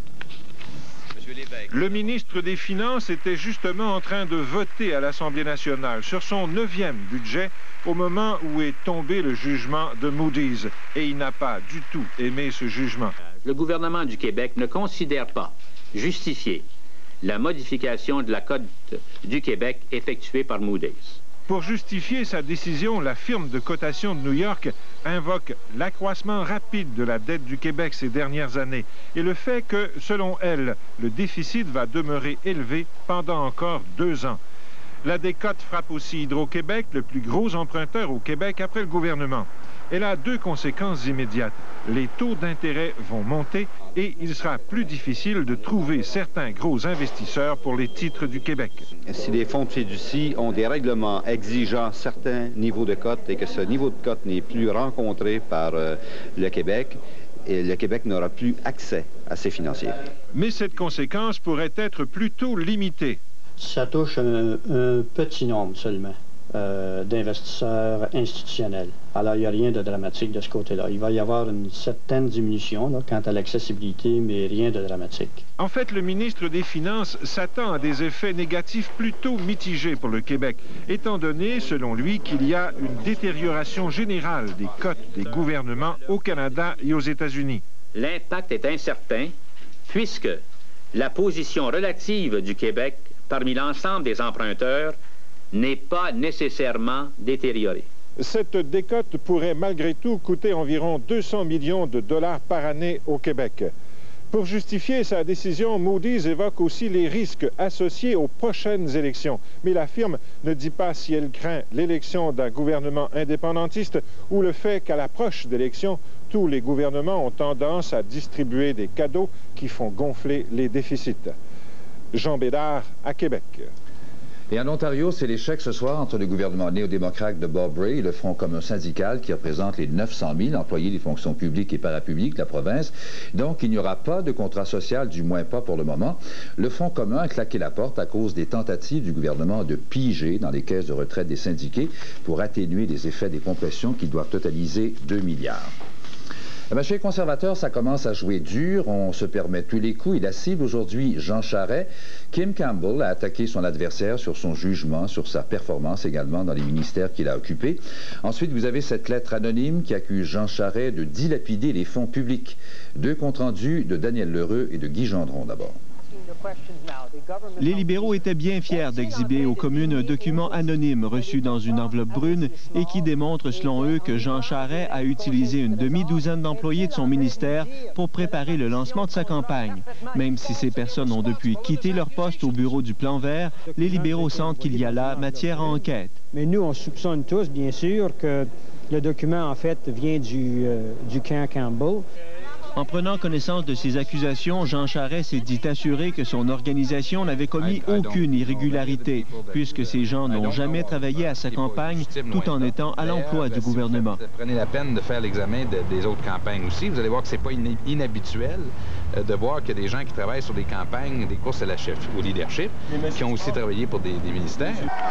Le ministre des Finances était justement en train de voter à l'Assemblée nationale sur son neuvième budget au moment où est tombé le jugement de Moody's. Et il n'a pas du tout aimé ce jugement. Le gouvernement du Québec ne considère pas justifier la modification de la cote du Québec effectuée par Moody's. Pour justifier sa décision, la firme de cotation de New York invoque l'accroissement rapide de la dette du Québec ces dernières années et le fait que, selon elle, le déficit va demeurer élevé pendant encore deux ans. La décote frappe aussi Hydro-Québec, le plus gros emprunteur au Québec après le gouvernement. Elle a deux conséquences immédiates. Les taux d'intérêt vont monter et il sera plus difficile de trouver certains gros investisseurs pour les titres du Québec. Si les fonds de fiducie ont des règlements exigeant certains niveaux de cote et que ce niveau de cote n'est plus rencontré par euh, le Québec, et le Québec n'aura plus accès à ces financiers. Mais cette conséquence pourrait être plutôt limitée. Ça touche un, un petit nombre seulement euh, d'investisseurs institutionnels. Alors, il n'y a rien de dramatique de ce côté-là. Il va y avoir une certaine diminution là, quant à l'accessibilité, mais rien de dramatique. En fait, le ministre des Finances s'attend à des effets négatifs plutôt mitigés pour le Québec, étant donné, selon lui, qu'il y a une détérioration générale des cotes des gouvernements au Canada et aux États-Unis. L'impact est incertain, puisque la position relative du Québec parmi l'ensemble des emprunteurs n'est pas nécessairement détériorée. Cette décote pourrait malgré tout coûter environ deux cents millions de dollars par année au Québec. Pour justifier sa décision, Moody's évoque aussi les risques associés aux prochaines élections. Mais la firme ne dit pas si elle craint l'élection d'un gouvernement indépendantiste ou le fait qu'à l'approche d'élections, tous les gouvernements ont tendance à distribuer des cadeaux qui font gonfler les déficits. Jean Bédard, à Québec. Et en Ontario, c'est l'échec ce soir entre le gouvernement néo-démocrate de Bob Rae et le Front commun syndical qui représente les neuf cent mille employés des fonctions publiques et parapubliques de la province. Donc, il n'y aura pas de contrat social, du moins pas pour le moment. Le Front commun a claqué la porte à cause des tentatives du gouvernement de piger dans les caisses de retraite des syndiqués pour atténuer les effets des compressions qui doivent totaliser deux milliards. Eh chez les conservateurs, ça commence à jouer dur. On se permet tous les coups. Il a cible aujourd'hui Jean Charest. Kim Campbell a attaqué son adversaire sur son jugement, sur sa performance également dans les ministères qu'il a occupés. Ensuite, vous avez cette lettre anonyme qui accuse Jean Charest de dilapider les fonds publics. Deux comptes rendus de Daniel Lheureux et de Guy Gendron d'abord. Les libéraux étaient bien fiers d'exhiber aux communes un document anonyme reçu dans une enveloppe brune et qui démontre, selon eux, que Jean Charest a utilisé une demi-douzaine d'employés de son ministère pour préparer le lancement de sa campagne. Même si ces personnes ont depuis quitté leur poste au bureau du Plan vert, les libéraux sentent qu'il y a là matière à enquête. Mais nous, on soupçonne tous, bien sûr, que le document, en fait, vient du, euh, du camp Campbell. En prenant connaissance de ces accusations, Jean Charest s'est dit assuré que son organisation n'avait commis aucune irrégularité, puisque ces gens n'ont jamais travaillé à sa campagne tout en étant à l'emploi du gouvernement. Prenez la peine de faire l'examen de, des autres campagnes aussi. Vous allez voir que c'est pas in inhabituel euh, de voir qu'il y a des gens qui travaillent sur des campagnes, des courses à la chef, au leadership, qui ont aussi travaillé pour des, des ministères.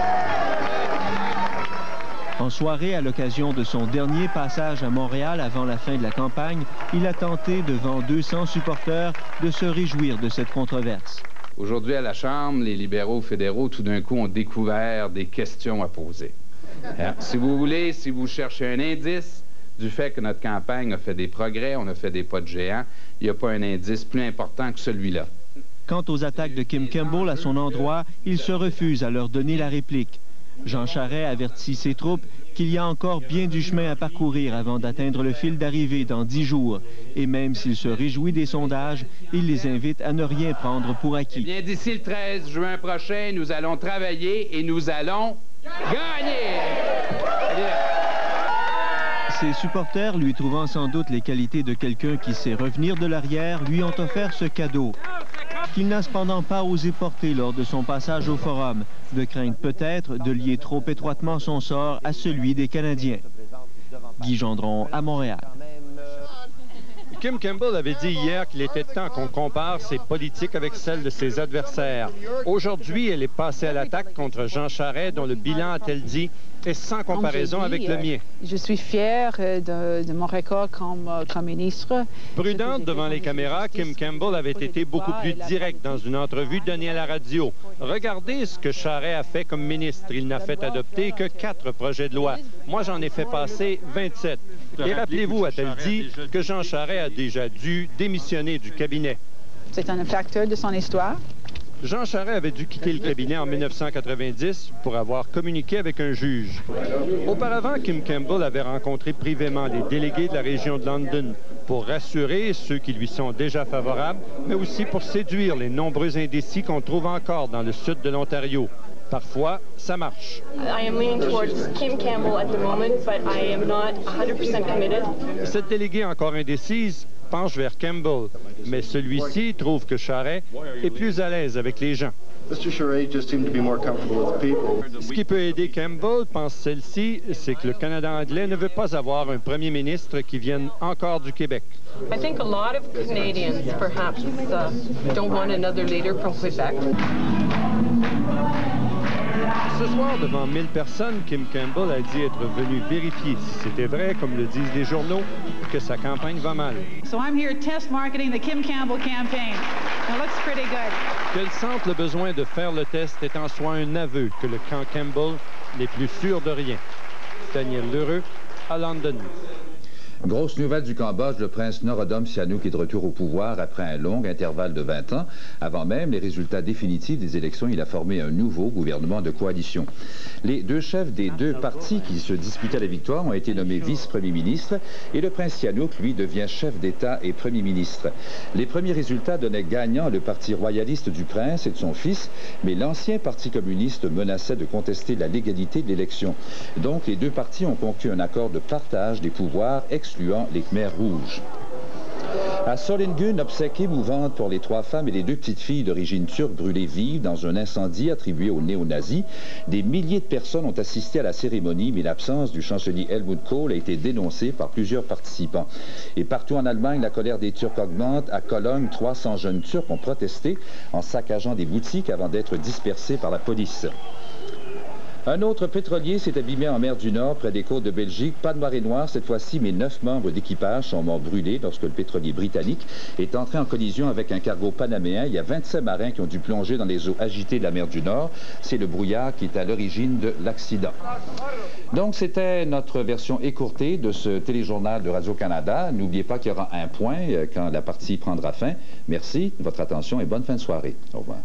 En soirée, à l'occasion de son dernier passage à Montréal avant la fin de la campagne, il a tenté, devant deux cents supporters, de se réjouir de cette controverse. Aujourd'hui, à la Chambre, les libéraux fédéraux, tout d'un coup, ont découvert des questions à poser. Alors, si vous voulez, si vous cherchez un indice du fait que notre campagne a fait des progrès, on a fait des pas de géant, il n'y a pas un indice plus important que celui-là. Quant aux attaques de Kim Campbell à son endroit, il se refuse à leur donner la réplique. Jean Charest avertit ses troupes qu'il y a encore bien du chemin à parcourir avant d'atteindre le fil d'arrivée dans dix jours. Et même s'il se réjouit des sondages, il les invite à ne rien prendre pour acquis. Eh bien, d'ici le treize juin prochain, nous allons travailler et nous allons gagner! Ses supporters, lui trouvant sans doute les qualités de quelqu'un qui sait revenir de l'arrière, lui ont offert ce cadeau, qu'il n'a cependant pas osé porter lors de son passage au Forum, de crainte peut-être de lier trop étroitement son sort à celui des Canadiens. Guy Gendron à Montréal. Kim Campbell avait dit hier qu'il était temps qu'on compare ses politiques avec celles de ses adversaires. Aujourd'hui, elle est passée à l'attaque contre Jean Charest, dont le bilan, a-t-elle dit, est sans comparaison avec le mien. Je suis fière de, de mon record comme, comme ministre. Prudente devant les caméras, Kim Campbell avait été beaucoup plus directe dans une entrevue donnée à la radio. Regardez ce que Charest a fait comme ministre. Il n'a fait adopter que quatre projets de loi. Moi, j'en ai fait passer vingt-sept. Et rappelez-vous, a-t-elle dit, que Jean Charest a déjà dû démissionner du cabinet. C'est un facteur de son histoire. Jean Charest avait dû quitter le cabinet en mille neuf cent quatre-vingt-dix pour avoir communiqué avec un juge. Auparavant, Kim Campbell avait rencontré privément les délégués de la région de London pour rassurer ceux qui lui sont déjà favorables, mais aussi pour séduire les nombreux indécis qu'on trouve encore dans le sud de l'Ontario. Parfois, ça marche. I am leaning towards Kim Campbell at the moment, but I am not one hundred percent committed. Cette déléguée encore indécise penche vers Campbell, mais celui-ci trouve que Charest est plus à l'aise avec les gens. Ce qui peut aider Campbell, pense celle-ci, c'est que le Canada anglais ne veut pas avoir un premier ministre qui vienne encore du Québec. I think a lot of Canadians perhaps uh, don't want another leader from Quebec. Ce soir, devant mille personnes, Kim Campbell a dit être venue vérifier si c'était vrai, comme le disent les journaux, que sa campagne va mal. So I'm here test marketing the Kim Campbell campaign. It looks pretty good. Qu'elle sente le besoin de faire le test est en soi un aveu que le camp Campbell n'est plus sûr de rien. Daniel Lheureux, à London. Grosse nouvelle du Cambodge, le prince Norodom Sihanouk est de retour au pouvoir après un long intervalle de vingt ans. Avant même les résultats définitifs des élections, il a formé un nouveau gouvernement de coalition. Les deux chefs des deux partis qui se disputaient la victoire ont été nommés vice-premier ministre et le prince Sihanouk, lui, devient chef d'État et premier ministre. Les premiers résultats donnaient gagnant le parti royaliste du prince et de son fils, mais l'ancien parti communiste menaçait de contester la légalité de l'élection. Donc, les deux partis ont conclu un accord de partage des pouvoirs excluant les Khmers rouges. À Solingen, obsèques émouvantes pour les trois femmes et les deux petites filles d'origine turque brûlées vives dans un incendie attribué aux néo-nazis. Des milliers de personnes ont assisté à la cérémonie, mais l'absence du chancelier Helmut Kohl a été dénoncée par plusieurs participants. Et partout en Allemagne, la colère des Turcs augmente. À Cologne, trois cents jeunes Turcs ont protesté en saccageant des boutiques avant d'être dispersés par la police. Un autre pétrolier s'est abîmé en mer du Nord, près des côtes de Belgique. Pas de marée noire cette fois-ci, mais neuf membres d'équipage sont morts brûlés lorsque le pétrolier britannique est entré en collision avec un cargo panaméen. Il y a vingt-sept marins qui ont dû plonger dans les eaux agitées de la mer du Nord. C'est le brouillard qui est à l'origine de l'accident. Donc, c'était notre version écourtée de ce téléjournal de Radio-Canada. N'oubliez pas qu'il y aura un point quand la partie prendra fin. Merci de votre attention et bonne fin de soirée. Au revoir.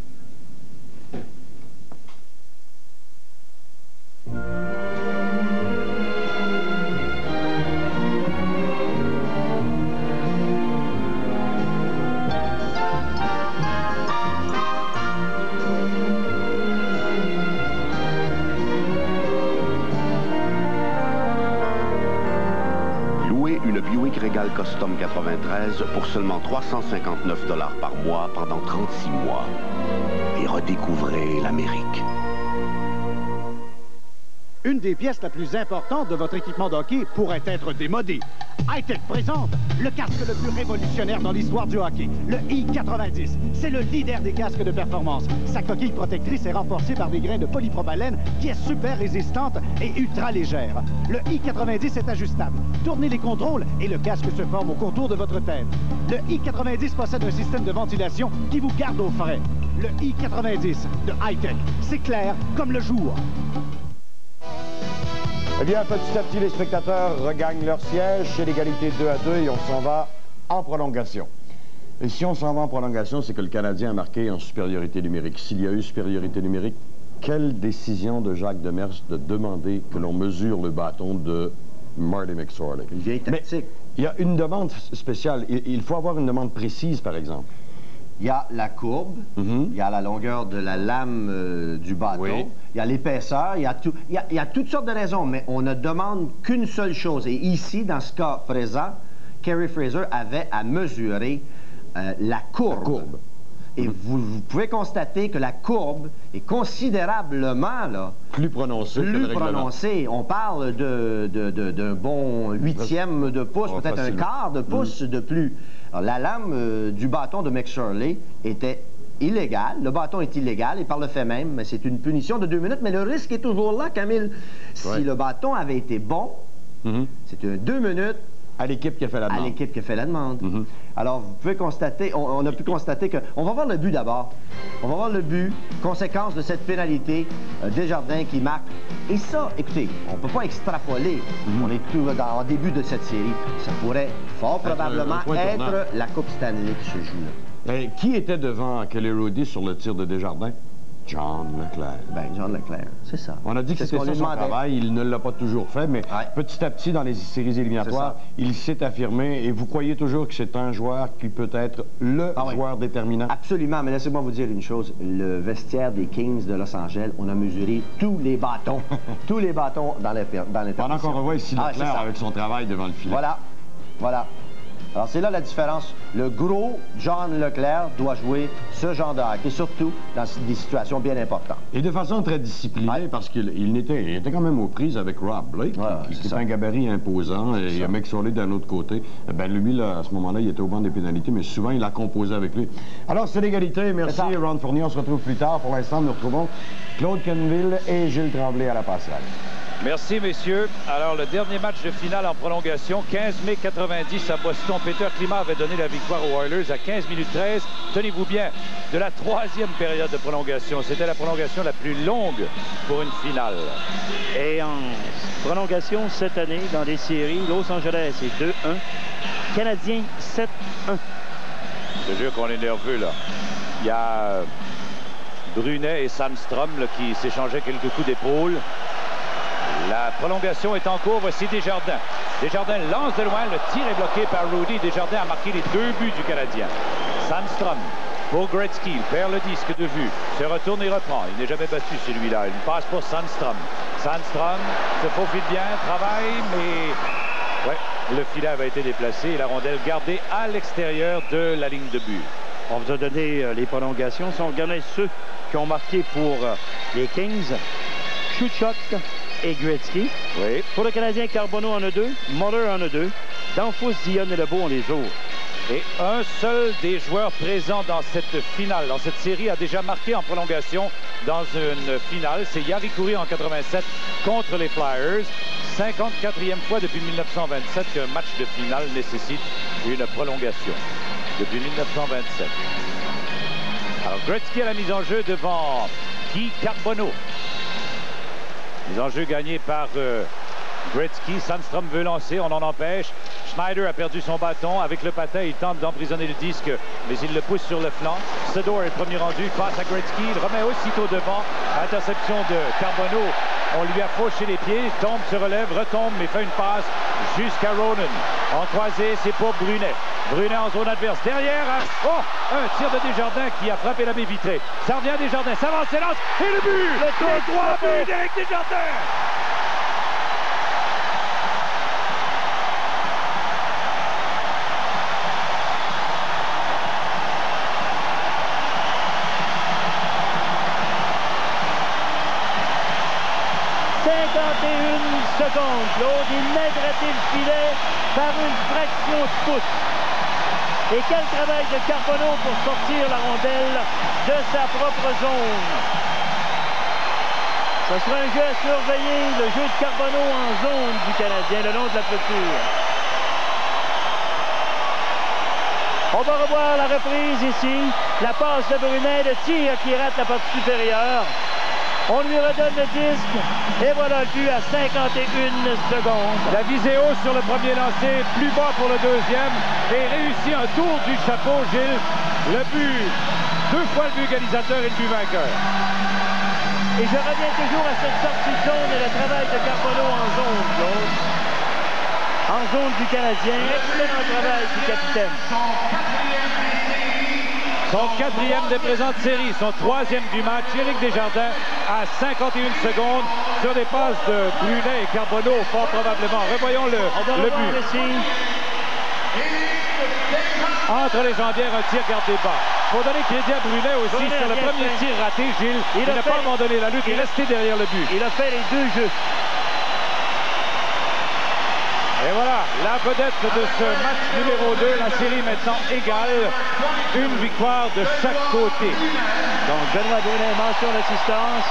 Louez une Buick Regal Custom quatre-vingt-treize pour seulement trois cent cinquante-neuf dollars par mois pendant trente-six mois. Et redécouvrez l'Amérique. Une des pièces la plus importantes de votre équipement de hockey pourrait être démodée. Hi-Tech présente le casque le plus révolutionnaire dans l'histoire du hockey, le I quatre-vingt-dix. C'est le leader des casques de performance. Sa coquille protectrice est renforcée par des grains de polypropylène qui est super résistante et ultra légère. Le I quatre-vingt-dix est ajustable. Tournez les contrôles et le casque se forme au contour de votre tête. Le I quatre-vingt-dix possède un système de ventilation qui vous garde au frais. Le I quatre-vingt-dix de Hi-Tech, c'est clair comme le jour. Eh bien, petit à petit, les spectateurs regagnent leur siège chez l'égalité deux à deux et on s'en va en prolongation. Et si on s'en va en prolongation, c'est que le Canadien a marqué en supériorité numérique. S'il y a eu supériorité numérique, quelle décision de Jacques Demers de demander que l'on mesure le bâton de Marty McSorley? Une vieille tactique. Mais il y a une demande spéciale. Il faut avoir une demande précise, par exemple. Il y a la courbe, mm-hmm. Il y a la longueur de la lame euh, du bâton, oui. Il y a l'épaisseur, il, il, il y a toutes sortes de raisons, mais on ne demande qu'une seule chose. Et ici, dans ce cas présent, Kerry Fraser avait à mesurer euh, la courbe. La courbe. Et mmh. vous, vous pouvez constater que la courbe est considérablement là, plus prononcée. Plus prononcée. On parle de, de, de, d'un bon huitième de pouce, oh, peut-être un quart de pouce mmh. de plus. Alors, la lame euh, du bâton de McSorley était illégale. Le bâton est illégal et par le fait même, c'est une punition de deux minutes. Mais le risque est toujours là, Camille. Si ouais. le bâton avait été bon, mmh. c'est deux minutes. À l'équipe qui a fait la demande. À l'équipe qui a fait la demande. Mm-hmm. Alors, vous pouvez constater, on, on a pu constater que... On va voir le but d'abord. On va voir le but, conséquence de cette pénalité, euh, Desjardins qui marque. Et ça, écoutez, on ne peut pas extrapoler. Mm-hmm. On est tout dans le début de cette série. Ça pourrait fort probablement un, un être la Coupe Stanley qui se joue là. Et qui était devant Kelly Hrudey sur le tir de Desjardins? John Leclerc. Ben, John Leclerc, c'est ça. On a dit que c'était ça son travail. Il ne l'a pas toujours fait, mais ouais. petit à petit, dans les séries éliminatoires, il s'est affirmé. Et vous croyez toujours que c'est un joueur qui peut être le ah, joueur oui. déterminant? Absolument, mais laissez-moi vous dire une chose. Le vestiaire des Kings de Los Angeles, on a mesuré tous les bâtons. tous les bâtons dans l'intermission. Pendant qu'on revoit ici Leclerc ah, avec son travail devant le filet. Voilà, voilà. Alors, c'est là la différence. Le gros John Leclerc doit jouer ce genre de hockey, surtout dans des situations bien importantes. Et de façon très disciplinée, ouais. parce qu'il il était, il était quand même aux prises avec Rob Blake, ouais, qui, qui est un gabarit imposant, et il y a McSorley d'un autre côté. Ben lui, là, à ce moment-là, il était au banc des pénalités, mais souvent, il a composé avec lui. Alors, c'est l'égalité. Merci, Ron Fournier. On se retrouve plus tard. Pour l'instant, nous retrouvons Claude Quenneville et Gilles Tremblay à la passerelle. Merci, messieurs. Alors, le dernier match de finale en prolongation, quinze mai quatre-vingt-dix à Boston. Peter Klima avait donné la victoire aux Oilers à quinze minutes treize. Tenez-vous bien, de la troisième période de prolongation. C'était la prolongation la plus longue pour une finale. Et en prolongation cette année, dans les séries, Los Angeles est deux un, Canadiens sept un. Je jure qu'on est nerveux, là. Il y a Brunet et Sandstrom là, qui s'échangeaient quelques coups d'épaule. La prolongation est en cours. Voici Desjardins. Desjardins lance de loin. Le tir est bloqué par Hrudey. Desjardins a marqué les deux buts du Canadien. Sandstrom pour Gretzky. Il perd le disque de vue. Se retourne et reprend. Il n'est jamais battu celui-là. Une passe pour Sandstrom. Sandstrom se faufile bien. Travaille, mais... Ouais, le filet avait été déplacé et la rondelle gardée à l'extérieur de la ligne de but. On vous a donné euh, les prolongations. Si on regardait ceux qui ont marqué pour euh, les Kings, Chouchok et Gretzky. Oui. Pour le Canadien, Carbonneau en a deux, Muller en a deux, Danfous, Dionne et Lebeau en les autres. Et un seul des joueurs présents dans cette finale, dans cette série, a déjà marqué en prolongation dans une finale. C'est Jari Kurri en quatre-vingt-sept contre les Flyers. cinquante-quatrième fois depuis mille neuf cent vingt-sept qu'un match de finale nécessite une prolongation. Depuis mille neuf cent vingt-sept. Alors Gretzky à la mise en jeu devant Guy Carbonneau. Mise en jeu gagnée par euh, Gretzky. Sandstrom veut lancer, on en empêche. Schneider a perdu son bâton. Avec le patin, il tente d'emprisonner le disque, mais il le pousse sur le flanc. Sedor est le premier rendu, passe à Gretzky. Il remet aussitôt devant. Interception de Carbonneau. On lui a fauché les pieds. Tombe, se relève, retombe, mais fait une passe jusqu'à Ronan. En croisé, c'est pour Brunet. Brunet en zone adverse. Derrière, un... oh, un tir de Desjardins qui a frappé la baie vitrée. Ça revient Desjardins, s'avance, lance, et le but! Le trois buts d'Éric Desjardins! cinquante et une secondes, Claude. Il n'a gratté le filet par une fraction de pouce. Et quel travail de Carbonneau pour sortir la rondelle de sa propre zone. Ce sera un jeu à surveiller, le jeu de Carbonneau en zone du Canadien, le long de la clôture. On va revoir la reprise ici. La passe de Brunet, le tir qui rate la partie supérieure. On lui redonne le disque et voilà le but à cinquante et une secondes. La visée haut sur le premier lancé, plus bas pour le deuxième et réussit un tour du chapeau, Gilles. Le but, deux fois le but égalisateur et le but vainqueur. Et je reviens toujours à cette sortie de zone et le travail de Carbonneau en zone, Claude. En zone du Canadien, excellent travail du capitaine. Son quatrième des présentes séries, son troisième du match. Éric Desjardins à cinquante et une secondes sur des passes de Brunet et Carbonneau, fort probablement. Revoyons le, le but. Entre les jambières, un tir gardé bas. Il faut donner crédit à Brunet aussi. Brunet Sur le premier fait. tir raté, Gilles, il, il n'a pas abandonné la lutte, il est resté derrière le but. Il a fait les deux justes. Et voilà, la vedette de ce match numéro deux, la série maintenant égale, une victoire de chaque côté. Donc Benoît Brunet, mention d'assistance.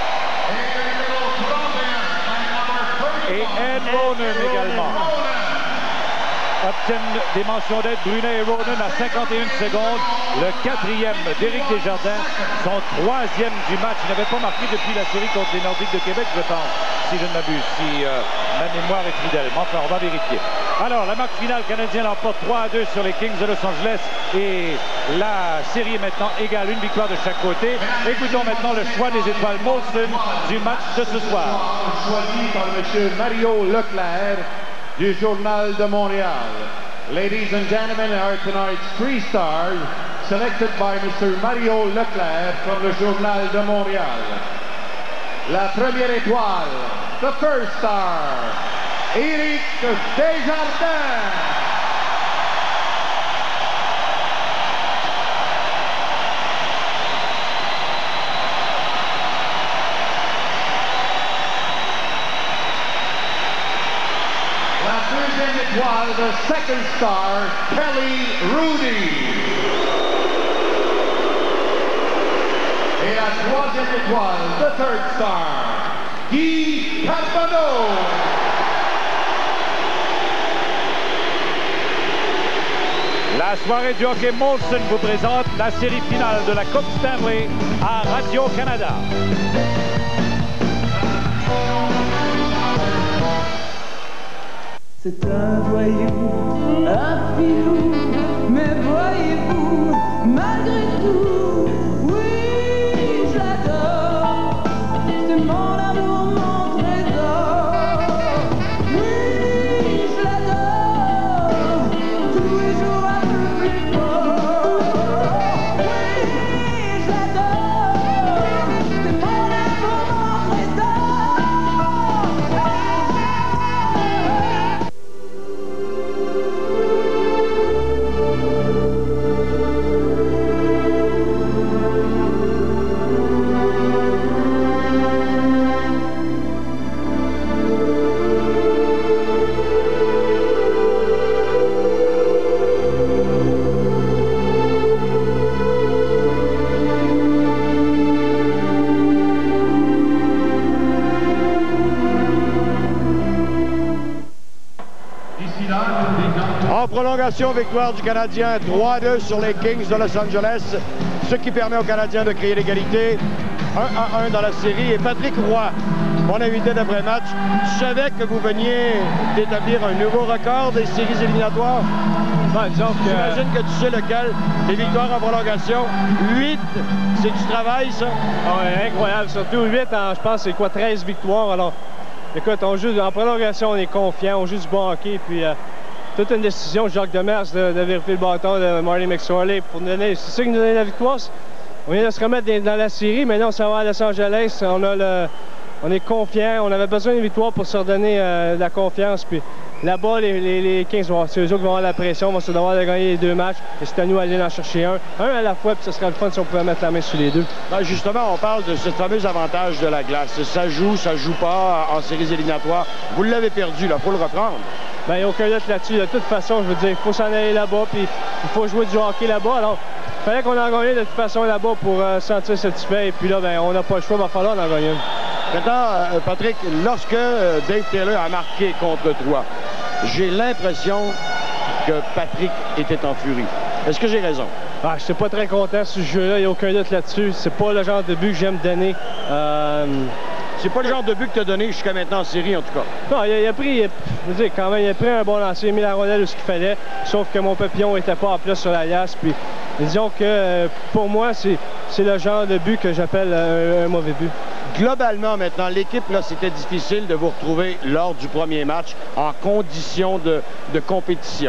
Et Ed Ronan également. Obtiennent des mentions d'aide, Brunet et Ronan à cinquante et une secondes. Le quatrième d'Éric Desjardins, son troisième du match. Il n'avait pas marqué depuis la série contre les Nordiques de Québec, je pense, si je ne m'abuse, si euh, ma mémoire est fidèle. Mais enfin, on va vérifier. Alors, la marque finale canadienne l'emporte trois à deux sur les Kings de Los Angeles. Et la série est maintenant égale, une victoire de chaque côté. Écoutons maintenant le choix des étoiles Molson du match de ce soir. Choisi par M. Mario Leclerc du Journal de Montréal. Ladies and gentlemen, are tonight's three stars selected by Mister Mario Leclerc from le Journal de Montréal. La première étoile, the first star, Éric Desjardins. Étoile, the second star, Kelly Rudy. Et la troisième étoile, the third star, Guy Carbonneau. La soirée du hockey Molson vous présente la série finale de la Coupe Stanley à Radio-Canada. C'est un voyou, un filou, mais voyez-vous, malgré tout, oui, je l'adore. C'est mon amour, mon trésor. Oui, je l'adore. Tous les jours un peu plus fort. Oui, je l'adore. C'est mon amour, mon trésor. En prolongation, victoire du Canadien trois à deux sur les Kings de Los Angeles, ce qui permet aux Canadiens de créer l'égalité un à un dans la série. Et Patrick Roy, mon invité d'après-match, je savais que vous veniez d'établir un nouveau record des séries éliminatoires. Ben, disons que... J'imagine que tu sais lequel, les victoires en prolongation. huit, c'est du travail, ça? Ouais, incroyable, surtout huit en, je pense, c'est quoi, treize victoires. Alors, écoute, on joue en prolongation, on est confiant, on joue du bon hockey, puis... Euh, toute une décision de Jacques Demers de, de vérifier le bâton de Marty McSorley pour nous donner. C'est ça qui nous donne la victoire. On vient de se remettre dans la série. Maintenant, on s'en va à Los Angeles. On, a le, on est confiant. On avait besoin d'une victoire pour se redonner euh, de la confiance. Puis là-bas, les, les, les Kings, c'est eux autres qui vont avoir la pression. On va se devoir de gagner les deux matchs. Et c'est à nous d'aller en chercher un. Un à la fois, puis ce serait le fun si on pouvait mettre la main sur les deux. Ben justement, on parle de ce fameux avantage de la glace. Ça joue, ça joue pas en séries éliminatoires. Vous l'avez perdu, là. Il faut le reprendre. Ben, il n'y a aucun doute là-dessus. De toute façon, je veux dire, il faut s'en aller là-bas, puis il faut jouer du hockey là-bas. Alors, il fallait qu'on en gagne de toute façon là-bas pour euh, se sentir satisfait. Et puis là, ben, on n'a pas le choix, il va falloir en gagner une. Maintenant, euh, Patrick, lorsque euh, Dave Taylor a marqué contre toi, j'ai l'impression que Patrick était en furie. Est-ce que j'ai raison? Ah, je suis pas très content de ce jeu-là, il n'y a aucun doute là-dessus. C'est pas le genre de but que j'aime donner. Euh... C'est pas le genre de but que tu as donné jusqu'à maintenant en série, en tout cas. Non, il a, il a pris, il, je veux dire, quand même, il a pris un bon lancer, il a mis la rondelle où ce qu'il fallait, sauf que mon papillon n'était pas en place sur la glace. Puis, disons que euh, pour moi, c'est le genre de but que j'appelle un, un mauvais but. Globalement, maintenant, l'équipe, là, c'était difficile de vous retrouver lors du premier match en condition de, de compétition.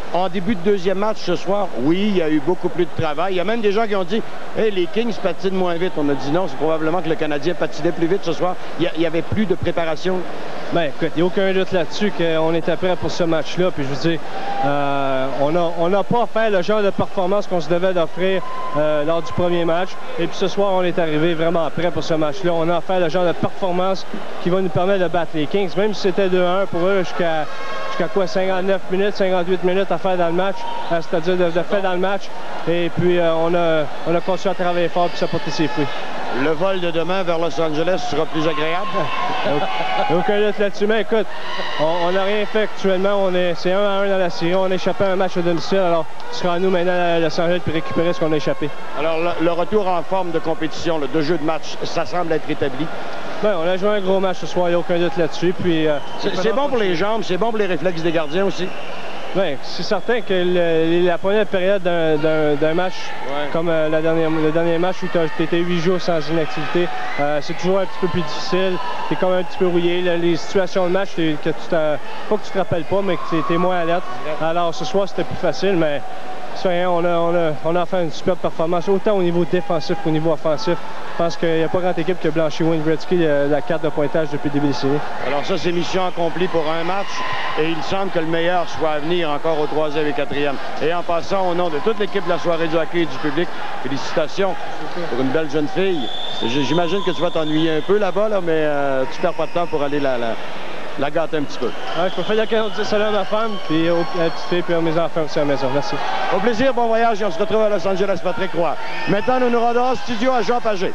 En début de deuxième match ce soir, oui, il y a eu beaucoup plus de travail. Il y a même des gens qui ont dit hey, les Kings patinent moins vite. On a dit non, c'est probablement que le Canadien patinait plus vite ce soir. Il n'y avait plus de préparation. Bien, écoute, il n'y a aucun doute là-dessus qu'on était prêt pour ce match-là. Puis je veux dire, euh, on n'a on a pas fait le genre de performance qu'on se devait d'offrir euh, lors du premier match. Et puis ce soir, on est arrivé vraiment prêt pour ce match-là. On a fait le genre de performance qui va nous permettre de battre les Kings, même si c'était deux un pour eux jusqu'à jusqu'à quoi, cinquante-neuf minutes, cinquante-huit minutes à faire dans le match, euh, c'est-à-dire de, de faire dans le match. Et puis euh, on, a, on a continué à travailler fort puis ça a porté ses fruits. Le vol de demain vers Los Angeles sera plus agréable? Aucun doute là-dessus. Mais écoute, on n'a rien fait actuellement. C'est un à un dans la série. On a échappé à un match à domicile. Alors, ce sera à nous maintenant à Los Angeles pour récupérer ce qu'on a échappé. Alors, le, le retour en forme de compétition, le, de jeu de match, ça semble être établi? Bien, on a joué un gros match ce soir. Il n'y a aucun doute là-dessus. Puis, euh, c'est bon pour les jambes, c'est bon pour les réflexes des gardiens aussi? Bien, c'est certain que le, la première période d'un match, ouais. comme euh, la dernière, le dernier match où tu étais huit jours sans inactivité, euh, c'est toujours un petit peu plus difficile. Tu es comme un petit peu rouillé. Là, les situations de match, que tu pas que tu te rappelles pas, mais que tu es moins alerte. Alors ce soir, c'était plus facile, mais rien, on, a, on, a, on a fait une superbe performance, autant au niveau défensif qu'au niveau offensif. Je pense qu'il n'y a pas grande équipe qui a blanchi Wayne Gretzky la carte de pointage depuis le début des séries. Alors ça, c'est mission accomplie pour un match. Et il semble que le meilleur soit à venir encore au troisième et quatrième. Et en passant, au nom de toute l'équipe de la soirée du hockey et du public, félicitations pour une belle jeune fille. J'imagine que tu vas t'ennuyer un peu là-bas, là, mais euh, tu perds pas de temps pour aller la, la, la gâter un petit peu. Ouais, je peux faire l'occasion de dire salut à ma femme, puis aux petites filles, puis à mes enfants aussi à la maison. Merci. Au plaisir, bon voyage, et on se retrouve à Los Angeles, Patrick Roy. Maintenant, nous nous rendons au studio à Jean Pagé.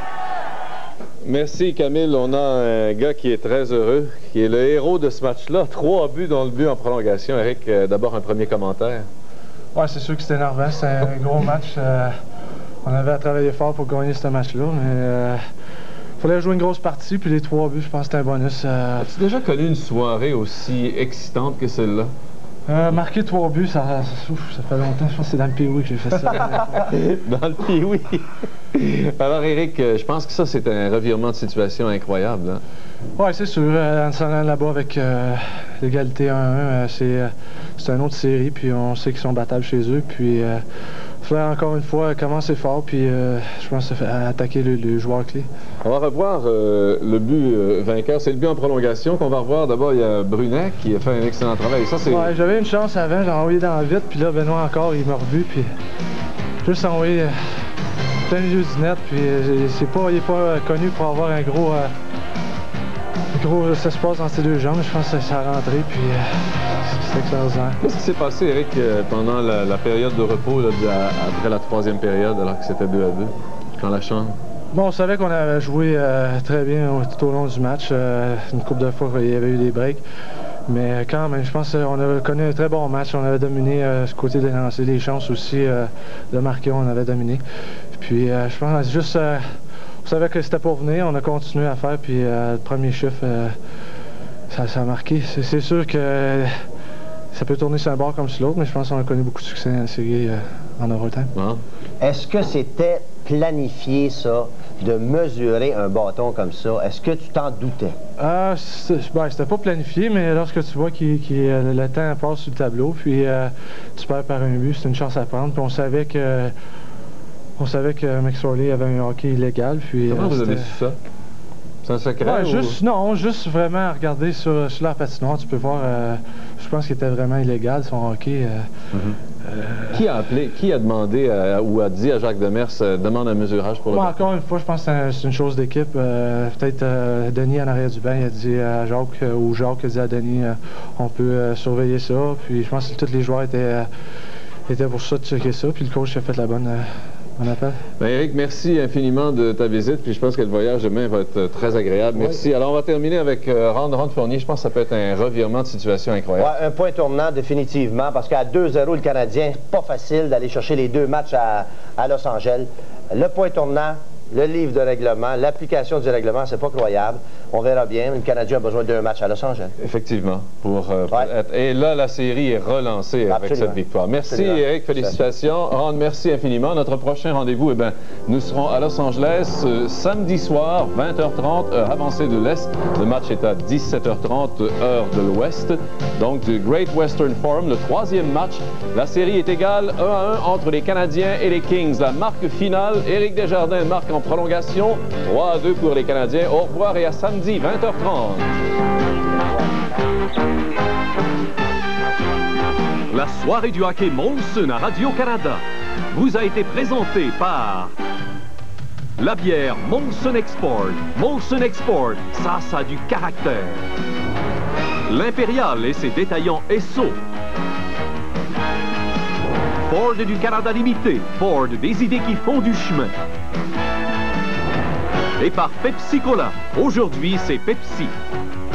Merci, Camille. On a un gars qui est très heureux, qui est le héros de ce match-là. Trois buts dans le but en prolongation. Eric, euh, d'abord un premier commentaire. Oui, c'est sûr que c'était énervant. C'était un gros match. Euh, on avait à travailler fort pour gagner ce match-là, mais il euh, fallait jouer une grosse partie, puis les trois buts, je pense que c'était un bonus. Euh... As-tu déjà connu une soirée aussi excitante que celle-là? Euh, marquer trois buts, ça, ça, ouf, ça fait longtemps. Je pense que c'est dans le Pee-Wee que j'ai fait ça. Dans le Pee-Wee. Alors, Eric, je pense que ça, c'est un revirement de situation incroyable. Hein? Oui, c'est sûr. En s'en allant là-bas avec euh, l'égalité un à un, euh, c'est euh, une autre série, puis on sait qu'ils sont battables chez eux. Puis, euh, il faudrait encore une fois commencer fort, puis euh, je pense attaquer le, le joueur clé. On va revoir euh, le but euh, vainqueur. C'est le but en prolongation qu'on va revoir. D'abord, il y a Brunet qui a fait un excellent travail. Oui, j'avais une chance avant. J'ai envoyé dans le vide, puis là, Benoît encore, il m'a revu, puis juste envoyé euh, plein milieu du net, puis euh, pas, il n'est pas euh, connu pour avoir un gros... Euh, gros espace dans ses deux jambes. Je pense que ça a rentré, puis euh, c'est extraordinaire. Qu'est-ce qui s'est passé, Eric, euh, pendant la, la période de repos, là, de, à, après la troisième période, alors que c'était deux à deux, dans la chambre? Bon, on savait qu'on avait joué euh, très bien tout au long du match. Euh, une couple de fois, il y avait eu des breaks. Mais quand même, je pense qu'on avait connu un très bon match. On avait dominé euh, ce côté des lancers, des chances aussi euh, de marquer, on avait dominé. Puis euh, je pense juste... Euh, on savait que c'était pour venir, on a continué à faire, puis euh, le premier chiffre, euh, ça, ça a marqué. C'est sûr que euh, ça peut tourner sur un bord comme sur l'autre, mais je pense qu'on a connu beaucoup de succès dans la série euh, en overtime. Bon. Est-ce que c'était planifié, ça, de mesurer un bâton comme ça? Est-ce que tu t'en doutais? Euh, ben, c'était pas planifié, mais lorsque tu vois que euh, le temps passe sur le tableau, puis euh, tu perds par un but, c'est une chance à prendre. Puis on savait que on savait que McSorley avait un hockey illégal. Puis, comment euh, vous avez su ça? C'est un secret? Ouais, ou... juste, non, juste vraiment regarder sur, sur la patinoire, tu peux voir, euh, je pense qu'il était vraiment illégal son hockey. Euh, mm-hmm. euh... Qui a appelé, qui a demandé à, ou a dit à Jacques Demers, euh, demande un mesurage pour le... Bon, encore une fois, je pense que c'est une chose d'équipe. Euh, Peut-être euh, Denis en arrière du banc, il a dit à Jacques, euh, ou Jacques a dit à Denis, euh, on peut euh, surveiller ça. Puis je pense que tous les joueurs étaient, euh, étaient pour ça de checker ça. Puis le coach a fait la bonne... Euh, On appelle. Bien, Eric, merci infiniment de ta visite, puis je pense que le voyage demain va être très agréable. Merci. Oui. Alors, on va terminer avec euh, Ron, Ron Fournier. Je pense que ça peut être un revirement de situation incroyable. Ouais, un point tournant, définitivement, parce qu'à deux zéro, le Canadien, pas facile d'aller chercher les deux matchs à, à Los Angeles. Le point tournant, le livre de règlement, l'application du règlement, c'est pas croyable. On verra bien. Le Canadien a besoin d'un match à Los Angeles. Effectivement. Pour, euh, pour ouais. être... Et là, la série est relancée Absolument. avec cette victoire. Merci, Absolument. Éric. Félicitations. Ron, merci infiniment. Notre prochain rendez-vous, eh bien, nous serons à Los Angeles euh, samedi soir, vingt heures trente, heure avancée de l'Est. Le match est à dix-sept heures trente, heure de l'Ouest. Donc, du Great Western Forum, le troisième match. La série est égale un à un entre les Canadiens et les Kings. La marque finale, Éric Desjardins marque en prolongation, trois à deux pour les Canadiens. Au revoir et à samedi, vingt heures trente. La soirée du hockey Molson à Radio-Canada vous a été présentée par la bière Molson Export. Molson Export, ça, ça a du caractère. L'Impérial et ses détaillants Esso. Ford du Canada Limité. Ford, des idées qui font du chemin. Et par Pepsi Cola. Aujourd'hui, c'est Pepsi.